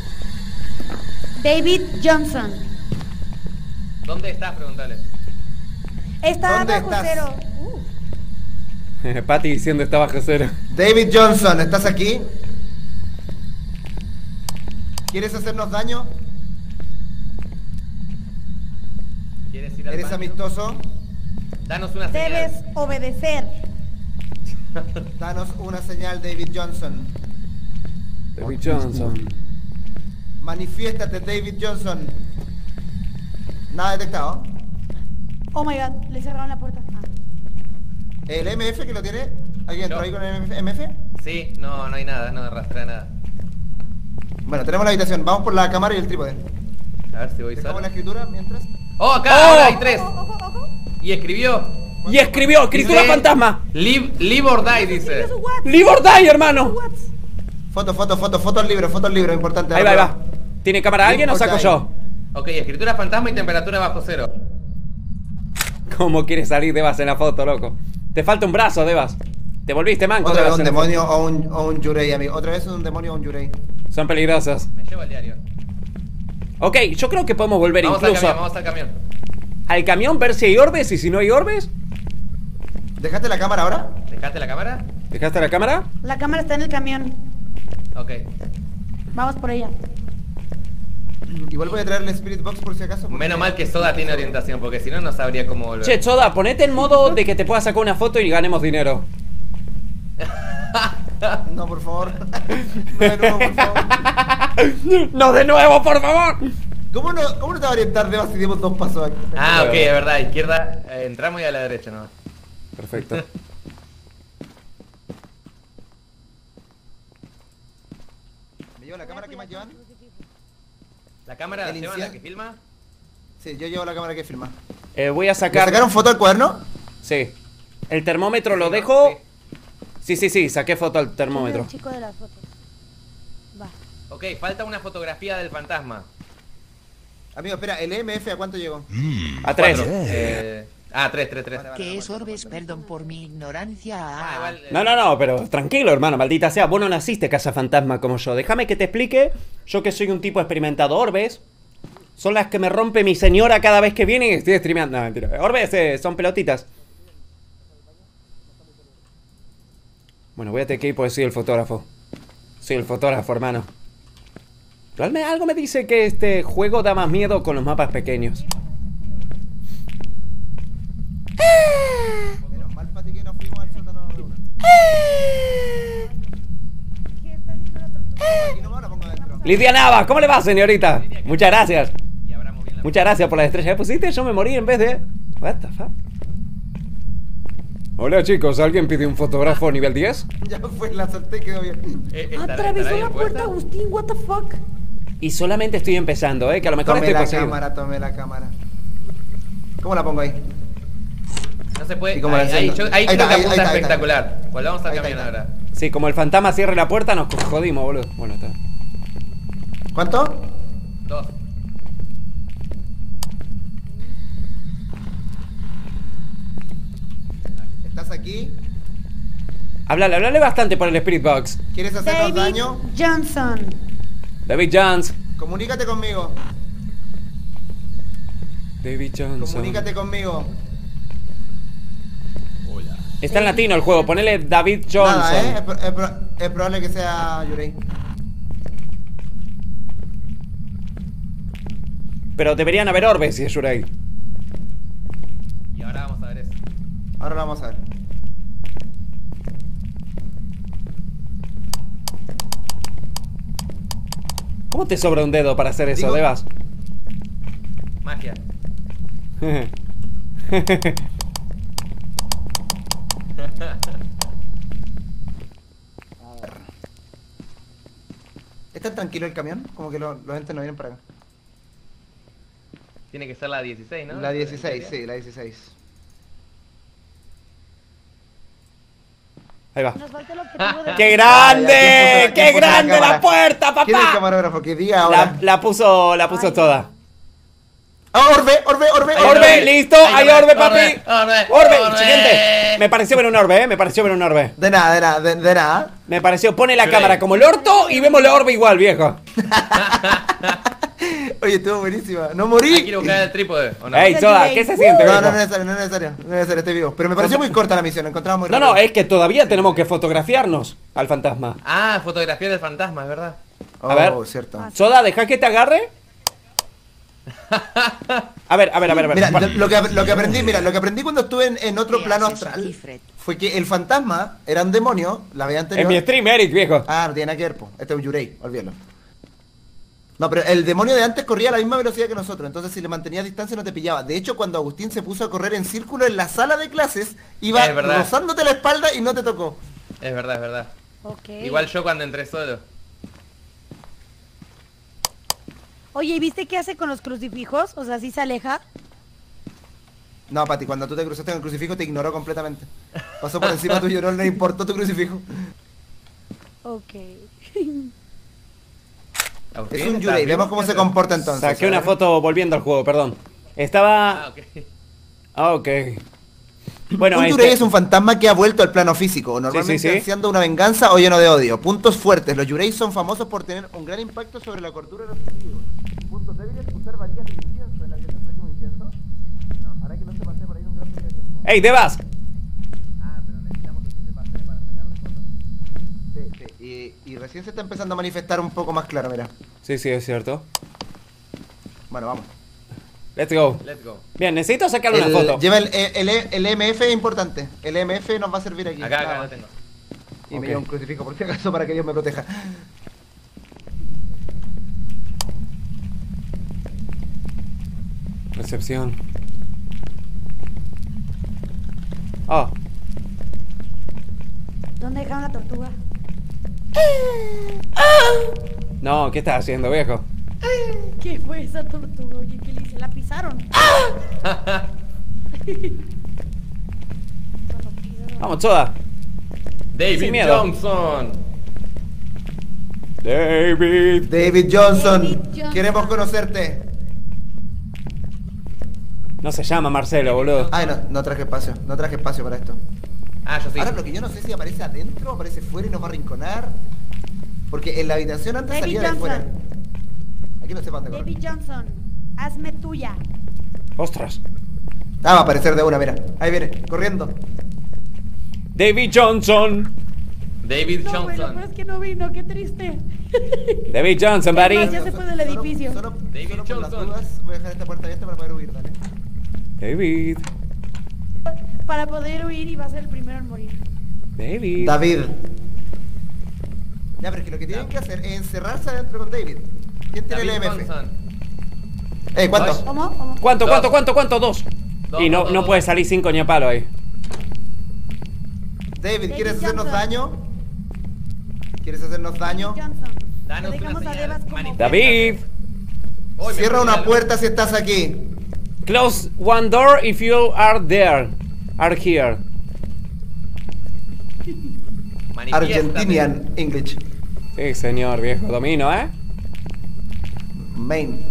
David Johnson. ¿Dónde estás? Pregúntale. Está ¿Dónde bajo estás? cero. Patty diciendo está bajo cero. David Johnson, ¿estás aquí? ¿Quieres hacernos daño? ¿Quieres ir al ¿Eres baño? amistoso? Danos una señal. Debes obedecer. Danos una señal, David Johnson. David Johnson. Manifiéstate, David Johnson. Nada detectado. Oh my god, le cerraron la puerta. Ah. ¿El MF que lo tiene? ¿Alguien entró No. ahí con el MF? Sí, no hay nada, no arrastra nada. Bueno, tenemos la habitación. Vamos por la cámara y el trípode. A ver si voy ¿Dejamos solo. la escritura mientras? ¡Oh, acá! ¡Oh! Ahora hay 3. Y escribió. Y escribió, escritura Dice, fantasma. Live or die, dice. Live or die, hermano. Foto al libro, importante. Ahí va, ahí va. ¿Tiene cámara alguien o Live or saco die. yo? Ok, escritura fantasma y temperatura bajo cero. ¿Cómo quieres salir, Devas, en la foto, loco? Te falta un brazo, Devas. Te volviste manco, Otra vez Devas. un en la demonio o un Yurei, amigo. Otra vez un demonio o un Yurei. foto. Son peligrosos. Me llevo el diario. Ok, yo creo que podemos volver Vamos incluso al camión. al camión, ver si hay orbes, y si no hay orbes. ¿Dejaste la cámara ahora? ¿Dejaste la cámara? ¿Dejaste la cámara? La cámara está en el camión. Ok. Vamos por ella. Igual voy a traer el Spirit Box por si acaso. porque- Menos mal que Soda tiene orientación, porque si no, no sabría cómo volver. Che, Choda, ponete en modo de que te pueda sacar una foto y ganemos dinero. No, por favor. No de nuevo, por favor. ¡No de nuevo, por favor! ¿Cómo no te va a orientar, Deba, si dimos 2 pasos aquí? Ah, ok, es verdad. Izquierda, entramos y a la derecha nomás. Perfecto. ¿Me llevo la cámara que más llevan? ¿La cámara El la llevan, incienso. la que filma? Sí, yo llevo la cámara que filma. Voy a ¿Le sacar... sacaron foto al cuaderno? Sí. El termómetro lo dejo... Sí, saqué foto al termómetro. El chico de las fotos. Va. Ok, falta una fotografía del fantasma. Amigo, espera, ¿el EMF a cuánto llegó? A 3. 3. ¿Qué es orbes? Perdón por mi ignorancia. No, pero tranquilo, hermano, maldita sea. Vos no naciste cazafantasma como yo. Déjame que te explique. Yo que soy un tipo experimentado. Orbes son las que me rompe mi señora cada vez que viene y estoy streameando. No, mentira. Orbes son pelotitas. Bueno, voy a tener que ir porque soy el fotógrafo. Soy el fotógrafo, hermano. Pero algo me dice que este juego da más miedo con los mapas pequeños. Menos mal, Pati, que nos fuimos al sótano de una. Aquí nomás la pongo adentro. Lidia Nava, ¿cómo le va, señorita? Muchas gracias. Muchas gracias por las estrellas que pusiste. Yo me morí en vez de... What the fuck? Hola, chicos. ¿Alguien pide un fotógrafo nivel 10? Ya fue, la solté y quedó bien. Atravesó la puerta, Agustín, what the fuck. Y solamente estoy empezando, que a lo mejor Tome estoy la poseído. cámara, tome la cámara. ¿Cómo la pongo ahí? No se puede. ¿Y cómo la Ahí enciendo? creo que Ahí está, apunta ahí está. espectacular. Volvamos al Ahí camión está. ahora. Sí, como el fantasma cierre la puerta, nos jodimos, boludo. Bueno, está. ¿Cuánto? 2. ¿Estás aquí? Háblale bastante por el Spirit Box. ¿Quieres hacernos David daño? Johnson. David Jones. Comunícate conmigo. David Johnson. Comunícate conmigo. Está en latino el juego, ponele David Johnson. Nada, es probable que sea Yurei. Pero deberían haber orbes si es Yurei. Y ahora vamos a ver eso. Ahora lo vamos a ver. ¿Cómo te sobra un dedo para hacer eso, Digo- Devas? Magia. ¿Está tranquilo el camión? Como que los entes no vienen para acá. Tiene que ser la 16, ¿no? La 16, sí, la 16. Ahí va. Nos falta el objetivo de... ¡Qué grande! ¡Qué grande la puerta, ¿Quién es el papá! camarógrafo? Que diga ahora. La puso toda. ¡Ah, orbe! ¡Orbe! ¡Listo! ¡Hay orbe, papi! ¡Orbe! Orbe. Siguiente. Me pareció ver un orbe, me pareció ver un orbe. De nada. Me pareció, pone la cámara como el orto y vemos la orbe igual, viejo. Oye, estuvo buenísima. ¡No morí! Quiero buscar el trípode, ¿o no? Ey, Soda, ¿qué se siente, No, viejo? no es necesario, estoy vivo. Pero me pareció muy corta la misión, la encontraba muy rápido. No, es que todavía tenemos que fotografiarnos al fantasma. Ah, fotografía del fantasma, es verdad. A ver. Cierto. Soda, ¿deja que te agarre? A ver. Mira, lo que aprendí cuando estuve en otro plano astral fue que el fantasma era un demonio, la vez anterior. Es mi stream, Eric, viejo. Ah, no tiene nada que ver, po. Este es un Yurei, olvídalo. No, pero el demonio de antes corría a la misma velocidad que nosotros, entonces si le mantenías distancia no te pillaba. De hecho, cuando Agustín se puso a correr en círculo en la sala de clases, iba rozándote la espalda y no te tocó. Es verdad. Okay. Igual yo cuando entré solo. Oye, ¿y viste qué hace con los crucifijos? O sea, ¿sí se aleja? No, Pati, cuando tú te cruzaste con el crucifijo te ignoró completamente. Pasó por encima tuyo, no le importó tu crucifijo. Ok. Es un Yurei, vemos cómo se comporta entonces. Saqué una foto volviendo al juego, perdón. Estaba... ok. Bueno, un Yurei es un fantasma que ha vuelto al plano físico, normalmente ansiando una venganza o lleno de odio. Puntos fuertes, los Yurei son famosos por tener un gran impacto sobre la cordura de los testigos. Puntos débiles, usar varillas de incienso. ¿En la que te trajimos incienso? No, ahora que no se pase por ahí un gran periodo de tiempo. ¡Ey, Devas! Ah, pero necesitamos que sí se pase para sacarle fotos. Sí, y recién se está empezando a manifestar un poco más claro, mira. Sí, es cierto. Bueno, vamos. Let's go. Bien, necesito sacarle una foto. Lleva el EMF es importante. El EMF nos va a servir aquí. Acá lo tengo. Y me lleva un crucifijo por si acaso para que Dios me proteja. Recepción. Oh. ¿Dónde dejaron la tortuga? No, ¿qué estás haciendo, viejo? ¿Qué fue esa tortuga? Oye, ¿qué le hice? ¿La pisaron? Vamos, Soda. David Johnson. David Johnson. Queremos conocerte. No se llama Marcelo, boludo. Ay, no traje espacio. No traje espacio para esto. Ah, yo sí. Ahora lo que yo no sé si aparece adentro, aparece fuera y nos va a arrinconar. Porque en la habitación antes David salía de Johnson. fuera. Aquí no sé para dónde correr. David Johnson, hazme tuya. Ostras. Ah, va a aparecer de una, mira. Ahí viene, corriendo. David Johnson. David No, güey, lo Johnson. peor es que no vino, qué triste. David Johnson, buddy. Ya se fue del edificio. Solo por las dudas, voy a dejar esta puerta abierta para poder huir, dale. David. Para poder huir y va a ser el primero en morir. David. Ya, pero es que lo que tienen que hacer es encerrarse adentro con David. ¿Quién tiene el EMF? ¿Cuánto? ¿Cómo? ¿Cuánto? Dos. Y no puede salir 5 ni a palo ahí. David, ¿quieres hacernos daño? ¿Quieres hacernos daño? Danos Lo dejamos una a señal. Devas como- David. Cierra una puerta si estás aquí. Close one door if you are there. Are here. Argentinian English. Sí, señor, viejo. Domino, ¿eh? Main.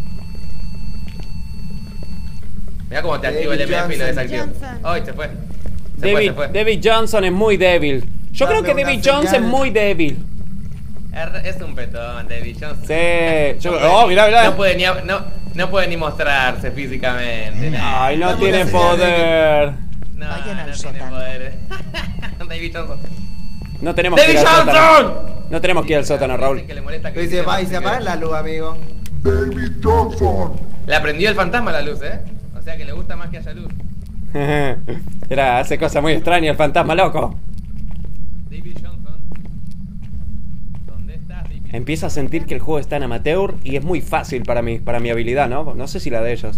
Mira cómo te activa el MF y lo desactiva. Ay, se fue. Se fue. David Johnson es muy débil. Yo creo que Dame David una Johnson es señal. muy débil. Es un petón, David Johnson. Sí. Mirá. No puede ni mostrarse físicamente. Nah. Ay, no Dame tiene una señal, poder. No, Vayan al no tiene sótano. poder. David Johnson. No tenemos que ir al ¡David sótano. Johnson! No tenemos que ir al sótano, Raúl. Que le molesta que Y se va y se apaga la luz, amigo. David Johnson. Le aprendió el fantasma la luz, ¿eh? O sea que le gusta más que haya luz. Hace cosas muy extrañas el fantasma loco. David Johnson. ¿Dónde estás, David Empiezo a sentir que el juego está en amateur y es muy fácil para mí, para mi habilidad, ¿no? No sé si la de ellos.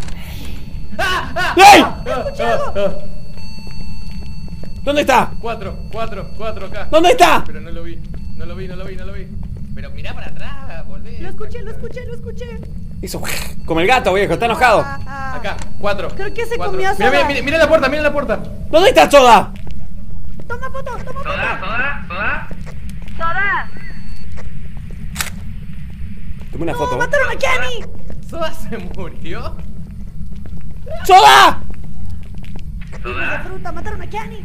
¡Ey! ¿Dónde está? 4 acá. ¿Dónde está? Pero no lo vi. Pero mirá para atrás, volvé. Lo escuché. Hizo como el gato, viejo, está enojado. Acá, 4. Creo que se comió a Soda. Mira la puerta. ¿Dónde está Soda? Toma foto. Soda. Toma una foto. ¡Mataron a Kenny! ¿Soda se murió? ¡Soda! De fruta, mataron a Kenny.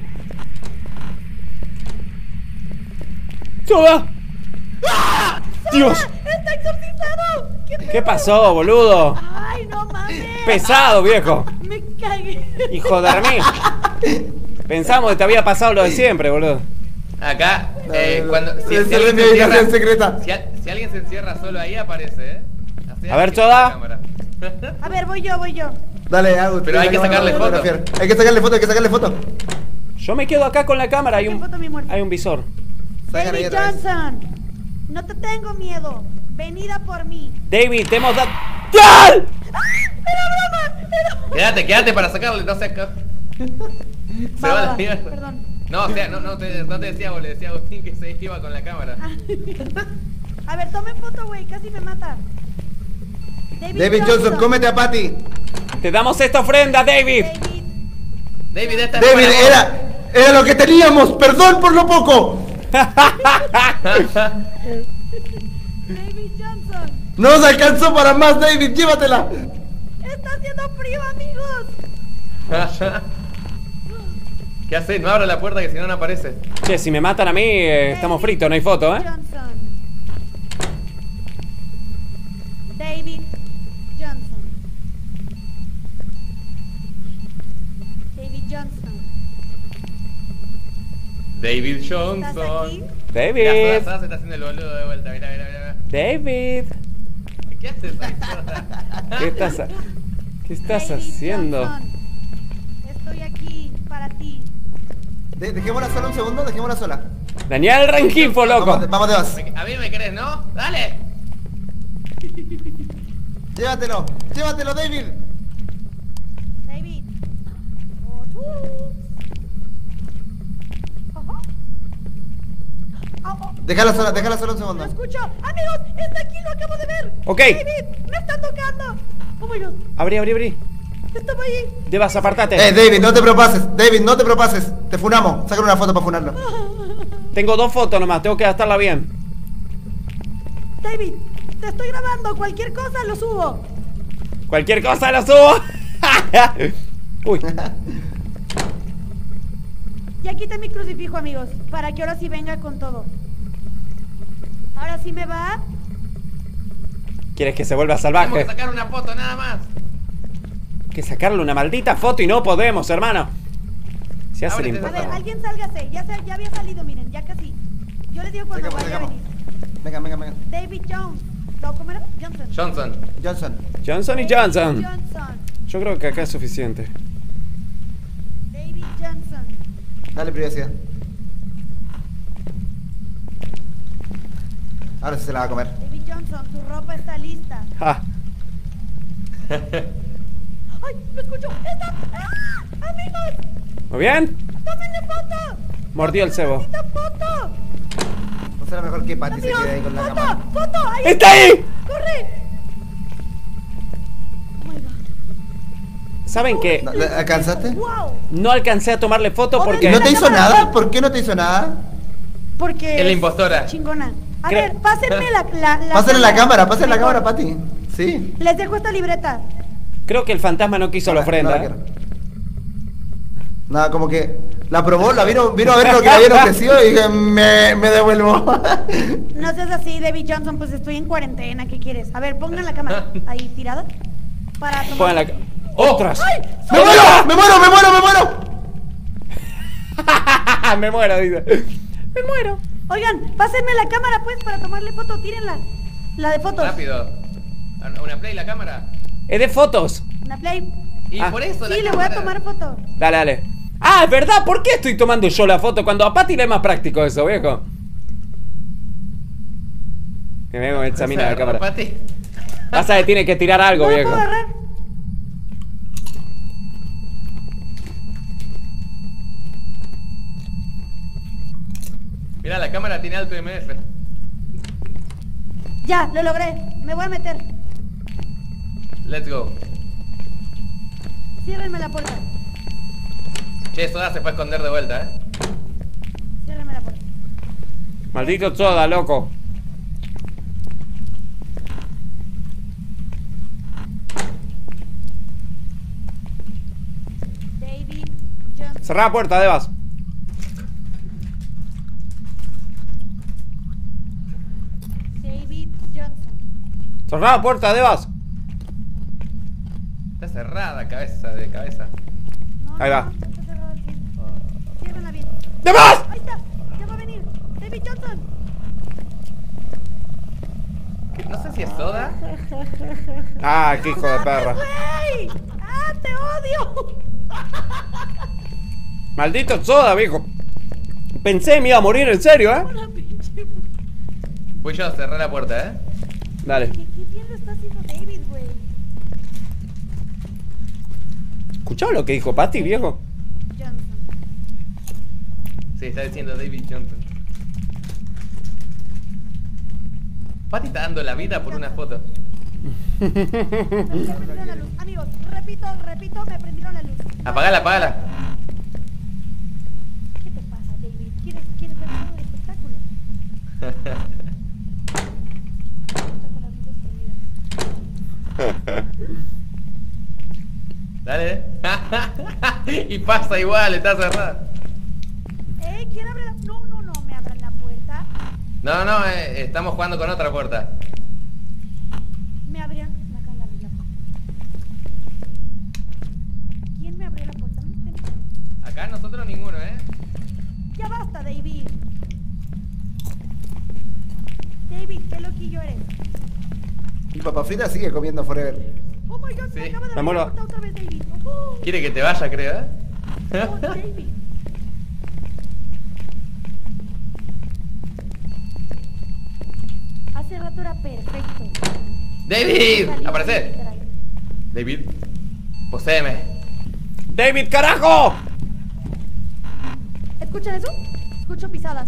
¡Soda! ¡Ah! ¡Dios! ¡Está exorcizado! ¿Qué pasó, boludo? ¡Ay, no mames! Pesado, viejo. Me cagué. Hijo de mí. Pensamos que te había pasado lo de siempre, boludo. Acá, cuando si Es alguien mi se habitación encierra, secreta. si alguien se encierra solo ahí, aparece, Así A ver, que Soda. la cámara. A ver, voy yo. Dale, Agus. Pero hay que sacarle foto. Hay que sacarle foto. Yo me quedo acá con la cámara, hay foto mi muerte. un visor. Sácala ahí David otra vez. Johnson, no te tengo miedo. Venida por mí. David, te hemos dado... ¡Tal! ¡Era broma! Quédate para sacarle, no sé acá. Se va la mierda. Perdón. No, o sea, no te decía vos, le decía a Agustín que se iba con la cámara. A ver, tomen foto, güey, casi me mata. David Johnson, cómete a Patty. Te damos esta ofrenda, David. David, esta David, es para era lo que teníamos. Perdón por lo poco. David Johnson. No nos alcanzó para más, David. Llévatela. Está haciendo frío, amigos. ¿Qué haces? No abra la puerta que si no, no aparece. Che, si me matan a mí, estamos fritos, no hay foto, Johnson. David Johnson. David Johnson. David ¿Estás Johnson. aquí? David. Mira, Soda se está haciendo el boludo de vuelta. Mira. David. ¿Qué haces ahí, Soda? ¿Qué estás David haciendo? Johnson. Estoy aquí para ti. Dejémosla sola un segundo, dejémosla sola. Daniel Rengifo, loco. Vamos de vas. A mí me crees, ¿no? ¡Dale! Llévatelo, David. David. Déjala sola un Lo segundo. escucho. Amigos, está aquí, lo acabo de ver. Ok. David, me está tocando. Oh my god. Abrí. Estaba ahí. Debas, apartate. David, no te propases. Te funamos. Sácale una foto para funarlo. Tengo 2 fotos nomás, tengo que gastarla bien. David, te estoy grabando. Cualquier cosa lo subo. Cualquier cosa la subo. Uy. Ya quité mi crucifijo, amigos, para que ahora sí venga con todo. Ahora sí me va. ¿Quieres que se vuelva Tenemos que salvaje? sacar una foto, nada más. Que sacarle una maldita foto y no podemos, hermano. Se hace el A ver, alguien sálgase. Ya había salido, miren, ya casi. Yo les digo cuando vaya a venir. Venga. David Jones. No, ¿cómo era? Johnson. Johnson y Johnson. Johnson. Yo creo que acá es suficiente. David Johnson. Dale privacidad. Ahora sí se la va a comer. David Johnson, tu ropa está lista. Ja. ¡Ay! ¡Lo escucho! ¡Está! ¡Ah! ¡Amigos! ¿Muy bien? ¡Tómenle foto! Mordió el cebo. ¡Necesito foto! No será mejor que Patty se Amigos, quede ahí con la ¡foto! cámara. ¡Foto! ¡Ahí ¡Está ahí! ¡Corre! Oh my god. ¿Saben qué? ¿Alcanzaste? ¡Wow! No alcancé a tomarle foto porque... ¿No te hizo nada? ¿Por qué no te hizo nada? Porque Es la impostora. chingona. A ver, pásenme la Pásenle la cámara, Mejor. Patty. Sí. Les dejo esta libreta. Creo que el fantasma no quiso la ofrenda. quiero. Nada, como que la probó, la vino a ver lo que le habían ofrecido y dije, me devuelvo. No seas así, David Johnson, pues estoy en cuarentena, ¿qué quieres? A ver, pongan la cámara ahí tirada para tomar. Pongan la... ¡Otras! ¡Ay! ¡Me muero! Me muero, dice. Me muero. Oigan, pásenme la cámara pues para tomarle foto, tírenla. La de fotos. Rápido. ¿Una play la cámara? Es de fotos. Una play. Y por eso Sí, le voy a tomar foto. Dale. Ah, es verdad, ¿por qué estoy tomando yo la foto cuando a Patty le es más práctico eso, viejo? Que me examina la cámara. Pati. Pasa que tiene que tirar algo, No viejo. puedo agarrar. Mira, la cámara tiene alto MF. Ya, lo logré. Me voy a meter. Let's go. Ciérrenme la puerta. Che, Soda se fue a esconder de vuelta, Ciérrenme la puerta. Maldito Soda, loco. David Johnson. Cerrá la puerta, Devas. David Johnson. Cerrá la puerta, Devas. Está cerrada, cabeza de cabeza. No, Ahí va. Está cerrado el cien. Ciérrenla bien. ¡Devas! Ahí está. Ya va a venir. David Johnson. No sé si es Soda. Ah, qué hijo de perra. ¡Güey! ¡Ah, te odio! Maldito Soda, viejo. Pensé me iba a morir en serio, Fui yo, cerré la puerta, Dale. ¿Qué bien lo está haciendo David, güey? ¿Escuchado lo que dijo Patty, viejo? Johnson. Sí, está diciendo David Johnson. Patty está dando la vida por una foto. Me prendieron la luz. Amigos, repito, me prendieron la luz. Apagala, apagala. ¿Qué te pasa, David? ¿Quieres ver todo el espectáculo? Está con las luces prendidas. Dale. Y pasa igual, está cerrada. ¿Quién abre la...? No, me abran la puerta. No, estamos jugando con otra puerta. Me abrieron... Me acaban de abrir la puerta. ¿Quién me abrió la puerta? No entiendo. Acá nosotros ninguno, Ya basta, David. David, qué loquillo eres. Mi papa frita sigue comiendo forever. Oh my god, Sí. me acaba de Me abrir muero. la puerta otra vez, David. Oh, Quiere que te vaya, creo, oh, David. Hace rato era perfecto. ¡David! Salí ¡Aparece! literal. David, poséeme. ¡David, carajo! ¿Escuchan eso? Escucho pisadas.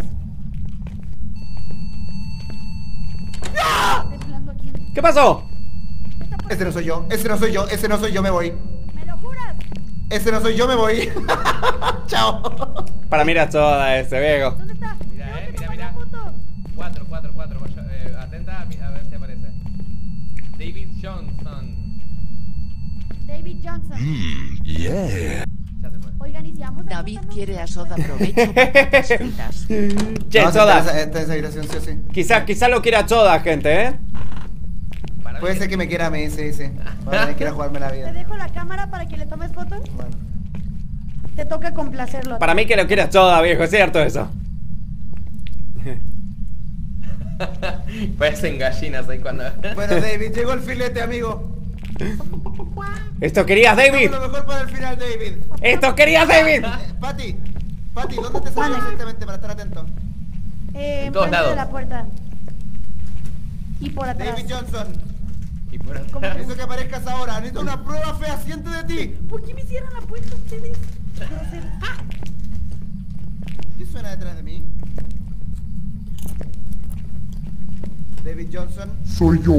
Temblando aquí en ¿Qué pasó? esta puerta. Ese no soy yo, me voy. ¿Me lo juras? Ese no soy yo, me voy. Chao. Para mirar Soda ese, viejo. ¿Dónde está? Mira, Tengo que mira, tomar mira. la foto. 4. Atenta a ver si aparece. David Johnson. David Johnson. Yeah. Ya se fue. Oigan, ¿y si vamos a David quiere a Soda provecho patatas fritas. Che, No, Soda. Está esa habitación, sí o sí. Quizá lo quiera Soda, gente, Para Puede mí- ser que me quiera a mí, sí. Para mí quiera jugarme la Te vida. dejo la cámara para que le tomes fotos. Bueno. Te toca complacerlo. Para mí que lo quiera Soda, viejo, es cierto eso. Parecen gallinas ahí cuando... Bueno, David, llegó el filete, amigo. ¿Esto querías, David? Lo mejor para el final, David. ¡Esto querías, David! Pati, ¿dónde te salió exactamente para estar atento? En todos enfrente lados. de la puerta. Y por atrás. David Johnson, Y por ¿Cómo que- necesito que aparezcas ahora. Necesito una prueba fehaciente de ti. ¿Por qué me cierran la puerta ustedes? Groseros. ¿Qué suena detrás de mí? David Johnson, Soy yo.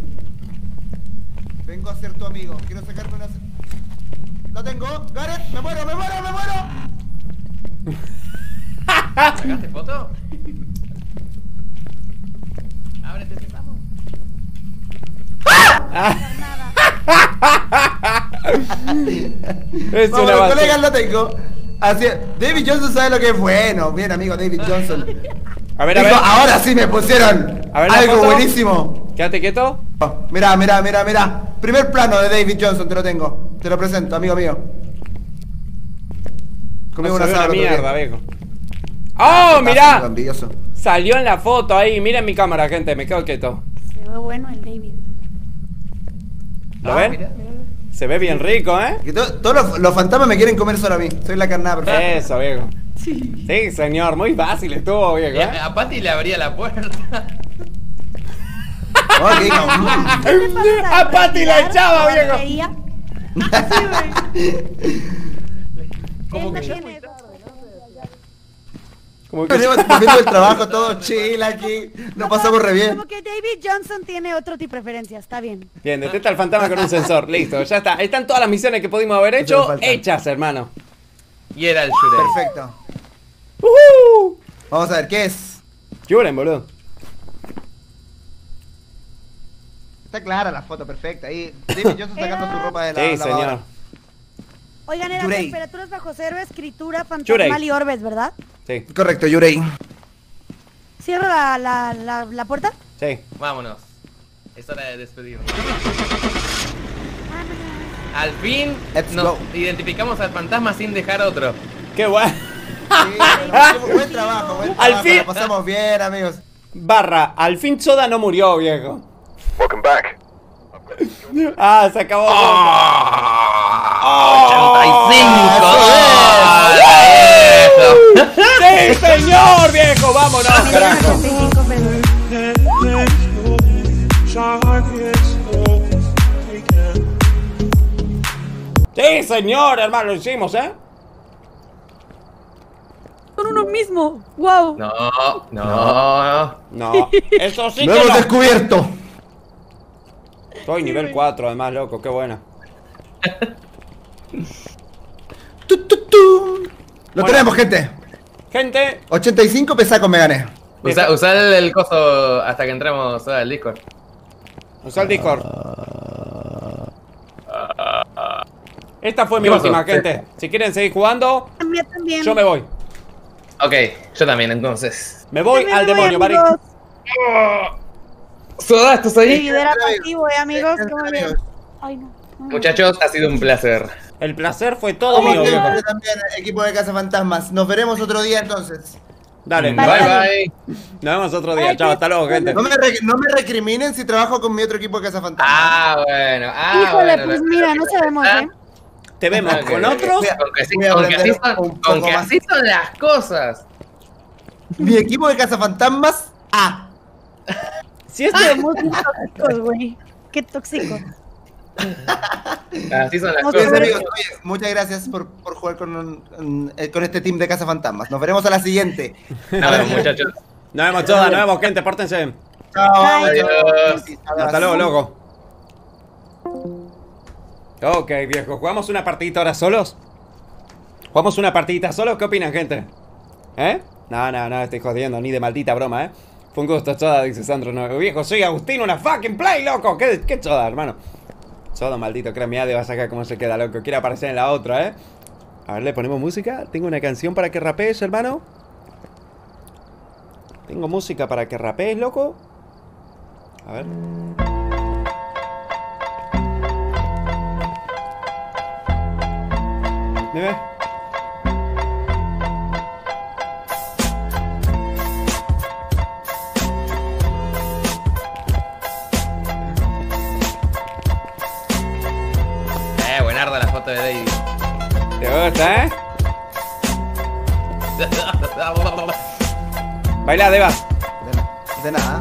vengo a ser tu amigo. Quiero sacarme una... ¡Lo tengo! ¡Gareth! ¡Me muero! ¿Sacaste foto? Ábrete, sentamos. Es Vamos, una los basura. colegas lo tengo. Así es. David Johnson sabe lo que es bueno. Bien, amigo, David Johnson. A ver, a Dijo, ver. ahora sí me pusieron A ver la algo foto. buenísimo. Quédate quieto. Mirá. Primer plano de David Johnson, te lo tengo. Te lo presento, amigo mío. Comimos No se ve una una asado el otro mierda, día. viejo. Ah, ¡Oh, está mirá! siendo envidioso. Salió en la foto ahí. Miren mi cámara, gente. Me quedo quieto. Se ve bueno el David. ¿Lo ven? Mira. Se ve bien rico, ¿eh? Que todos los fantasmas me quieren comer solo a mí. Soy la carnada perfecta. Eso, viejo. Sí, señor. Muy fácil estuvo, viejo, ¿eh? A Patty le abría la puerta. A Pati la echaba, viejo. Como que yo Venimos viendo el trabajo todo chill aquí. Nos pasamos re bien. Como que David Johnson tiene otro tipo de preferencia, está bien. Bien, detecta al fantasma con un sensor. Listo, ya está. Están todas las misiones que pudimos haber hecho hechas, hermano. Y era el Shurei. Perfecto. Vamos a ver, ¿qué es? Yuren, boludo. Está clara la foto, perfecta. Ahí David Johnson sacando su ropa de la Sí, lavadora. señor. Oigan, eran Yurei. temperaturas bajo cero, escritura, Yurei. fantasmal y orbes, ¿verdad? Sí. Correcto, Yurei. ¿Cierro la puerta? Sí. Vámonos. Es hora de despedirnos. Al fin nos identificamos al fantasma sin dejar otro. Qué guay. Buen trabajo, Al fin. la pasamos bien, amigos. Barra, al fin Soda no murió, viejo. Welcome back. Ah, se acabó. 85. ¡Sí, señor, viejo! ¡Vámonos, carajo! Sí, señor, hermano, lo hicimos, ¿eh? Con uno mismo. ¡Wow! No, eso sí Lo que hemos no. descubierto. Soy nivel 4, además, loco, qué buena. Lo tenemos, gente. Gente. 85 pesacos me gané. Usa el coso hasta que entremos al Discord. Usa el Discord. Esta fue mi ¿Qué pasó? última, gente. Si quieren seguir jugando, También. yo me voy. Ok, yo también, entonces. Me voy al demonio, Bari. Soda, ¿estás ahí? Lidera pasivo, amigos. ¿Cómo bien? Ay, no. Muchachos, ha sido un placer. El placer fue todo mío, viejo. También, equipo de Casa Fantasmas. Nos veremos otro día entonces. Dale, Bye, bye. Nos vemos otro día. Chao, hasta luego, gente. No me recriminen si trabajo con mi otro equipo de Casa Fantasmas. Ah, bueno. Híjole, pues mira, no sabemos, ¿eh? Te vemos con otros. Con que así son las cosas. Mi equipo de Casa Fantasmas A. Si es Somos muy tóxicos, güey. Qué tóxico. Así son las No, cosas. Amigos, oye, muchas gracias por jugar con este team de Casa Fantasmas. Nos veremos a la siguiente. Nos vemos, muchachos. Nos vemos todas, nos vemos, gente. Pórtense. Chao. Adiós. Hasta luego, loco. Ok, viejo. ¿Jugamos una partidita ahora solos? ¿Jugamos una partidita solos? ¿Qué opinan, gente? ¿Eh? No, estoy jodiendo. Ni de maldita broma, ¿eh? Fue un gusto, Soda, dice Sandro. No, viejo, soy Agustín, una fucking play, loco. ¿Qué Soda, hermano? Soda, maldito, créeme, de vas a sacar cómo se queda, loco. Quiere aparecer en la otra, ¿eh? A ver, ¿le ponemos música? ¿Tengo una canción para que rapees, hermano? ¿Tengo música para que rapees, loco? A ver. Dime. Buenarda la foto de David. ¿Te gusta, eh? Baila, Deva. De nada.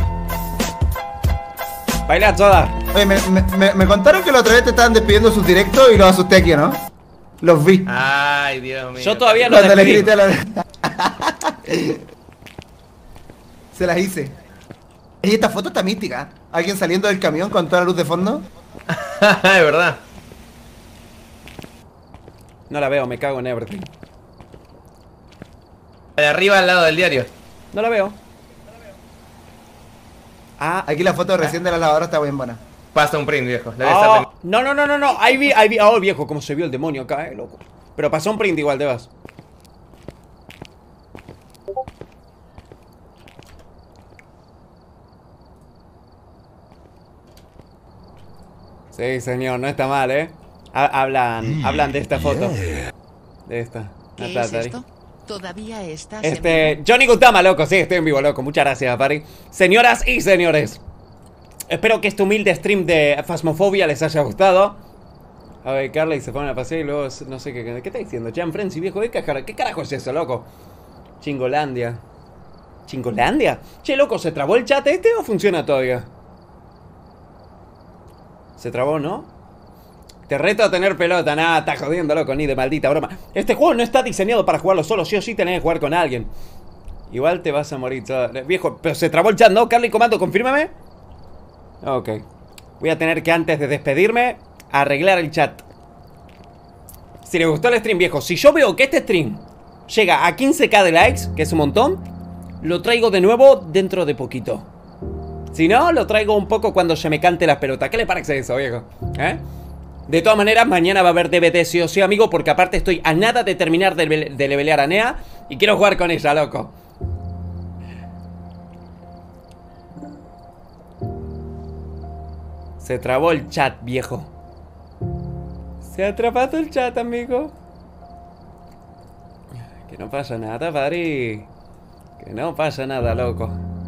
Baila, Soda. Oye, me contaron que la otra vez te estaban despidiendo sus directos y los asusté aquí, ¿no? Los vi. Ay, Dios mío. Yo todavía no Cuando le despedí. grité a la... Se las hice. Y esta foto está mística. ¿Alguien saliendo del camión con toda la luz de fondo? Es verdad. No la veo, me cago en everything. De arriba al lado del diario. No la veo. Ah, aquí la foto recién de la lavadora está bien buena. Pasa un print, viejo. Debe estar Oh, no. Ahí vi. Oh, viejo, cómo se vio el demonio acá, loco. Pero pasó un print igual, Devas. Sí, señor, no está mal, ¿eh? Hablan de esta foto. De esta. ¿Qué es esto? Todavía estás Johnny Gutama, loco, sí, estoy en vivo, loco. Muchas gracias, Pari. Señoras y señores, espero que este humilde stream de Phasmophobia les haya gustado. A ver, Carly se pone a pasear y luego no sé qué está diciendo. Jan Frenzy, viejo, ¿qué carajo es eso, loco? Chingolandia. ¿Chingolandia? Che, loco, ¿se trabó el chat este o funciona todavía? Se trabó, ¿no? Te reto a tener pelota. Nada, está jodiendo, loco, ni de maldita broma. Este juego no está diseñado para jugarlo solo. Sí o sí tenés que jugar con alguien. Igual te vas a morir. Viejo, pero se trabó el chat, ¿no? Carly Comando, confírmame. Ok. Voy a tener que, antes de despedirme, arreglar el chat. Si les gustó el stream, viejo, si yo veo que este stream llega a 15k de likes, que es un montón, lo traigo de nuevo dentro de poquito. Si no, lo traigo un poco cuando se me cante las pelotas. ¿Qué le parece eso, viejo? De todas maneras, mañana va a haber DVD sí o sí, amigo, porque aparte estoy a nada de terminar de levelear a Nea y quiero jugar con ella, loco. Se trabó el chat, viejo. Se ha atrapado el chat, amigo. Que no pasa nada, Bari. Que no pasa nada, loco.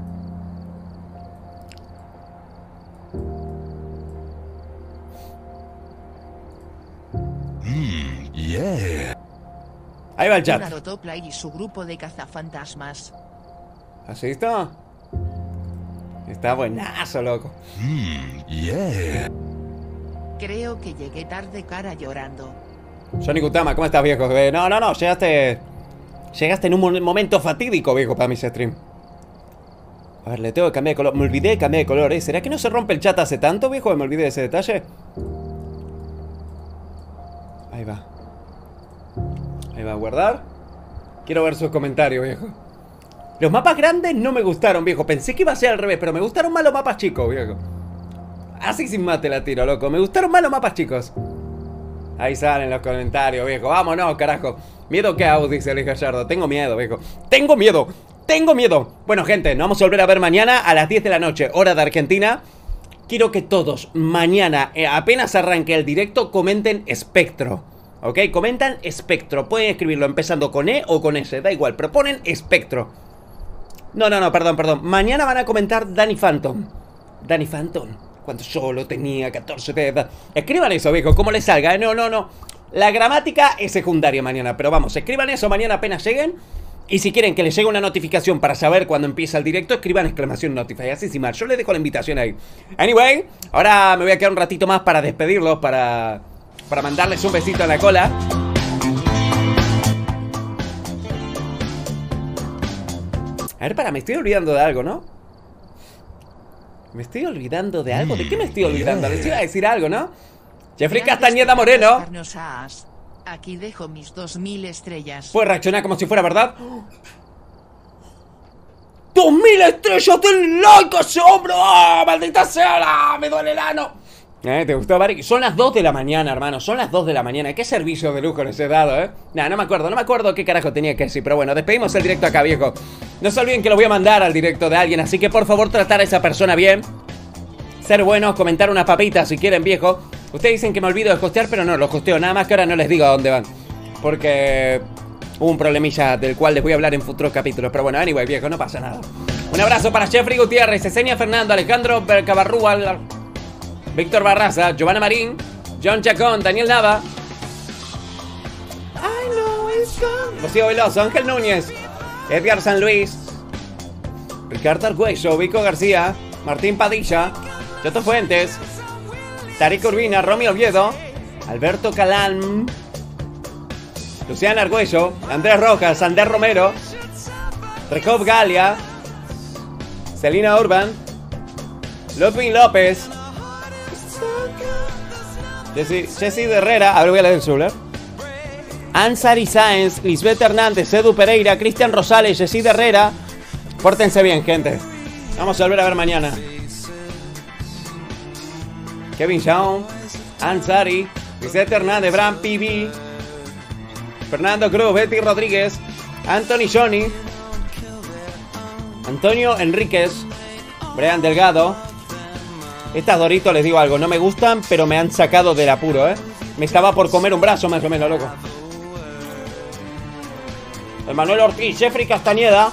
Yeah. Ahí va el chat. Narotopla y su grupo de cazafantasmas. ¿Así está? Está buenazo, loco. Yeah. Creo que llegué tarde, cara llorando. Johnny Gutama, ¿cómo estás, viejo? No, llegaste en un momento fatídico, viejo, para mis streams. A ver, le tengo que cambiar de color. Me olvidé de cambiar de color, ¿eh? ¿Será que no se rompe el chat hace tanto, viejo? Que me olvidé de ese detalle. Ahí va. Ahí va a guardar. Quiero ver sus comentarios, viejo. Los mapas grandes no me gustaron, viejo. Pensé que iba a ser al revés, pero me gustaron más los mapas chicos, viejo. Así sin mate la tiro, loco. Me gustaron más los mapas chicos. Ahí salen los comentarios, viejo. Vámonos, carajo. ¿Miedo qué hago? Dice Luis Gallardo. Tengo miedo, viejo. Tengo miedo. Tengo miedo. Bueno, gente, nos vamos a volver a ver mañana a las 10 de la noche, hora de Argentina. Quiero que todos mañana, apenas arranque el directo, comenten Espectro. ¿Ok? Comentan Espectro. Pueden escribirlo empezando con E o con S. Da igual, pero ponen Espectro. No, perdón. Mañana van a comentar Danny Phantom. Danny Phantom. Cuando solo tenía 14 de edad. Escriban eso, viejo, como les salga. No. La gramática es secundaria mañana. Pero vamos, escriban eso mañana apenas lleguen. Y si quieren que les llegue una notificación para saber cuándo empieza el directo, escriban exclamación notify. Así sin más. Yo les dejo la invitación ahí. Anyway, ahora me voy a quedar un ratito más para despedirlos. Para mandarles un besito en la cola. A ver, me estoy olvidando de algo, ¿no? Me estoy olvidando de algo. ¿De qué me estoy olvidando? Les iba a decir algo, ¿no? Jeffrey Castañeda Moreno. Aquí dejo mis 2000 estrellas. Puedes reaccionar como si fuera verdad. ¡2000 estrellas del like a ese hombre! ¡Ah, maldita sea! ¡Me duele el ano! ¿Te gustó, Barry? Son las 2 de la mañana, hermano. Son las 2 de la mañana. ¿Qué servicio de lujo les he dado, Nah, no me acuerdo qué carajo tenía que decir. Pero bueno, despedimos el directo acá, viejo. No se olviden que lo voy a mandar al directo de alguien. Así que por favor tratar a esa persona bien. Ser buenos, comentar unas papitas si quieren, viejo. Ustedes dicen que me olvido de hostear, pero no, los hosteo. Nada más que ahora no les digo a dónde van. Porque hubo un problemilla del cual les voy a hablar en futuros capítulos. Pero bueno, anyway, viejo, no pasa nada. Un abrazo para Jeffrey Gutiérrez, Esenia Fernando, Alejandro Cabarrúa, Víctor Barraza, Giovanna Marín, John Chacón, Daniel Nava, Rocío Veloso, Ángel Núñez, Edgar San Luis, Ricardo Argüello, Vico García, Martín Padilla, Yoto Fuentes, Tarik Urbina, Romy Oviedo, Alberto Calán, Luciana Argüello, Andrés Rojas, Ander Romero, Rekov Galia, Celina Urban, Ludwig López, Jessy de Herrera, ahora voy a leer el celular. Ansari Sáenz, Lisbeth Hernández, Edu Pereira, Cristian Rosales, Jessy de Herrera. Pórtense bien, gente. Vamos a volver a ver mañana. Kevin Shawn, Ansari, Lisbeth Hernández, Bram PB, Fernando Cruz, Betty Rodríguez, Anthony Johnny, Antonio Enríquez, Brian Delgado. Estas Doritos, les digo algo, no me gustan, pero me han sacado del apuro, Me estaba por comer un brazo más o menos, loco. Emanuel Ortiz, Jeffrey Castañeda,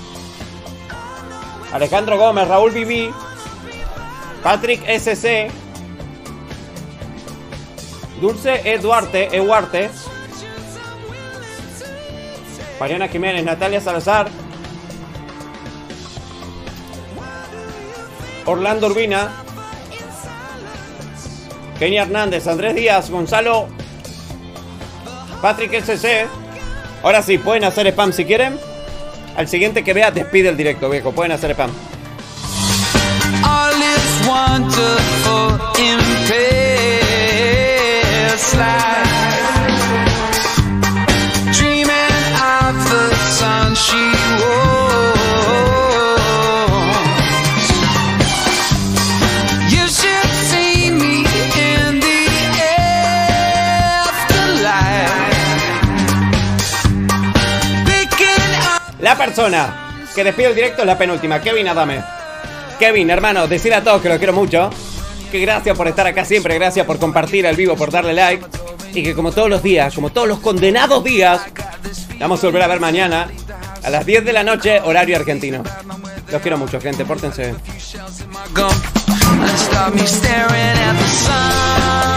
Alejandro Gómez, Raúl Viví, Patrick SC, Dulce Eduarte, Mariana Jiménez, Natalia Salazar, Orlando Urbina, Kenia Hernández, Andrés Díaz, Gonzalo, Patrick SC. Ahora sí, pueden hacer spam si quieren. Al siguiente que vea, despide el directo, viejo. Pueden hacer spam. All is wonderful in past life. Dreaming of the sun she wants. You should see me in the afterlife. Picking up. La persona que despide el directo es la penúltima. Kevin Adame. Kevin, hermano, decir a todos que lo quiero mucho. Que gracias por estar acá siempre. Gracias por compartir el vivo, por darle like. Y que como todos los días, como todos los condenados días, vamos a volver a ver mañana a las 10 de la noche, horario argentino. Los quiero mucho, gente. Pórtense bien. Stop me staring at the sun.